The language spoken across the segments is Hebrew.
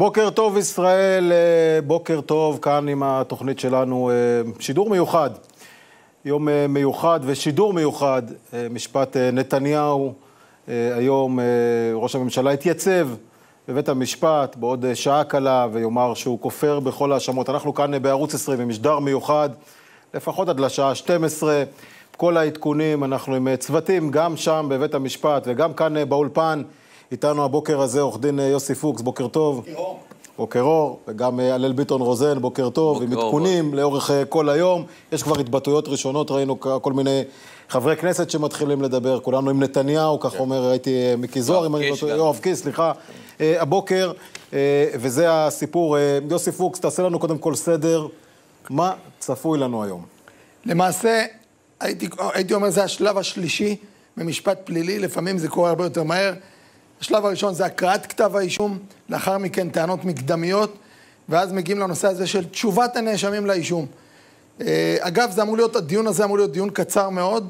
בוקר טוב ישראל, בוקר טוב, כאן עם התוכנית שלנו, שידור מיוחד, יום מיוחד ושידור מיוחד, משפט נתניהו. היום ראש הממשלה התייצב בבית המשפט בעוד שעה קלה ויאמר שהוא כופר בכל האשמות. אנחנו כאן בערוץ 20 במשדר מיוחד, לפחות עד לשעה 12. כל העדכונים, אנחנו עם צוותים גם שם בבית המשפט וגם כאן באולפן. איתנו הבוקר הזה עורך דין יוסי פוקס, בוקר טוב. בוקר אור, וגם הלל ביטון רוזן, בוקר טוב, עם עדכונים לאורך כל היום. יש כבר התבטאויות ראשונות, ראינו כל מיני חברי כנסת שמתחילים לדבר, כולנו עם נתניהו, כך אומר, ראיתי מיקי זוהר, יואב קיש, סליחה, הבוקר, וזה הסיפור. יוסי פוקס, תעשה לנו קודם כל סדר, מה צפוי לנו היום? למעשה, הייתי אומר, זה השלב השלישי במשפט פלילי, לפעמים זה קורה הרבה יותר מהר. השלב הראשון זה הקראת כתב האישום, לאחר מכן טענות מקדמיות, ואז מגיעים לנושא הזה של תשובת הנאשמים לאישום. אגב, הדיון הזה אמור להיות דיון קצר מאוד.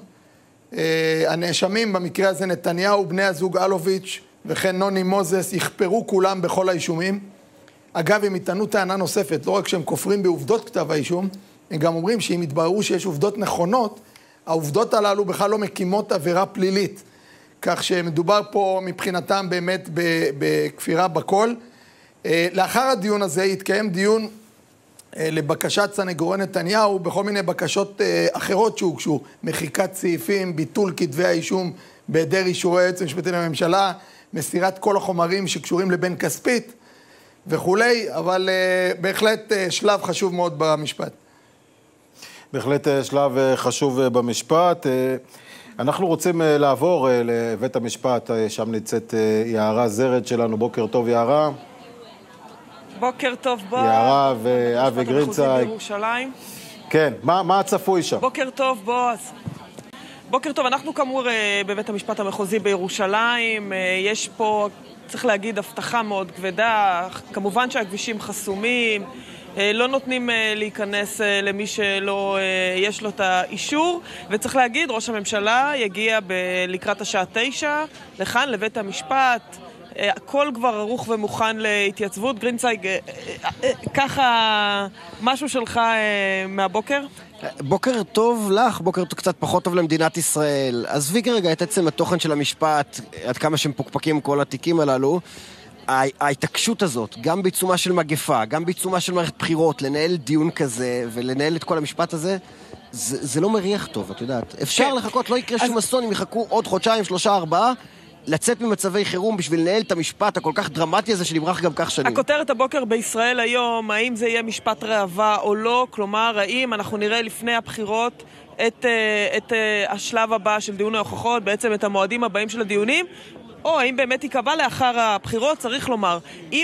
הנאשמים, במקרה הזה נתניהו, בני הזוג אלוביץ' וכן נוני מוזס, יכפרו כולם בכל האישומים. אגב, הם יטענו טענה נוספת, לא רק שהם כופרים בעובדות כתב האישום, הם גם אומרים שאם יתבררו שיש עובדות נכונות, העובדות הללו בכלל לא מקימות עבירה פלילית. כך שמדובר פה מבחינתם באמת בכפירה בכל. לאחר הדיון הזה התקיים דיון לבקשת סנגורי נתניהו בכל מיני בקשות אחרות שהוגשו, מחיקת סעיפים, ביטול כתבי האישום בהיעדר אישורי היועץ המשפטי לממשלה, מסירת כל החומרים שקשורים לבן כספית וכולי, אבל בהחלט שלב חשוב מאוד במשפט. בהחלט שלב חשוב במשפט. אנחנו רוצים לעבור לבית המשפט, שם נמצאת יערה זרד שלנו. בוקר טוב יערה. בוקר טוב בועז. יערה ואבי גרינצייג. בירושלים. כן, מה הצפוי שם? בוקר טוב בועז. בוקר טוב, אנחנו כאמור בבית המשפט המחוזי בירושלים. יש פה, צריך להגיד, הבטחה מאוד כבדה. כמובן שהכבישים חסומים. לא נותנים להיכנס למי שלא יש לו את האישור, וצריך להגיד, ראש הממשלה יגיע לקראת השעה 9 לכאן, לבית המשפט, הכל כבר ערוך ומוכן להתייצבות. גרינצייג, ככה משהו שלך מהבוקר? בוקר טוב לך, בוקר קצת פחות טוב למדינת ישראל. עזבי כרגע את עצם התוכן של המשפט, עד כמה שמפוקפקים כל התיקים הללו. ההתעקשות הזאת, גם בעיצומה של מגפה, גם בעיצומה של מערכת בחירות, לנהל דיון כזה ולנהל את כל המשפט הזה, זה לא מריח טוב, את יודעת. אפשר לחכות, לא יקרה שום אסון אם יחכו עוד חודשיים, 3, 4, לצאת ממצבי חירום בשביל לנהל את המשפט הכל כך דרמטי הזה שנברח גם כך שנים. הכותרת הבוקר בישראל היום, האם זה יהיה משפט ראווה או לא, כלומר, האם אנחנו נראה לפני הבחירות את השלב הבא של דיון ההוכחות, בעצם את המועדים הבאים של הדיונים, או האם באמת יקבע לאחר הבחירות. צריך לומר,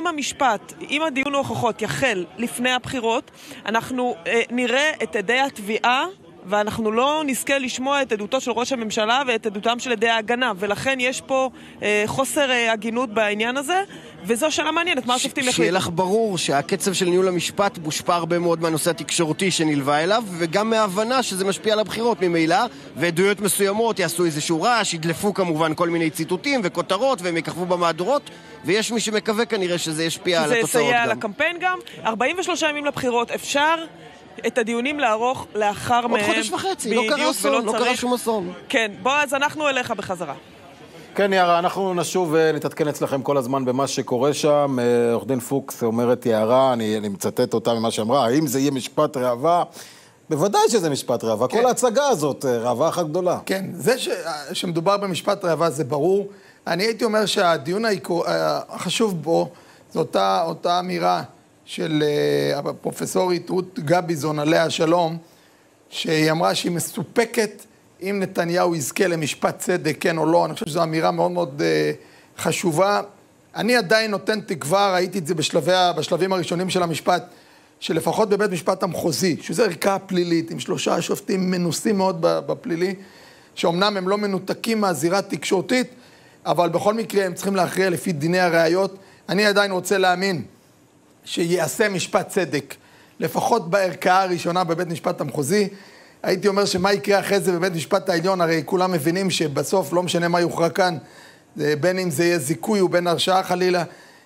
אם הדיון ההוכחות יחל לפני הבחירות, אנחנו נראה את עדי התביעה, ואנחנו לא נזכה לשמוע את עדותו של ראש הממשלה ואת עדותם של עדי ההגנה, ולכן יש פה חוסר הגינות בעניין הזה, וזו שאלה מעניינת, מה השופטים יחליטו? שיהיה לך ברור שהקצב של ניהול המשפט מושפע הרבה מאוד מהנושא התקשורתי שנלווה אליו, וגם מההבנה שזה משפיע על הבחירות ממילא, ועדויות מסוימות יעשו איזשהו רעש, ידלפו כמובן כל מיני ציטוטים וכותרות, והם יככבו במהדורות, ויש מי שמקווה כנראה שזה ישפיע על התוצאות גם. זה יסייע על הקמפיין גם. 43 ימים לבחירות, אפשר את הדיונים לערוך לאחר מהם. עוד חודש וחצי, לא קרה אסון, לא קרה שום אסון. כן, בועז, אנחנו אליך בחזרה. כן, יערה, אנחנו נשוב ונתעדכן אצלכם כל הזמן במה שקורה שם. עורך דין פוקס אומרת יערה, אני מצטט אותה ממה שאמרה, האם זה יהיה משפט ראווה? בוודאי שזה משפט ראווה, כל ההצגה הזאת ראווה אחת גדולה. כן, זה שמדובר במשפט ראווה זה ברור. אני הייתי אומר שהדיון החשוב בו, זו אותה אמירה של הפרופסורית רות גביזון עליה השלום, שהיא אמרה שהיא מסופקת אם נתניהו יזכה למשפט צדק, כן או לא. אני חושב שזו אמירה מאוד מאוד חשובה. אני עדיין נותן תקווה, ראיתי את זה בשלבים הראשונים של המשפט, שלפחות בבית משפט המחוזי, שזה ערכאה פלילית, עם 3 שופטים מנוסים מאוד בפלילי, שאומנם הם לא מנותקים מהזירה התקשורתית, אבל בכל מקרה הם צריכים להכריע לפי דיני הראיות. אני עדיין רוצה להאמין שיעשה משפט צדק, לפחות בערכאה הראשונה בבית משפט המחוזי. הייתי אומר שמה יקרה אחרי זה בבית משפט העליון, הרי כולם מבינים שבסוף לא משנה מה יוכרע כאן, בין אם זה יהיה זיכוי ובין הרשעה חלילה,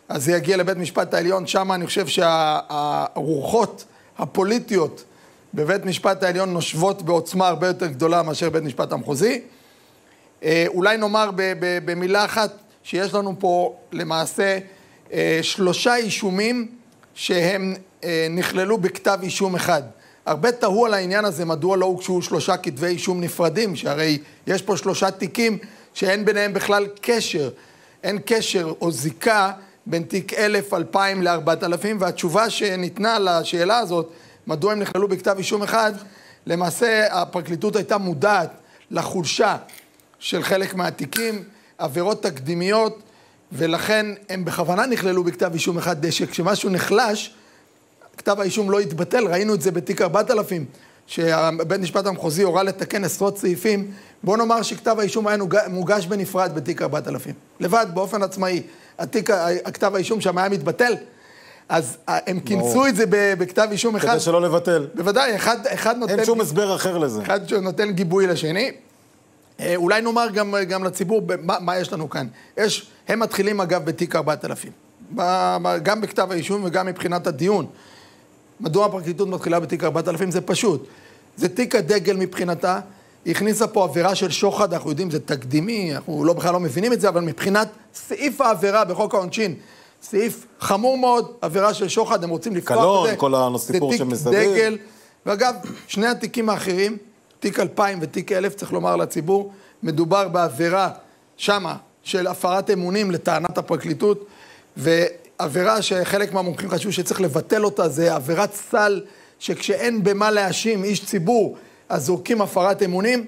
אז זה יגיע לבית משפט העליון. שם אני חושב שהרוחות הפוליטיות בבית משפט העליון נושבות בעוצמה הרבה יותר גדולה מאשר בית משפט המחוזי. אולי נאמר במילה אחת שיש לנו פה למעשה 3 אישומים שהם נכללו בכתב אישום אחד. הרבה תהו על העניין הזה, מדוע לא הוגשו 3 כתבי אישום נפרדים, שהרי יש פה 3 תיקים שאין ביניהם בכלל קשר, אין קשר או זיקה בין תיק 1,000, 2,000 ל-4,000, והתשובה שניתנה לשאלה הזאת, מדוע הם נכללו בכתב אישום אחד, למעשה הפרקליטות הייתה מודעת לחולשה של חלק מהתיקים, עבירות תקדימיות, ולכן הם בכוונה נכללו בכתב אישום אחד, שכשמשהו נחלש, כתב האישום לא יתבטל. ראינו את זה בתיק 4,000, שבית משפט המחוזי הורה לתקן עשרות סעיפים. בוא נאמר שכתב האישום היה מוגש בנפרד בתיק 4,000. לבד, באופן עצמאי, הכתב האישום שם היה מתבטל. אז הם כינסו את זה בכתב אישום אחד. כדי שלא לבטל. בוודאי, אחד נותן... אין שום הסבר אחר לזה. אחד שנותן גיבוי לשני. אולי נאמר גם לציבור מה יש לנו כאן. הם מתחילים אגב בתיק 4,000. גם בכתב האישום וגם מבחינת הדיון. מדוע הפרקליטות מתחילה בתיק 4,000? זה פשוט. זה תיק הדגל מבחינתה. היא הכניסה פה עבירה של שוחד, אנחנו יודעים, זה תקדימי, אנחנו בכלל לא מבינים את זה, אבל מבחינת סעיף העבירה בחוק העונשין, סעיף חמור מאוד, עבירה של שוחד, הם רוצים לפתוח את זה. כל הסיפור שמסביב. זה תיק דגל. ואגב, 2 התיקים האחרים, תיק 2,000 ותיק 1,000, צריך לומר לציבור, מדובר בעבירה שמה של הפרת אמונים לטענת הפרקליטות, ועבירה שחלק מהמומחים חשבו שצריך לבטל אותה, זה עבירת סל, שכשאין במה להאשים איש ציבור, אז זורקים הפרת אמונים,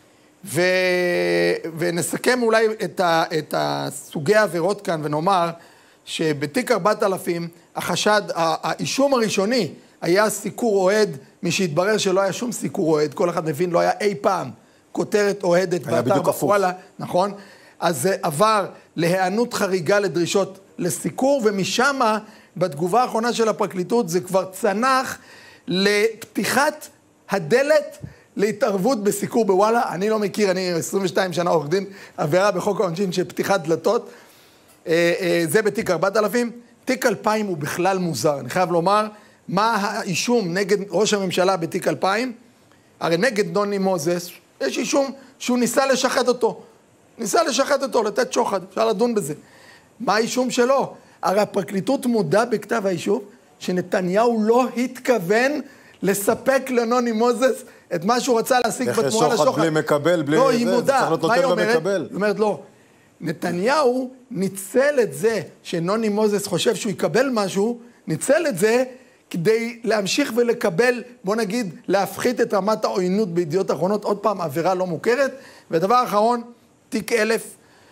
ונסכם אולי את סוגי העבירות כאן, ונאמר שבתיק 4,000, האישום הראשוני היה סיקור אוהד, מי שהתברר שלא היה שום סיקור אוהד, כל אחד מבין, לא היה אי פעם כותרת אוהדת באתר בפועלה, נכון? אז זה עבר להיענות חריגה לדרישות לסיקור, ומשם, בתגובה האחרונה של הפרקליטות, זה כבר צנח לפתיחת הדלת להתערבות בסיקור בוואלה. אני לא מכיר, אני 22 שנה עורך דין, עבירה בחוק העונשין של פתיחת דלתות. זה בתיק 4,000. תיק 2,000 הוא בכלל מוזר. אני חייב לומר, מה האישום נגד ראש הממשלה בתיק 2,000? הרי נגד נוני מוזס, יש אישום שהוא ניסה לשחד אותו. לתת שוחד, אפשר לדון בזה. מה האישום שלו? הרי הפרקליטות מודה בכתב האישום, שנתניהו לא התכוון לספק לנוני מוזס את מה שהוא רצה להשיג בתמורה לשוחד. שוחד בלי מקבל, בלי לא, זה, היא מודה. מה היא אומרת? היא אומרת, לא. נתניהו ניצל את זה שנוני מוזס חושב שהוא יקבל משהו, ניצל את זה כדי להמשיך ולקבל, בוא נגיד, להפחית את רמת העוינות בידיעות אחרונות, עוד פעם, עבירה לא מוכרת. ודבר אחרון, תיק 1,000,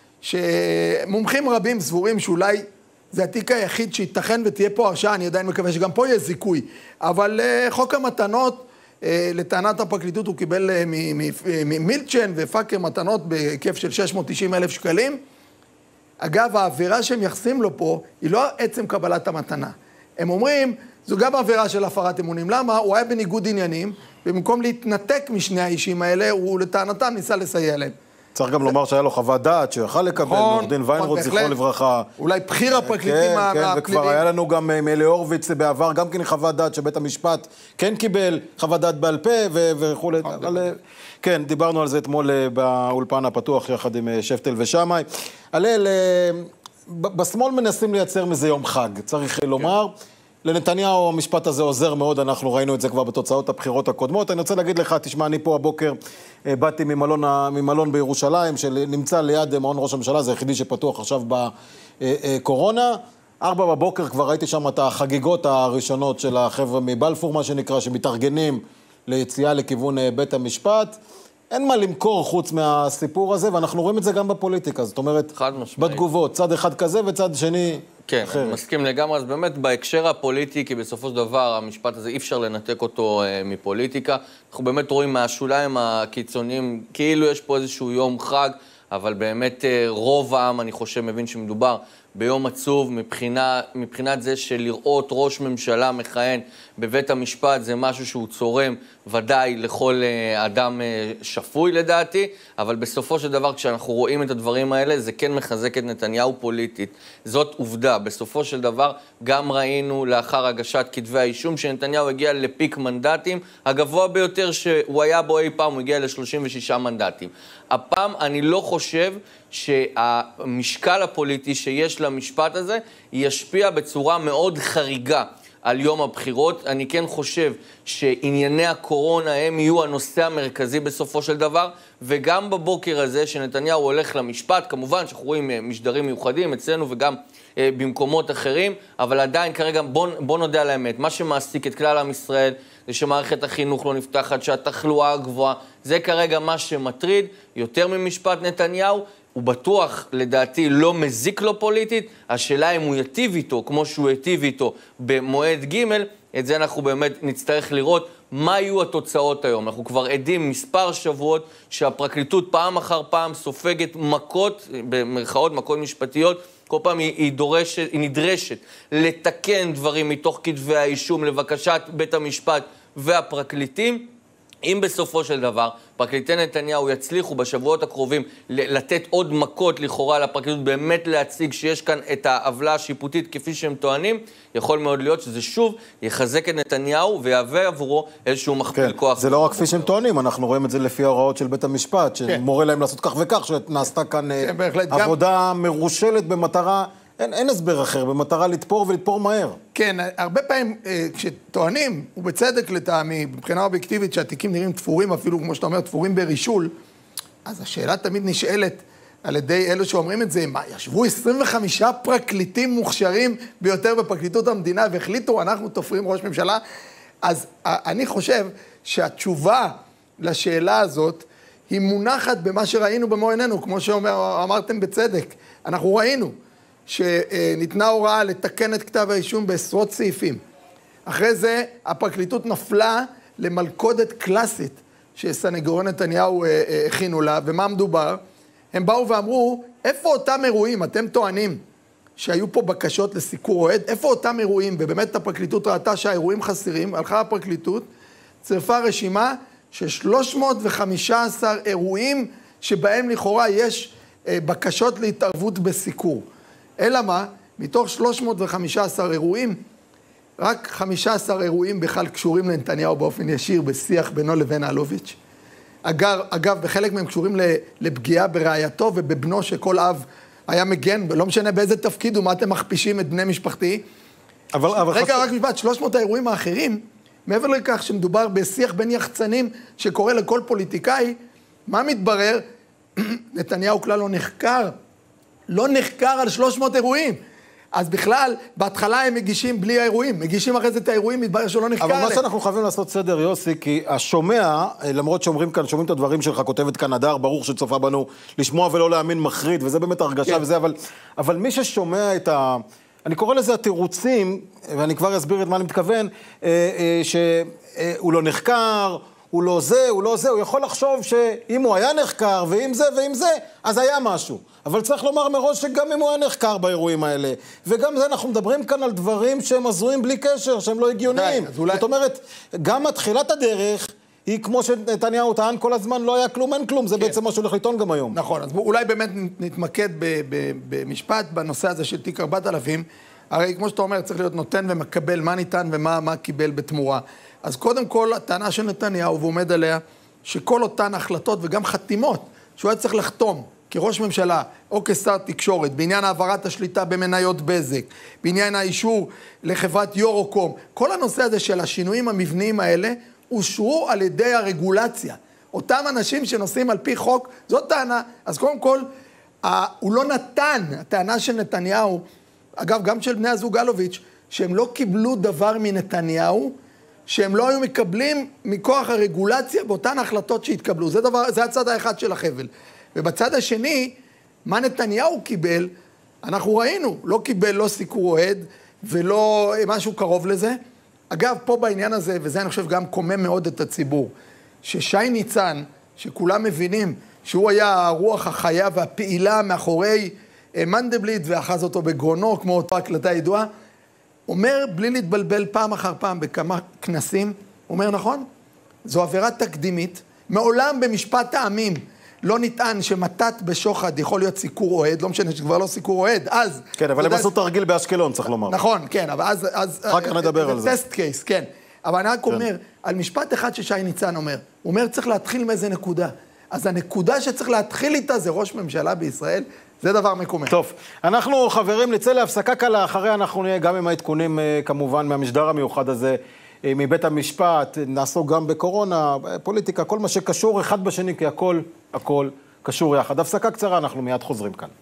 שמומחים רבים סבורים שאולי זה התיק היחיד שיתכן ותהיה פה הרשעה, אני עדיין מקווה שגם פה יהיה זיכוי, אבל חוק המתנות, לטענת הפרקליטות הוא קיבל ממילצ'ן ופאקר מתנות בהיקף של 690,000 שקלים. אגב, העבירה שהם יחסים לו פה היא לא עצם קבלת המתנה. הם אומרים, זו גם עבירה של הפרת אמונים. למה? הוא היה בניגוד עניינים, ובמקום להתנתק משני האישים האלה, הוא לטענתם ניסה לסייע להם. צריך גם לומר שהיה לו חוות דעת, שיכל לקבל מעורך דין ויינרוט, זכרו לברכה. אולי בכיר הפרקליטים הפליליים. כן, וכבר היה לנו גם מאלי הורוביץ בעבר, גם כן חוות דעת שבית המשפט כן קיבל, חוות דעת בעל פה וכו'. כן, דיברנו על זה אתמול באולפן הפתוח יחד עם שפטל ושמאי. הלל, בשמאל מנסים לייצר מזה יום חג, צריך לומר. לנתניהו המשפט הזה עוזר מאוד, אנחנו ראינו את זה כבר בתוצאות הבחירות הקודמות. אני רוצה להגיד לך, תשמע, אני פה הבוקר באתי ממלון בירושלים, שנמצא ליד מעון ראש הממשלה, זה היחידי שפתוח עכשיו בקורונה. 4 בבוקר כבר ראיתי שם את החגיגות הראשונות של החבר'ה מבלפור, מה שנקרא, שמתארגנים ליציאה לכיוון בית המשפט. אין מה למכור חוץ מהסיפור הזה, ואנחנו רואים את זה גם בפוליטיקה. זאת אומרת, בתגובות, צד אחד כזה וצד שני כן, אחרת. אני מסכים לגמרי. אז באמת בהקשר הפוליטי, כי בסופו של דבר המשפט הזה אי אפשר לנתק אותו מפוליטיקה. אנחנו באמת רואים מהשוליים הקיצוניים, כאילו יש פה איזשהו יום חג, אבל באמת רוב העם, אני חושב, מבין שמדובר ביום עצוב מבחינת זה שלראות ראש ממשלה מכהן בבית המשפט זה משהו שהוא צורם ודאי לכל אדם שפוי לדעתי, אבל בסופו של דבר כשאנחנו רואים את הדברים האלה זה כן מחזק את נתניהו פוליטית. זאת עובדה. בסופו של דבר גם ראינו לאחר הגשת כתבי האישום שנתניהו הגיע לפיק מנדטים, הגבוה ביותר שהוא היה בו אי פעם, הוא הגיע ל36 מנדטים. הפעם אני לא חושב שהמשקל הפוליטי שיש למשפט הזה ישפיע בצורה מאוד חריגה על יום הבחירות. אני כן חושב שענייני הקורונה הם יהיו הנושא המרכזי בסופו של דבר, וגם בבוקר הזה שנתניהו הולך למשפט, כמובן שאנחנו רואים משדרים מיוחדים אצלנו וגם במקומות אחרים, אבל עדיין כרגע בוא נודה על האמת, מה שמעסיק את כלל עם ישראל זה שמערכת החינוך לא נפתחת, שהתחלואה גבוהה, זה כרגע מה שמטריד יותר ממשפט נתניהו. הוא בטוח, לדעתי, לא מזיק לו פוליטית, השאלה אם הוא יטיב איתו, כמו שהוא יטיב איתו במועד ג', את זה אנחנו באמת נצטרך לראות מה יהיו התוצאות היום. אנחנו כבר עדים מספר שבועות שהפרקליטות פעם אחר פעם סופגת מכות, במרכאות מכות משפטיות, כל פעם היא נדרשת לתקן דברים מתוך כתבי האישום לבקשת בית המשפט והפרקליטים. אם בסופו של דבר פרקליטי נתניהו יצליחו בשבועות הקרובים לתת עוד מכות לכאורה לפרקליטות, באמת להציג שיש כאן את העוולה השיפוטית כפי שהם טוענים, יכול מאוד להיות שזה שוב יחזק את נתניהו ויהווה עבורו איזשהו מכפיל כוח. זה לא רק כפי שהם טוענים, אנחנו רואים את זה לפי ההוראות של בית המשפט, שמורה להם לעשות כך וכך, שנעשתה כאן עבודה מרושלת במטרה, אין הסבר אחר, במטרה לתפור ולתפור מהר. כן, הרבה פעמים כשטוענים, ובצדק לטעמי, מבחינה אובייקטיבית, שהתיקים נראים תפורים, אפילו כמו שאתה אומר, תפורים ברישול, אז השאלה תמיד נשאלת על ידי אלו שאומרים את זה, מה, ישבו 25 פרקליטים מוכשרים ביותר בפרקליטות המדינה, והחליטו, אנחנו תופרים ראש ממשלה? אז אני חושב שהתשובה לשאלה הזאת, היא מונחת במה שראינו במו עינינו, כמו שאמרתם בצדק. אנחנו ראינו שניתנה הוראה לתקן את כתב האישום בעשרות סעיפים. אחרי זה הפרקליטות נפלה למלכודת קלאסית שסנגורי נתניהו הכינו לה, ומה מדובר? הם באו ואמרו, איפה אותם אירועים? אתם טוענים שהיו פה בקשות לסיקור אוהד, איפה אותם אירועים? ובאמת הפרקליטות ראתה שהאירועים חסרים, הלכה הפרקליטות, צירפה רשימה של 315 אירועים שבהם לכאורה יש בקשות להתערבות בסיקור. אלא מה? מתוך 315 אירועים, רק 15 אירועים בכלל קשורים לנתניהו באופן ישיר בשיח בינו לבין אלוביץ'. אגב, בחלק מהם קשורים לפגיעה ברעייתו ובבנו שכל אב היה מגן, לא משנה באיזה תפקיד ומה אתם מכפישים את בני משפחתי. רגע, רק משפט, 300 האירועים האחרים, מעבר לכך שמדובר בשיח בין יחצנים שקורה לכל פוליטיקאי, מה מתברר? נתניהו כלל לא נחקר על 300 אירועים. אז בכלל, בהתחלה הם מגישים בלי האירועים, מגישים אחרי זה את האירועים, מתברר שלא נחקר עליהם. אבל מה שאנחנו חייבים לעשות סדר, יוסי, כי השומע, למרות שאומרים כאן, שומעים את הדברים שלך, כותבת כאן הדר, ברוך שצופה בנו, לשמוע ולא להאמין מחריד, וזה באמת הרגשה וזה, אבל מי ששומע את אני קורא לזה התירוצים, ואני כבר אסביר את מה אני מתכוון, שהוא לא נחקר, הוא לא זה, הוא יכול לחשוב שאם הוא היה נחקר, ואם זה, אז היה משהו. אבל צריך לומר מראש שגם אם הוא היה נחקר באירועים האלה, וגם זה אנחנו מדברים כאן על דברים שהם עזויים בלי קשר, שהם לא הגיוניים. זאת אומרת, גם התחילת הדרך, היא כמו שנתניהו טען כל הזמן, לא היה כלום, אין כלום, זה בעצם מה שהולך לטעון גם היום. נכון, אז אולי באמת נתמקד במשפט בנושא הזה של תיק 4000, הרי כמו שאתה אומר, צריך להיות נותן ומקבל מה ניתן ומה קיבל בתמורה. אז קודם כל, הטענה של נתניהו, והוא עומד עליה, שכל אותן החלטות וגם חתימות, שהוא היה צריך לחתום כראש ממשלה או כשר תקשורת, בעניין העברת השליטה במניות בזק, בעניין האישור לחברת יורוקום, כל הנושא הזה של השינויים המבניים האלה, אושרו על ידי הרגולציה. אותם אנשים שנוסעים על פי חוק, זאת טענה. אז קודם כל, הוא לא נתן, הטענה של נתניהו, אגב, גם של בני הזוג אלוביץ', שהם לא קיבלו דבר מנתניהו, שהם לא היו מקבלים מכוח הרגולציה באותן החלטות שהתקבלו. זה הצד האחד של החבל. ובצד השני, מה נתניהו קיבל, אנחנו ראינו, לא קיבל לא סיקור אוהד, ולא משהו קרוב לזה. אגב, פה בעניין הזה, וזה אני חושב גם קומם מאוד את הציבור, ששי ניצן, שכולם מבינים שהוא היה הרוח החיה והפעילה מאחורי מנדלבליט ואחז אותו בגרונו, כמו אותה הקלטה ידועה, אומר בלי להתבלבל פעם אחר פעם בכמה כנסים, אומר נכון, זו עבירה תקדימית, מעולם במשפט העמים לא נטען שמתת בשוחד יכול להיות סיקור אוהד, לא משנה שכבר לא סיקור אוהד, אז... כן, אבל הם עשו תרגיל באשקלון, צריך לומר. נכון, כן, אבל אז... אחר כך נדבר על זה. טסט קייס, כן. אבל אני רק אומר, על משפט אחד ששי ניצן אומר, הוא אומר צריך להתחיל מאיזה נקודה. אז הנקודה שצריך להתחיל איתה זה ראש ממשלה בישראל, זה דבר מקומם. טוב, אנחנו חברים נצא להפסקה קלה, אחרי אנחנו נהיה גם עם העדכונים כמובן מהמשדר המיוחד הזה, מבית המשפט, נעסוק גם בקורונה, פוליטיקה, כל מה שקשור אחד בשני, כי הכל קשור יחד. הפסקה קצרה, אנחנו מיד חוזרים כאן.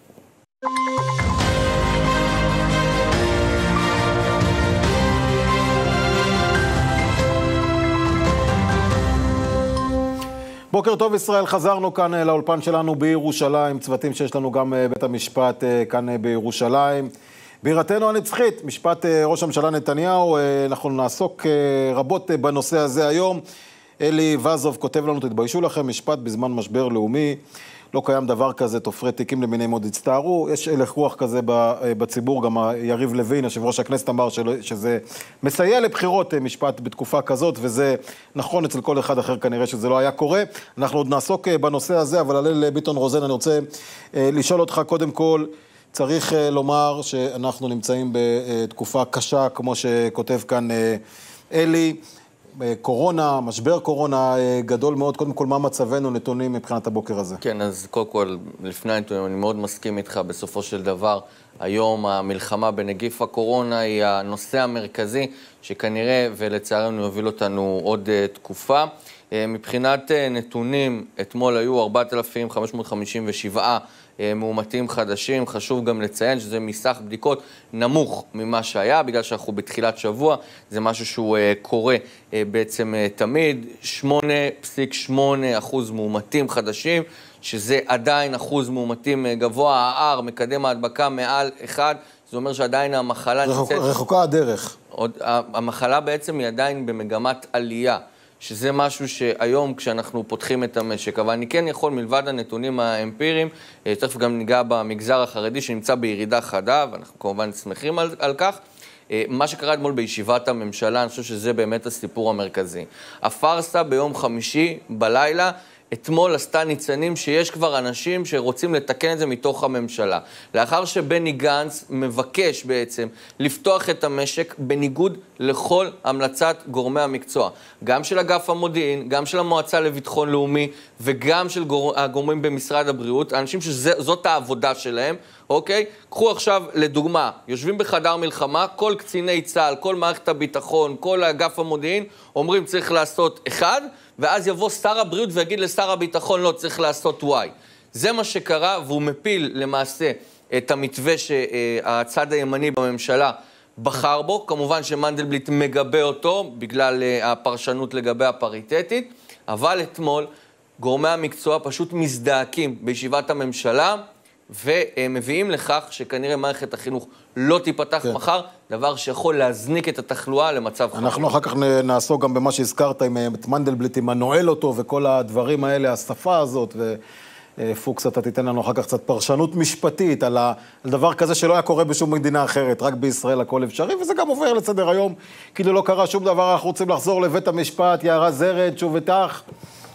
בוקר טוב ישראל, חזרנו כאן לאולפן שלנו בירושלים, צוותים שיש לנו גם בית המשפט כאן בירושלים. בירתנו הנצחית, משפט ראש הממשלה נתניהו, אנחנו נעסוק רבות בנושא הזה היום. אלי וזוב כותב לנו, תתביישו לכם, משפט בזמן משבר לאומי, לא קיים דבר כזה, תופרי תיקים למיניהם עוד הצטערו, יש הלך רוח כזה בציבור, גם יריב לוין, יושב ראש הכנסת אמר שזה מסייע לבחירות משפט בתקופה כזאת, וזה נכון אצל כל אחד אחר כנראה שזה לא היה קורה. אנחנו עוד נעסוק בנושא הזה, אבל הלל ביטון רוזן, אני רוצה לשאול אותך קודם כל, צריך לומר שאנחנו נמצאים בתקופה קשה, כמו שכותב כאן אלי, קורונה, משבר קורונה גדול מאוד. קודם כל, מה מצבנו נתונים מבחינת הבוקר הזה? כן, אז קודם כל, לפני הנתונים, אני מאוד מסכים איתך בסופו של דבר. היום המלחמה בנגיף הקורונה היא הנושא המרכזי, שכנראה ולצערנו יוביל אותנו עוד תקופה. מבחינת נתונים, אתמול היו 4,557 מאומתים חדשים. חשוב גם לציין שזה מסך בדיקות נמוך ממה שהיה, בגלל שאנחנו בתחילת שבוע, זה משהו שהוא קורה בעצם תמיד. 8.8% מאומתים חדשים, שזה עדיין אחוז מאומתים גבוה. ה-R, מקדם ההדבקה מעל 1, זה אומר שעדיין המחלה נמצאת... רחוקה הדרך. המחלה בעצם היא עדיין במגמת עלייה. שזה משהו שהיום כשאנחנו פותחים את המשק, אבל אני כן יכול מלבד הנתונים האמפיריים, תכף גם ניגע במגזר החרדי שנמצא בירידה חדה, ואנחנו כמובן שמחים על כך. מה שקרה אתמול בישיבת הממשלה, אני חושב שזה באמת הסיפור המרכזי. הפרסה ביום חמישי בלילה, אתמול עשתה ניצנים שיש כבר אנשים שרוצים לתקן את זה מתוך הממשלה. לאחר שבני גנץ מבקש בעצם לפתוח את המשק בניגוד לכל המלצת גורמי המקצוע. גם של אגף המודיעין, גם של המועצה לביטחון לאומי וגם של הגורמים במשרד הבריאות, אנשים שזאת העבודה שלהם, אוקיי? קחו עכשיו לדוגמה, יושבים בחדר מלחמה, כל קציני צה"ל, כל מערכת הביטחון, כל אגף המודיעין, אומרים צריך לעשות 1, ואז יבוא שר הבריאות ויגיד לשר הביטחון לא צריך לעשות Y. זה מה שקרה, והוא מפיל למעשה את המתווה שהצד הימני בממשלה בחר בו. כמובן שמנדלבליט מגבה אותו בגלל הפרשנות לגבי הפריטטית, אבל אתמול גורמי המקצוע פשוט מזדעקים בישיבת הממשלה, ומביאים לכך שכנראה מערכת החינוך לא תיפתח מחר, דבר שיכול להזניק את התחלואה למצב חמור. אנחנו אחר כך נעסוק גם במה שהזכרת עם מנדלבליט, עם הנועל אותו וכל הדברים האלה, השפה הזאת, ופוקס, אתה תיתן לנו אחר כך קצת פרשנות משפטית על דבר כזה שלא היה קורה בשום מדינה אחרת, רק בישראל הכל אפשרי, וזה גם עובר לסדר היום, כאילו לא קרה שום דבר, אנחנו רוצים לחזור לבית המשפט, יערה זרד, שוב איתך.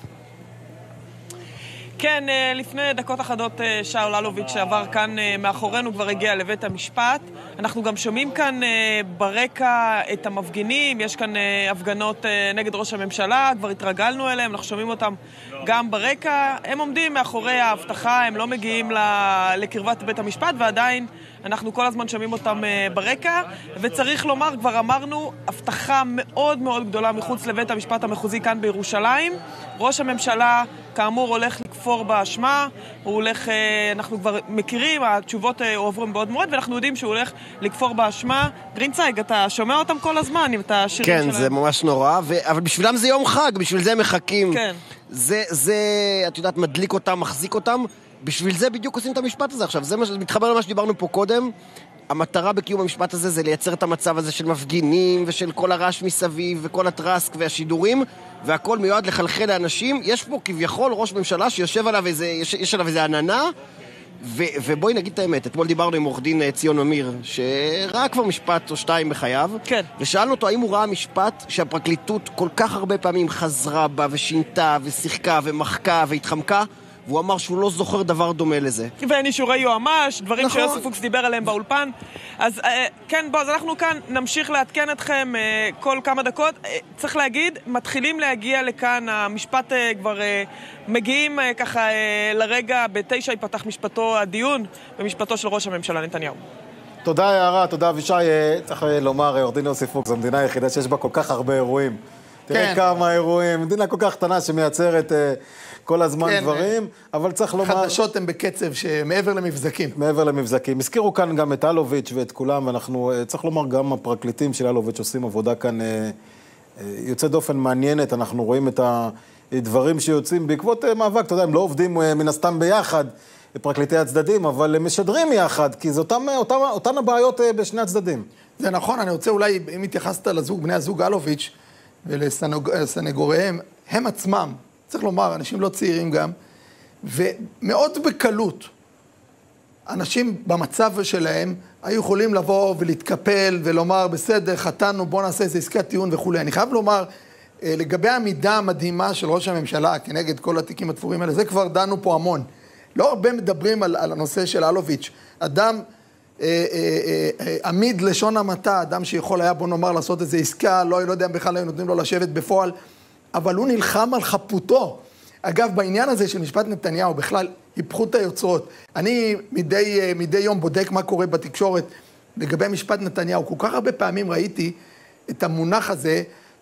כן, לפני דקות אחדות שאול אלוביץ' שעבר כאן מאחורינו כבר הגיע לבית המשפט. אנחנו גם שומעים כאן ברקע את המפגינים, יש כאן הפגנות נגד ראש הממשלה, כבר התרגלנו אליהם, אנחנו שומעים אותם גם ברקע. הם עומדים מאחורי ההבטחה, הם לא מגיעים לקרבת בית המשפט, ועדיין אנחנו כל הזמן שומעים אותם ברקע, וצריך לומר, כבר אמרנו, הבטחה מאוד מאוד גדולה מחוץ לבית המשפט המחוזי כאן בירושלים. ראש הממשלה כאמור הולך לכפור באשמה, הוא הולך, אנחנו כבר מכירים, התשובות עוברים בעוד מועד, ואנחנו יודעים שהוא הולך לכפור באשמה. גרינצייג, אתה שומע אותם כל הזמן עם את השירים שלהם? כן, זה ממש נורא, אבל בשבילם זה יום חג, בשביל זה הם מחכים. כן. זה, את יודעת, מדליק אותם, מחזיק אותם, בשביל זה בדיוק עושים את המשפט הזה עכשיו. זה מתחבר למה שדיברנו פה קודם. המטרה בקיום המשפט הזה זה לייצר את המצב הזה של מפגינים ושל כל הרעש מסביב וכל הטרסק והשידורים, והכל מיועד לחלחל לאנשים. יש פה כביכול ראש ממשלה שיושב עליו יש עליו איזה עננה, ובואי נגיד את האמת, אתמול דיברנו עם עורך דין ציון ממיר, שראה כבר משפט או שתיים בחייו, כן. ושאלנו אותו האם הוא ראה משפט שהפרקליטות כל כך הרבה פעמים חזרה בה ושינתה ושיחקה ומחקה והתחמקה, והוא אמר שהוא לא זוכר דבר דומה לזה. ואין אישורי יועמ"ש, דברים נכון. שיוסי פוקס דיבר עליהם באולפן. אז כן, בוא, אז אנחנו כאן נמשיך לעדכן אתכם כל כמה דקות. צריך להגיד, מתחילים להגיע לכאן, המשפט כבר מגיעים ככה לרגע, ב9 ייפתח משפטו הדיון, במשפטו של ראש הממשלה נתניהו. תודה יערה, תודה אבישי. צריך לומר, עורך דין יוסי פוקס, זו המדינה היחידה שיש בה כל כך הרבה אירועים. תראה כמה אירועים, מדינה כל כך קטנה שמייצרת כל הזמן דברים, אבל צריך לומר... חדשות הן בקצב שמעבר למבזקים. מעבר למבזקים. הזכירו כאן גם את אלוביץ' ואת כולם, ואנחנו, צריך לומר, גם הפרקליטים של אלוביץ' עושים עבודה כאן יוצא דופן מעניינת, אנחנו רואים את הדברים שיוצאים בעקבות מאבק, אתה יודע, הם לא עובדים מן הסתם ביחד, פרקליטי הצדדים, אבל הם משדרים יחד, כי זה אותן הבעיות בשני הצדדים. זה נכון, אני רוצה אולי, אם התייחסת לזוג, בני הזוג אלוביץ' ולסנגוריהם, הם עצמם, צריך לומר, אנשים לא צעירים גם, ומאוד בקלות, אנשים במצב שלהם היו יכולים לבוא ולהתקפל ולומר, בסדר, חתנו, בוא נעשה איזה עסקת טיעון וכו'. אני חייב לומר, לגבי העמידה המדהימה של ראש הממשלה כנגד כל התיקים התפורים האלה, זה כבר דנו פה המון. לא הרבה מדברים על הנושא של אלוביץ'. אדם עמיד לשון המעטה, אדם שיכול היה, בוא נאמר, לעשות איזו עסקה, לא יודע בכלל, היו נותנים לו לשבת בפועל, אבל הוא נלחם על חפותו. אגב, בעניין הזה של משפט נתניהו, בכלל, היפכו את היוצרות. אני מדי יום בודק מה קורה בתקשורת לגבי משפט נתניהו. כל כך הרבה פעמים ראיתי את המונח הזה,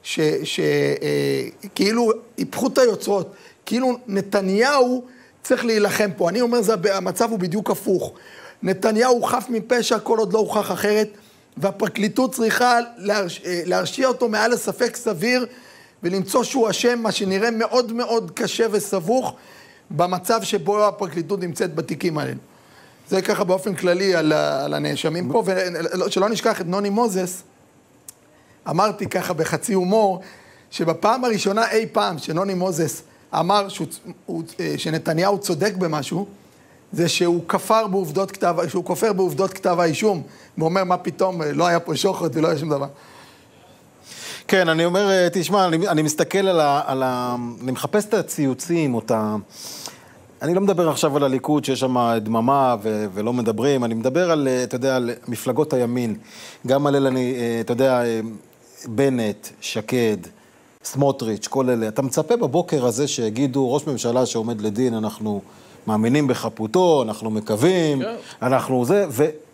שכאילו היפכו את היוצרות. כאילו נתניהו צריך להילחם פה. אני אומר, המצב הוא בדיוק הפוך. נתניהו חף מפשע, כל עוד לא הוכח אחרת, והפרקליטות צריכה להרשיע אותו מעל לספק סביר, ולמצוא שהוא אשם, מה שנראה מאוד מאוד קשה וסבוך, במצב שבו הפרקליטות נמצאת בתיקים האלה. זה ככה באופן כללי על הנאשמים פה, ושלא נשכח את נוני מוזס, אמרתי ככה בחצי הומור, שבפעם הראשונה אי פעם שנוני מוזס אמר שנתניהו צודק במשהו, זה שהוא כופר בעובדות כתב האישום, ואומר מה פתאום, לא היה פה שוחד ולא היה שום דבר. כן, אני אומר, תשמע, אני מסתכל אני מחפש את הציוצים, אני לא מדבר עכשיו על הליכוד שיש שם דממה ולא מדברים, אני מדבר על, אתה יודע, על מפלגות הימין, גם על אלה, אתה יודע, בנט, שקד, סמוטריץ', כל אלה. אתה מצפה בבוקר הזה שיגידו, ראש ממשלה שעומד לדין, אנחנו מאמינים בחפותו, אנחנו מקווים, אנחנו זה,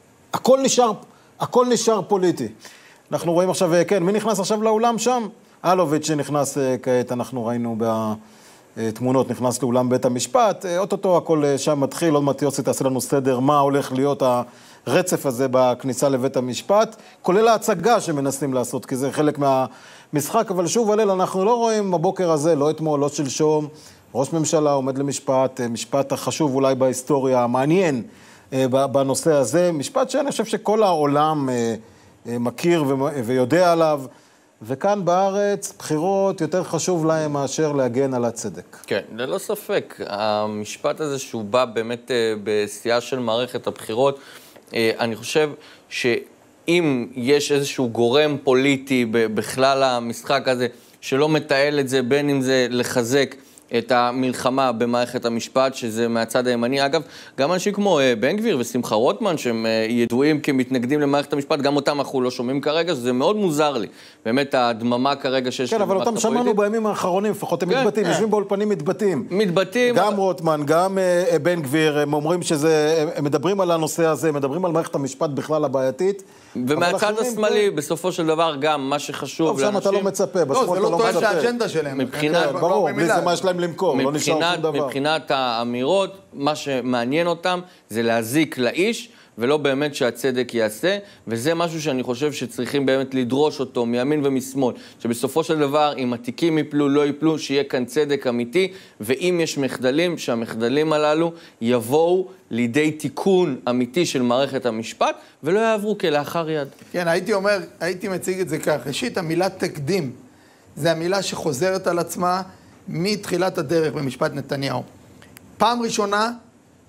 והכל נשאר פוליטי. אנחנו רואים עכשיו, כן, מי נכנס עכשיו לאולם שם? אלוביץ' שנכנס כעת, אנחנו ראינו בתמונות, נכנס לאולם בית המשפט, אוטוטו הכל שם מתחיל, עוד מעט יוסי תעשה לנו סדר, מה הולך להיות הרצף הזה בכניסה לבית המשפט, כולל ההצגה שמנסים לעשות, כי זה חלק מהמשחק, אבל שוב הלל, אנחנו לא רואים בבוקר הזה, לא אתמול, לא שלשום, ראש ממשלה עומד למשפט, משפט החשוב אולי בהיסטוריה, המעניין בנושא הזה, משפט שאני חושב שכל העולם מכיר ויודע עליו, וכאן בארץ בחירות יותר חשוב להם מאשר להגן על הצדק. כן, ללא ספק. המשפט הזה שהוא בא באמת בשיאה של מערכת הבחירות, אני חושב שאם יש איזשהו גורם פוליטי בכלל המשחק הזה, שלא מתעל את זה, בין אם זה לחזק את המלחמה במערכת המשפט, שזה מהצד הימני. אגב, גם אנשים כמו בן גביר ושמחה רוטמן, שהם ידועים כמתנגדים למערכת המשפט, גם אותם אנחנו לא שומעים כרגע, שזה מאוד מוזר לי. באמת, הדממה כרגע שיש... כן, אבל אותם שמענו בימים האחרונים, לפחות הם מתבטאים, יושבים באולפנים מתבטאים. מתבטאים. גם רוטמן, גם בן גביר, הם אומרים שזה... הם מדברים על הנושא הזה, הם מדברים על מערכת המשפט בכלל הבעייתית. ומהצד השמאלי, בסופו של דבר, גם מה שחשוב לאנשים... טוב, שם אתה לא מצפה, בשמאל אתה לא מצפה. לא, זה לא טוען שהאג'נדה שלהם. ברור, בלי זה מה יש להם למכור, לא נשאר שום דבר. מבחינת האמירות, מה שמעניין אותם זה להזיק לאיש, ולא באמת שהצדק יעשה, וזה משהו שאני חושב שצריכים באמת לדרוש אותו מימין ומשמאל, שבסופו של דבר, אם התיקים יפלו, לא יפלו, שיהיה כאן צדק אמיתי, ואם יש מחדלים, שהמחדלים הללו יבואו לידי תיקון אמיתי של מערכת המשפט, ולא יעברו כלאחר יד. כן, הייתי מציג את זה כך. ראשית, המילה תקדים, זה המילה שחוזרת על עצמה מתחילת הדרך במשפט נתניהו. פעם ראשונה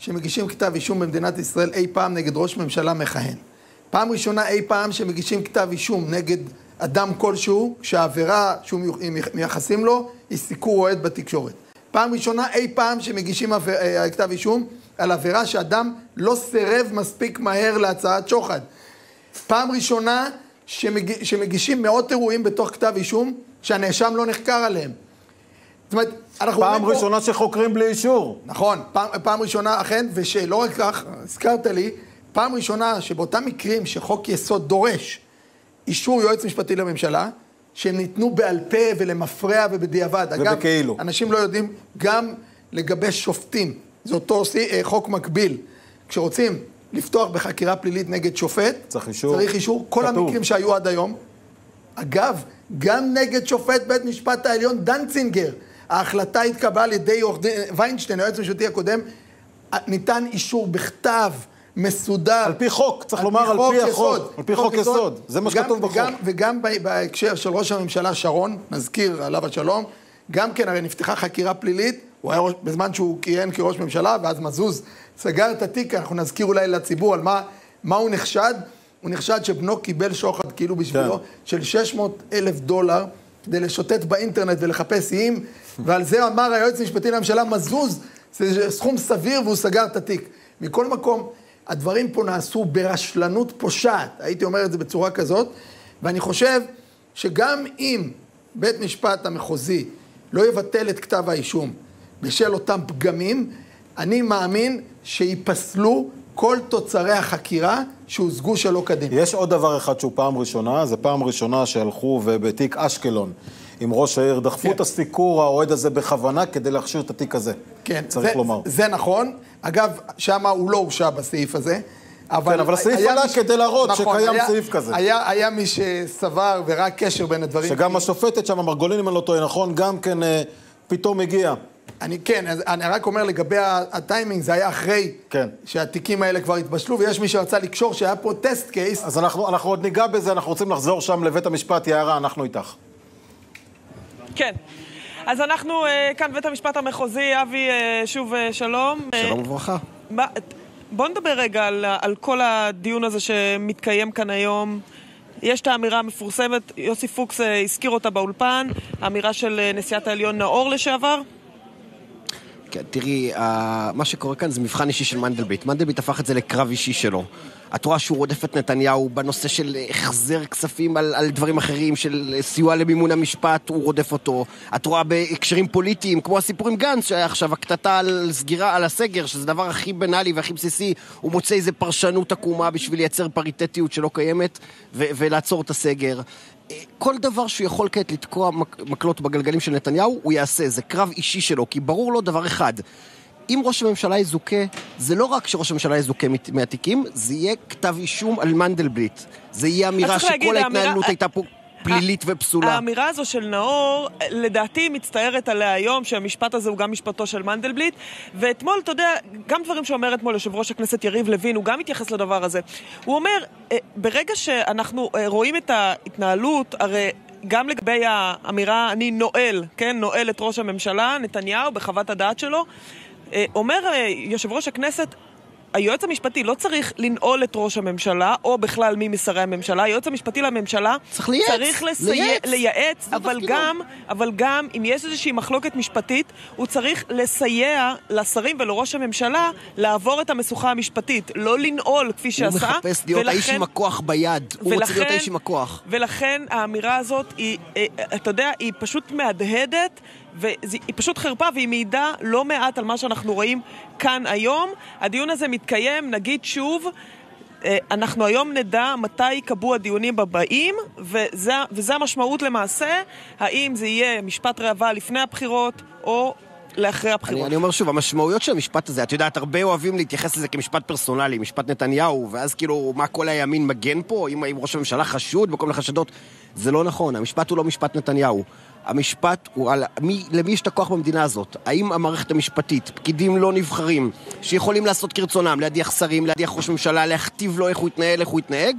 שמגישים כתב אישום במדינת ישראל אי פעם נגד ראש ממשלה מכהן. פעם ראשונה אי פעם שמגישים כתב אישום נגד אדם כלשהו, כשהעבירה שהוא מייחסים לו היא סיקור אוהד בתקשורת. פעם ראשונה אי פעם שמגישים כתב אישום על עבירה שאדם לא סירב מספיק מהר להצעת שוחד. פעם ראשונה שמגישים מאות אירועים בתוך כתב אישום שהנאשם לא נחקר עליהם. זאת אומרת, פעם ראשונה שחוקרים בלי אישור. נכון, פעם ראשונה אכן, ושלא רק כך, הזכרת לי, פעם ראשונה שבאותם מקרים שחוק יסוד דורש אישור יועץ משפטי לממשלה, שהם ניתנו בעל פה ולמפרע ובדיעבד. ובכאילו. אגב, אנשים לא יודעים גם לגבי שופטים. זה אותו חוק מקביל. כשרוצים לפתוח בחקירה פלילית נגד שופט, צריך אישור. כל המקרים שהיו עד היום. אגב, גם נגד שופט בית משפט העליון דנצינגר, ההחלטה התקבלה על ידי ויינשטיין, היועץ המשפטי הקודם, ניתן אישור בכתב, מסודר. על פי חוק, צריך לומר על פי החוק. על פי חוק יסוד. זה מה שכתוב בחוק. וגם בהקשר של ראש הממשלה שרון, נזכיר עליו השלום, גם כן הרי נפתחה חקירה פלילית, הוא היה בזמן שהוא כיהן כראש ממשלה, ואז מזוז סגר את התיק, אנחנו נזכיר אולי לציבור על מה הוא נחשד. הוא נחשד שבנו קיבל שוחד כאילו בשבילו של $600,000 כדי לשוטט באינטרנט ולחפש איים, ועל זה אמר היועץ המשפטי לממשלה מזוז, זה סכום סביר והוא סגר את התיק. מכל מקום, הדברים פה נעשו ברשלנות פושעת, הייתי אומר את זה בצורה כזאת, ואני חושב שגם אם בית משפט המחוזי לא יבטל את כתב האישום בשל אותם פגמים, אני מאמין שיפסלו כל תוצרי החקירה שהושגו שלא כדין. יש עוד דבר אחד שהוא פעם ראשונה, זה פעם ראשונה שהלכו ובתיק אשקלון עם ראש העיר דחפו את הסיקור האוהד הזה בכוונה כדי להכשיר את התיק הזה. כן, צריך לומר. זה נכון. אגב, שמה הוא לא הורשע בסעיף הזה. אבל הסעיף עלה כדי להראות שקיים סעיף כזה. היה מי שסבר וראה קשר בין הדברים. שגם השופטת שם, מרגולין, אם אני לא טועה, נכון, גם כן פתאום הגיע. אני רק אומר לגבי הטיימינג, זה היה אחרי שהתיקים האלה כבר התבשלו, ויש מי שרצה לקשור שהיה פה טסט קייס. אז אנחנו עוד ניגע בזה, אנחנו רוצים לחזור שם לבית המשפט, יערה, אנחנו איתך. כן. אז אנחנו כאן בית המשפט המחוזי, אבי, שוב שלום. שלום וברכה. בוא נדבר רגע על כל הדיון הזה שמתקיים כאן היום. יש את האמירה המפורסמת, יוסי פוקס הזכיר אותה באולפן, האמירה של נשיאת העליון נאור לשעבר. כן, תראי, מה שקורה כאן זה מבחן אישי של מנדלבליט. מנדלבליט הפך את זה לקרב אישי שלו. את רואה שהוא רודף את נתניהו בנושא של החזר כספים על דברים אחרים, של סיוע למימון המשפט, הוא רודף אותו. את רואה בהקשרים פוליטיים, כמו הסיפור עם גנץ, שהיה עכשיו הקטטה על סגירה, על הסגר, שזה דבר הכי בנאלי והכי בסיסי, הוא מוצא איזה פרשנות עקומה בשביל לייצר פריטטיות שלא קיימת, ולעצור את הסגר. כל דבר שהוא יכול כעת לתקוע מקלות בגלגלים של נתניהו, הוא יעשה. זה קרב אישי שלו, כי ברור לו דבר אחד. אם ראש הממשלה יזוכה, זה לא רק שראש הממשלה יזוכה מהתיקים, זה יהיה כתב אישום על מנדלבליט. זה יהיה אמירה שכל ההתנהלות הייתה פה פלילית ופסולה. האמירה הזו של נאור, לדעתי מצטערת עליה היום, שהמשפט הזה הוא גם משפטו של מנדלבליט, ואתמול, אתה יודע, גם דברים שאומר אתמול יושב ראש הכנסת יריב לוין, הוא גם מתייחס לדבר הזה. הוא אומר, ברגע שאנחנו רואים את ההתנהלות, הרי גם לגבי האמירה, אני נועל, כן, נועל את ראש הממשלה, נתניהו, בחוות הדעת שלו, אומר יושב ראש הכנסת, היועץ המשפטי לא צריך לנעול את ראש הממשלה, או בכלל מי משרי הממשלה. היועץ המשפטי לממשלה צריך לייעץ, אבל גם אם יש איזושהי מחלוקת משפטית, הוא צריך לסייע לשרים ולראש הממשלה לעבור את המשוכה המשפטית, לא לנעול כפי שעשה. הוא מחפש להיות האיש עם הכוח ביד, הוא רוצה להיות האיש עם הכוח. ולכן האמירה הזאת, אתה יודע, היא פשוט מהדהדת, והיא פשוט חרפה, והיא מעידה לא מעט על מה שאנחנו רואים כאן היום. הדיון הזה מתקיים, נגיד שוב, אנחנו היום נדע מתי יקבעו הדיונים הבאים, וזה המשמעות למעשה, האם זה יהיה משפט ראווה לפני הבחירות, או לאחרי הבחירות. אני אומר שוב, המשמעויות של המשפט הזה, את יודעת, הרבה אוהבים להתייחס לזה כמשפט פרסונלי, משפט נתניהו, ואז כאילו, מה כל הימין מגן פה? אם ראש הממשלה חשוד בכל מיני חשדות, זה לא נכון, המשפט הוא לא משפט נתניהו. המשפט הוא על למי יש את הכוח במדינה הזאת. האם המערכת המשפטית, פקידים לא נבחרים, שיכולים לעשות כרצונם, להדיח שרים, להדיח ראש ממשלה, להכתיב לו איך הוא יתנהל, איך הוא יתנהג,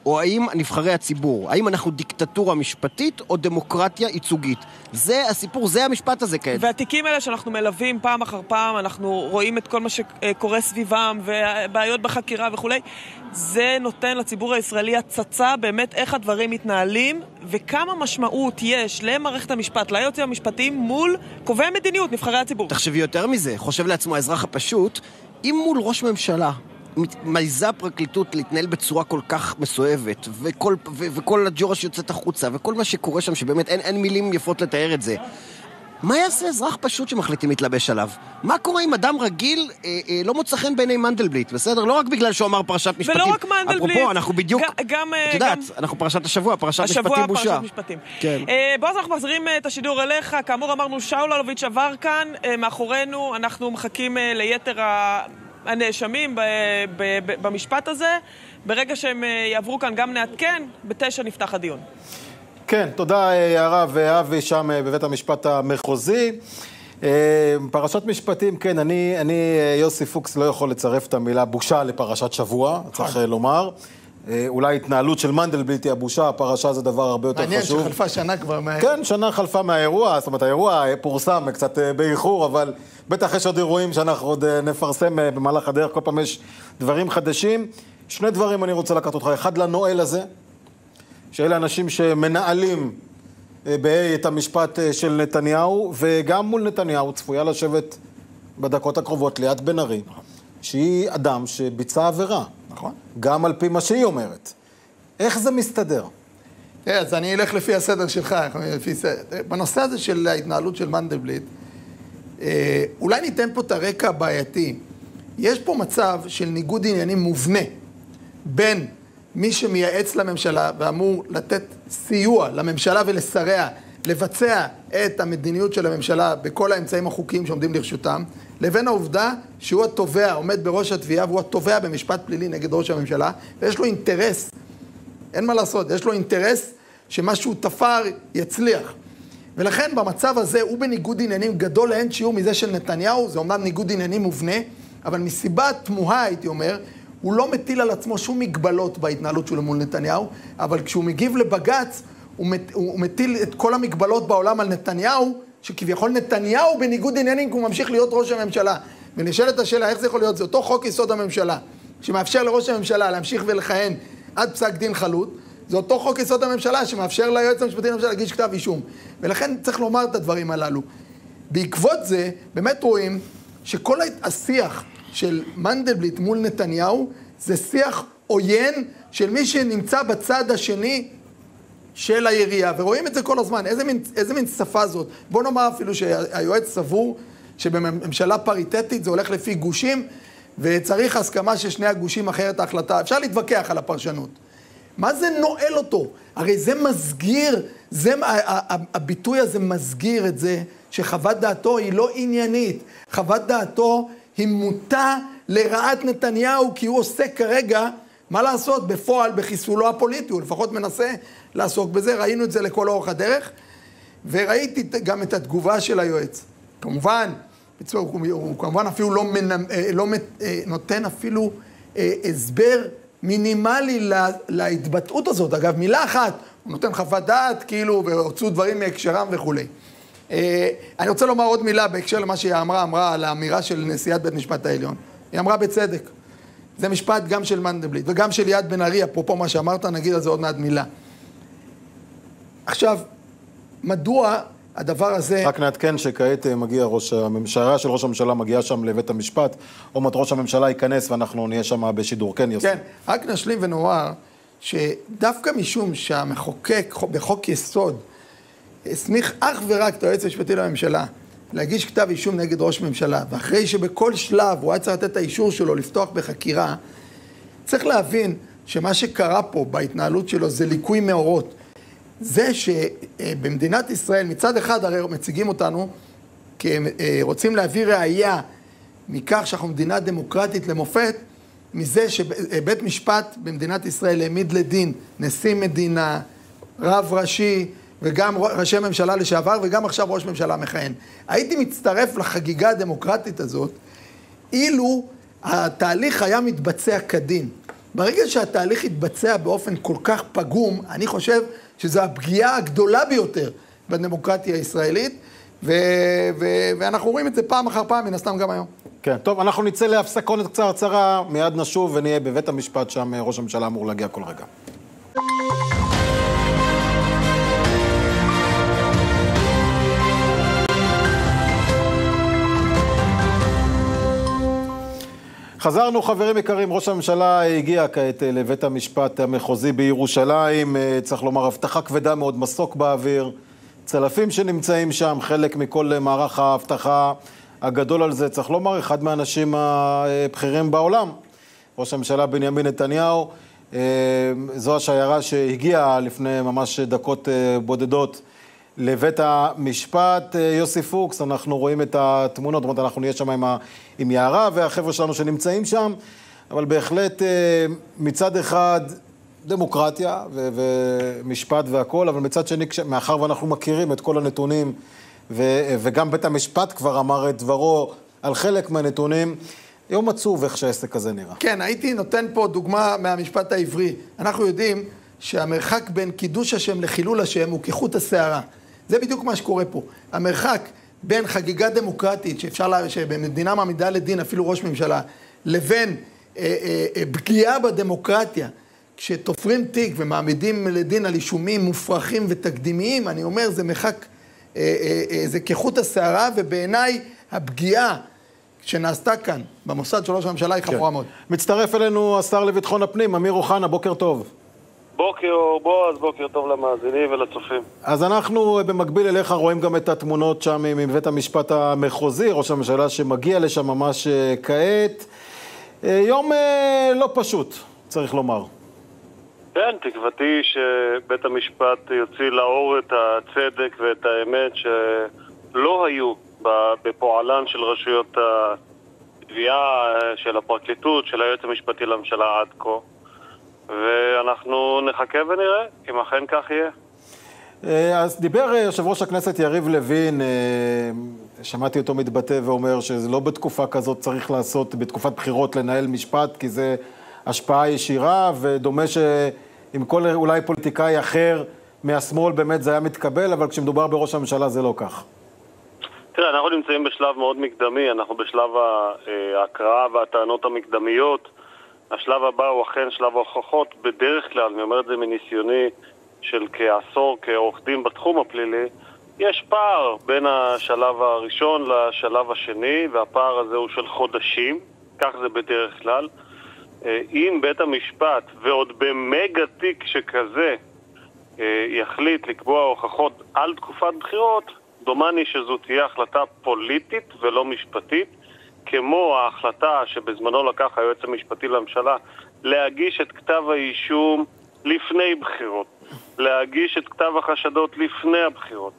או האם נבחרי הציבור? האם אנחנו דיקטטורה משפטית או דמוקרטיה ייצוגית? זה הסיפור, זה המשפט הזה כעת. והתיקים האלה שאנחנו מלווים פעם אחר פעם, אנחנו רואים את כל מה שקורה סביבם, ובעיות בחקירה וכולי, זה נותן לציבור הישראלי הצצה באמת איך הדברים מתנהלים, וכמה משמעות יש למערכת המשפט, ליועצים המשפטיים מול קובעי מדיניות, נבחרי הציבור. תחשבי יותר מזה, חושב לעצמו האזרח הפשוט, אם מול ראש ממשלה מעיזה הפרקליטות להתנהל בצורה כל כך מסואבת, וכל הג'ורש יוצאת החוצה, וכל מה שקורה שם, שבאמת אין מילים יפות לתאר את זה, מה יעשה אזרח פשוט שמחליטים להתלבש עליו? מה קורה אם אדם רגיל לא מוצא חן בעיני מנדלבליט, בסדר? לא רק בגלל שהוא אמר פרשת משפטים. ולא רק מנדלבליט. אפרופו, אנחנו בדיוק, את יודעת, אנחנו פרשת השבוע, פרשת משפטים בושה. השבוע פרשת משפטים. כן. בואו אנחנו מחזירים את השידור אליך. כאמור אמרנו, שאול אלוביץ' עבר כאן, מאחורינו, אנחנו מחכים ליתר הנאשמים במשפט הזה. ברגע שהם יעברו כאן גם נעדכן, ב-9 נפתח הדיון. כן, תודה הרב אבי שם בבית המשפט המחוזי. פרשת משפטים, כן, אני יוסי פוקס לא יכול לצרף את המילה בושה לפרשת שבוע, צריך לומר. אולי התנהלות של מנדלבליט היא הבושה, הפרשה זה דבר הרבה יותר חשוב. מעניין שחלפה שנה כבר כן, שנה חלפה מהאירוע, זאת אומרת, האירוע פורסם קצת באיחור, אבל בטח יש עוד אירועים שאנחנו עוד נפרסם במהלך הדרך, כל פעם יש דברים חדשים. שני דברים אני רוצה לקחת אותך, אחד לנועל הזה, שאלה אנשים שמנהלים את המשפט של נתניהו, וגם מול נתניהו צפויה לשבת בדקות הקרובות ליאת בן ארי, שהיא אדם שביצע עבירה. נכון. גם על פי מה שהיא אומרת. איך זה מסתדר? אז אני אלך לפי הסדר שלך. בנושא הזה של ההתנהלות של מנדלבליט, אולי ניתן פה את הרקע הבעייתי. יש פה מצב של ניגוד עניינים מובנה בין מי שמייעץ לממשלה ואמור לתת סיוע לממשלה ולשריה לבצע את המדיניות של הממשלה בכל האמצעים החוקיים שעומדים לרשותם, לבין העובדה שהוא התובע, עומד בראש התביעה, והוא התובע במשפט פלילי נגד ראש הממשלה, ויש לו אינטרס, אין מה לעשות, יש לו אינטרס שמה שהוא תפר יצליח. ולכן במצב הזה הוא בניגוד עניינים גדול לאין שיעור מזה של נתניהו, זה אומנם ניגוד עניינים מובנה, אבל מסיבה תמוהה הייתי אומר, הוא לא מטיל על עצמו שום מגבלות בהתנהלות שלו מול נתניהו, אבל כשהוא מגיב לבגץ, הוא מטיל את כל המגבלות בעולם על נתניהו, שכביכול נתניהו בניגוד עניינים, כי הוא ממשיך להיות ראש הממשלה. ונשאלת השאלה, איך זה יכול להיות? זה אותו חוק יסוד הממשלה, שמאפשר לראש הממשלה להמשיך ולכהן עד פסק דין חלוט, זה אותו חוק יסוד הממשלה שמאפשר ליועץ המשפטי לממשלה להגיש כתב אישום. ולכן צריך לומר את הדברים הללו. בעקבות זה, באמת רואים שכל השיח של מנדלבליט מול נתניהו, זה שיח עוין של מי שנמצא בצד השני של היריעה, ורואים את זה כל הזמן. איזה מין שפה זאת? בוא נאמר אפילו שהיועץ סבור שבממשלה פריטטית זה הולך לפי גושים, וצריך הסכמה של שני הגושים אחרת ההחלטה. אפשר להתווכח על הפרשנות. מה זה נועל אותו? הרי זה מסגיר, הביטוי הזה מסגיר את זה שחוות דעתו היא לא עניינית. חוות דעתו היא מוטה לרעת נתניהו, כי הוא עושה כרגע, מה לעשות? בפועל, בחיסולו הפוליטי, הוא לפחות מנסה לעסוק בזה. ראינו את זה לכל אורך הדרך, וראיתי גם את התגובה של היועץ. כמובן, הוא כמובן אפילו לא נותן אפילו הסבר מינימלי להתבטאות הזאת. אגב, מילה אחת, הוא נותן חוות דעת, כאילו, והוצאו דברים מהקשרם וכו'. אני רוצה לומר עוד מילה בהקשר למה שהיא אמרה על האמירה של נשיאת בית משפט העליון. היא אמרה בצדק. זה משפט גם של מנדלבליט וגם של ליאת בן ארי, אפרופו מה שאמרת, נגיד על זה עוד מעט מילה. עכשיו, מדוע הדבר הזה... רק נעדכן שכעת מגיע הממשלה של ראש הממשלה מגיעה שם לבית המשפט, או מעט ראש הממשלה ייכנס ואנחנו נהיה שם בשידור. כן, יוסי. כן, רק נשלים ונאמר שדווקא משום שהמחוקק בחוק יסוד הסמיך אך ורק את היועץ המשפטי לממשלה להגיש כתב אישום נגד ראש ממשלה, ואחרי שבכל שלב הוא היה צריך לתת את האישור שלו לפתוח בחקירה, צריך להבין שמה שקרה פה בהתנהלות שלו זה ליקוי מאורות. זה שבמדינת ישראל מצד אחד הרי מציגים אותנו כי הם רוצים להביא ראייה מכך שאנחנו מדינה דמוקרטית למופת, מזה שבית משפט במדינת ישראל העמיד לדין נשיא מדינה, רב ראשי וגם ראשי ממשלה לשעבר וגם עכשיו ראש ממשלה מכהן. הייתי מצטרף לחגיגה הדמוקרטית הזאת אילו התהליך היה מתבצע כדין. ברגע שהתהליך יתבצע באופן כל כך פגום, אני חושב שזו הפגיעה הגדולה ביותר בדמוקרטיה הישראלית, ואנחנו רואים את זה פעם אחר פעם, מן הסתם גם היום. כן, טוב, אנחנו נצא להפסקונת קצרצרה, מיד נשוב ונהיה בבית המשפט, שם ראש הממשלה אמור להגיע כל רגע. חזרנו, חברים יקרים, ראש הממשלה הגיע כעת לבית המשפט המחוזי בירושלים, צריך לומר, הבטחה כבדה מאוד, מסוק באוויר, צלפים שנמצאים שם, חלק מכל מערך ההבטחה הגדול על זה, צריך לומר, אחד מהאנשים הבכירים בעולם, ראש הממשלה בנימין נתניהו, זו השיירה שהגיעה לפני ממש דקות בודדות לבית המשפט. יוסי פוקס, אנחנו רואים את התמונות, זאת אומרת, אנחנו נהיה שם עם יערה והחבר'ה שלנו שנמצאים שם, אבל בהחלט מצד אחד דמוקרטיה ומשפט והכל, אבל מצד שני, מאחר ואנחנו מכירים את כל הנתונים, וגם בית המשפט כבר אמר את דברו על חלק מהנתונים, יום עצוב איך שהעסק הזה נראה. כן, הייתי נותן פה דוגמה מהמשפט העברי. אנחנו יודעים שהמרחק בין קידוש השם לחילול השם הוא כחוט השערה. זה בדיוק מה שקורה פה. המרחק בין חגיגה דמוקרטית, שבמדינה מעמידה לדין אפילו ראש ממשלה, לבין פגיעה בדמוקרטיה, כשתופרים תיק ומעמידים לדין על אישומים מופרכים ותקדימיים, אני אומר, זה מרחק, זה כחוט השערה, ובעיניי הפגיעה שנעשתה כאן במוסד של ראש הממשלה היא חמורה מאוד. מצטרף אלינו השר לביטחון הפנים, אמיר אוחנה, בוקר טוב. בוקר בועז, בוקר טוב למאזינים ולצופים. אז אנחנו במקביל אליך רואים גם את התמונות שם מבית המשפט המחוזי, ראש הממשלה שמגיע לשם ממש כעת. יום לא פשוט, צריך לומר. כן, תקוותי שבית המשפט יוציא לאור את הצדק ואת האמת שלא היו בפועלן של רשויות התביעה, של הפרקליטות, של היועץ המשפטי לממשלה עד כה. ואנחנו נחכה ונראה, אם אכן כך יהיה. אז דיבר יושב ראש הכנסת יריב לוין, שמעתי אותו מתבטא ואומר שזה לא בתקופה כזאת צריך לעשות, בתקופת בחירות לנהל משפט, כי זה השפעה ישירה, ודומה שעם כל אולי פוליטיקאי אחר מהשמאל באמת זה היה מתקבל, אבל כשמדובר בראש הממשלה זה לא כך. תראה, אנחנו נמצאים בשלב מאוד מקדמי, אנחנו בשלב ההקראה והטענות המקדמיות. השלב הבא הוא אכן שלב ההוכחות. בדרך כלל, אני אומר את זה מניסיוני של כעשור כעורך דין בתחום הפלילי, יש פער בין השלב הראשון לשלב השני, והפער הזה הוא של חודשים, כך זה בדרך כלל. אם בית המשפט, ועוד במגה תיק שכזה, יחליט לקבוע הוכחות על תקופת בחירות, דומני שזו תהיה החלטה פוליטית ולא משפטית, כמו ההחלטה שבזמנו לקח היועץ המשפטי לממשלה להגיש את כתב האישום לפני בחירות, להגיש את כתב החשדות לפני הבחירות.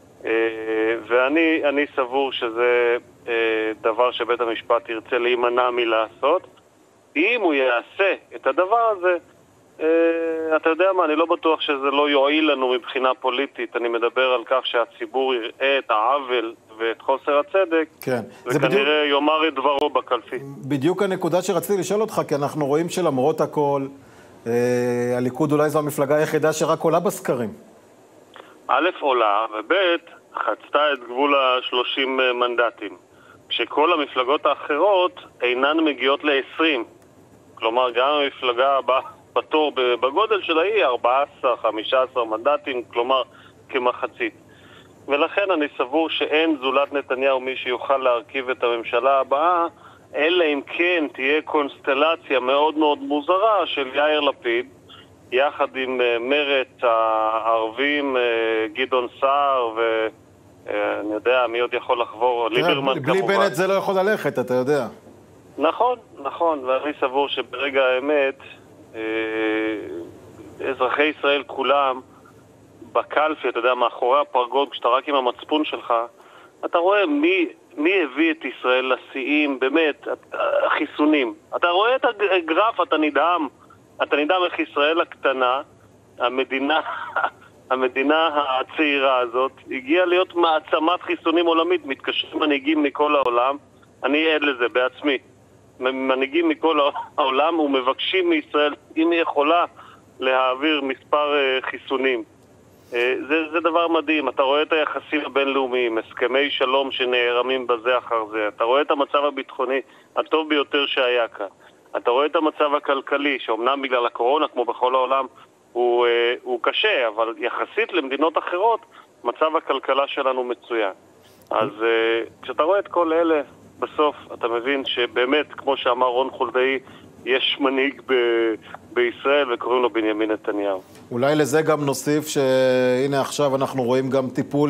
ואני סבור שזה דבר שבית המשפט ירצה להימנע מלעשות. אם הוא יעשה את הדבר הזה, אתה יודע מה, אני לא בטוח שזה לא יועיל לנו מבחינה פוליטית. אני מדבר על כך שהציבור יראה את העוול ואת חוסר הצדק, כן. וכנראה יאמר את דברו בקלפי. בדיוק הנקודה שרציתי לשאול אותך, כי אנחנו רואים שלמרות הכל, הליכוד אולי זו המפלגה היחידה שרק עולה בסקרים. א' עולה, וב' חצתה את גבול ה-30 מנדטים, כשכל המפלגות האחרות אינן מגיעות ל-20. כלומר, גם המפלגה הבאה בתור בגודל שלה היא 14-15 מנדטים, כלומר כמחצית. ולכן אני סבור שאין זולת נתניהו מי שיוכל להרכיב את הממשלה הבאה, אלא אם כן תהיה קונסטלציה מאוד מאוד מוזרה של יאיר לפיד, יחד עם מרצ הערבים, גדעון סער ואני יודע מי עוד יכול לחבור, ליברמן כמובן. בלי בנט זה לא יכול ללכת, אתה יודע. נכון, נכון, ואני סבור שברגע האמת אזרחי ישראל כולם בקלפי, אתה יודע, מאחורי הפרגוד, כשאתה רק עם המצפון שלך, אתה רואה מי הביא את ישראל לשיאים, באמת, החיסונים. אתה רואה את הגרף, אתה נדהם איך ישראל הקטנה, המדינה הצעירה הזאת, הגיעה להיות מעצמת חיסונים עולמית, מתקשרים מנהיגים מכל העולם, אני עד לזה בעצמי. מנהיגים מכל העולם ומבקשים מישראל, אם היא יכולה, להעביר מספר חיסונים. זה דבר מדהים. אתה רואה את היחסים הבינלאומיים, הסכמי שלום שנערמים בזה אחר זה. אתה רואה את המצב הביטחוני הטוב ביותר שהיה כאן. אתה רואה את המצב הכלכלי, שאומנם בגלל הקורונה, כמו בכל העולם, הוא קשה, אבל יחסית למדינות אחרות, מצב הכלכלה שלנו מצוין. אז כשאתה רואה את כל אלה, בסוף אתה מבין שבאמת, כמו שאמר רון חולדאי, יש מנהיג בישראל וקוראים לו בנימין נתניהו. אולי לזה גם נוסיף שהנה עכשיו אנחנו רואים גם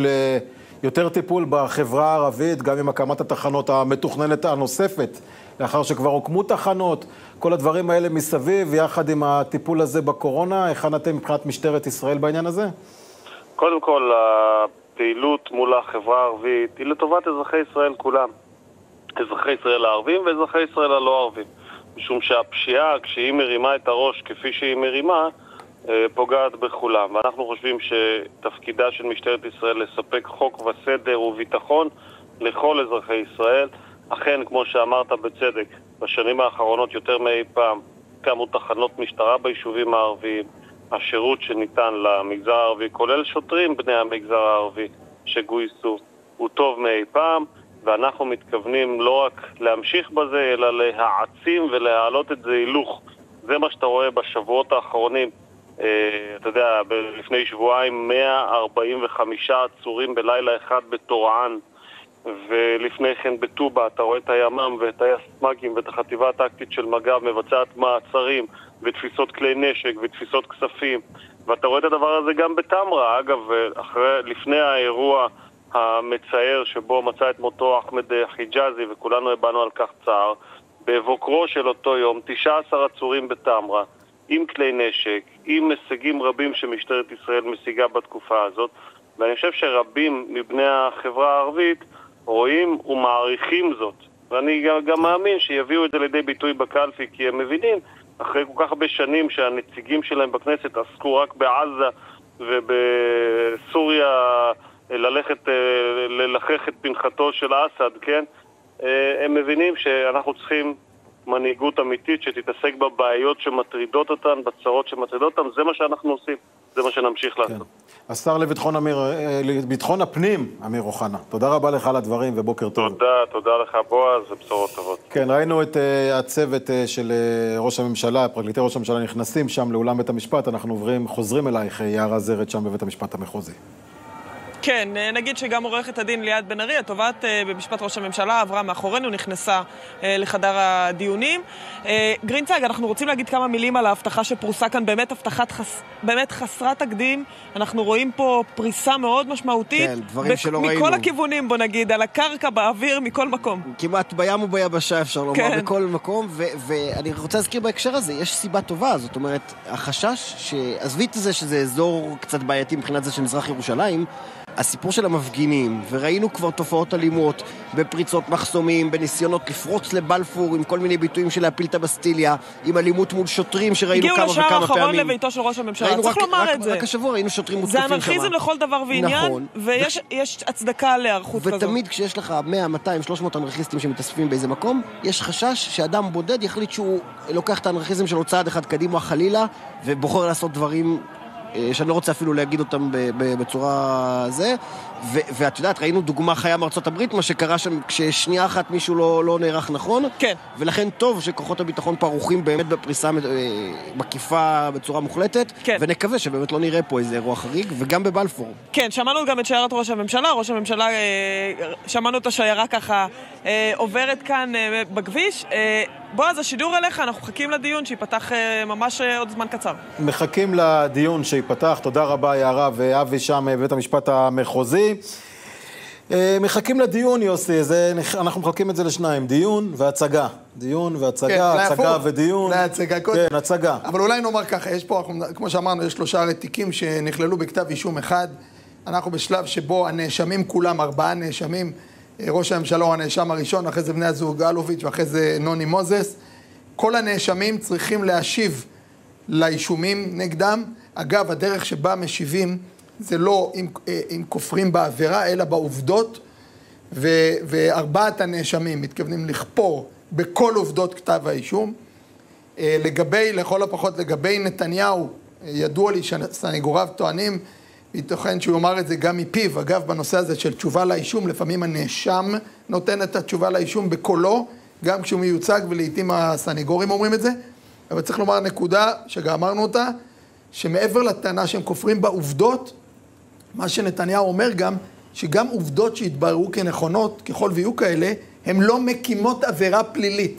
יותר טיפול בחברה הערבית, גם עם הקמת התחנות המתוכננת הנוספת, לאחר שכבר הוקמו תחנות, כל הדברים האלה מסביב, יחד עם הטיפול הזה בקורונה, היכן אתם מבחינת משטרת ישראל בעניין הזה? קודם כל, הפעילות מול החברה הערבית היא לטובת אזרחי ישראל כולם. אזרחי ישראל הערבים ואזרחי ישראל הלא ערבים. משום שהפשיעה, כשהיא מרימה את הראש כפי שהיא מרימה, פוגעת בכולם. ואנחנו חושבים שתפקידה של משטרת ישראל לספק חוק וסדר וביטחון לכל אזרחי ישראל. אכן, כמו שאמרת בצדק, בשנים האחרונות יותר מאי פעם קמו תחנות משטרה ביישובים הערביים. השירות שניתן למגזר הערבי, כולל שוטרים בני המגזר הערבי שגויסו, הוא טוב מאי פעם. ואנחנו מתכוונים לא רק להמשיך בזה, אלא להעצים ולהעלות את זה הילוך. זה מה שאתה רואה בשבועות האחרונים. אתה יודע, לפני שבועיים 145 עצורים בלילה אחד בטורען, ולפני כן בטובה אתה רואה את הימ"מ ואת היסמ"גים ואת החטיבה הטקטית של מג"ב מבצעת מעצרים ותפיסות כלי נשק ותפיסות כספים. ואתה רואה את הדבר הזה גם בתמרה. אגב, לפני האירוע המצער שבו מצא את מותו אחמד חיג'אזי, וכולנו הבנו על כך צער, בבוקרו של אותו יום 19 עצורים בתמרה, עם כלי נשק, עם הישגים רבים שמשטרת ישראל משיגה בתקופה הזאת. ואני חושב שרבים מבני החברה הערבית רואים ומעריכים זאת. ואני גם מאמין שיביאו את זה לידי ביטוי בקלפי, כי הם מבינים, אחרי כל כך הרבה שנים שהנציגים שלהם בכנסת עסקו רק בעזה ובסוריה, ללכת ללחך את פנחתו של אסד, כן? הם מבינים שאנחנו צריכים מנהיגות אמיתית שתתעסק בבעיות שמטרידות אותן, בצרות שמטרידות אותן. זה מה שאנחנו עושים, זה מה שנמשיך לעשות. השר לביטחון הפנים, אמיר אוחנה, תודה רבה לך על הדברים ובוקר טוב. תודה לך בועז, ובשורות טובות. כן, ראינו את הצוות של ראש הממשלה, פרקליטי ראש הממשלה נכנסים שם לאולם בית המשפט. אנחנו חוזרים אלייך, יערה זרד, שם בבית המשפט המחוזי. כן, נגיד שגם עורכת הדין ליאת בן ארי, התובעת במשפט ראש הממשלה, עברה מאחורינו, נכנסה לחדר הדיונים. גרינצייג, אנחנו רוצים להגיד כמה מילים על ההבטחה שפרוסה כאן, באמת חסרת תקדים. אנחנו רואים פה פריסה מאוד משמעותית. כן, דברים שלא ראינו. מכל הכיוונים, בוא נגיד, על הקרקע, באוויר, מכל מקום. כמעט בים וביבשה אפשר לומר, כן. בכל מקום, ואני רוצה להזכיר בהקשר הזה, יש סיבה טובה, זאת אומרת, החשש שעזבי את זה שזה אזור קצת בעייתי מבחינת זה של מזרח ירושלים, הסיפור של המפגינים, וראינו כבר תופעות אלימות בפריצות מחסומים, בניסיונות לפרוץ לבלפור, עם כל מיני ביטויים של להפיל את הבסטיליה, עם אלימות מול שוטרים שראינו כמה וכמה פעמים. הגיעו לשער האחרון לביתו של ראש הממשלה, צריך לומר את זה. רק השבוע ראינו שוטרים מותקפים שם. זה אנרכיזם לכל דבר ועניין, ויש הצדקה להיערכות כזאת. ותמיד כשיש לך 100, 200, 300 אנרכיסטים שמתאספים באיזה מקום, יש חשש שאדם בודד יחליט שהוא לוקח את האנרכיזם שלו צעד אחד קדימה חלילה, ובוחר לעשות דברים שאני לא רוצה אפילו להגיד אותם בצורה זה, ואת יודעת, ראינו דוגמה חיה מארצות הברית, מה שקרה שם כששנייה אחת מישהו לא נערך נכון, כן. ולכן טוב שכוחות הביטחון פרוחים באמת בפריסה מקיפה בצורה מוחלטת, כן. ונקווה שבאמת לא נראה פה איזה אירוע חריג, וגם בבלפור. כן, שמענו גם את שיירת ראש הממשלה, שמענו את השיירה ככה עוברת כאן בכביש. בועז, השידור אליך, אנחנו מחכים לדיון שיפתח ממש עוד זמן קצר. מחכים לדיון שיפתח, תודה רבה יערה ואבי שם בבית המשפט המחוזי. מחכים לדיון, יוסי, אנחנו מחכים את זה לשניים, דיון והצגה. דיון והצגה, כן, הצגה ודיון. להצגה קודם. כן, הצגה. אבל אולי נאמר ככה, יש פה, כמו שאמרנו, יש 3 תיקים שנכללו בכתב אישום אחד. אנחנו בשלב שבו הנאשמים כולם, 4 נאשמים, ראש הממשלה הוא הנאשם הראשון, אחרי זה בני הזוג אלוביץ' ואחרי זה נוני מוזס. כל הנאשמים צריכים להשיב לאישומים נגדם. אגב, הדרך שבה משיבים זה לא אם כופרים בעבירה, אלא בעובדות. ו4 הנאשמים מתכוונים לכפור בכל עובדות כתב האישום. לכל הפחות לגבי נתניהו, ידוע לי שהסניגוריו טוענים, ייתכן שהוא אומר את זה גם מפיו, אגב בנושא הזה של תשובה לאישום, לפעמים הנאשם נותן את התשובה לאישום בקולו, גם כשהוא מיוצג ולעיתים הסניגורים אומרים את זה, אבל צריך לומר נקודה שגם אמרנו אותה, שמעבר לטענה שהם כופרים בעובדות, מה שנתניהו אומר גם, שגם עובדות שהתבררו כנכונות, ככל ויהיו כאלה, הן לא מקימות עבירה פלילית.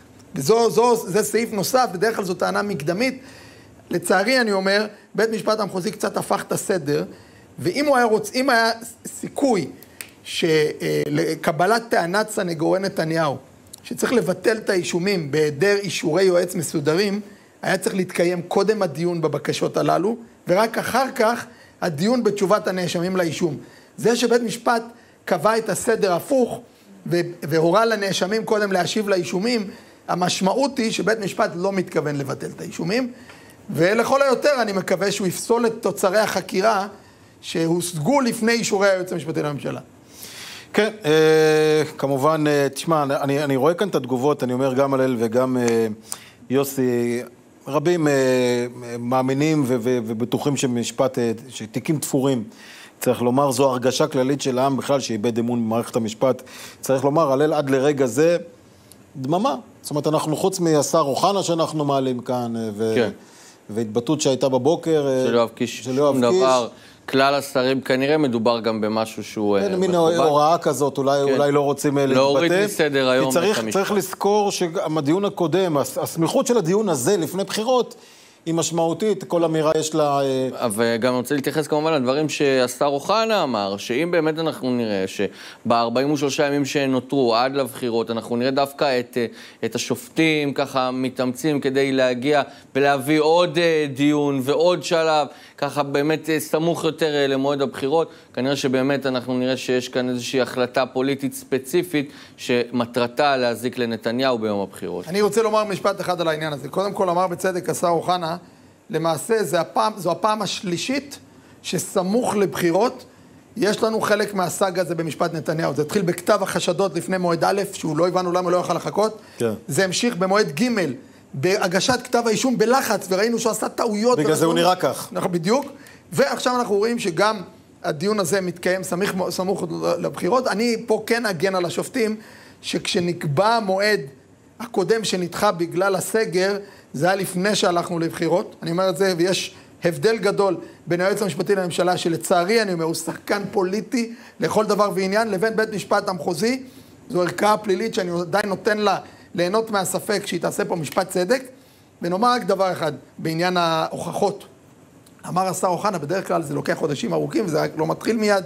זה סעיף נוסף, בדרך כלל זו טענה מקדמית. לצערי אני אומר, בית משפט המחוזי קצת הפך את הסדר, ואם היה סיכוי לקבלת טענת סניגורי נתניהו, שצריך לבטל את האישומים בהיעדר אישורי יועץ מסודרים, היה צריך להתקיים קודם הדיון בבקשות הללו, ורק אחר כך הדיון בתשובת הנאשמים לאישום. זה שבית משפט קבע את הסדר הפוך, והורה לנאשמים קודם להשיב לאישומים, המשמעות היא שבית משפט לא מתכוון לבטל את האישומים, ולכל היותר אני מקווה שהוא יפסול את תוצרי החקירה שהושגו לפני אישורי היועץ המשפטי לממשלה. כן, כמובן, תשמע, אני רואה כאן את התגובות, אני אומר גם הלל וגם יוסי, רבים מאמינים ובטוחים שמשפט, שתיקים תפורים, צריך לומר, זו הרגשה כללית של העם בכלל שאיבד אמון במערכת המשפט. צריך לומר, הלל עד לרגע זה דממה. זאת אומרת, אנחנו חוץ מהשר אוחנה שאנחנו מעלים כאן, והתבטאות שהייתה בבוקר, של יואב קיש, שום דבר. כלל השרים כנראה מדובר גם במשהו שהוא מכובד. מין הוראה כזאת, אולי לא רוצים להתבטא. להוריד מסדר היום את המשפט. צריך לזכור שהדיון הקודם, הסמיכות של הדיון הזה לפני בחירות, היא משמעותית, כל אמירה יש לה... וגם אני רוצה להתייחס כמובן לדברים שהשר אוחנה אמר, שאם באמת אנחנו נראה שב-43 ימים שנותרו עד לבחירות, אנחנו נראה דווקא את השופטים ככה מתאמצים כדי להגיע ולהביא עוד דיון ועוד שלב, ככה באמת סמוך יותר למועד הבחירות, כנראה שבאמת אנחנו נראה שיש כאן איזושהי החלטה פוליטית ספציפית שמטרתה להזיק לנתניהו ביום הבחירות. אני רוצה לומר משפט אחד על העניין הזה. קודם כל אמר בצדק השר אוחנה, למעשה זו הפעם השלישית שסמוך לבחירות יש לנו חלק מהסאגה הזה במשפט נתניהו. זה התחיל בכתב החשדות לפני מועד א', שהוא לא הבנו למה לא יוכל לחכות. כן. זה המשיך במועד ג' בהגשת כתב האישום בלחץ, וראינו שהוא עשה טעויות. בגלל זה הוא נראה כך. בדיוק. ועכשיו אנחנו רואים שגם הדיון הזה מתקיים סמוך לבחירות. אני פה כן אגן על השופטים, שכשנקבע המועד הקודם שנדחה בגלל הסגר, זה היה לפני שהלכנו לבחירות. אני אומר את זה, ויש הבדל גדול בין היועץ המשפטי לממשלה, שלצערי אני אומר, הוא שחקן פוליטי לכל דבר ועניין, לבין בית משפט המחוזי. זו ערכאה פלילית שאני עדיין נותן לה ליהנות מהספק שהיא תעשה פה משפט צדק. ונאמר רק דבר אחד, בעניין ההוכחות. אמר השר אוחנה, בדרך כלל זה לוקח חודשים ארוכים, וזה לא מתחיל מיד.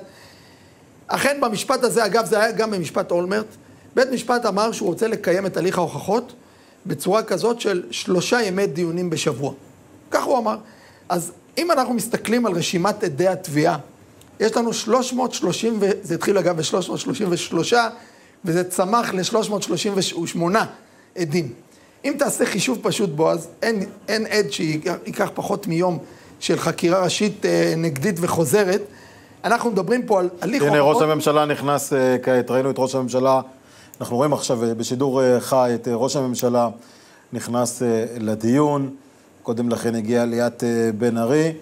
אכן במשפט הזה, אגב, זה היה גם במשפט אולמרט, בית משפט אמר שהוא רוצה לקיים את הליך ההוכחות בצורה כזאת של 3 ימי דיונים בשבוע. כך הוא אמר. אז אם אנחנו מסתכלים על רשימת עדי התביעה, יש לנו 330, וזה התחיל אגב ב-333, וזה צמח ל-338 עדים. אם תעשה חישוב פשוט בו, אז אין עד שיקח פחות מיום של חקירה ראשית נגדית וחוזרת. אנחנו מדברים פה על הליך הוכחות. הנה, ראש הממשלה נכנס כעת, ראינו את ראש הממשלה, אנחנו רואים עכשיו בשידור חי את ראש הממשלה נכנס לדיון, קודם לכן הגיע ליאת בן ארי.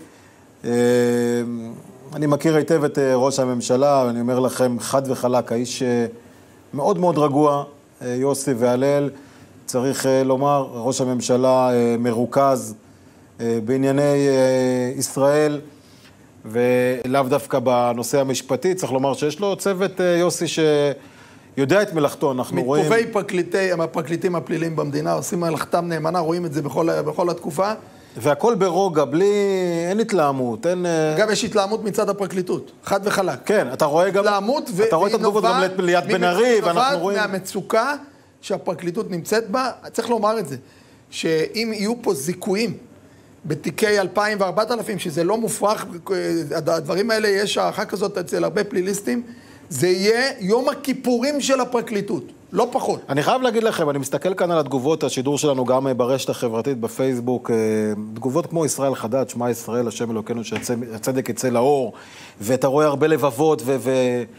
אני מכיר היטב את ראש הממשלה, ואני אומר לכם חד וחלק, האיש מאוד מאוד רגוע, יוסי והלל, צריך לומר, ראש הממשלה מרוכז בענייני ישראל, ולאו דווקא בנושא המשפטי, צריך לומר שיש לו צוות יוסי שיודע את מלאכתו, אנחנו רואים... מטובי הפרקליטים הפליליים במדינה עושים מלאכתם נאמנה, רואים את זה בכל התקופה. והכל ברוגע, אין התלהמות, אין... אגב, יש התלהמות מצד הפרקליטות, חד וחלק. כן, אתה רואה גם... התלהמות אתה רואה את התגובות גם ליד בן ארי, ואנחנו רואים... מהמצוקה שהפרקליטות נמצאת בה, צריך לומר את זה, שאם יהיו פה זיכויים בתיקי 2,000 ו-4,000, שזה לא מופרך, הדברים האלה יש הערכה כזאת אצל הרבה פליליסטים, זה יהיה יום הכיפורים של הפרקליטות, לא פחות. אני חייב להגיד לכם, אני מסתכל כאן על התגובות, השידור שלנו גם ברשת החברתית, בפייסבוק, תגובות כמו ישראל חדד, שמע ישראל, השם אלוקינו, שהצדק יצא לאור, ואתה רואה הרבה לבבות,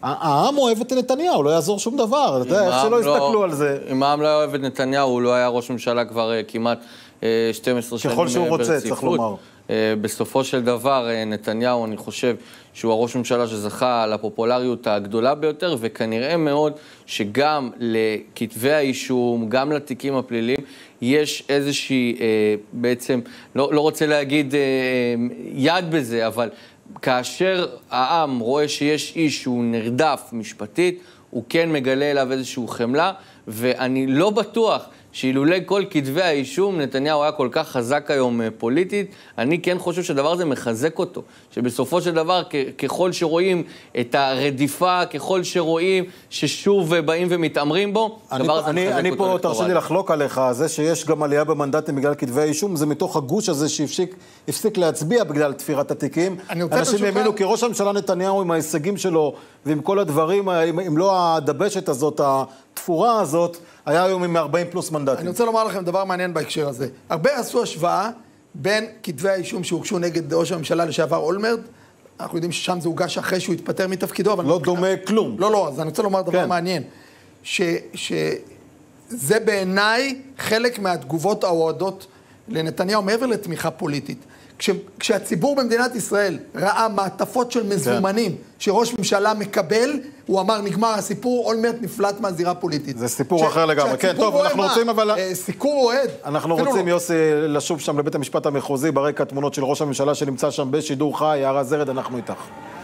העם אוהב את נתניהו, לא יעזור שום דבר, אתה יודע, איך שלא יסתכלו על זה. אם העם לא אוהב את נתניהו, הוא לא היה ראש ממשלה כבר כמעט 12 שנים ככל שהוא רוצה, צריך לומר. בסופו של דבר, נתניהו, אני חושב שהוא הראש ממשלה שזכה לפופולריות הגדולה ביותר, וכנראה מאוד שגם לכתבי האישום, גם לתיקים הפליליים, יש איזושהי, בעצם, לא רוצה להגיד יד בזה, אבל כאשר העם רואה שיש איש שהוא נרדף משפטית, הוא כן מגלה אליו איזשהו חמלה, ואני לא בטוח שאילולי כל כתבי האישום, נתניהו היה כל כך חזק היום פוליטית, אני כן חושב שהדבר הזה מחזק אותו. שבסופו של דבר, ככל שרואים את הרדיפה, ככל שרואים ששוב באים ומתאמרים בו, הדבר הזה מחזק אותו. אני פה תרשה לי לחלוק עליך, זה שיש גם עלייה במנדטים בגלל כתבי האישום, זה מתוך הגוש הזה שהפסיק להצביע בגלל תפירת התיקים. אנשים האמינו כי ראש הממשלה נתניהו עם ההישגים שלו, ועם כל הדברים, אם לא הדבשת הזאת, התפורה הזאת, היה היום עם 40 פלוס מנדטים. אני רוצה לומר לכם דבר מעניין בהקשר הזה. הרבה עשו השוואה בין כתבי האישום שהוגשו נגד ראש הממשלה לשעבר אולמרט. אנחנו יודעים ששם זה הוגש אחרי שהוא התפטר מתפקידו, אבל לא דומה כלום. לא, אז אני רוצה לומר דבר מעניין. שזה בעיניי חלק מהתגובות האוהדות לנתניהו מעבר לתמיכה פוליטית. כשהציבור במדינת ישראל ראה מעטפות של מזומנים שראש ממשלה מקבל, הוא אמר נגמר הסיפור, אולמרט נפלט מהזירה פוליטית. זה סיפור אחר לגמרי. כן, טוב, אנחנו רוצים אבל... סיקור אוהד. אנחנו רוצים, יוסי, לשוב שם לבית המשפט המחוזי, ברקע תמונות של ראש הממשלה שנמצא שם בשידור חי, יערה זרד, אנחנו איתך.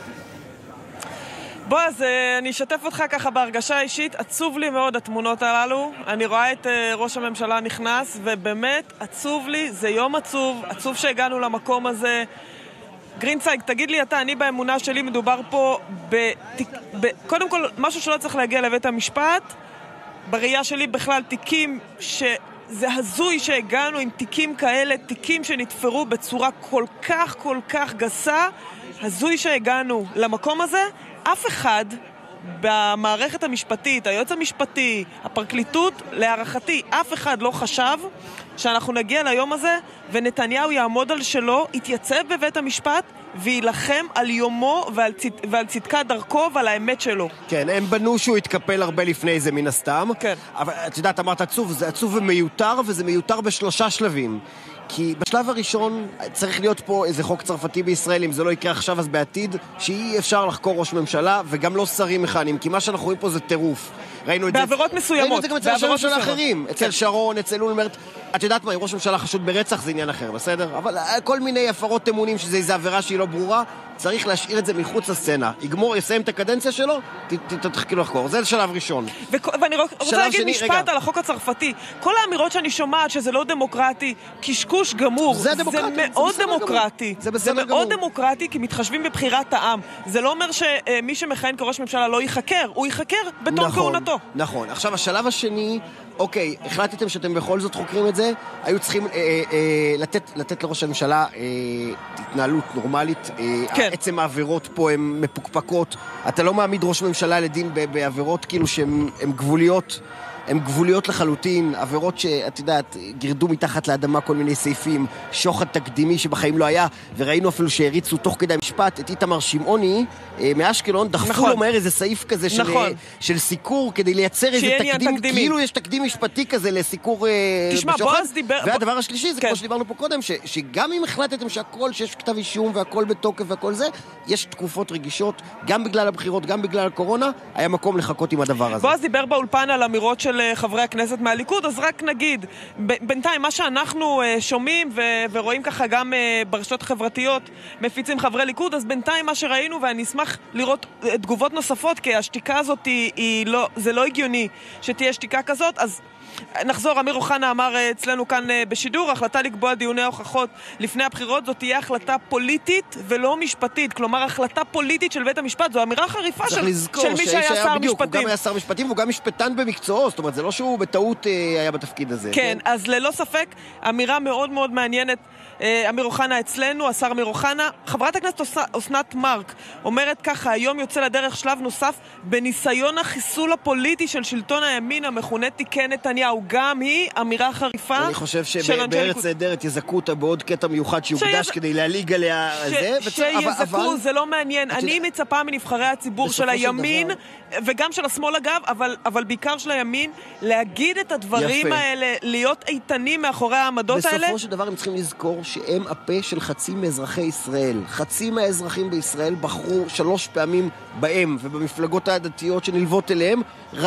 בוא, אז אני אשתף אותך ככה בהרגשה אישית, עצוב לי מאוד התמונות הללו, אני רואה את ראש הממשלה נכנס, ובאמת עצוב לי, זה יום עצוב, עצוב שהגענו למקום הזה. גרינצייג, תגיד לי אתה, אני באמונה שלי מדובר פה קודם כל, משהו שלא צריך להגיע לבית המשפט, בראייה שלי בכלל תיקים זה הזוי שהגענו עם תיקים כאלה, תיקים שנתפרו בצורה כל כך גסה, הזוי שהגענו למקום הזה. אף אחד במערכת המשפטית, היועץ המשפטי, הפרקליטות, להערכתי, אף אחד לא חשב שאנחנו נגיע ליום הזה ונתניהו יעמוד על שלו, יתייצב בבית המשפט וילחם על יומו ועל צדקת דרכו ועל האמת שלו. כן, הם בנו שהוא יתקפל הרבה לפני זה מן הסתם. כן. אבל את יודעת, אמרת עצוב, זה עצוב ומיותר, וזה מיותר בשלושה שלבים. כי בשלב הראשון צריך להיות פה איזה חוק צרפתי בישראל, אם זה לא יקרה עכשיו אז בעתיד, שאי אפשר לחקור ראש ממשלה וגם לא שרים מכהנים, כי מה שאנחנו רואים פה זה טירוף. ראינו את זה... בעבירות מסוימות. ראינו את זה גם אצל ראש ממשלה אחרים, אצל שרון, אצל אולמרט. את יודעת מה, אם ראש ממשלה חשוד ברצח זה עניין אחר, בסדר? אבל כל מיני הפרות אמונים שזה איזו עבירה שהיא לא ברורה, צריך להשאיר את זה מחוץ לסצנה. יסיים את הקדנציה שלו, תתחילו לחקור. זה שלב ראשון. ואני רוצה להגיד משפט על החוק הצרפתי. כל האמירות שאני שומעת שזה לא דמוקרטי, קשקוש גמור. זה מאוד דמוקרטי. זה מאוד דמוקרטי כי מתחשבים בבחירת העם. זה לא אומר שמי שמכהן כראש ממשלה לא ייחקר, הוא ייחקר בתום כהונתו. נכון. עכשיו השלב השני, אוקיי, החלטתם שאתם בכל זאת חוקרים את זה, היו צריכים לתת לראש הממשלה התנהלות נורמלית. כן. עצם העבירות פה הן מפוקפקות. אתה לא מעמיד ראש ממשלה לדין בעבירות כאילו שהן גבוליות. הן גבוליות לחלוטין, עבירות שאת יודעת, גירדו מתחת לאדמה כל מיני סעיפים, שוחד תקדימי שבחיים לא היה, וראינו אפילו שהריצו תוך כדי המשפט את איתמר שמעוני מאשקלון, דחפו לו מהר איזה סעיף כזה של סיקור, כדי לייצר איזה תקדים, כאילו יש תקדים משפטי כזה לסיקור בשוחד. והדבר השלישי זה כמו שדיברנו פה קודם, שגם אם החלטתם שהכל, שיש כתב אישום והכל בתוקף והכל זה, יש תקופות רגישות, גם בגלל הבחירות, גם בגלל הקורונה, היה מקום לחכות עם הדבר הזה. בועז דיבר באולפן על אמירות של חברי הכנסת מהליכוד, אז רק נגיד, בינתיים מה שאנחנו שומעים ורואים ככה גם ברשתות חברתיות מפיצים חברי ליכוד, אז בינתיים מה שראינו, ואני אשמח לראות תגובות נוספות, כי השתיקה הזאת זה לא הגיוני שתהיה שתיקה כזאת, אז נחזור, אמיר אוחנה אמר אצלנו כאן בשידור, החלטה לקבוע דיוני הוכחות לפני הבחירות, זאת תהיה החלטה פוליטית ולא משפטית, כלומר החלטה פוליטית של בית המשפט, זו אמירה חריפה של מי שהיה שר משפטים. הוא גם היה שר משפטים והוא גם משפטן במקצועו, זאת אומרת זה לא שהוא בטעות היה בתפקיד הזה. כן, אז ללא ספק, אמירה מאוד מאוד מעניינת, אמיר אוחנה אצלנו, השר אמיר אוחנה. חברת הכנסת אסנת מארק אומרת ככה, היום יוצא לדרך שלב נוסף בניסיון החיסול הפוליטי של שלטון הימין המכונה תיקי נתניהו. נתניהו. גם היא אמירה חריפה. אני חושב שבארץ נהדרת יזכו אותה בעוד קטע מיוחד שיוקדש כדי להליג עליה זה. שיזכו, זה לא מעניין. אני מצפה מנבחרי הציבור של הימין, וגם של השמאל אגב, אבל בעיקר של הימין, להגיד את הדברים האלה, להיות איתנים מאחורי העמדות האלה. בסופו של דבר הם צריכים לזכור שהם הפה של חצי מאזרחי ישראל. חצי מהאזרחים בישראל בחרו 3 פעמים בהם ובמפלגות הדתיות שנלוות אליהם,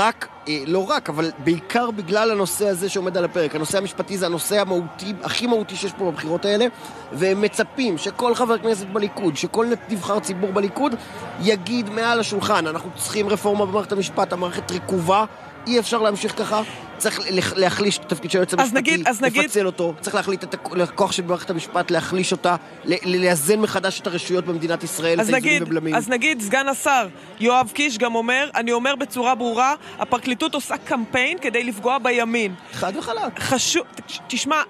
לא רק, אבל בעיקר בגלל הנושא הזה שעומד על הפרק. הנושא המשפטי זה הנושא המהותי, הכי מהותי שיש פה בבחירות האלה, והם מצפים שכל חבר כנסת בליכוד, שכל נבחר ציבור בליכוד, יגיד מעל השולחן, אנחנו צריכים רפורמה במערכת המשפט, המערכת ריקובה, אי אפשר להמשיך ככה, צריך להחליש את התפקיד של היועץ המשפטי, לפצל אותו, צריך להחליט את הכוח של מערכת המשפט, להחליש אותה, לאזן מחדש את הרשויות במדינת ישראל, את האיזונים ובלמים. אז נגיד, סגן השר יואב קיש גם אומר, אני אומר בצורה ברורה, הפרקליטות עושה קמפיין כדי לפגוע בימין. חד וחלק. תשמע,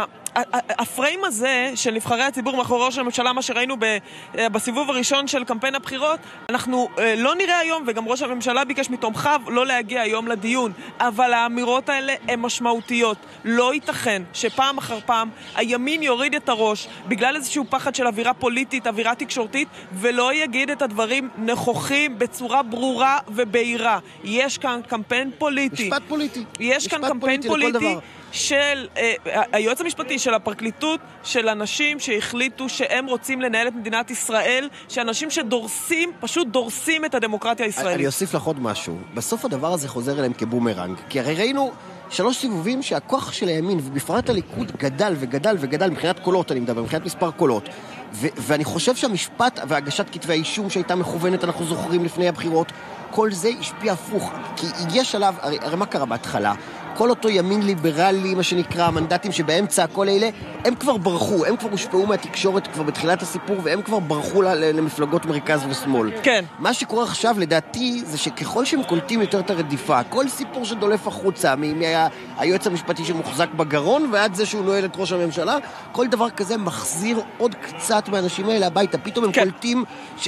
הפריים הזה של נבחרי הציבור מאחורי ראש הממשלה, מה שראינו בסיבוב הראשון של קמפיין הבחירות, אנחנו לא נראה היום, וגם ראש הממשלה ביקש מתומכיו לא להגיע היום לדיון, אבל האמירות האלה הן משמעותיות. לא ייתכן שפעם אחר פעם הימין יוריד את הראש בגלל איזשהו פחד של אווירה פוליטית, אווירה תקשורתית, ולא יגיד את הדברים נכוחים בצורה ברורה ובהירה. יש כאן קמפיין פוליטי. משפט פוליטי. יש כאן קמפיין פוליטי של היועץ המשפטי, של הפרקליטות, של אנשים שהחליטו שהם רוצים לנהל את מדינת ישראל, שאנשים שדורסים, פשוט דורסים את הדמוקרטיה הישראלית. אני אוסיף לך עוד משהו. בסוף הדבר הזה חוזר אליהם כבומרנג. כי הרי ראינו 3 סיבובים שהכוח של הימין, ובפרט הליכוד, גדל וגדל וגדל, מבחינת קולות, אני מדבר, מבחינת מספר קולות. ואני חושב שהמשפט והגשת כתבי האישום שהייתה מכוונת, אנחנו זוכרים לפני הבחירות, כל זה השפיע הפוך. כי יש עליו, הרי מה קרה בהתחלה? כל אותו ימין ליברלי, מה שנקרא, המנדטים שבאמצע הכל האלה, הם כבר ברחו, הם כבר הושפעו מהתקשורת כבר בתחילת הסיפור, והם כבר ברחו למפלגות מרכז ושמאל. כן. מה שקורה עכשיו, לדעתי, זה שככל שהם קולטים יותר את הרדיפה, כל סיפור שדולף החוצה, מהיועץ המשפטי שמוחזק בגרון, ועד זה שהוא נועל את ראש הממשלה, כל דבר כזה מחזיר עוד קצת מהאנשים האלה הביתה. פתאום הם קולטים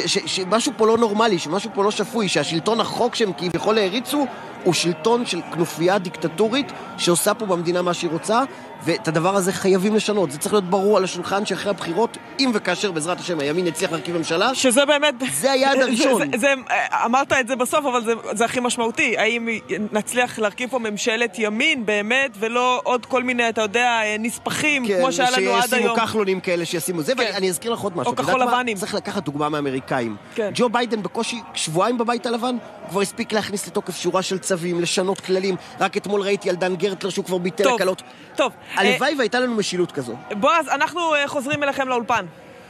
שמשהו פה לא נורמלי, שמשהו פה לא שפוי, שהשלטון החוק שהם כביכול העריצו, הוא שלטון של כנופיה דיקטטורית שעושה פה במדינה מה שהיא רוצה, ואת הדבר הזה חייבים לשנות. זה צריך להיות ברור על השולחן שאחרי הבחירות, אם וכאשר בעזרת השם הימין יצליח להרכיב ממשלה, שזה באמת, זה היעד הראשון. אמרת את זה בסוף, אבל זה הכי משמעותי. האם נצליח להרכיב פה ממשלת ימין באמת, ולא עוד כל מיני, אתה יודע, נספחים, כמו שהיה לנו עד היום. שישימו כחלונים כאלה, שישימו זה, ואני אזכיר לך עוד משהו. או כחול לבנים. צריך לקחת דוגמה מהאמריקאים. ג'ו ביידן בקושי 2 שבועות בבית הלבן, הוא כבר הספיק להכניס לתוקף שורה של צווים, לשנות כללים. רק אתמול ראיתי על דן גרטלר שהוא כבר ביטל הקלות. טוב. הלוואי והייתה לנו משילות כזו. בועז, אנחנו חוזרים אליכם לאולפן.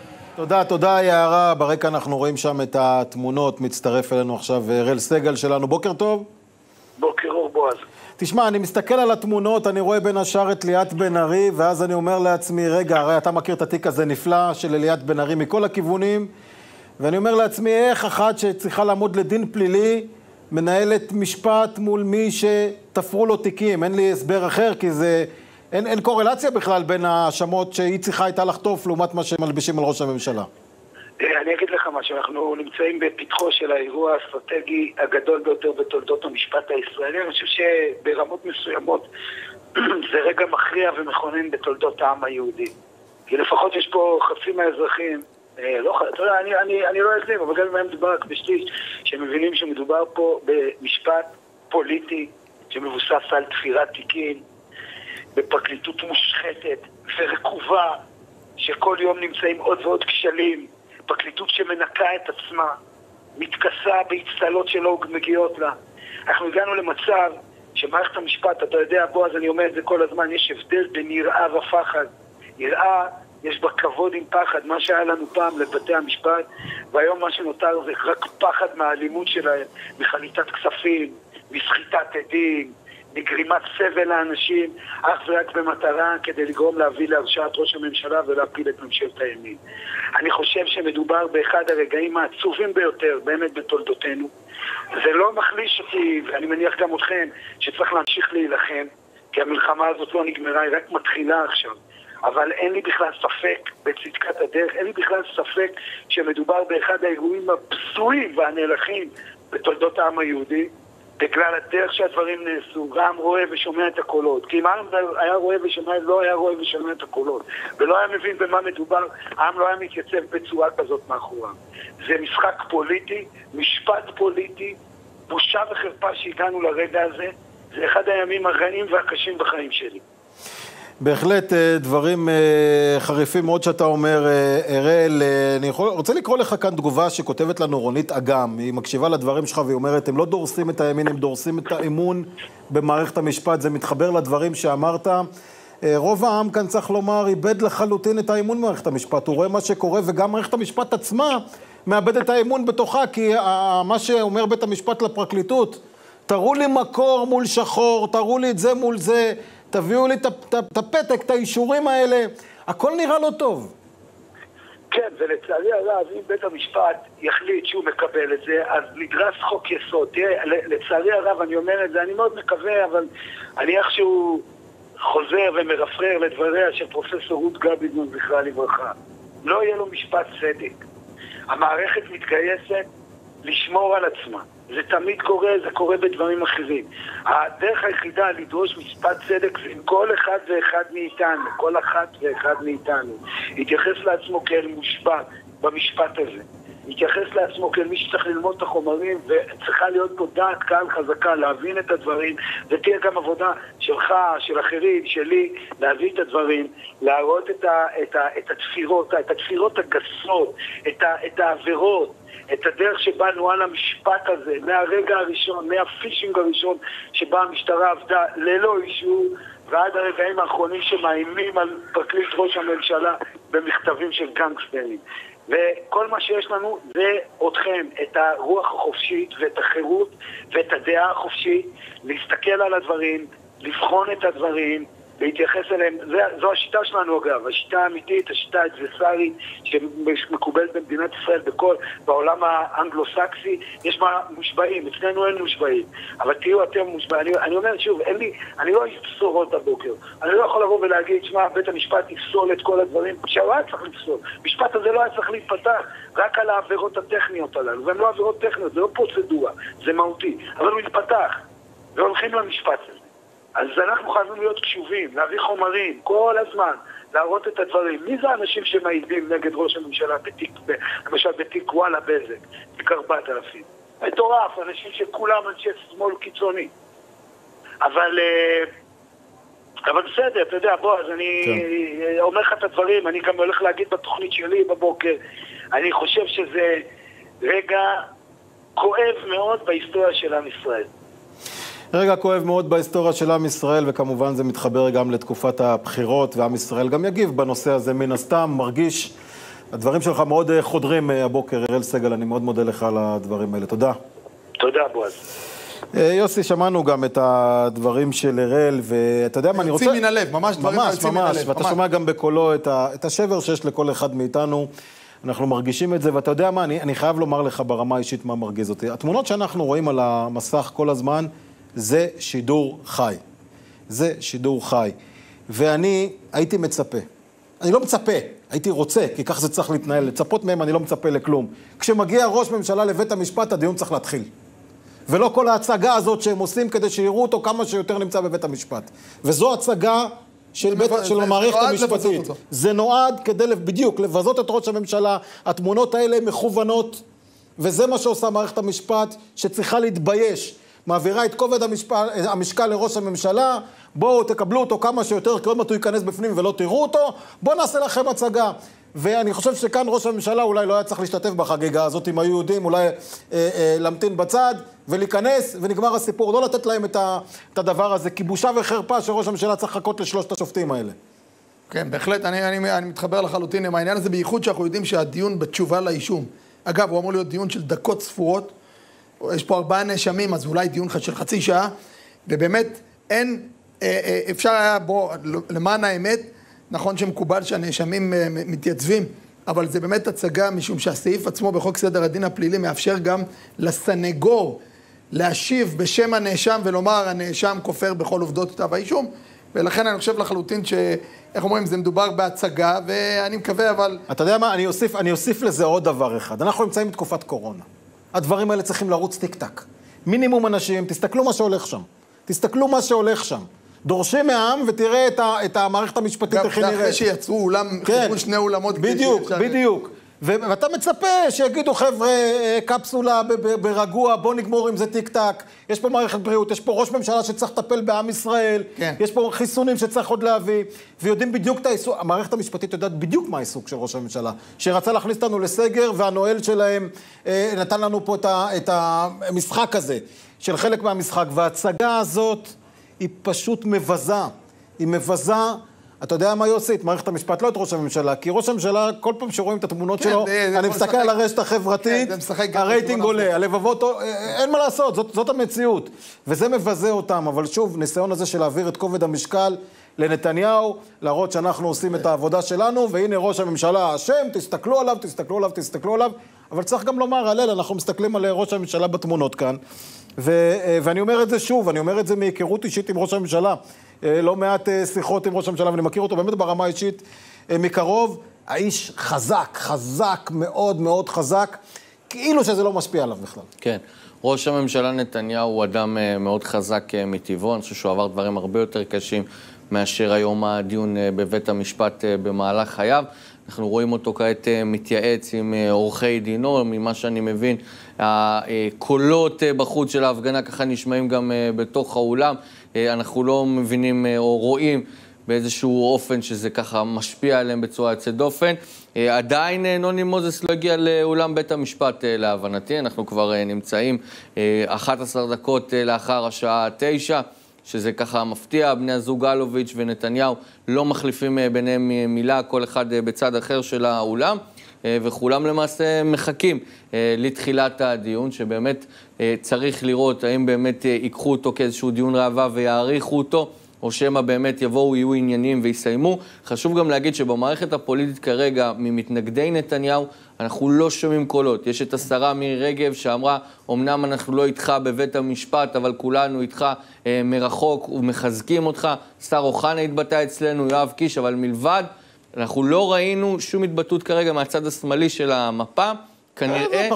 תודה, יערה. ברקע אנחנו רואים שם את התמונות. מצטרף אלינו עכשיו אראל סגל שלנו. בוקר טוב. בוקר אור, בועז. תשמע, אני מסתכל על התמונות, אני רואה בין השאר את ליאת בן ארי, ואז אני אומר לעצמי, רגע, הרי אתה מכיר את התיק הזה נפלא של ליאת בן ארי מכל הכיוונים, ואני אומר לעצמי, איך אחת שצריכה לעמוד לדין פלילי, מנהלת משפט מול מי שתפרו לו תיקים? אין לי הסבר אחר, כי זה... אין קורלציה בכלל בין האשמות שהיא צריכה הייתה לחטוף לעומת מה שמלבישים על ראש הממשלה. אני אגיד לך משהו, אנחנו נמצאים בפתחו של האירוע האסטרטגי הגדול ביותר בתולדות המשפט הישראלי. אני חושב שברמות מסוימות זה רגע מכריע ומכונן בתולדות העם היהודי. כי לפחות יש פה חצי מהאזרחים, אני לא אגזים, אבל גם אם הם מדובר רק בשליש, שמבינים שמדובר פה במשפט פוליטי שמבוסס על תפירת תיקים, בפרקליטות מושחתת ורקובה, שכל יום נמצאים עוד ועוד כשלים, פרקליטות שמנקה את עצמה, מתכסה בהצטלות שלא מגיעות לה. אנחנו הגענו למצב שמערכת המשפט, אתה יודע, בועז, אני אומר את זה כל הזמן, יש הבדל בין יראה ופחד. יראה, יש בה כבוד עם פחד, מה שהיה לנו פעם לבתי המשפט, והיום מה שנותר זה רק פחד מהאלימות שלהם, מחליטת כספים, מסחיטת עדים, מגרימת סבל לאנשים, אך ורק במטרה כדי לגרום להביא להרשעת ראש הממשלה ולהפיל את ממשלת הימין. אני חושב שמדובר באחד הרגעים העצובים ביותר באמת בתולדותינו. זה לא מחליש אותי, ואני מניח גם אתכם, שצריך להמשיך להילחם, כי המלחמה הזאת לא נגמרה, היא רק מתחילה עכשיו. אבל אין לי בכלל ספק בצדקת הדרך, אין לי בכלל ספק שמדובר באחד האירועים הבזויים והנהלכים בתולדות העם היהודי. בגלל הדרך שהדברים נעשו, גם רואה ושומע את הקולות. כי אם העם היה רואה ושומע, לא היה רואה ושומע את הקולות. ולא היה מבין במה מדובר, העם לא היה מתייצב בצורה כזאת מאחוריו. זה משחק פוליטי, משפט פוליטי, בושה וחרפה שהגענו לרגע הזה. זה אחד הימים הרעים והקשים בחיים שלי. בהחלט דברים חריפים מאוד שאתה אומר, אראל. אני רוצה לקרוא לך כאן תגובה שכותבת לנו רונית אגם. היא מקשיבה לדברים שלך והיא אומרת, הם לא דורסים את הימין, הם דורסים את האמון במערכת המשפט. זה מתחבר לדברים שאמרת. רוב העם כאן צריך לומר, איבד לחלוטין את האמון במערכת המשפט. הוא רואה מה שקורה וגם מערכת המשפט עצמה מאבד את האמון בתוכה, כי מה שאומר בית המשפט לפרקליטות, תראו לי מקור מול שחור, תראו לי את זה מול זה, תביאו לי את הפתק, את האישורים האלה, הכל נראה לא טוב. כן, ולצערי הרב, אם בית המשפט יחליט שהוא מקבל את זה, אז נדרס חוק יסוד. תראה, לצערי הרב, אני אומר את זה, אני מאוד מקווה, אבל אני איכשהו חוזר ומרפרר לדבריה של פרופסור רות גביזון, זכרה לברכה. לא יהיה לו משפט צדק. המערכת מתגייסת לשמור על עצמה. זה תמיד קורה, זה קורה בדברים אחרים. הדרך היחידה לדרוש משפט צדק זה עם כל אחד ואחד מאיתנו, כל אחת ואחד מאיתנו. יתייחס לעצמו כאל מושפט במשפט הזה. יתייחס לעצמו כאל מי שצריך ללמוד את החומרים, וצריכה להיות פה דעת קהל חזקה, להבין את הדברים, ותהיה גם עבודה שלך, של אחרים, שלי, להביא את הדברים, להראות את התפירות הגסות, את העבירות, את הדרך שבה נועל המשפט הזה, מהרגע הראשון, מהפישינג הראשון שבה המשטרה עבדה ללא אישור, ועד הרגעים האחרונים שמאיימים על פרקליט ראש הממשלה במכתבים של גנגסטרים. וכל מה שיש לנו זה אתכם, את הרוח החופשית ואת החירות ואת הדעה החופשית, להסתכל על הדברים, לבחון את הדברים, להתייחס אליהם. זו השיטה שלנו אגב, השיטה האמיתית, השיטה האדברסרית שמקובלת במדינת ישראל בעולם האנגלו-סקסי. יש מושבעים, אצלנו אין מושבעים, אבל תהיו אתם מושבעים. אני אומר שוב, אני לא אפסורות הבוקר, אני לא יכול לבוא ולהגיד, שמה, בית המשפט יפסול את כל הדברים שהוא היה צריך לפסול. המשפט הזה לא היה צריך להתפתח רק על העבירות הטכניות הללו, והן לא עבירות טכניות, זה לא פרוצדורה, זה מהותי, אבל הוא מתפתח והולכים למשפט הזה. אז אנחנו חייבים להיות קשובים, להביא חומרים, כל הזמן, להראות את הדברים. מי זה האנשים שמעידים נגד ראש הממשלה למשל בתיק וואלה בזק, תיק 4000? מטורף, אנשים שכולם אנשי שמאל קיצוני. אבל בסדר, אתה יודע, בוא, אז אני אומר לך את הדברים, אני גם הולך להגיד בתוכנית שלי בבוקר, אני חושב שזה רגע כואב מאוד בהיסטוריה של עם ישראל. רגע כואב מאוד בהיסטוריה של עם ישראל, וכמובן זה מתחבר גם לתקופת הבחירות, ועם ישראל גם יגיב בנושא הזה מן הסתם. מרגיש, הדברים שלך מאוד חודרים הבוקר, אראל סגל, אני מאוד מודה לך על הדברים האלה. תודה. תודה, בועז. יוסי, שמענו גם את הדברים של אראל, ואתה יודע מה אני רוצה... יוצאים מן הלב, ממש דברים יוצאים מן הלב. ואתה שומע גם בקולו את השבר שיש לכל אחד מאיתנו. אנחנו מרגישים את זה, ואתה יודע מה, אני חייב לומר לך ברמה האישית מה מרגיז אותי. התמונות שאנחנו רואים על המסך כל הזמן, זה שידור חי. זה שידור חי. ואני הייתי מצפה. אני לא מצפה, הייתי רוצה, כי כך זה צריך להתנהל. לצפות מהם אני לא מצפה לכלום. כשמגיע ראש ממשלה לבית המשפט, הדיון צריך להתחיל. ולא כל ההצגה הזאת שהם עושים כדי שיראו אותו כמה שיותר נמצא בבית המשפט. וזו הצגה של המערכת המשפטית. זה נועד כדי בדיוק לבזות את ראש הממשלה. התמונות האלה מכוונות, וזה מה שעושה מערכת המשפט, שצריכה להתבייש. מעבירה את כובד המשקל לראש הממשלה, בואו תקבלו אותו כמה שיותר, כי עוד מעט הוא ייכנס בפנים ולא תראו אותו, בואו נעשה לכם הצגה. ואני חושב שכאן ראש הממשלה אולי לא היה צריך להשתתף בחגיגה הזאת עם היהודים, אולי להמתין בצד ולהיכנס ונגמר הסיפור, לא לתת להם את הדבר הזה, כי בושה וחרפה שראש הממשלה צריך לחכות לשלושת השופטים האלה. כן, בהחלט, אני מתחבר לחלוטין עם העניין הזה, בייחוד שאנחנו יודעים שהדיון בתשובה לאישום, אגב, הוא אמור להיות דיון של דקות ספורות, יש פה 4 נאשמים, אז אולי דיון של חצי שעה, ובאמת אין, אפשר היה בו, למען האמת, נכון שמקובל שהנאשמים מתייצבים, אבל זה באמת הצגה, משום שהסעיף עצמו בחוק סדר הדין הפלילי מאפשר גם לסנגור להשיב בשם הנאשם ולומר הנאשם כופר בכל עובדות כתב האישום, ולכן אני חושב לחלוטין איך אומרים, זה מדובר בהצגה, ואני מקווה, אבל... אתה יודע מה, אני אוסיף לזה עוד דבר אחד. אנחנו נמצאים בתקופת קורונה. הדברים האלה צריכים לרוץ טיק-טק. מינימום אנשים, תסתכלו מה שהולך שם. תסתכלו מה שהולך שם. דורשים מהעם ותראה את המערכת המשפטית איך היא נראית. זה אחרי שיצאו אולם, חיברו שני אולמות. בדיוק. ואתה מצפה שיגידו, חבר'ה, קפסולה ברגוע, בוא נגמור עם זה טיק טק, יש פה מערכת בריאות, יש פה ראש ממשלה שצריך לטפל בעם ישראל, יש פה חיסונים שצריך עוד להביא, ויודעים בדיוק את העיסוק, המערכת המשפטית יודעת בדיוק מה העיסוק של ראש הממשלה, שרצה להכניס אותנו לסגר, והנואל שלהם נתן לנו פה את המשחק הזה, של חלק מהמשחק, וההצגה הזאת היא פשוט מבזה, היא מבזה, אתה יודע מה יוסית? מערכת המשפט, לא את ראש הממשלה, כי ראש הממשלה, כל פעם שרואים את התמונות שלו, אני מסתכל על הרשת החברתית, הרייטינג עולה, הלבבות, אין מה לעשות, זאת המציאות. וזה מבזה אותם, אבל שוב, ניסיון הזה של להעביר את כובד המשקל לנתניהו, להראות שאנחנו עושים את העבודה שלנו, והנה ראש הממשלה אשם, תסתכלו עליו, תסתכלו עליו, תסתכלו עליו, אבל צריך גם לומר, הלל, אנחנו מסתכלים על ראש הממשלה בתמונות כאן, ואני אומר את זה שוב, אני אומר את זה מהיכרות אישית עם ראש הממשלה, לא מעט שיחות עם ראש הממשלה, ואני מכיר אותו באמת ברמה אישית מקרוב, האיש חזק, מאוד מאוד חזק, כאילו שזה לא משפיע עליו בכלל. כן, ראש הממשלה נתניהו הוא אדם מאוד חזק מטבעו, אני חושב שהוא עבר דברים הרבה יותר קשים מאשר היום הדיון בבית המשפט במהלך חייו. אנחנו רואים אותו כעת מתייעץ עם עורכי דינו, ממה שאני מבין, הקולות בחוץ של ההפגנה ככה נשמעים גם בתוך האולם, אנחנו לא מבינים או רואים באיזשהו אופן שזה ככה משפיע עליהם בצורה יוצאת דופן. עדיין נוני מוזס לא הגיע לאולם בית המשפט להבנתי, אנחנו כבר נמצאים 11 דקות לאחר השעה 9, שזה ככה מפתיע, בני הזוג אלוביץ' ונתניהו לא מחליפים ביניהם מילה, כל אחד בצד אחר של האולם, וכולם למעשה מחכים לתחילת הדיון, שבאמת צריך לראות האם באמת ייקחו אותו כאיזשהו דיון ראווה ויעריכו אותו, או שמה באמת יבואו, יהיו עניינים ויסיימו. חשוב גם להגיד שבמערכת הפוליטית כרגע, ממתנגדי נתניהו, אנחנו לא שומעים קולות. יש את השרה מירי רגב שאמרה, אמנם אנחנו לא איתך בבית המשפט, אבל כולנו איתך מרחוק ומחזקים אותך. שר אוחנה התבטא אצלנו, יואב קיש, אבל מלבד, אנחנו לא ראינו שום התבטאות כרגע מהצד השמאלי של המפה. כנראה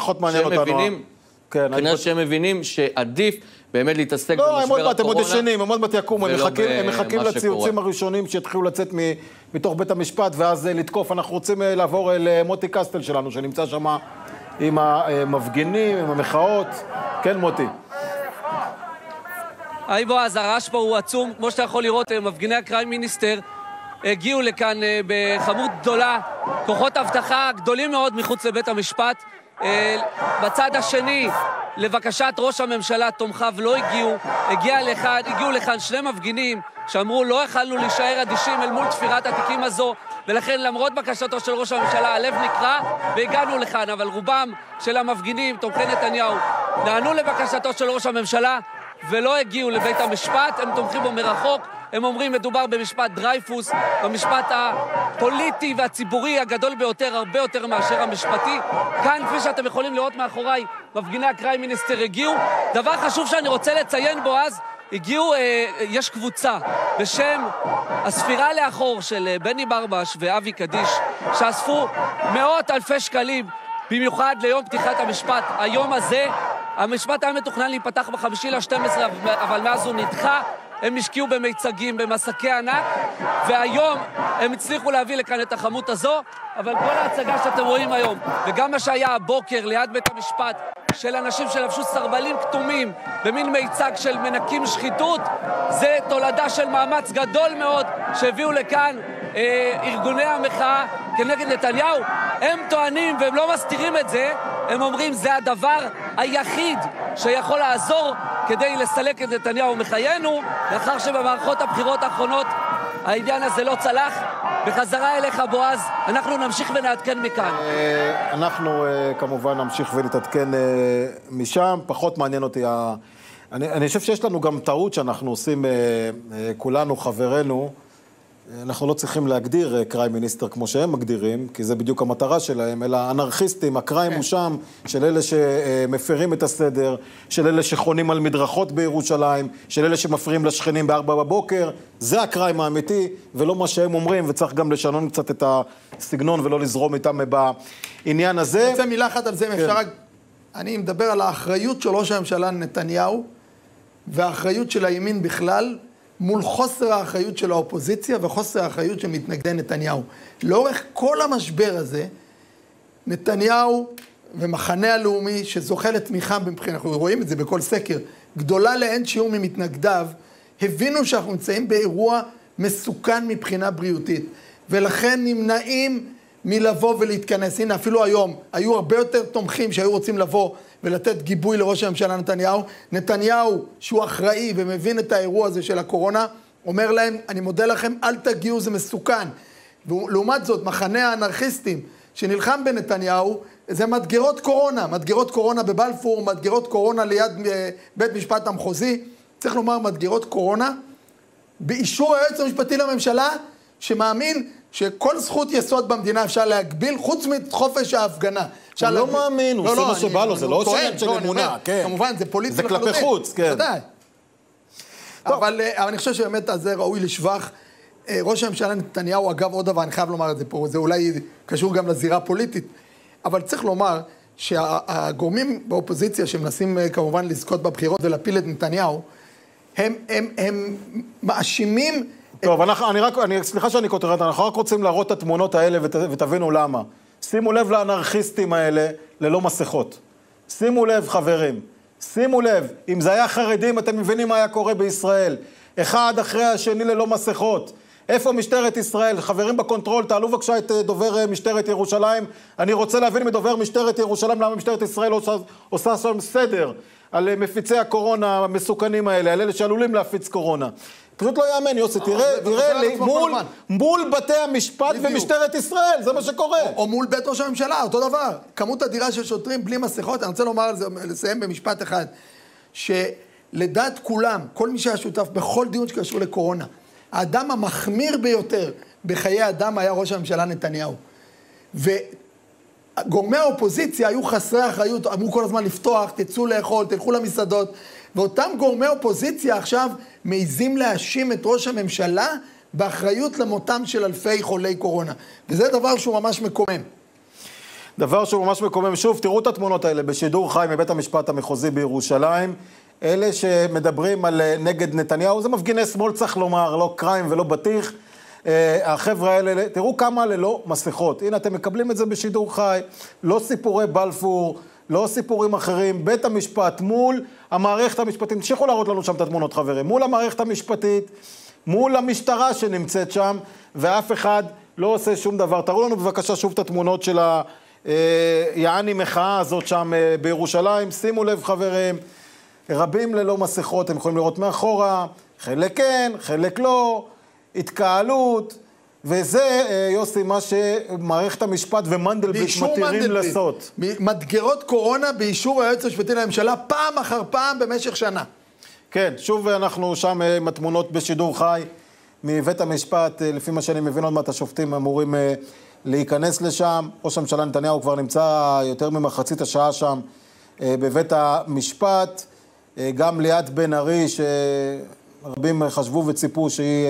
שהם מבינים שעדיף באמת להתעסק במשבר הקורונה. הם עוד מעט יקומו, הם מחכים לציוצים הראשונים שהתחילו לצאת מתוך בית המשפט, ואז לתקוף. אנחנו רוצים לעבור למוטי קסטל שלנו, שנמצא שם עם המפגינים, עם המחאות. כן, מוטי. היי בועז, הרעש פה הוא עצום. כמו שאתה יכול לראות, מפגיני הקריים מיניסטר הגיעו לכאן בכמות גדולה, כוחות אבטחה גדולים מאוד מחוץ לבית המשפט. בצד השני, לבקשת ראש הממשלה, תומכיו לא הגיעו, הגיעו לכאן שני מפגינים שאמרו לא יכלנו להישאר אדישים אל מול תפירת התיקים הזו, ולכן למרות בקשתו של ראש הממשלה הלב נקרע והגענו לכאן, אבל רובם של המפגינים, תומכי נתניהו, נענו לבקשתו של ראש הממשלה ולא הגיעו לבית המשפט, הם תומכים בו מרחוק, הם אומרים מדובר במשפט דרייפוס, במשפט הפוליטי והציבורי הגדול ביותר, הרבה יותר מאשר המשפטי. כאן, כפי שאתם יכולים לראות מאחוריי, מפגיני הקריים מיניסטר הגיעו. דבר חשוב שאני רוצה לציין בו אז, הגיעו, יש קבוצה בשם הספירה לאחור של בני ברבש ואבי קדיש, שאספו מאות אלפי שקלים, במיוחד ליום פתיחת המשפט. היום הזה, המשפט היה מתוכנן להיפתח ב5/12, אבל מאז הוא נדחה. הם השקיעו במיצגים, במסקי ענק, והיום הם הצליחו להביא לכאן את החמות הזו, אבל כל ההצגה שאתם רואים היום, וגם מה שהיה הבוקר ליד בית המשפט, של אנשים שלבשו סרבלים כתומים, במין מיצג של מנקים שחיתות, זה תולדה של מאמץ גדול מאוד שהביאו לכאן ארגוני המחאה כנגד נתניהו. הם טוענים, והם לא מסתירים את זה, הם אומרים זה הדבר היחיד שיכול לעזור כדי לסלק את נתניהו מחיינו, לאחר שבמערכות הבחירות האחרונות העניין הזה לא צלח. בחזרה אליך בועז, אנחנו נמשיך ונעדכן מכאן. אנחנו כמובן נמשיך ונתעדכן משם, פחות מעניין אותי. אני חושב שיש לנו גם טעות שאנחנו עושים כולנו, חברינו, אנחנו לא צריכים להגדיר קריים מיניסטר כמו שהם מגדירים, כי זה בדיוק המטרה שלהם, אלא אנרכיסטים, הקריים הוא שם, של אלה שמפרים את הסדר, של אלה שחונים על מדרכות בירושלים, של אלה שמפריעים לשכנים ב4 בבוקר, זה הקריים האמיתי, ולא מה שהם אומרים, וצריך גם לשנות קצת את הסגנון ולא לזרום איתם בעניין הזה. רוצה מילה אחת על זה, אם אפשר רק אני מדבר על האחריות של ראש הממשלה נתניהו, והאחריות של הימין בכלל, מול חוסר האחריות של האופוזיציה וחוסר האחריות של מתנגדי נתניהו. לאורך כל המשבר הזה, נתניהו ומחנה הלאומי שזוכה לתמיכה, אנחנו רואים את זה בכל סקר, גדולה לאין שיעור ממתנגדיו, הבינו שאנחנו נמצאים באירוע מסוכן מבחינה בריאותית, ולכן נמנעים מלבוא ולהתכנס. הנה, אפילו היום היו הרבה יותר תומכים שהיו רוצים לבוא ולתת גיבוי לראש הממשלה נתניהו. נתניהו, שהוא אחראי ומבין את האירוע הזה של הקורונה, אומר להם, אני מודה לכם, אל תגיעו, זה מסוכן. ולעומת זאת, מחנה האנרכיסטים שנלחם בנתניהו, זה מדגרות קורונה, מדגרות קורונה בבלפור, מדגרות קורונה ליד בית משפט המחוזי, צריך לומר מדגרות קורונה, באישור היועץ המשפטי לממשלה, שמאמין שכל זכות יסוד במדינה אפשר להגביל, חוץ מחופש ההפגנה. הוא לא מאמין, הוא עושה מה שבא לו, זה לא שאלה של אמונה, כן. כמובן, זה פוליטי זה כלפי חוץ, כן. ודאי. אבל אני חושב שבאמת זה ראוי לשבח. ראש הממשלה נתניהו, אגב, עוד דבר, אני חייב לומר את זה פה, זה אולי קשור גם לזירה הפוליטית, אבל צריך לומר שהגורמים באופוזיציה שמנסים כמובן לזכות בבחירות ולהפיל את נתניהו, הם מאשימים... טוב, סליחה שאני כותרת, אנחנו רק רוצים להראות את התמונות האלה ותבינו למה. שימו לב לאנרכיסטים האלה ללא מסכות. שימו לב, חברים. שימו לב, אם זה היה חרדים, אתם מבינים מה היה קורה בישראל. אחד אחרי השני ללא מסכות. איפה משטרת ישראל? חברים בקונטרול, תעלו בבקשה את דובר משטרת ירושלים. אני רוצה להבין מדובר משטרת ירושלים למה משטרת ישראל עושה שם סדר על מפיצי הקורונה המסוכנים האלה, על אלה שעלולים להפיץ קורונה. פשוט לא יאמן, יוסי, תראה לי, מול בתי המשפט ומשטרת ישראל, זה מה שקורה. או מול בית ראש הממשלה, אותו דבר. כמות אדירה של שוטרים בלי מסכות, אני רוצה לומר על זה, לסיים במשפט אחד, שלדעת כולם, כל מי שהיה שותף בכל דיון שקשור לקורונה, האדם המחמיר ביותר בחיי האדם היה ראש הממשלה נתניהו. וגורמי האופוזיציה היו חסרי אחריות, אמרו כל הזמן לפתוח, תצאו לאכול, תלכו למסעדות, ואותם גורמי אופוזיציה עכשיו מעיזים להאשים את ראש הממשלה באחריות למותם של אלפי חולי קורונה. וזה דבר שהוא ממש מקומם. דבר שהוא ממש מקומם. שוב, תראו את התמונות האלה בשידור חי מבית המשפט המחוזי בירושלים. אלה שמדברים על נגד נתניהו, זה מפגיני שמאל, צריך לומר, לא קריים ולא בטיח. החבר'ה האלה, תראו כמה ללא מסכות. הנה, אתם מקבלים את זה בשידור חי, לא סיפורי בלפור, לא סיפורים אחרים, בית המשפט מול המערכת המשפטית, תמשיכו להראות לנו שם את התמונות, חברים, מול המערכת המשפטית, מול המשטרה שנמצאת שם, ואף אחד לא עושה שום דבר. תראו לנו בבקשה שוב את התמונות של היעני מחאה הזאת שם בירושלים. שימו לב, חברים, רבים ללא מסכות, אתם יכולים לראות מאחורה, חלק כן, חלק לא, התקהלות, וזה, יוסי, מה שמערכת המשפט ומנדלבליט מתירים לעשות. מדגרות קורונה באישור היועץ המשפטי לממשלה פעם אחר פעם במשך שנה. כן, שוב אנחנו שם עם התמונות בשידור חי מבית המשפט, לפי מה שאני מבין עוד מעט השופטים אמורים להיכנס לשם. ראש הממשלה נתניהו כבר נמצא יותר ממחצית השעה שם בבית המשפט, גם ליאת בן ארי שרבים חשבו וציפו שהיא...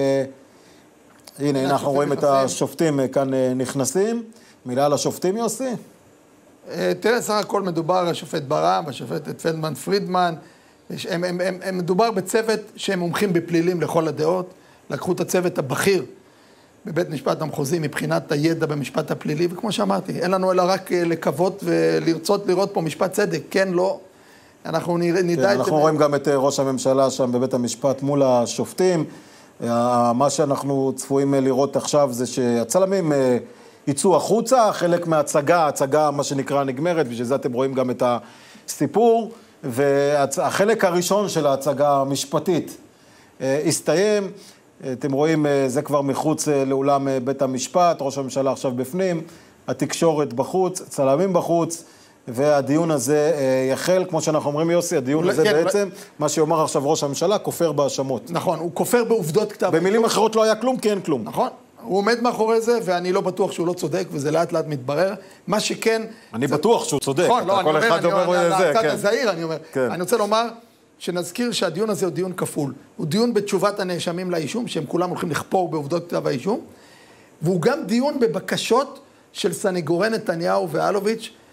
הנה, אנחנו רואים את השופטים כאן נכנסים. מילה על השופטים, יוסי? תראה, סך הכל מדובר על השופט ברם, השופטת פלדמן פרידמן. הם מדובר בצוות שהם מומחים בפלילים לכל הדעות. לקחו את הצוות הבכיר בבית משפט המחוזי מבחינת הידע במשפט הפלילי, וכמו שאמרתי, אין לנו אלא רק לקוות ולרצות לראות פה משפט צדק. כן, לא. אנחנו נדע את זה. אנחנו רואים גם את ראש הממשלה שם בבית המשפט מול השופטים. מה שאנחנו צפויים לראות עכשיו זה שהצלמים יצאו החוצה, חלק מההצגה, ההצגה מה שנקרא נגמרת, בשביל זה אתם רואים גם את הסיפור, והחלק הראשון של ההצגה המשפטית הסתיים, אתם רואים זה כבר מחוץ לאולם בית המשפט, ראש הממשלה עכשיו בפנים, התקשורת בחוץ, צלמים בחוץ, והדיון הזה יחל, כמו שאנחנו אומרים יוסי, הדיון הזה בעצם, מה שיאמר עכשיו ראש הממשלה, כופר בהאשמות. נכון, הוא כופר בעובדות כתב. במילים אחרות לא היה כלום, כי אין כלום. נכון, הוא עומד מאחורי זה, ואני לא בטוח שהוא לא צודק, וזה לאט לאט מתברר. מה שכן... אני בטוח שהוא צודק. נכון, לא, כל אחד אומר זה, כן. הזהיר, אני אומר. אני רוצה לומר שנזכיר שהדיון הזה הוא דיון כפול. הוא דיון בתשובת הנאשמים לאישום, שהם כולם הולכים לחפור בעובדות כתב האישום, והוא גם דיון בבקשות של סניגורי נתניהו ואלוביץ'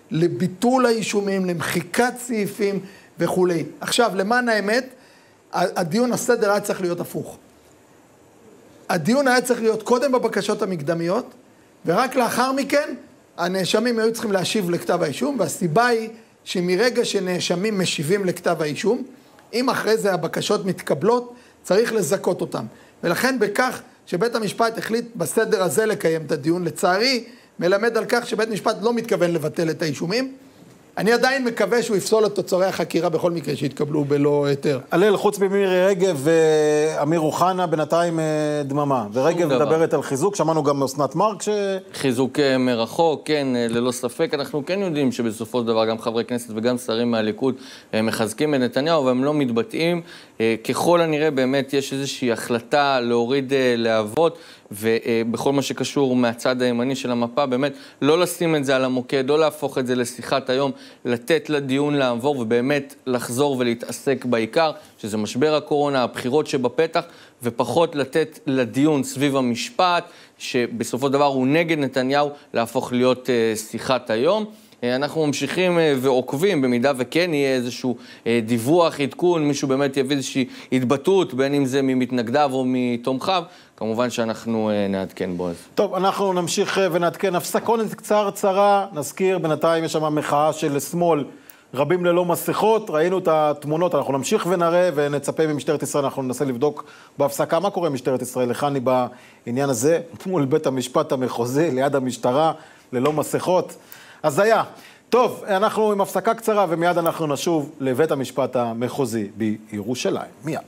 לביטול האישומים, למחיקת סעיפים וכו'. עכשיו, למען האמת, הדיון הסדר היה צריך להיות הפוך. הדיון היה צריך להיות קודם בבקשות המקדמיות, ורק לאחר מכן הנאשמים היו צריכים להשיב לכתב האישום, והסיבה היא שמרגע שנאשמים משיבים לכתב האישום, אם אחרי זה הבקשות מתקבלות, צריך לזכות אותם. ולכן בכך שבית המשפט החליט בסדר הזה לקיים את הדיון, לצערי, מלמד על כך שבית המשפט לא מתכוון לבטל את האישומים. אני עדיין מקווה שהוא יפסול את תוצרי החקירה בכל מקרה שהתקבלו בלא היתר. הלל, חוץ ממירי רגב ואמיר אוחנה, בינתיים דממה. ורגב מדברת על חיזוק, שמענו גם מאסנת מארק חיזוק מרחוק, כן, ללא ספק. אנחנו כן יודעים שבסופו של דבר גם חברי כנסת וגם שרים מהליכוד מחזקים את נתניהו, והם לא מתבטאים. ככל הנראה באמת יש איזושהי החלטה להוריד להבות, ובכל מה שקשור מהצד הימני של המפה, באמת לא לשים את זה על המוקד, לא להפוך את זה לשיחת היום, לתת לדיון לעבור ובאמת לחזור ולהתעסק בעיקר, שזה משבר הקורונה, הבחירות שבפתח, ופחות לתת לדיון סביב המשפט, שבסופו של דבר הוא נגד נתניהו, להפוך להיות שיחת היום. אנחנו ממשיכים ועוקבים, במידה וכן יהיה איזשהו דיווח, עדכון, מישהו באמת יביא איזושהי התבטאות, בין אם זה ממתנגדיו או מתומכיו, כמובן שאנחנו נעדכן בו. טוב, אנחנו נמשיך ונעדכן. הפסקונת קצרה, נזכיר, בינתיים יש שם מחאה של שמאל, רבים ללא מסכות, ראינו את התמונות, אנחנו נמשיך ונראה ונצפה ממשטרת ישראל, אנחנו ננסה לבדוק בהפסקה מה קורה משטרת ישראל, לחני בעניין הזה, מול בית המשפט המחוזי, ליד המשטרה, ללא מסכות. אז היה. טוב, אנחנו עם הפסקה קצרה ומיד אנחנו נשוב לבית המשפט המחוזי בירושלים. מיד.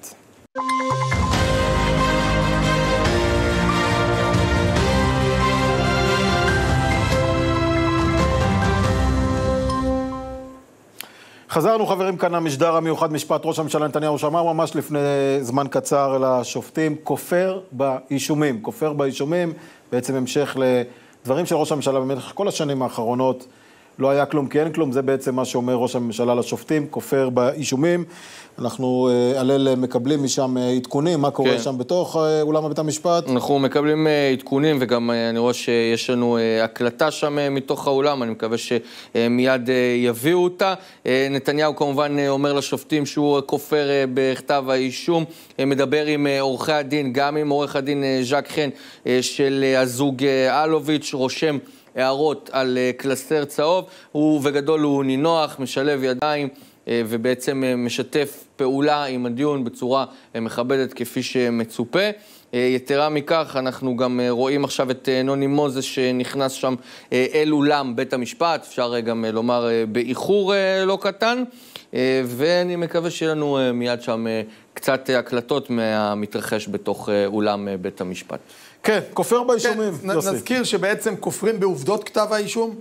חזרנו חברים כאן המשדר המיוחד משפט ראש הממשלה נתניהו שאמר ממש לפני זמן קצר לשופטים, כופר באישומים, בעצם המשך לדברים של ראש הממשלה במשך כל השנים האחרונות, לא היה כלום כי אין כלום, זה בעצם מה שאומר ראש הממשלה לשופטים, כופר באישומים. אנחנו הלל מקבלים משם עדכונים, מה קורה שם בתוך אולם בית המשפט? אנחנו מקבלים עדכונים וגם אני רואה שיש לנו הקלטה שם מתוך האולם, אני מקווה שמיד יביאו אותה. נתניהו כמובן אומר לשופטים שהוא כופר בכתב האישום, מדבר עם עורכי הדין, גם עם עורך הדין ז'ק חן של הזוג אלוביץ', רושם הערות על קלסר צהוב, הוא וגדול הוא נינוח, משלב ידיים ובעצם משתף פעולה עם הדיון בצורה מכבדת כפי שמצופה. יתרה מכך, אנחנו גם רואים עכשיו את נוני מוזס שנכנס שם אל אולם בית המשפט, אפשר גם לומר באיחור לא קטן, ואני מקווה שיהיה לנו מיד שם קצת הקלטות מהמתרחש בתוך אולם בית המשפט. כן, כופר באישומים, יוסי. נזכיר שבעצם כופרים בעובדות כתב האישום.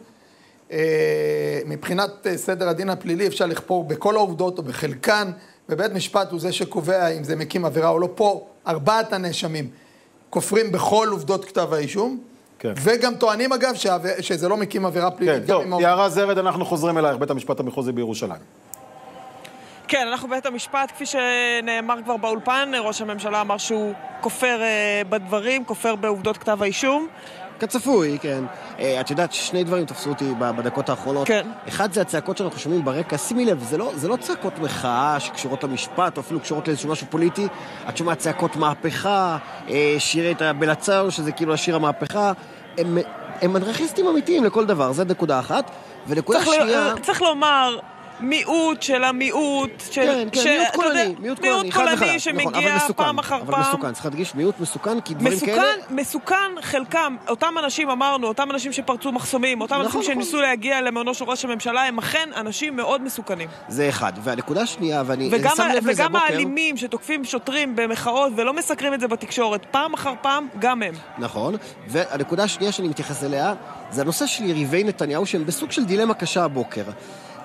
מבחינת סדר הדין הפלילי אפשר לכפור בכל העובדות או בחלקן, ובית משפט הוא זה שקובע אם זה מקים עבירה או לא. פה 4 הנאשמים כופרים בכל עובדות כתב האישום, כן. וגם טוענים אגב שזה לא מקים עבירה פלילית. כן, טוב, יערה זרד, אנחנו חוזרים אלייך, בית המשפט המחוזי בירושלים. כן, אנחנו בית המשפט, כפי שנאמר כבר באולפן, ראש הממשלה אמר שהוא כופר בדברים, כופר בעובדות כתב האישום. כצפוי, כן. את יודעת, 2 דברים תפסו אותי בדקות האחרונות. כן. אחד זה הצעקות שאנחנו שומעים ברקע, שימי לב, זה לא צעקות מחאה שקשורות למשפט, או אפילו קשורות לאיזשהו משהו פוליטי. את שומעת צעקות מהפכה, שירי את הבלצר, שזה כאילו השיר המהפכה. הם אנרכיסטים אמיתיים לכל דבר, זה נקודה אחת. ונקודה שנייה... צריך לומר... מיעוט של המיעוט, מיעוט קולני שמגיע פעם אחר פעם. אבל מסוכן, צריך להדגיש, מיעוט מסוכן, כי דברים כאלה... מסוכן חלקם, אותם אנשים אמרנו, אותם אנשים שפרצו מחסומים, אותם אנשים שניסו להגיע למעונו של ראש הממשלה, הם אכן אנשים מאוד מסוכנים. זה אחד, והנקודה השנייה, ואני שם לב לזה וגם האלימים שתוקפים שוטרים במחאות ולא מסקרים את זה בתקשורת, פעם אחר פעם, גם הם. נכון, והנקודה השנייה שאני מתייחס אליה, זה הנושא של יריבי נתניהו, שהם בסוג של דילמה קשה הבוקר.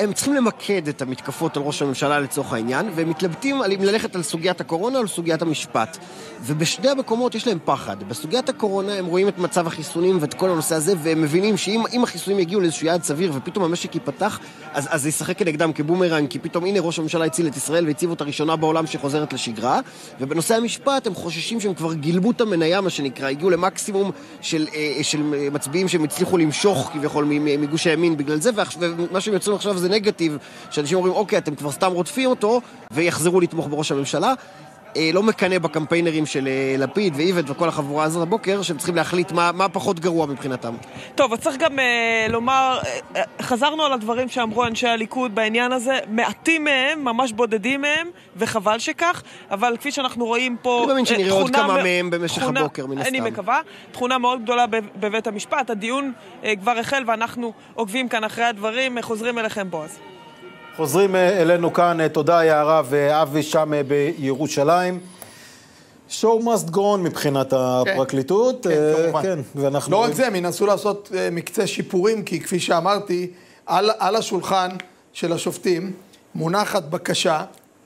הם צריכים למקד את המתקפות על ראש הממשלה לצורך העניין, והם מתלבטים אם ללכת על סוגיית הקורונה או על סוגיית המשפט. ובשני המקומות יש להם פחד. בסוגיית הקורונה הם רואים את מצב החיסונים ואת כל הנושא הזה, והם מבינים שאם החיסונים יגיעו לאיזשהו יעד סביר ופתאום המשק ייפתח, אז זה ישחק כנגדם כבומרנג, כי פתאום הנה ראש הממשלה הציל את ישראל והציב אותה ראשונה בעולם שחוזרת לשגרה. ובנושא המשפט הם חוששים שהם כבר גילבו את המניה, מה שנקרא, הגיעו למקסימום של מצביעים שהם הצליחו למשוך כביכול מגוש הימין בגלל זה, ומה שהם יוצאים עכשיו זה נגטיב, שאנשים אומרים, אוקיי, אתם כבר סתם רודפים אותו, ויחזרו לתמוך בראש הממשלה. לא מקנה בקמפיינרים של לפיד ואיבד וכל החבורה הזאת הבוקר, שהם צריכים להחליט מה פחות גרוע מבחינתם. טוב, אז צריך גם לומר, חזרנו על הדברים שאמרו אנשי הליכוד בעניין הזה, מעטים מהם, ממש בודדים מהם, וחבל שכך, אבל כפי שאנחנו רואים פה... אני מאמין שנראה עוד כמה מהם במשך הבוקר, מן הסתם. אני מקווה, תכונה מאוד גדולה בבית המשפט, הדיון כבר החל ואנחנו עוקבים כאן אחרי הדברים, חוזרים אליכם בועז. חוזרים אלינו כאן, תודה יערה ואבי שם בירושלים. show must go on מבחינת הפרקליטות. כן, לא רק זה, הם ינסו לעשות מקצה שיפורים, כי כפי שאמרתי, על השולחן של השופטים מונחת בקשה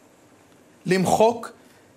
למחוק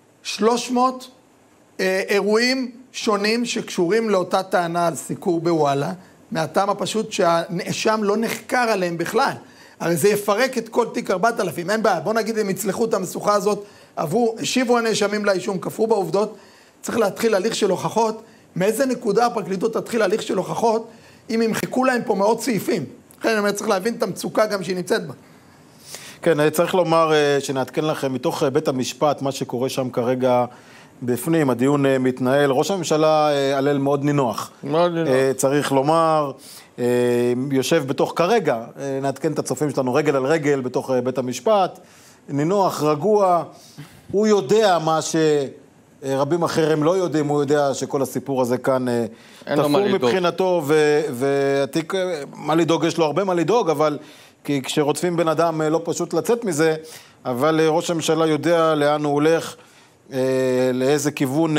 300 אירועים שונים שקשורים לאותה טענה על סיקור בוואלה, מהטעם הפשוט שהנאשם לא נחקר עליהם בכלל. הרי זה יפרק את כל תיק 4000, אין בעיה, בוא נגיד הם יצלחו את המשוכה הזאת, השיבו הנאשמים לאישום, כפרו בעובדות, צריך להתחיל הליך של הוכחות. מאיזה נקודה הפרקליטות תתחיל הליך של הוכחות, אם ימחקו להם פה מאות סעיפים? לכן אני צריך להבין את המצוקה גם שהיא נמצאת בה. כן, צריך לומר שנעדכן לכם מתוך בית המשפט, מה שקורה שם כרגע בפנים, הדיון מתנהל, ראש הממשלה הלל מאוד נינוח. מאוד נינוח. צריך לומר... יושב בתוך כרגע, נעדכן את הצופים שלנו רגל על רגל בתוך בית המשפט, נינוח, רגוע, הוא יודע מה שרבים אחרים לא יודעים, הוא יודע שכל הסיפור הזה כאן תפור מבחינתו, והתיק, מה לדאוג, יש לו הרבה מה לדאוג, אבל כי כשרודפים בן אדם לא פשוט לצאת מזה, אבל ראש הממשלה יודע לאן הוא הולך, לאיזה כיוון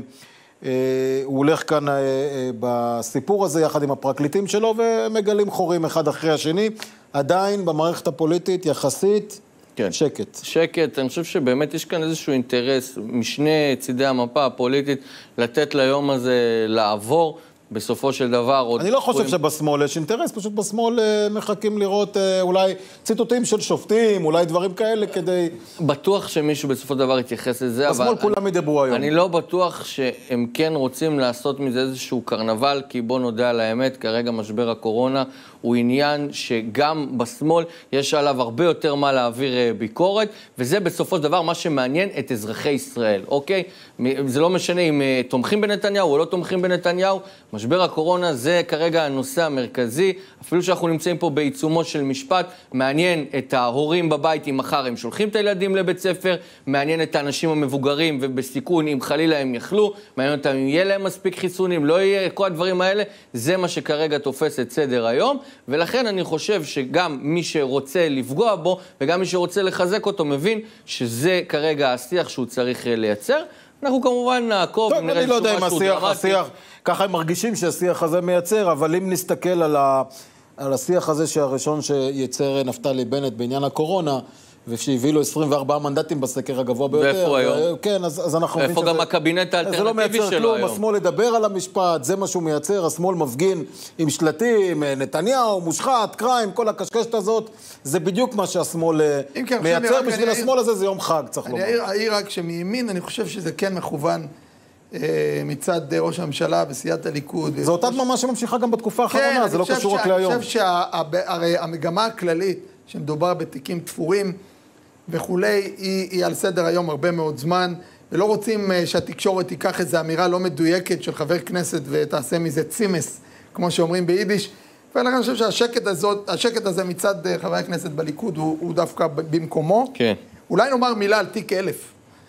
הוא הולך כאן בסיפור הזה יחד עם הפרקליטים שלו, ומגלים חורים אחד אחרי השני. עדיין במערכת הפוליטית יחסית כן. שקט. שקט, אני חושב שבאמת יש כאן איזשהו אינטרס משני צידי המפה הפוליטית לתת ליום הזה לעבור. בסופו של דבר... אני לא חושב שבשמאל יש אינטרס, פשוט בשמאל מחכים לראות אולי ציטוטים של שופטים, אולי דברים כאלה כדי... בטוח שמישהו בסופו של דבר יתייחס לזה, אבל... בשמאל כולם ידברו היום. אני לא בטוח שהם כן רוצים לעשות מזה איזשהו קרנבל, כי בוא נודע על האמת, כרגע משבר הקורונה הוא עניין שגם בשמאל יש עליו הרבה יותר מה להעביר ביקורת, וזה בסופו של דבר מה שמעניין את אזרחי ישראל, אוקיי? זה לא משנה אם תומכים בנתניהו או לא תומכים בנתניהו, משבר הקורונה זה כרגע הנושא המרכזי, אפילו שאנחנו נמצאים פה בעיצומו של משפט, מעניין את ההורים בבית אם מחר הם שולחים את הילדים לבית ספר, מעניין את האנשים המבוגרים ובסיכון אם חלילה הם יחלו, מעניין אותם אם יהיה להם מספיק חיסונים, לא יהיה, כל הדברים האלה, זה מה שכרגע תופס את סדר היום, ולכן אני חושב שגם מי שרוצה לפגוע בו וגם מי שרוצה לחזק אותו מבין שזה כרגע השיח שהוא צריך לייצר. אנחנו כמובן נעקוב, טוב, אני לא יודע אם השיח, ככה הם מרגישים שהשיח הזה מייצר, אבל אם נסתכל על השיח הזה שהראשון שייצר נפתלי בנט בעניין הקורונה, ושהביא לו 24 מנדטים בסקר הגבוה ביותר. ואיפה היום? כן, אז אנחנו איפה גם הקבינט האלטרנטיבי שלו כלום, היום? השמאל לדבר על המשפט, זה מה שהוא מייצר, השמאל מפגין עם שלטים, נתניהו, מושחת, קריים, כל הקשקשת הזאת, זה בדיוק מה שהשמאל מייצר, בשביל השמאל הזה זה יום חג, צריך לומר. אני אעיר רק שמימין, אני חושב שזה כן מכוון מצד ראש הממשלה בסיעת הליכוד. זו אותה דממה שממשיכה גם בתקופה האחרונה, זה לא קשור רק להיום. אני חושב שהרי המגמה הכללית שמדובר בתיקים תפורים וכולי, היא על סדר היום הרבה מאוד זמן, ולא רוצים שהתקשורת תיקח איזו אמירה לא מדויקת של חבר כנסת ותעשה מזה צימס, כמו שאומרים ביידיש. ולכן אני חושב שהשקט הזה מצד חבר הכנסת בליכוד הוא דווקא במקומו. כן. אולי נאמר מילה על תיק 1000,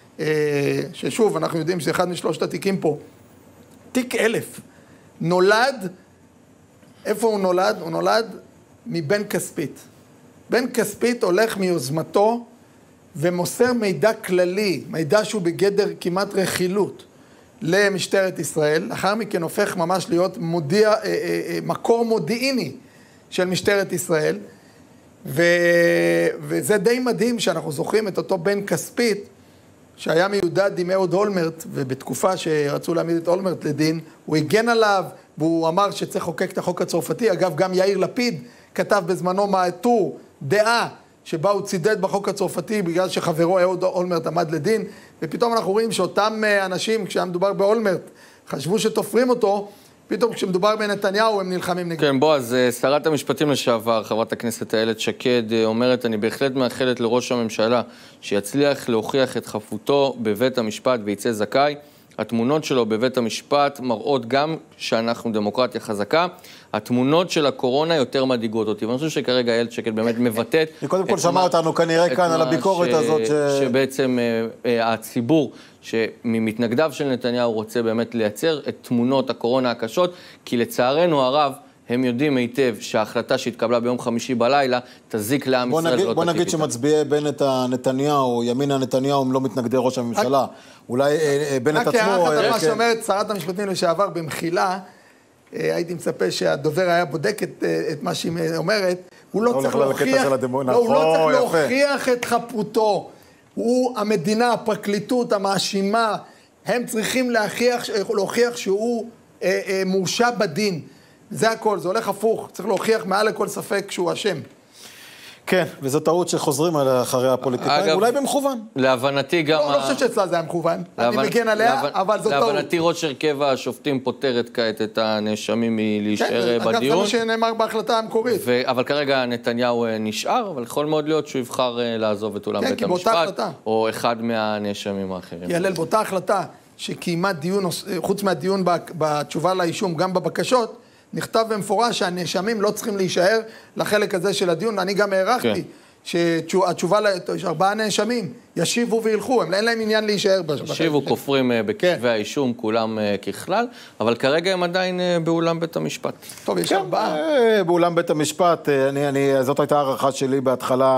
ששוב, אנחנו יודעים שזה אחד משלושת התיקים פה. תיק 1000 נולד, איפה הוא נולד? הוא נולד מבן כספית. בן כספית הולך מיוזמתו ומוסר מידע כללי, מידע שהוא בגדר כמעט רכילות למשטרת ישראל. לאחר מכן הופך ממש להיות מקור מודיעיני של משטרת ישראל. וזה די מדהים שאנחנו זוכרים את אותו בן כספית, שהיה מיודד עם אהוד אולמרט, ובתקופה שרצו להעמיד את אולמרט לדין, הוא הגן עליו, והוא אמר שצריך לחוקק את החוק הצרפתי. אגב, גם יאיר לפיד כתב בזמנו טור דעה, שבה הוא צידד בחוק הצרפתי, בגלל שחברו אהוד אולמרט עמד לדין, ופתאום אנחנו רואים שאותם אנשים, כשהיה מדובר באולמרט, חשבו שתופרים אותו, פתאום כשמדובר בנתניהו הם נלחמים נגד. כן, בועז, שרת המשפטים לשעבר, חברת הכנסת איילת שקד, אומרת, אני בהחלט מאחלת לראש הממשלה שיצליח להוכיח את חפותו בבית המשפט ויצא זכאי. התמונות שלו בבית המשפט מראות גם שאנחנו דמוקרטיה חזקה. התמונות של הקורונה יותר מדאיגות אותי, ואני חושב שכרגע איילת שקד באמת מבטאת... היא קודם כל שמעה אותנו כנראה כאן על הביקורת הזאת שבעצם הציבור שממתנגדיו של נתניהו רוצה באמת לייצר את תמונות הקורונה הקשות, כי לצערנו הרב הם יודעים היטב שההחלטה שהתקבלה ביום חמישי בלילה תזיק לעם ישראל. בוא נגיד שמצביעי בנט הנתניהו, ימינה נתניהו, הם לא מתנגדי ראש הממשלה. אולי בנט עצמו... רק הערכת על מה שאומרת שרת המשפטים לשעבר במחילה, הייתי מצפה שהדובר היה בודק את מה שהיא אומרת, הוא לא צריך להוכיח את חפותו. הוא, המדינה, הפרקליטות, המאשימה, הם צריכים להוכיח שהוא מורשע בדין. זה הכל, זה הולך הפוך, צריך להוכיח מעל לכל ספק שהוא אשם. כן, וזו טעות שחוזרים עליה אחרי הפוליטיקאים, אולי במכוון. להבנתי גם... לא חושב שאצלה זה היה מכוון, אני מגן עליה, אבל זו טעות. להבנתי ראש הרכב השופטים פותרת כעת את הנאשמים מלהישאר בדיון. אגב, זה מה שנאמר בהחלטה המקורית. אבל כרגע נתניהו נשאר, אבל יכול מאוד להיות שהוא יבחר לעזוב את אולם בית המשפט, או אחד מהנאשמים האחרים. יעלל באותה החלטה שקיימה דיון, חוץ מהדיון בתשובה לאישום, גם בבקשות, נכתב במפורש שהנאשמים לא צריכים להישאר לחלק הזה של הדיון. אני גם הערכתי שהתשובה ל4 נאשמים ישיבו וילכו, אין להם עניין להישאר. ישיבו, כופרים בכתבי האישום, כולם ככלל, אבל כרגע הם עדיין באולם בית המשפט. טוב, יש 4. באולם בית המשפט, זאת הייתה הערכה שלי בהתחלה,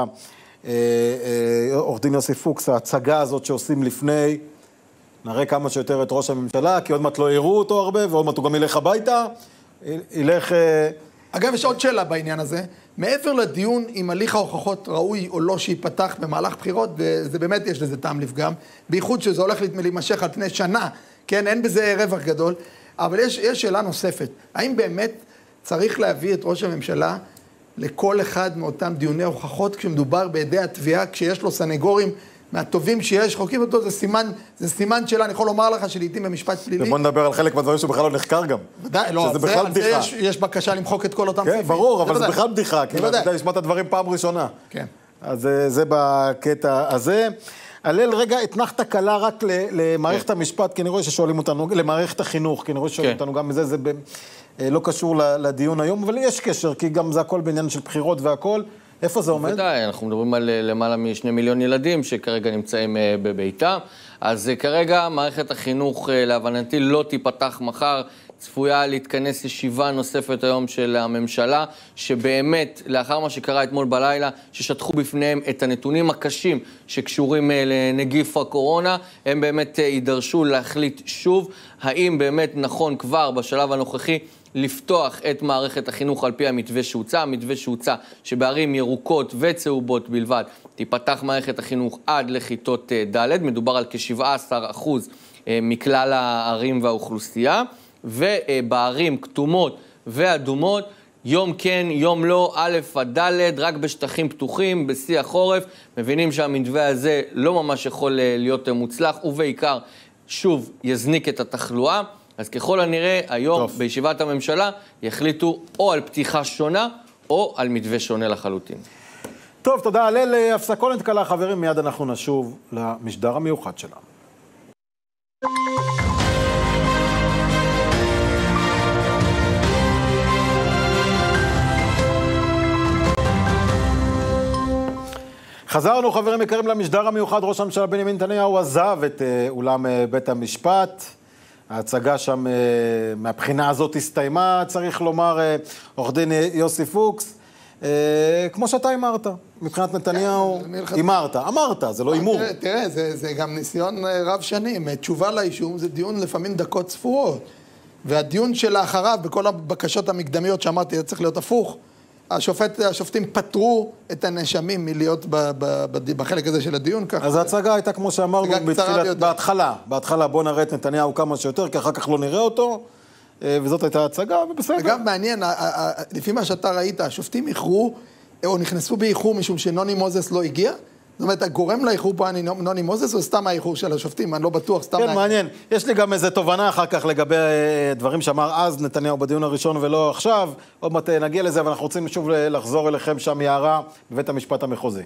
עורך דין יוסי פוקס, ההצגה הזאת שעושים לפני, נראה כמה שיותר את ראש הממשלה, כי עוד מעט לא יראו אותו הרבה, ועוד מעט הוא גם ילך הביתה. ילך... אגב, יש עוד שאלה בעניין הזה. מעבר לדיון אם הליך ההוכחות ראוי או לא שיפתח במהלך בחירות, וזה באמת יש לזה טעם לפגם, בייחוד שזה הולך להימשך על פני שנה, כן, אין בזה רווח גדול, אבל יש שאלה נוספת. האם באמת צריך להביא את ראש הממשלה לכל אחד מאותם דיוני הוכחות כשמדובר בידי התביעה, כשיש לו סנגורים מהטובים שיש, חוקים אותו, זה סימן שלה, אני יכול לומר לך שלעיתים במשפט פלילי. ובוא נדבר על חלק מהדברים שבכלל לא נחקר גם. ודאי, לא, שזה בכלל בדיחה. יש בקשה למחוק את כל אותם סעיפים. כן, ברור, אבל זה בכלל בדיחה, כי אתה יודע, לשמוע את הדברים פעם ראשונה. כן. אז זה בקטע הזה. הלל, רגע, התנחת קלה רק למערכת המשפט, כי אני רואה ששואלים אותנו, למערכת החינוך, כי אני רואה ששואלים אותנו גם מזה, זה לא קשור לדיון היום, אבל יש קשר, כי גם זה הכל בעניין של בחירות והכל. איפה זה עומד? ודאי, אנחנו מדברים על למעלה מ2 מיליון ילדים שכרגע נמצאים בביתם. אז כרגע מערכת החינוך, להבנתי, לא תיפתח מחר. צפויה להתכנס ישיבה נוספת היום של הממשלה, שבאמת, לאחר מה שקרה אתמול בלילה, ששטחו בפניהם את הנתונים הקשים שקשורים לנגיף הקורונה, הם באמת יידרשו להחליט שוב, האם באמת נכון כבר בשלב הנוכחי, לפתוח את מערכת החינוך על פי המתווה שהוצא, המתווה שהוצא שבערים ירוקות וצהובות בלבד תיפתח מערכת החינוך עד לכיתות ד', מדובר על כ17% מכלל הערים והאוכלוסייה, ובערים כתומות ואדומות, יום כן, יום לא, א' עד ד', רק בשטחים פתוחים, בשיא החורף, מבינים שהמתווה הזה לא ממש יכול להיות מוצלח, ובעיקר, שוב, יזניק את התחלואה, אז ככל הנראה, היום טוב. בישיבת הממשלה יחליטו או על פתיחה שונה, או על מתווה שונה לחלוטין. טוב, תודה. הלל, הפסקונת קלה, חברים, מיד אנחנו נשוב למשדר המיוחד שלנו. חזרנו, חברים יקרים, למשדר המיוחד. ראש הממשלה בנימין נתניהו עזב את אולם בית המשפט. ההצגה שם מהבחינה הזאת הסתיימה, צריך לומר, עורך דין יוסי פוקס, כמו שאתה אמרת, מבחינת נתניהו, אמרת, זה לא אימור. תראה, זה גם ניסיון רב שנים, תשובה לאישום זה דיון לפעמים דקות ספורות, והדיון שלאחריו, בכל הבקשות המקדמיות שאמרתי, זה צריך להיות הפוך, השופטים פטרו את הנאשמים מלהיות בחלק הזה של הדיון. אז ההצגה הייתה כמו שאמרנו בהתחלה, בוא נראה את נתניהו כמה שיותר, כי אחר כך לא נראה אותו, וזאת הייתה הצגה, ובסדר. אגב, מעניין, לפי מה שאתה ראית, השופטים איחרו, או נכנסו באיחור משום שנוני מוזס לא הגיע? זאת אומרת, הגורם לאיחור פה נוני מוזס, או סתם האיחור של השופטים? אני לא בטוח, סתם... כן, מעניין. יש לי גם איזו תובנה אחר כך לגבי דברים שאמר אז נתניהו בדיון הראשון ולא עכשיו. עוד מעט נגיע לזה, אבל אנחנו רוצים שוב לחזור אליכם שם יערה בבית המשפט המחוזי.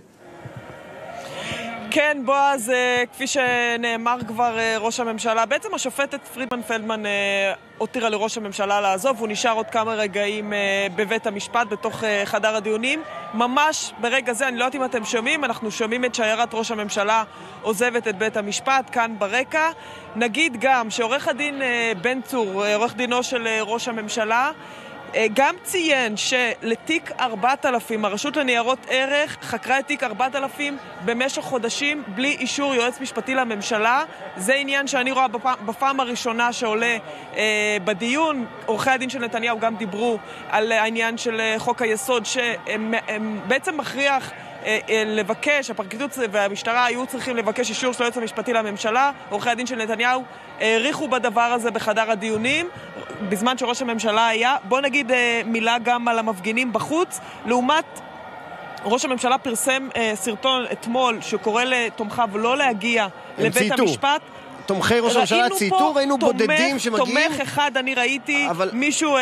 כן, בועז, כפי שנאמר כבר ראש הממשלה, בעצם השופטת פרידמן פלדמן הותירה לראש הממשלה לעזוב, הוא נשאר עוד כמה רגעים בבית המשפט, בתוך חדר הדיונים. ממש ברגע זה, אני לא יודעת אם אתם שומעים, אנחנו שומעים את שיירת ראש הממשלה עוזבת את בית המשפט, כאן ברקע. נגיד גם שעורך הדין בן צור, עורך דינו של ראש הממשלה, גם ציין שלתיק 4000, הרשות לניירות ערך חקרה את תיק 4000 במשך חודשים בלי אישור יועץ משפטי לממשלה. זה עניין שאני רואה בפעם הראשונה שעולה בדיון. עורכי הדין של נתניהו גם דיברו על העניין של חוק היסוד שבעצם מכריח לבקש, הפרקליטות והמשטרה היו צריכים לבקש אישור של היועץ המשפטי לממשלה. עורכי הדין של נתניהו העריכו בדבר הזה בחדר הדיונים בזמן שראש הממשלה היה. בוא נגיד מילה גם על המפגינים בחוץ. לעומת ראש הממשלה פרסם סרטון אתמול שקורא לתומכיו לא להגיע לבית המשפט. תומכי ראש הממשלה צייתו, ראינו בודדים שמגיעים. תומך אחד אני ראיתי, מישהו...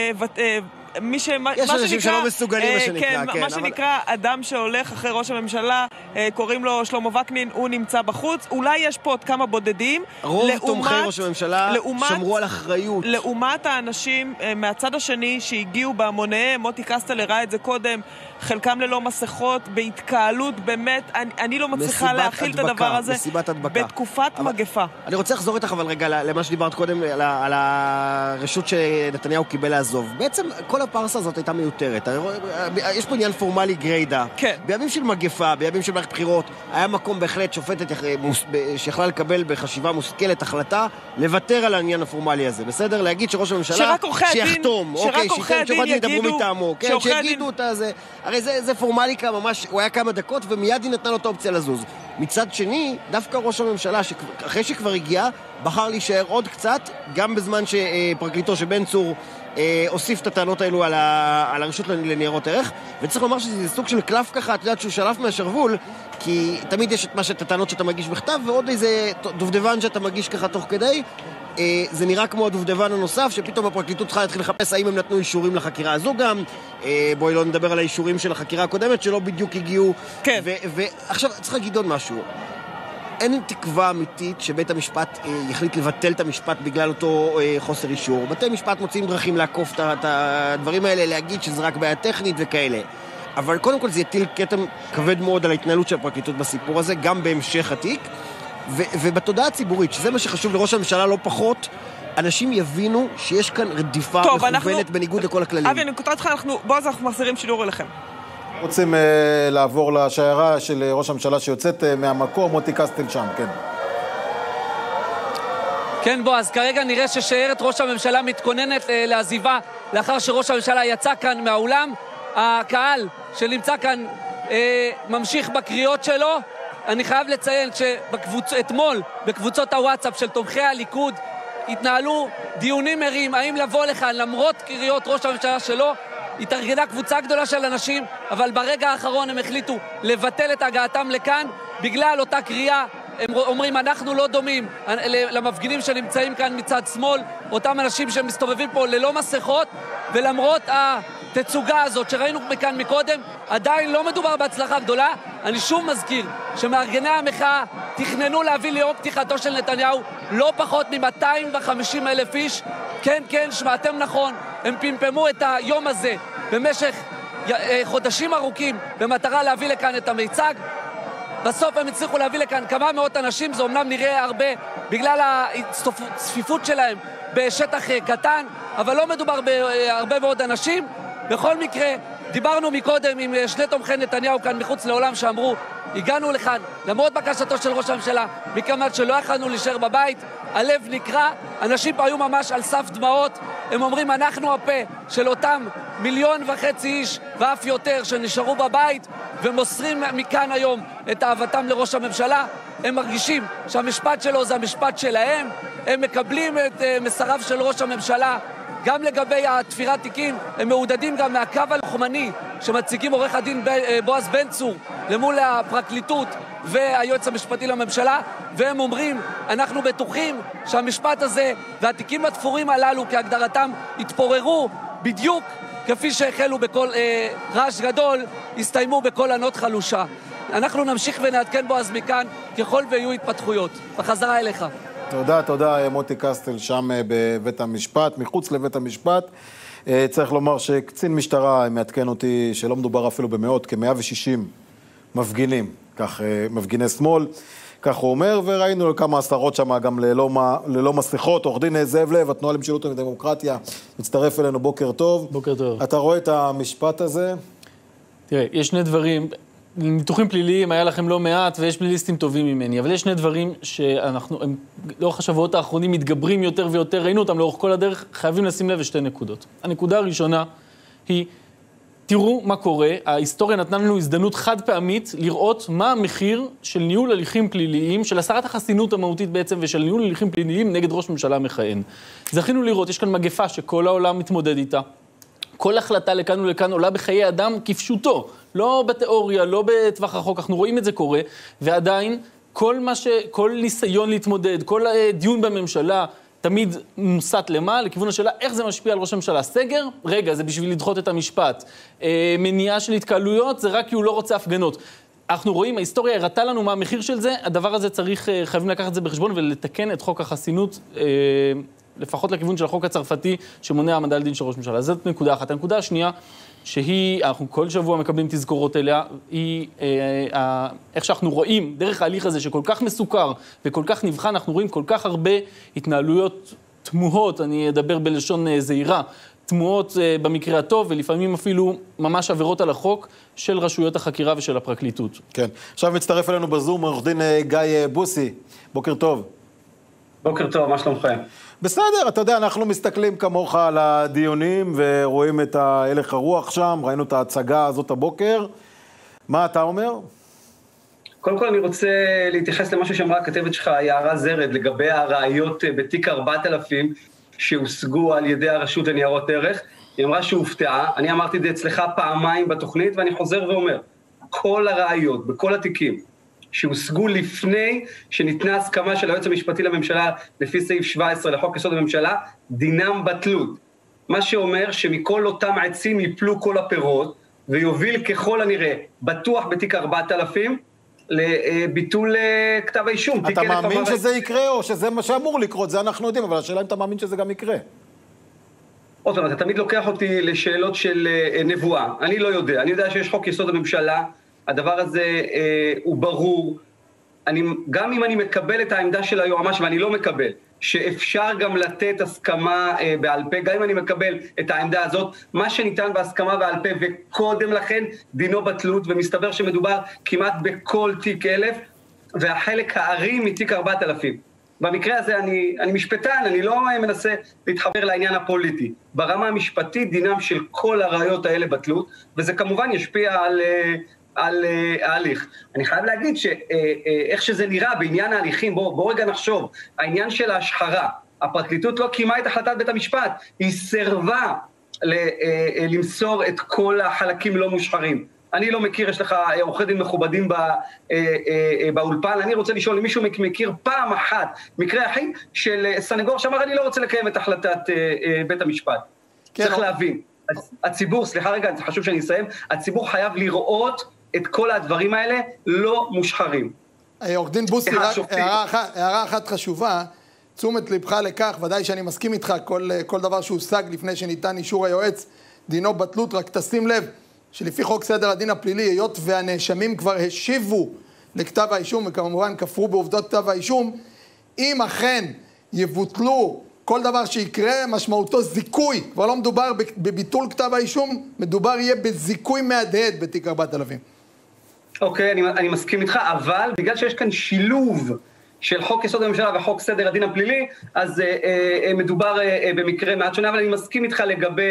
יש אנשים שלא מסוגלים, מה שנקרא אדם שהולך אחרי ראש הממשלה, קוראים לו שלמה וקנין, הוא נמצא בחוץ. אולי יש פה עוד כמה בודדים. רוב תומכי ראש הממשלה שמרו על אחריות. לעומת האנשים מהצד השני שהגיעו בהמוניהם, מוטי קסטל הראה את זה קודם, חלקם ללא מסכות, בהתקהלות, באמת, אני לא מצליחה להכיל את הדבר הזה בתקופת מגפה. אני רוצה לחזור איתך אבל רגע למה שדיברת קודם, על הרשות שנתניהו קיבל לעזוב. בעצם כל הפרסה הזאת הייתה מיותרת. יש פה עניין פורמלי גריידה. כן. בימים של מגפה, בימים של מערכת בחירות, היה מקום בהחלט שופטת שיכלה לקבל בחשיבה מושכלת החלטה, לוותר על העניין הפורמלי הזה. בסדר? להגיד שראש הממשלה שיחתום. שרק עורכי הדין יגידו, כן, שיגידו את זה. הרי זה פורמליקה ממש, הוא היה כמה דקות ומיד היא נתנה לו את האופציה לזוז. מצד שני, דווקא ראש הממשלה, אחרי שכבר הגיע, בחר להישאר עוד קצת, גם בזמן שפרקליטו שבן צור הוסיף את הטענות האלו על הרשות לניירות ערך, וצריך לומר שזה סוג של קלף ככה, את יודעת שהוא שלף מהשרוול, כי תמיד יש את הטענות שאתה מגיש בכתב, ועוד איזה דובדבן שאתה מגיש ככה תוך כדי. זה נראה כמו הדובדבן הנוסף, שפתאום הפרקליטות צריכה להתחיל לחפש האם הם נתנו אישורים לחקירה הזו גם. בואי לא נדבר על האישורים של החקירה הקודמת, שלא בדיוק הגיעו. כן. ועכשיו צריך להגיד עוד משהו. אין תקווה אמיתית שבית המשפט יחליט לבטל את המשפט בגלל אותו חוסר אישור. בתי משפט מוצאים דרכים לעקוף את הדברים האלה, להגיד שזה רק בעיה טכנית וכאלה. אבל קודם כל זה יטיל כתם כבד מאוד על ההתנהלות של הפרקליטות בסיפור הזה, גם בהמשך התיק. ובתודעה הציבורית, שזה מה שחשוב לראש הממשלה לא פחות, אנשים יבינו שיש כאן רדיפה מכוונת בניגוד לכל הכללים. אבי, אני קוטעת לך, בועז, אנחנו מחזירים שידור אליכם. רוצים לעבור לשיירה של ראש הממשלה שיוצאת מהמקום, מוטי קסטל שם, כן. כן, בועז, כרגע נראה ששיירת ראש הממשלה מתכוננת לעזיבה לאחר שראש הממשלה יצא כאן מהאולם. הקהל שנמצא כאן ממשיך בקריאות שלו. אני חייב לציין שאתמול בקבוצות הוואטסאפ של תומכי הליכוד התנהלו דיונים מרים האם לבוא לכאן למרות קריאות ראש הממשלה שלו. התארגנה קבוצה גדולה של אנשים, אבל ברגע האחרון הם החליטו לבטל את הגעתם לכאן בגלל אותה קריאה. הם אומרים אנחנו לא דומים למפגינים שנמצאים כאן מצד שמאל, אותם אנשים שמסתובבים פה ללא מסכות, ולמרות התצוגה הזאת שראינו מכאן מקודם, עדיין לא מדובר בהצלחה גדולה. אני שוב מזכיר שמארגני המחאה תכננו להביא ליום פתיחתו של נתניהו לא פחות מ-250,000 איש. כן, כן, שמעתם נכון, הם פמפמו את היום הזה במשך חודשים ארוכים במטרה להביא לכאן את המיצג. בסוף הם הצליחו להביא לכאן כמה מאות אנשים, זה אומנם נראה הרבה בגלל הצפיפות שלהם בשטח קטן, אבל לא מדובר בהרבה מאוד אנשים. בכל מקרה, דיברנו מקודם עם שני תומכי נתניהו כאן מחוץ לעולם שאמרו, הגענו לכאן, למרות בקשתו של ראש הממשלה, מכמה שלא יכלנו להישאר בבית, הלב נקרע, אנשים פה היו ממש על סף דמעות, הם אומרים, אנחנו הפה של אותם 1.5 מיליון איש ואף יותר שנשארו בבית, ומוסרים מכאן היום את אהבתם לראש הממשלה. הם מרגישים שהמשפט שלו זה המשפט שלהם, הם מקבלים את מסריו של ראש הממשלה, גם לגבי התפירת תיקים, הם מעודדים גם מהקו הלוחמני שמציגים עורך הדין בועז בן צור למול הפרקליטות והיועץ המשפטי לממשלה, והם אומרים, אנחנו בטוחים שהמשפט הזה והתיקים התפורים הללו כהגדרתם יתפוררו בדיוק כפי שהחלו בכל רעש גדול, הסתיימו בכל ענות חלושה. אנחנו נמשיך ונעדכן בועז מכאן ככל ויהיו התפתחויות. בחזרה אליך. תודה, מוטי קסטל שם בבית המשפט, מחוץ לבית המשפט. צריך לומר שקצין משטרה מעדכן אותי שלא מדובר אפילו במאות, כ-160 מפגינים, כך מפגיני שמאל, כך הוא אומר, וראינו כמה עשרות שם גם ללא מסכות. עורך דין זאב לב, התנועה למשילות ודמוקרטיה, מצטרף אלינו, בוקר טוב. בוקר טוב. אתה רואה את המשפט הזה? תראה, יש שני דברים, ניתוחים פליליים היה לכם לא מעט, ויש פליליסטים טובים ממני, אבל יש שני דברים שאנחנו, לאורך השבועות האחרונים מתגברים יותר ויותר, ראינו אותם לאורך כל הדרך, חייבים לשים לב לשתי נקודות. הנקודה הראשונה היא, תראו מה קורה, ההיסטוריה נתנה לנו הזדמנות חד פעמית לראות מה המחיר של ניהול הליכים פליליים, של הסרת החסינות המהותית בעצם, ושל ניהול הליכים פליליים נגד ראש ממשלה מכהן. זכינו לראות, יש כאן מגפה שכל העולם מתמודד איתה, כל החלטה לכאן ולכאן עולה בחיי אדם כפשוטו, לא בתיאוריה, לא בטווח רחוק, אנחנו רואים את זה קורה, ועדיין כל ניסיון להתמודד, כל דיון בממשלה, תמיד מוסט למה? לכיוון השאלה, איך זה משפיע על ראש הממשלה? סגר? רגע, זה בשביל לדחות את המשפט. מניעה של התקהלויות? זה רק כי הוא לא רוצה הפגנות. אנחנו רואים, ההיסטוריה הראתה לנו מה המחיר של זה, הדבר הזה חייבים לקחת את זה בחשבון ולתקן את חוק החסינות, לפחות לכיוון של החוק הצרפתי, שמונע העמדה לדין של ראש ממשלה. זאת נקודה אחת. הנקודה השנייה, אנחנו כל שבוע מקבלים תזכורות אליה, היא איך שאנחנו רואים, דרך ההליך הזה שכל כך מסוכר וכל כך נבחן, אנחנו רואים כל כך הרבה התנהלויות תמוהות, אני אדבר בלשון זהירה, תמוהות במקרה הטוב, ולפעמים אפילו ממש עבירות על החוק של רשויות החקירה ושל הפרקליטות. כן. עכשיו מצטרף אלינו בזום עורך דין גיא בוסי. בוקר טוב. בוקר טוב, מה שלומכם? בסדר, אתה יודע, אנחנו מסתכלים כמוך על הדיונים ורואים את הלך הרוח שם, ראינו את ההצגה הזאת הבוקר. מה אתה אומר? קודם כל אני רוצה להתייחס למשהו שאמרה הכתבת שלך, יערה זרד, לגבי הראיות בתיק 4000 שהושגו על ידי הרשות לניירות ערך. היא אמרה שהופתעה, אני אמרתי את זה אצלך פעמיים בתוכנית, ואני חוזר ואומר, כל הראיות בכל התיקים שהושגו לפני שניתנה הסכמה של היועץ המשפטי לממשלה לפי סעיף 17 לחוק יסוד הממשלה, דינם בטלות. מה שאומר שמכל אותם עצים יפלו כל הפירות, ויוביל ככל הנראה, בטוח בתיק 4000, לביטול כתב האישום. אתה מאמין שזה יקרה או שזה מה שאמור לקרות? זה אנחנו יודעים, אבל השאלה אם אתה מאמין שזה גם יקרה. עוד פעם, אתה תמיד לוקח אותי לשאלות של נבואה. אני לא יודע. אני יודע שיש חוק יסוד הממשלה, הדבר הזה הוא ברור. גם אם אני מקבל את העמדה של היועמ"ש, ואני לא מקבל, שאפשר גם לתת הסכמה בעל פה, גם אם אני מקבל את העמדה הזאת, מה שניתן בהסכמה בעל פה וקודם לכן דינו בטלות, ומסתבר שמדובר כמעט בכל תיק 1000, והחלק הארי מתיק 4000. במקרה הזה אני משפטן, אני לא מנסה להתחבר לעניין הפוליטי. ברמה המשפטית דינם של כל הראיות האלה בטלות, וזה כמובן ישפיע על ההליך. אני חייב להגיד שאיך שזה נראה בעניין ההליכים, בוא רגע נחשוב, העניין של ההשחרה, הפרקליטות לא קיימה את החלטת בית המשפט, היא סירבה למסור את כל החלקים לא מושחרים. אני לא מכיר, יש לך עורכי דין מכובדים באולפן, אני רוצה לשאול אם מישהו מכיר פעם אחת מקרה יחיד של סנגור שאמר אני לא רוצה לקיים את החלטת בית המשפט. צריך להבין, הציבור, סליחה רגע, זה חשוב שאני אסיים, הציבור חייב לראות את כל הדברים האלה לא מושחרים. עורך דין בוסי, הערה אחת חשובה, תשומת לבך לכך, ודאי שאני מסכים איתך, כל דבר שהושג לפני שניתן אישור היועץ, דינו בטלות, רק תשים לב שלפי חוק סדר הדין הפלילי, היות והנאשמים כבר השיבו לכתב האישום, וכמובן כפרו בעובדות כתב האישום, אם אכן יבוטלו כל דבר שיקרה משמעותו זיכוי. כבר לא מדובר בביטול כתב האישום, מדובר יהיה בזיכוי מהדהד בתיק 4000. אוקיי, אני מסכים איתך, אבל בגלל שיש כאן שילוב של חוק יסוד הממשלה וחוק סדר הדין הפלילי, אז מדובר במקרה מעט שונה, אבל אני מסכים איתך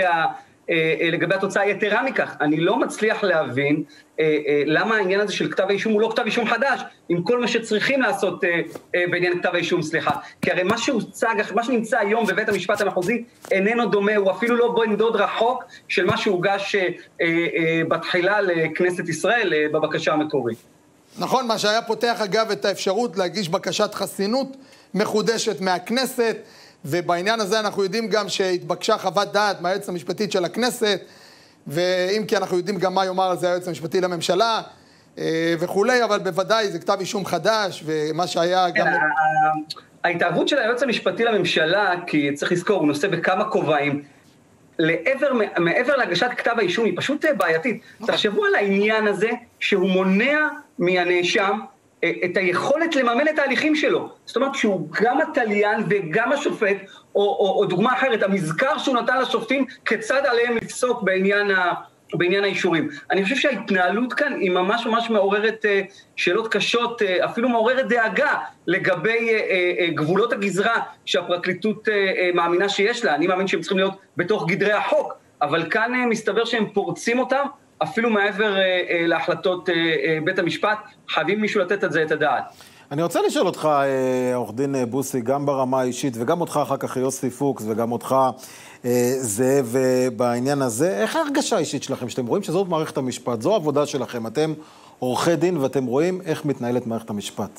לגבי התוצאה. יתרה מכך, אני לא מצליח להבין למה העניין הזה של כתב האישום הוא לא כתב אישום חדש, עם כל מה שצריכים לעשות בעניין כתב האישום, סליחה. כי הרי מה שהוצג, מה שנמצא היום בבית המשפט המחוזי איננו דומה, הוא אפילו לא בן דוד רחוק של מה שהוגש בתחילה לכנסת ישראל בבקשה המקורית. נכון, מה שהיה פותח אגב את האפשרות להגיש בקשת חסינות מחודשת מהכנסת, ובעניין הזה אנחנו יודעים גם שהתבקשה חוות דעת מהיועצת המשפטית של הכנסת, ואם כי אנחנו יודעים גם מה יאמר על זה היועץ המשפטי לממשלה וכולי, אבל בוודאי זה כתב אישום חדש, ומה שהיה גם... ההתערבות של היועץ המשפטי לממשלה, כי צריך לזכור, הוא נושא בכמה כובעים, מעבר להגשת כתב האישום היא פשוט בעייתית. תחשבו על העניין הזה שהוא מונע מהנאשם את היכולת לממן את ההליכים שלו. זאת אומרת שהוא גם התליין וגם השופט, או דוגמה אחרת, המזכר שהוא נתן לשופטים כיצד עליהם לפסוק בעניין האישורים. אני חושב שההתנהלות כאן היא ממש ממש מעוררת שאלות קשות, אפילו מעוררת דאגה לגבי גבולות הגזרה שהפרקליטות מאמינה שיש לה. אני מאמין שהם צריכים להיות בתוך גדרי החוק, אבל כאן מסתבר שהם פורצים אותם, אפילו מעבר להחלטות בית המשפט. חייבים מישהו לתת את זה את הדעת. אני רוצה לשאול אותך, עורך דין בוסי, גם ברמה האישית, וגם אותך אחר כך יוסי פוקס, וגם אותך זאב, בעניין הזה, איך ההרגשה האישית שלכם, שאתם רואים שזאת מערכת המשפט, זו העבודה שלכם, אתם עורכי דין ואתם רואים איך מתנהלת מערכת המשפט?